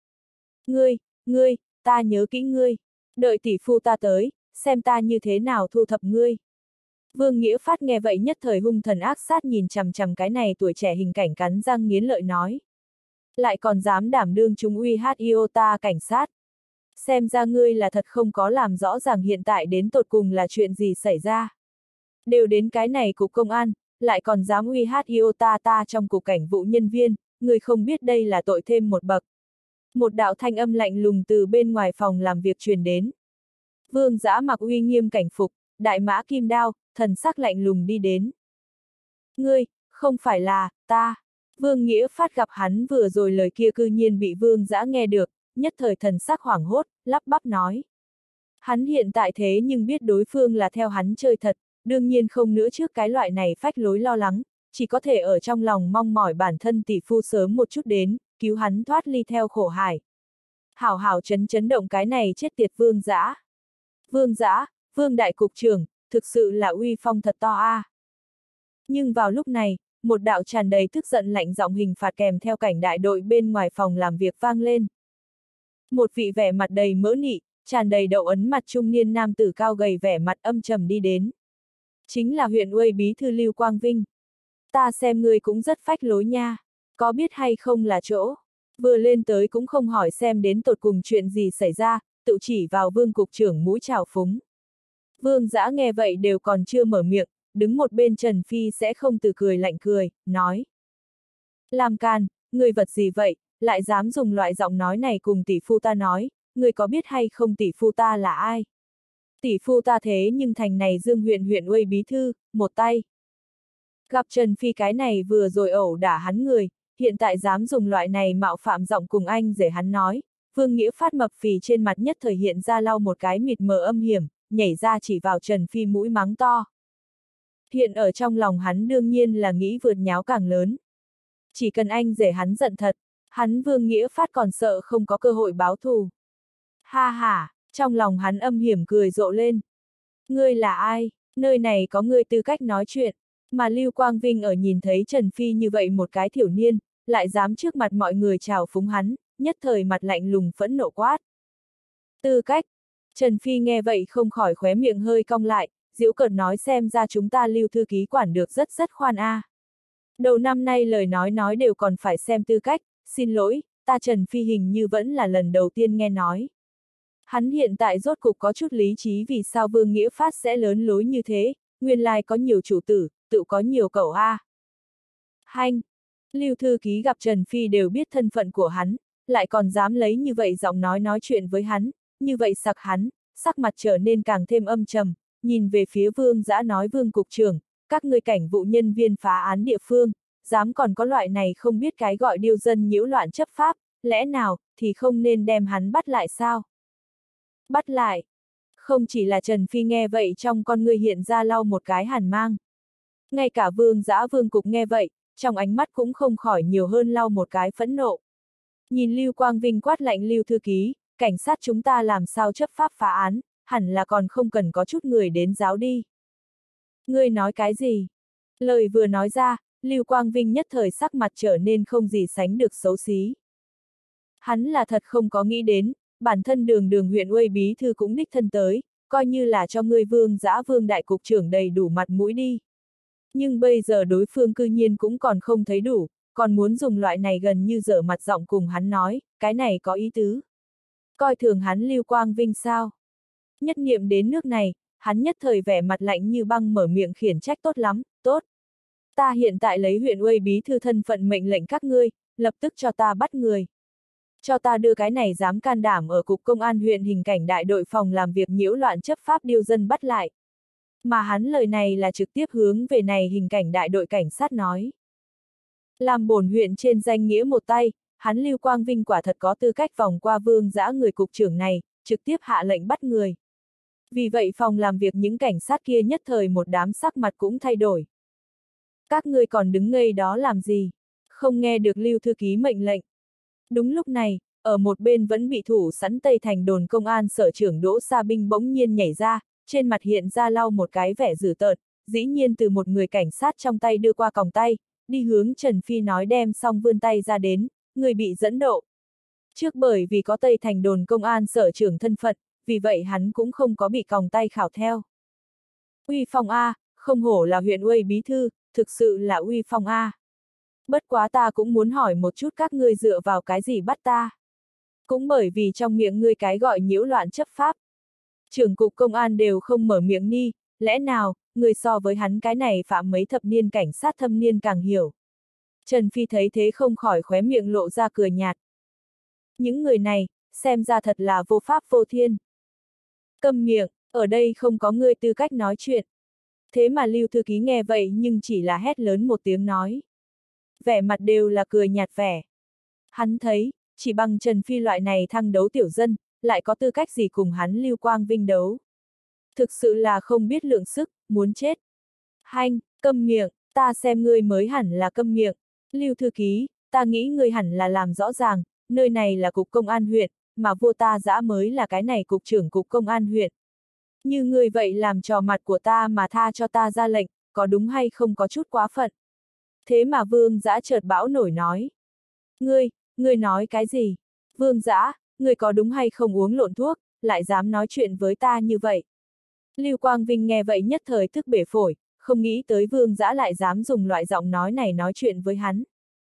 Ngươi, ta nhớ kỹ ngươi, đợi tỷ phu ta tới, xem ta như thế nào thu thập ngươi. Vương Nghĩa Phát nghe vậy nhất thời hung thần ác sát nhìn chằm chằm cái này tuổi trẻ hình cảnh cắn răng nghiến lợi nói. Lại còn dám đảm đương chúng uy hát iota cảnh sát. Xem ra ngươi là thật không có làm rõ ràng hiện tại đến tột cùng là chuyện gì xảy ra. Đều đến cái này cục công an, lại còn dám uy hát iota ta trong cục cảnh vụ nhân viên, người không biết đây là tội thêm một bậc. Một đạo thanh âm lạnh lùng từ bên ngoài phòng làm việc truyền đến. Vương Dã mặc uy nghiêm cảnh phục, đại mã kim đao, thần sắc lạnh lùng đi đến. Ngươi, không phải là, ta. Vương Nghĩa Phát gặp hắn vừa rồi lời kia cư nhiên bị Vương Dã nghe được, nhất thời thần sắc hoảng hốt, lắp bắp nói. Hắn hiện tại thế nhưng biết đối phương là theo hắn chơi thật, đương nhiên không nữa trước cái loại này phách lối lo lắng, chỉ có thể ở trong lòng mong mỏi bản thân tỷ phu sớm một chút đến, cứu hắn thoát ly theo khổ hải. Hảo hảo chấn động cái này chết tiệt Vương Dã. Vương Dã, Vương đại cục trưởng, thực sự là uy phong thật to a. Nhưng vào lúc này, một đạo tràn đầy tức giận lạnh giọng hình phạt kèm theo cảnh đại đội bên ngoài phòng làm việc vang lên. Một vị vẻ mặt đầy mỡ nị, tràn đầy đậu ấn mặt trung niên nam tử cao gầy vẻ mặt âm trầm đi đến. Chính là huyện Uây bí thư Lưu Quang Vinh. Ta xem ngươi cũng rất phách lối nha, có biết hay không là chỗ. Vừa lên tới cũng không hỏi xem đến tột cùng chuyện gì xảy ra, tự chỉ vào Vương cục trưởng mũi chào phúng. Vương Dã nghe vậy đều còn chưa mở miệng, đứng một bên Trần Phi sẽ không từ cười lạnh cười, nói. Làm can, người vật gì vậy, lại dám dùng loại giọng nói này cùng tỷ phu ta nói, người có biết hay không tỷ phu ta là ai? Tỷ phu ta thế nhưng thành này Dương huyện Uây bí thư, một tay. Gặp Trần Phi cái này vừa rồi ẩu đả hắn người, hiện tại dám dùng loại này mạo phạm giọng cùng anh rể hắn nói, Vương Nghĩa Phát mập phì trên mặt nhất thời hiện ra lau một cái mịt mờ âm hiểm, nhảy ra chỉ vào Trần Phi mũi mắng to. Hiện ở trong lòng hắn đương nhiên là nghĩ vượt nháo càng lớn. Chỉ cần anh rể hắn giận thật, hắn Vương Nghĩa Phát còn sợ không có cơ hội báo thù. Ha ha, trong lòng hắn âm hiểm cười rộ lên. Ngươi là ai, nơi này có ngươi tư cách nói chuyện, mà Lưu Quang Vinh ở nhìn thấy Trần Phi như vậy một cái thiểu niên, lại dám trước mặt mọi người chào phúng hắn, nhất thời mặt lạnh lùng phẫn nộ quát. Tư cách, Trần Phi nghe vậy không khỏi khóe miệng hơi cong lại, giễu cợt nói xem ra chúng ta Lưu thư ký quản được rất khoan a. Đầu năm nay lời nói đều còn phải xem tư cách, xin lỗi, ta Trần Phi hình như vẫn là lần đầu tiên nghe nói. Hắn hiện tại rốt cục có chút lý trí vì sao Vương Nghĩa Phát sẽ lớn lối như thế, nguyên lai có nhiều chủ tử, tự có nhiều cậu a. Hanh! Lưu thư ký gặp Trần Phi đều biết thân phận của hắn, lại còn dám lấy như vậy giọng nói chuyện với hắn, như vậy sặc hắn, sắc mặt trở nên càng thêm âm trầm, nhìn về phía Vương Dã nói Vương cục trưởng, các ngươi cảnh vụ nhân viên phá án địa phương, dám còn có loại này không biết cái gọi điêu dân nhiễu loạn chấp pháp, lẽ nào, thì không nên đem hắn bắt lại sao? Bắt lại! Không chỉ là Trần Phi nghe vậy trong con ngươi hiện ra lau một cái hàn mang. Ngay cả Vương Dã Vương cục nghe vậy, trong ánh mắt cũng không khỏi nhiều hơn lau một cái phẫn nộ. Nhìn Lưu Quang Vinh quát lạnh Lưu thư ký, cảnh sát chúng ta làm sao chấp pháp phá án, hẳn là còn không cần có chút người đến giáo đi. Ngươi nói cái gì? Lời vừa nói ra, Lưu Quang Vinh nhất thời sắc mặt trở nên không gì sánh được xấu xí. Hắn là thật không có nghĩ đến, bản thân đường huyện Uây bí thư cũng đích thân tới, coi như là cho ngươi Vương Dã Vương đại cục trưởng đầy đủ mặt mũi đi. Nhưng bây giờ đối phương cư nhiên cũng còn không thấy đủ, còn muốn dùng loại này gần như dở mặt giọng cùng hắn nói, cái này có ý tứ. Coi thường hắn Lưu Quang Vinh sao? Nhất niệm đến nước này, hắn nhất thời vẻ mặt lạnh như băng mở miệng khiển trách tốt lắm, tốt. Ta hiện tại lấy huyện Uây bí thư thân phận mệnh lệnh các ngươi, lập tức cho ta bắt người. cho ta đưa cái này dám can đảm ở cục công an huyện hình cảnh đại đội phòng làm việc nhiễu loạn chấp pháp điêu dân bắt lại. Mà hắn lời này là trực tiếp hướng về này hình cảnh đại đội cảnh sát nói. Làm bổn huyện trên danh nghĩa một tay, hắn Lưu Quang Vinh quả thật có tư cách vòng qua Vương Dã người cục trưởng này, trực tiếp hạ lệnh bắt người. Vì vậy phòng làm việc những cảnh sát kia nhất thời một đám sắc mặt cũng thay đổi. Các ngươi còn đứng ngây đó làm gì? Không nghe được Lưu thư ký mệnh lệnh. Đúng lúc này, ở một bên vẫn bị thủ sẵn Tây Thành đồn công an sở trưởng Đỗ Sa Binh bỗng nhiên nhảy ra, trên mặt hiện ra lau một cái vẻ dữ tợn, dĩ nhiên từ một người cảnh sát trong tay đưa qua còng tay, đi hướng Trần Phi nói đem xong vươn tay ra đến, người bị dẫn độ. Trước bởi vì có Tây Thành đồn công an sở trưởng thân phận, vì vậy hắn cũng không có bị còng tay khảo theo. Uy phong A, không hổ là huyện Uây bí thư, thực sự là uy phong A. Bất quá ta cũng muốn hỏi một chút các ngươi dựa vào cái gì bắt ta. Cũng bởi vì trong miệng ngươi cái gọi nhiễu loạn chấp pháp. Trưởng cục công an đều không mở miệng ni, lẽ nào, người so với hắn cái này phạm mấy thập niên cảnh sát thâm niên càng hiểu. Trần Phi thấy thế không khỏi khóe miệng lộ ra cười nhạt. Những người này, xem ra thật là vô pháp vô thiên. Câm miệng, ở đây không có ngươi tư cách nói chuyện. Thế mà Lưu thư ký nghe vậy nhưng chỉ là hét lớn một tiếng nói. Vẻ mặt đều là cười nhạt vẻ. Hắn thấy, chỉ bằng Trần Phi loại này thăng đấu tiểu dân, lại có tư cách gì cùng hắn Lưu Quang Vinh đấu. Thực sự là không biết lượng sức, muốn chết. Hanh, câm miệng, ta xem ngươi mới hẳn là câm miệng. Lưu thư ký, ta nghĩ ngươi hẳn là làm rõ ràng, nơi này là cục công an huyện, mà vua ta dã mới là cái này cục trưởng cục công an huyện. Như ngươi vậy làm trò mặt của ta mà tha cho ta ra lệnh, có đúng hay không có chút quá phận. Thế mà Vương Dã chợt bão nổi nói. Ngươi nói cái gì? Vương Dã, ngươi có đúng hay không uống lộn thuốc, lại dám nói chuyện với ta như vậy? Lưu Quang Vinh nghe vậy nhất thời tức bể phổi, không nghĩ tới Vương Dã lại dám dùng loại giọng nói này nói chuyện với hắn.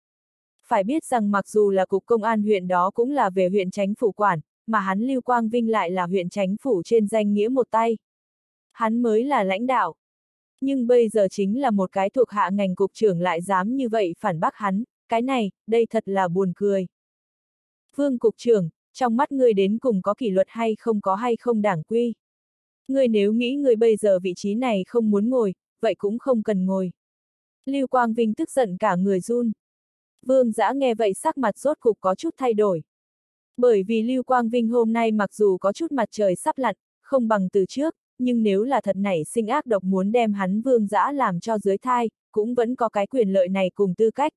Phải biết rằng mặc dù là cục công an huyện đó cũng là về huyện Chánh Phủ quản, mà hắn Lưu Quang Vinh lại là huyện Chánh Phủ trên danh nghĩa một tay. Hắn mới là lãnh đạo. Nhưng bây giờ chính là một cái thuộc hạ ngành cục trưởng lại dám như vậy phản bác hắn, cái này, đây thật là buồn cười. Vương cục trưởng, trong mắt ngươi đến cùng có kỷ luật hay không đảng quy. Ngươi nếu nghĩ ngươi bây giờ vị trí này không muốn ngồi, vậy cũng không cần ngồi. Lưu Quang Vinh tức giận cả người run. Vương Dã nghe vậy sắc mặt rốt cục có chút thay đổi. Bởi vì Lưu Quang Vinh hôm nay mặc dù có chút mặt trời sắp lặn, không bằng từ trước, nhưng nếu là thật nảy sinh ác độc muốn đem hắn Vương Dã làm cho dưới thai, cũng vẫn có cái quyền lợi này cùng tư cách.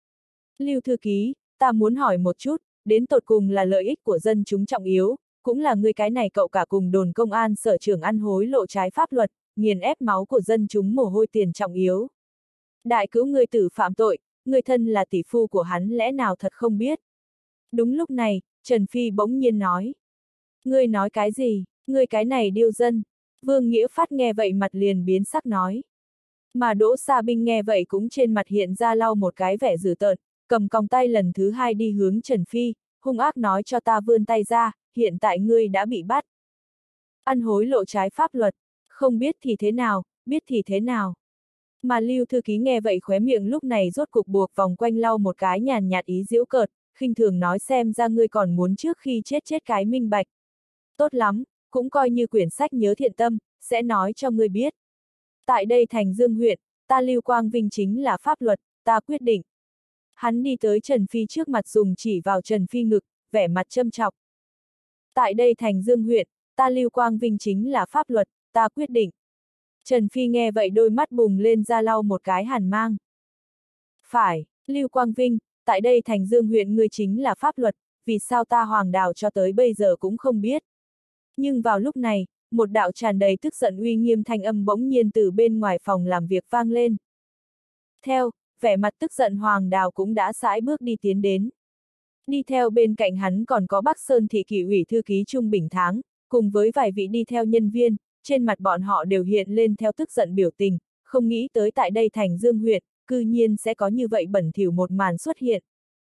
Lưu thư ký, ta muốn hỏi một chút, đến tột cùng là lợi ích của dân chúng trọng yếu, cũng là ngươi cái này cậu cả cùng đồn công an sở trưởng ăn hối lộ trái pháp luật, nghiền ép máu của dân chúng mồ hôi tiền trọng yếu. Đại cứu người tử phạm tội, người thân là tỷ phu của hắn lẽ nào thật không biết. Đúng lúc này, Trần Phi bỗng nhiên nói. Ngươi nói cái gì, ngươi cái này điêu dân. Vương Nghĩa Phát nghe vậy mặt liền biến sắc nói. Mà Đỗ Sa Binh nghe vậy cũng trên mặt hiện ra lau một cái vẻ dữ tợn, cầm còng tay lần thứ hai đi hướng Trần Phi, hung ác nói cho ta vươn tay ra, hiện tại ngươi đã bị bắt. Ăn hối lộ trái pháp luật, không biết thì thế nào, biết thì thế nào. Mà Lưu thư ký nghe vậy khóe miệng lúc này rốt cục buộc vòng quanh lau một cái nhàn nhạt ý giễu cợt, khinh thường nói xem ra ngươi còn muốn trước khi chết cái minh bạch. Tốt lắm, cũng coi như quyển sách nhớ thiện tâm, sẽ nói cho ngươi biết. Tại đây Thành Dương huyện, ta Lưu Quang Vinh chính là pháp luật, ta quyết định. Hắn đi tới Trần Phi trước mặt dùng chỉ vào Trần Phi ngực, vẻ mặt châm chọc. Tại đây Thành Dương huyện, ta Lưu Quang Vinh chính là pháp luật, ta quyết định. Trần Phi nghe vậy đôi mắt bùng lên ra lau một cái hàn mang. Phải, Lưu Quang Vinh, tại đây Thành Dương huyện ngươi chính là pháp luật, vì sao ta Hoàng Đào cho tới bây giờ cũng không biết. Nhưng vào lúc này, một đạo tràn đầy tức giận uy nghiêm thanh âm bỗng nhiên từ bên ngoài phòng làm việc vang lên. Theo, vẻ mặt tức giận Hoàng Đào cũng đã sải bước đi tiến đến. Đi theo bên cạnh hắn còn có Bắc Sơn thị kỷ ủy thư ký Trung Bình Tháng, cùng với vài vị đi theo nhân viên, trên mặt bọn họ đều hiện lên theo tức giận biểu tình, không nghĩ tới tại đây Thành Dương huyện, cư nhiên sẽ có như vậy bẩn thỉu một màn xuất hiện.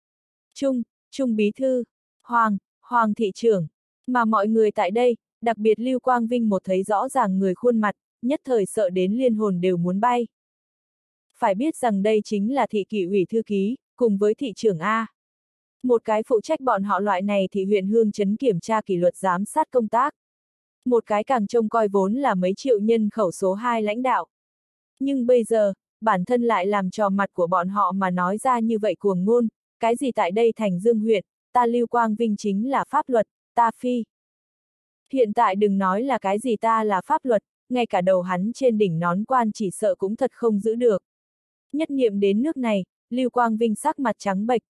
Trung bí thư, Hoàng thị trưởng, mà mọi người tại đây, đặc biệt Lưu Quang Vinh một thấy rõ ràng người khuôn mặt, nhất thời sợ đến liên hồn đều muốn bay. Phải biết rằng đây chính là thị kỷ ủy thư ký, cùng với thị trưởng A. Một cái phụ trách bọn họ loại này thì huyện hương trấn kiểm tra kỷ luật giám sát công tác. Một cái càng trông coi vốn là mấy triệu nhân khẩu số 2 lãnh đạo. Nhưng bây giờ, bản thân lại làm trò mặt của bọn họ mà nói ra như vậy cuồng ngôn, cái gì tại đây Thành Dương huyện, ta Lưu Quang Vinh chính là pháp luật, ta phi. Hiện tại đừng nói là cái gì ta là pháp luật, ngay cả đầu hắn trên đỉnh nón quan chỉ sợ cũng thật không giữ được. Nhất niệm đến nước này, Lưu Quang Vinh sắc mặt trắng bệch.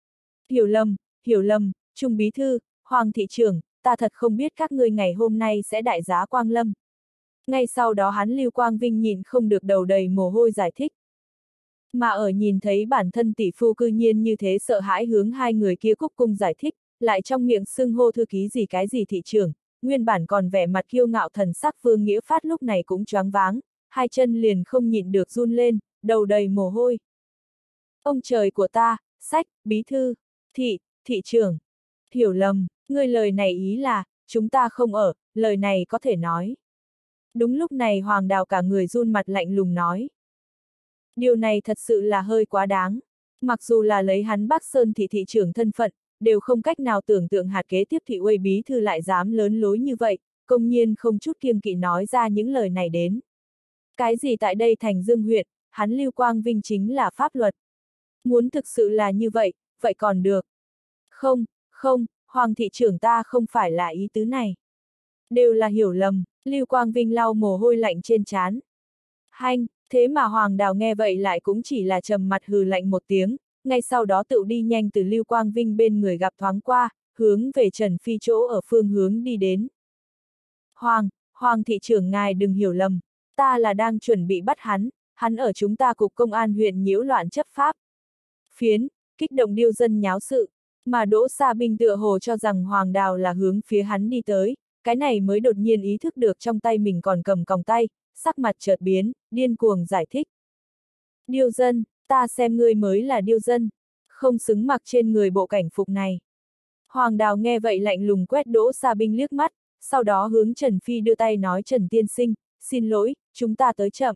Hiểu lầm, Trung bí thư, Hoàng thị trưởng, ta thật không biết các ngươi ngày hôm nay sẽ đại giá Quang Lâm. Ngay sau đó hắn Lưu Quang Vinh nhìn không được đầu đầy mồ hôi giải thích. Mà ở nhìn thấy bản thân tỷ phu cư nhiên như thế sợ hãi hướng hai người kia cúc cung giải thích, lại trong miệng xưng hô thư ký gì cái gì thị trưởng, nguyên bản còn vẻ mặt kiêu ngạo thần sắc Vương Nghĩa Phát lúc này cũng choáng váng, hai chân liền không nhịn được run lên, đầu đầy mồ hôi. Ông trời của ta, sách, bí thư, thị trưởng, hiểu lầm, ngươi lời này ý là, chúng ta không ở, lời này có thể nói. Đúng lúc này Hoàng Đào cả người run mặt lạnh lùng nói. Điều này thật sự là hơi quá đáng. Mặc dù là lấy hắn Bắc Sơn thị trưởng thân phận, đều không cách nào tưởng tượng hạt kế tiếp thị uy bí thư lại dám lớn lối như vậy, công nhiên không chút kiêng kỵ nói ra những lời này đến. Cái gì tại đây Thành Dương huyện, hắn Lưu Quang Vinh chính là pháp luật. Muốn thực sự là như vậy, vậy còn được. Không, Hoàng thị trưởng ta không phải là ý tứ này. Đều là hiểu lầm, Lưu Quang Vinh lau mồ hôi lạnh trên trán. Hanh, thế mà Hoàng Đào nghe vậy lại cũng chỉ là trầm mặt hừ lạnh một tiếng, ngay sau đó tự đi nhanh từ Lưu Quang Vinh bên người gặp thoáng qua, hướng về Trần Phi chỗ ở phương hướng đi đến. Hoàng thị trưởng ngài đừng hiểu lầm, ta là đang chuẩn bị bắt hắn ở chúng ta cục công an huyện nhiễu loạn chấp pháp. Kích động điêu dân nháo sự, mà Đỗ Sa Binh tựa hồ cho rằng Hoàng Đào là hướng phía hắn đi tới, cái này mới đột nhiên ý thức được trong tay mình còn cầm còng tay, sắc mặt chợt biến, điên cuồng giải thích. Điêu dân, ta xem ngươi mới là điêu dân, không xứng mặc trên người bộ cảnh phục này. Hoàng Đào nghe vậy lạnh lùng quét Đỗ Sa Binh liếc mắt, sau đó hướng Trần Phi đưa tay nói Trần tiên sinh, xin lỗi, chúng ta tới chậm.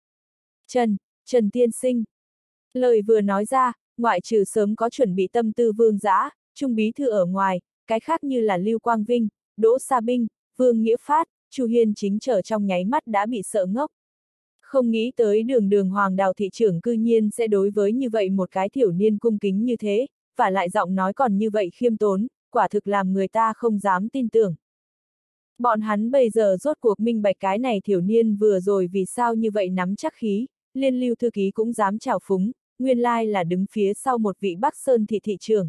Trần tiên sinh. Lời vừa nói ra, ngoại trừ sớm có chuẩn bị tâm tư Vương Dã, Trung bí thư ở ngoài, cái khác như là Lưu Quang Vinh, Đỗ Sa Binh, Vương Nghĩa Phát, Chu Hiên chính trở trong nháy mắt đã bị sợ ngốc. Không nghĩ tới đường Hoàng Đào thị trưởng cư nhiên sẽ đối với như vậy một cái thiểu niên cung kính như thế, và lại giọng nói còn như vậy khiêm tốn, quả thực làm người ta không dám tin tưởng. Bọn hắn bây giờ rốt cuộc minh bạch cái này thiểu niên vừa rồi vì sao như vậy nắm chắc khí, liên Lưu thư ký cũng dám trào phúng, nguyên lai là đứng phía sau một vị Bắc Sơn thị trưởng.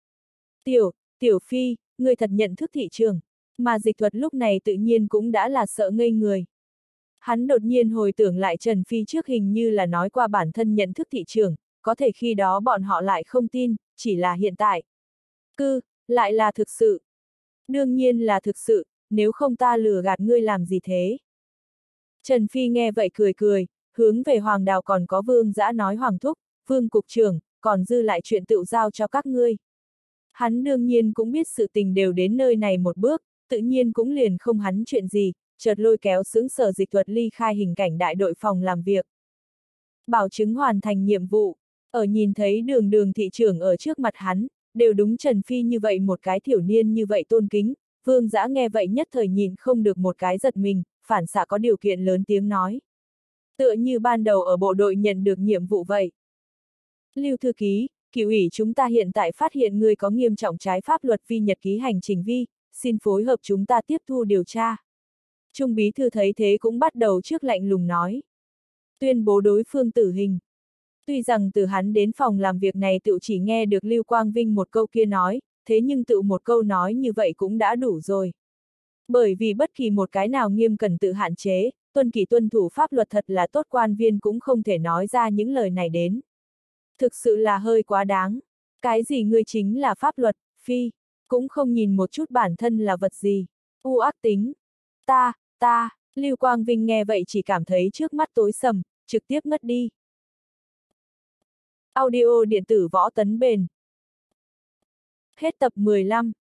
Tiểu Phi, người thật nhận thức thị trưởng, mà Dịch Thuật lúc này tự nhiên cũng đã là sợ ngây người. Hắn đột nhiên hồi tưởng lại Trần Phi trước hình như là nói qua bản thân nhận thức thị trưởng, có thể khi đó bọn họ lại không tin, chỉ là hiện tại. Lại là thực sự. Đương nhiên là thực sự, nếu không ta lừa gạt ngươi làm gì thế. Trần Phi nghe vậy cười, hướng về Hoàng Đào còn có Vương Dã nói Hoàng thúc, Vương cục trưởng, còn dư lại chuyện tự giao cho các ngươi. Hắn đương nhiên cũng biết sự tình đều đến nơi này một bước, tự nhiên cũng liền không hắn chuyện gì, chợt lôi kéo xứng Sở Dịch Thuật ly khai hình cảnh đại đội phòng làm việc. Bảo chứng hoàn thành nhiệm vụ, ở nhìn thấy đường thị trưởng ở trước mặt hắn, đều đúng Trần Phi như vậy một cái thiểu niên như vậy tôn kính, Vương Dã nghe vậy nhất thời nhìn không được một cái giật mình, phản xạ có điều kiện lớn tiếng nói. Tựa như ban đầu ở bộ đội nhận được nhiệm vụ vậy. Lưu thư ký, Kỷ ủy chúng ta hiện tại phát hiện người có nghiêm trọng trái pháp luật vi nhật ký hành trình vi, xin phối hợp chúng ta tiếp thu điều tra. Trung bí thư thấy thế cũng bắt đầu trước lạnh lùng nói. Tuyên bố đối phương tử hình. Tuy rằng từ hắn đến phòng làm việc này tự chỉ nghe được Lưu Quang Vinh một câu kia nói, thế nhưng tự một câu nói như vậy cũng đã đủ rồi. Bởi vì bất kỳ một cái nào nghiêm cần tự hạn chế, tuân thủ pháp luật thật là tốt quan viên cũng không thể nói ra những lời này đến. Thực sự là hơi quá đáng. Cái gì ngươi chính là pháp luật, phi, cũng không nhìn một chút bản thân là vật gì. U ác tính. Lưu Quang Vinh nghe vậy chỉ cảm thấy trước mắt tối sầm, trực tiếp ngất đi. Audio điện tử Võ Tấn Bền. Hết tập 15.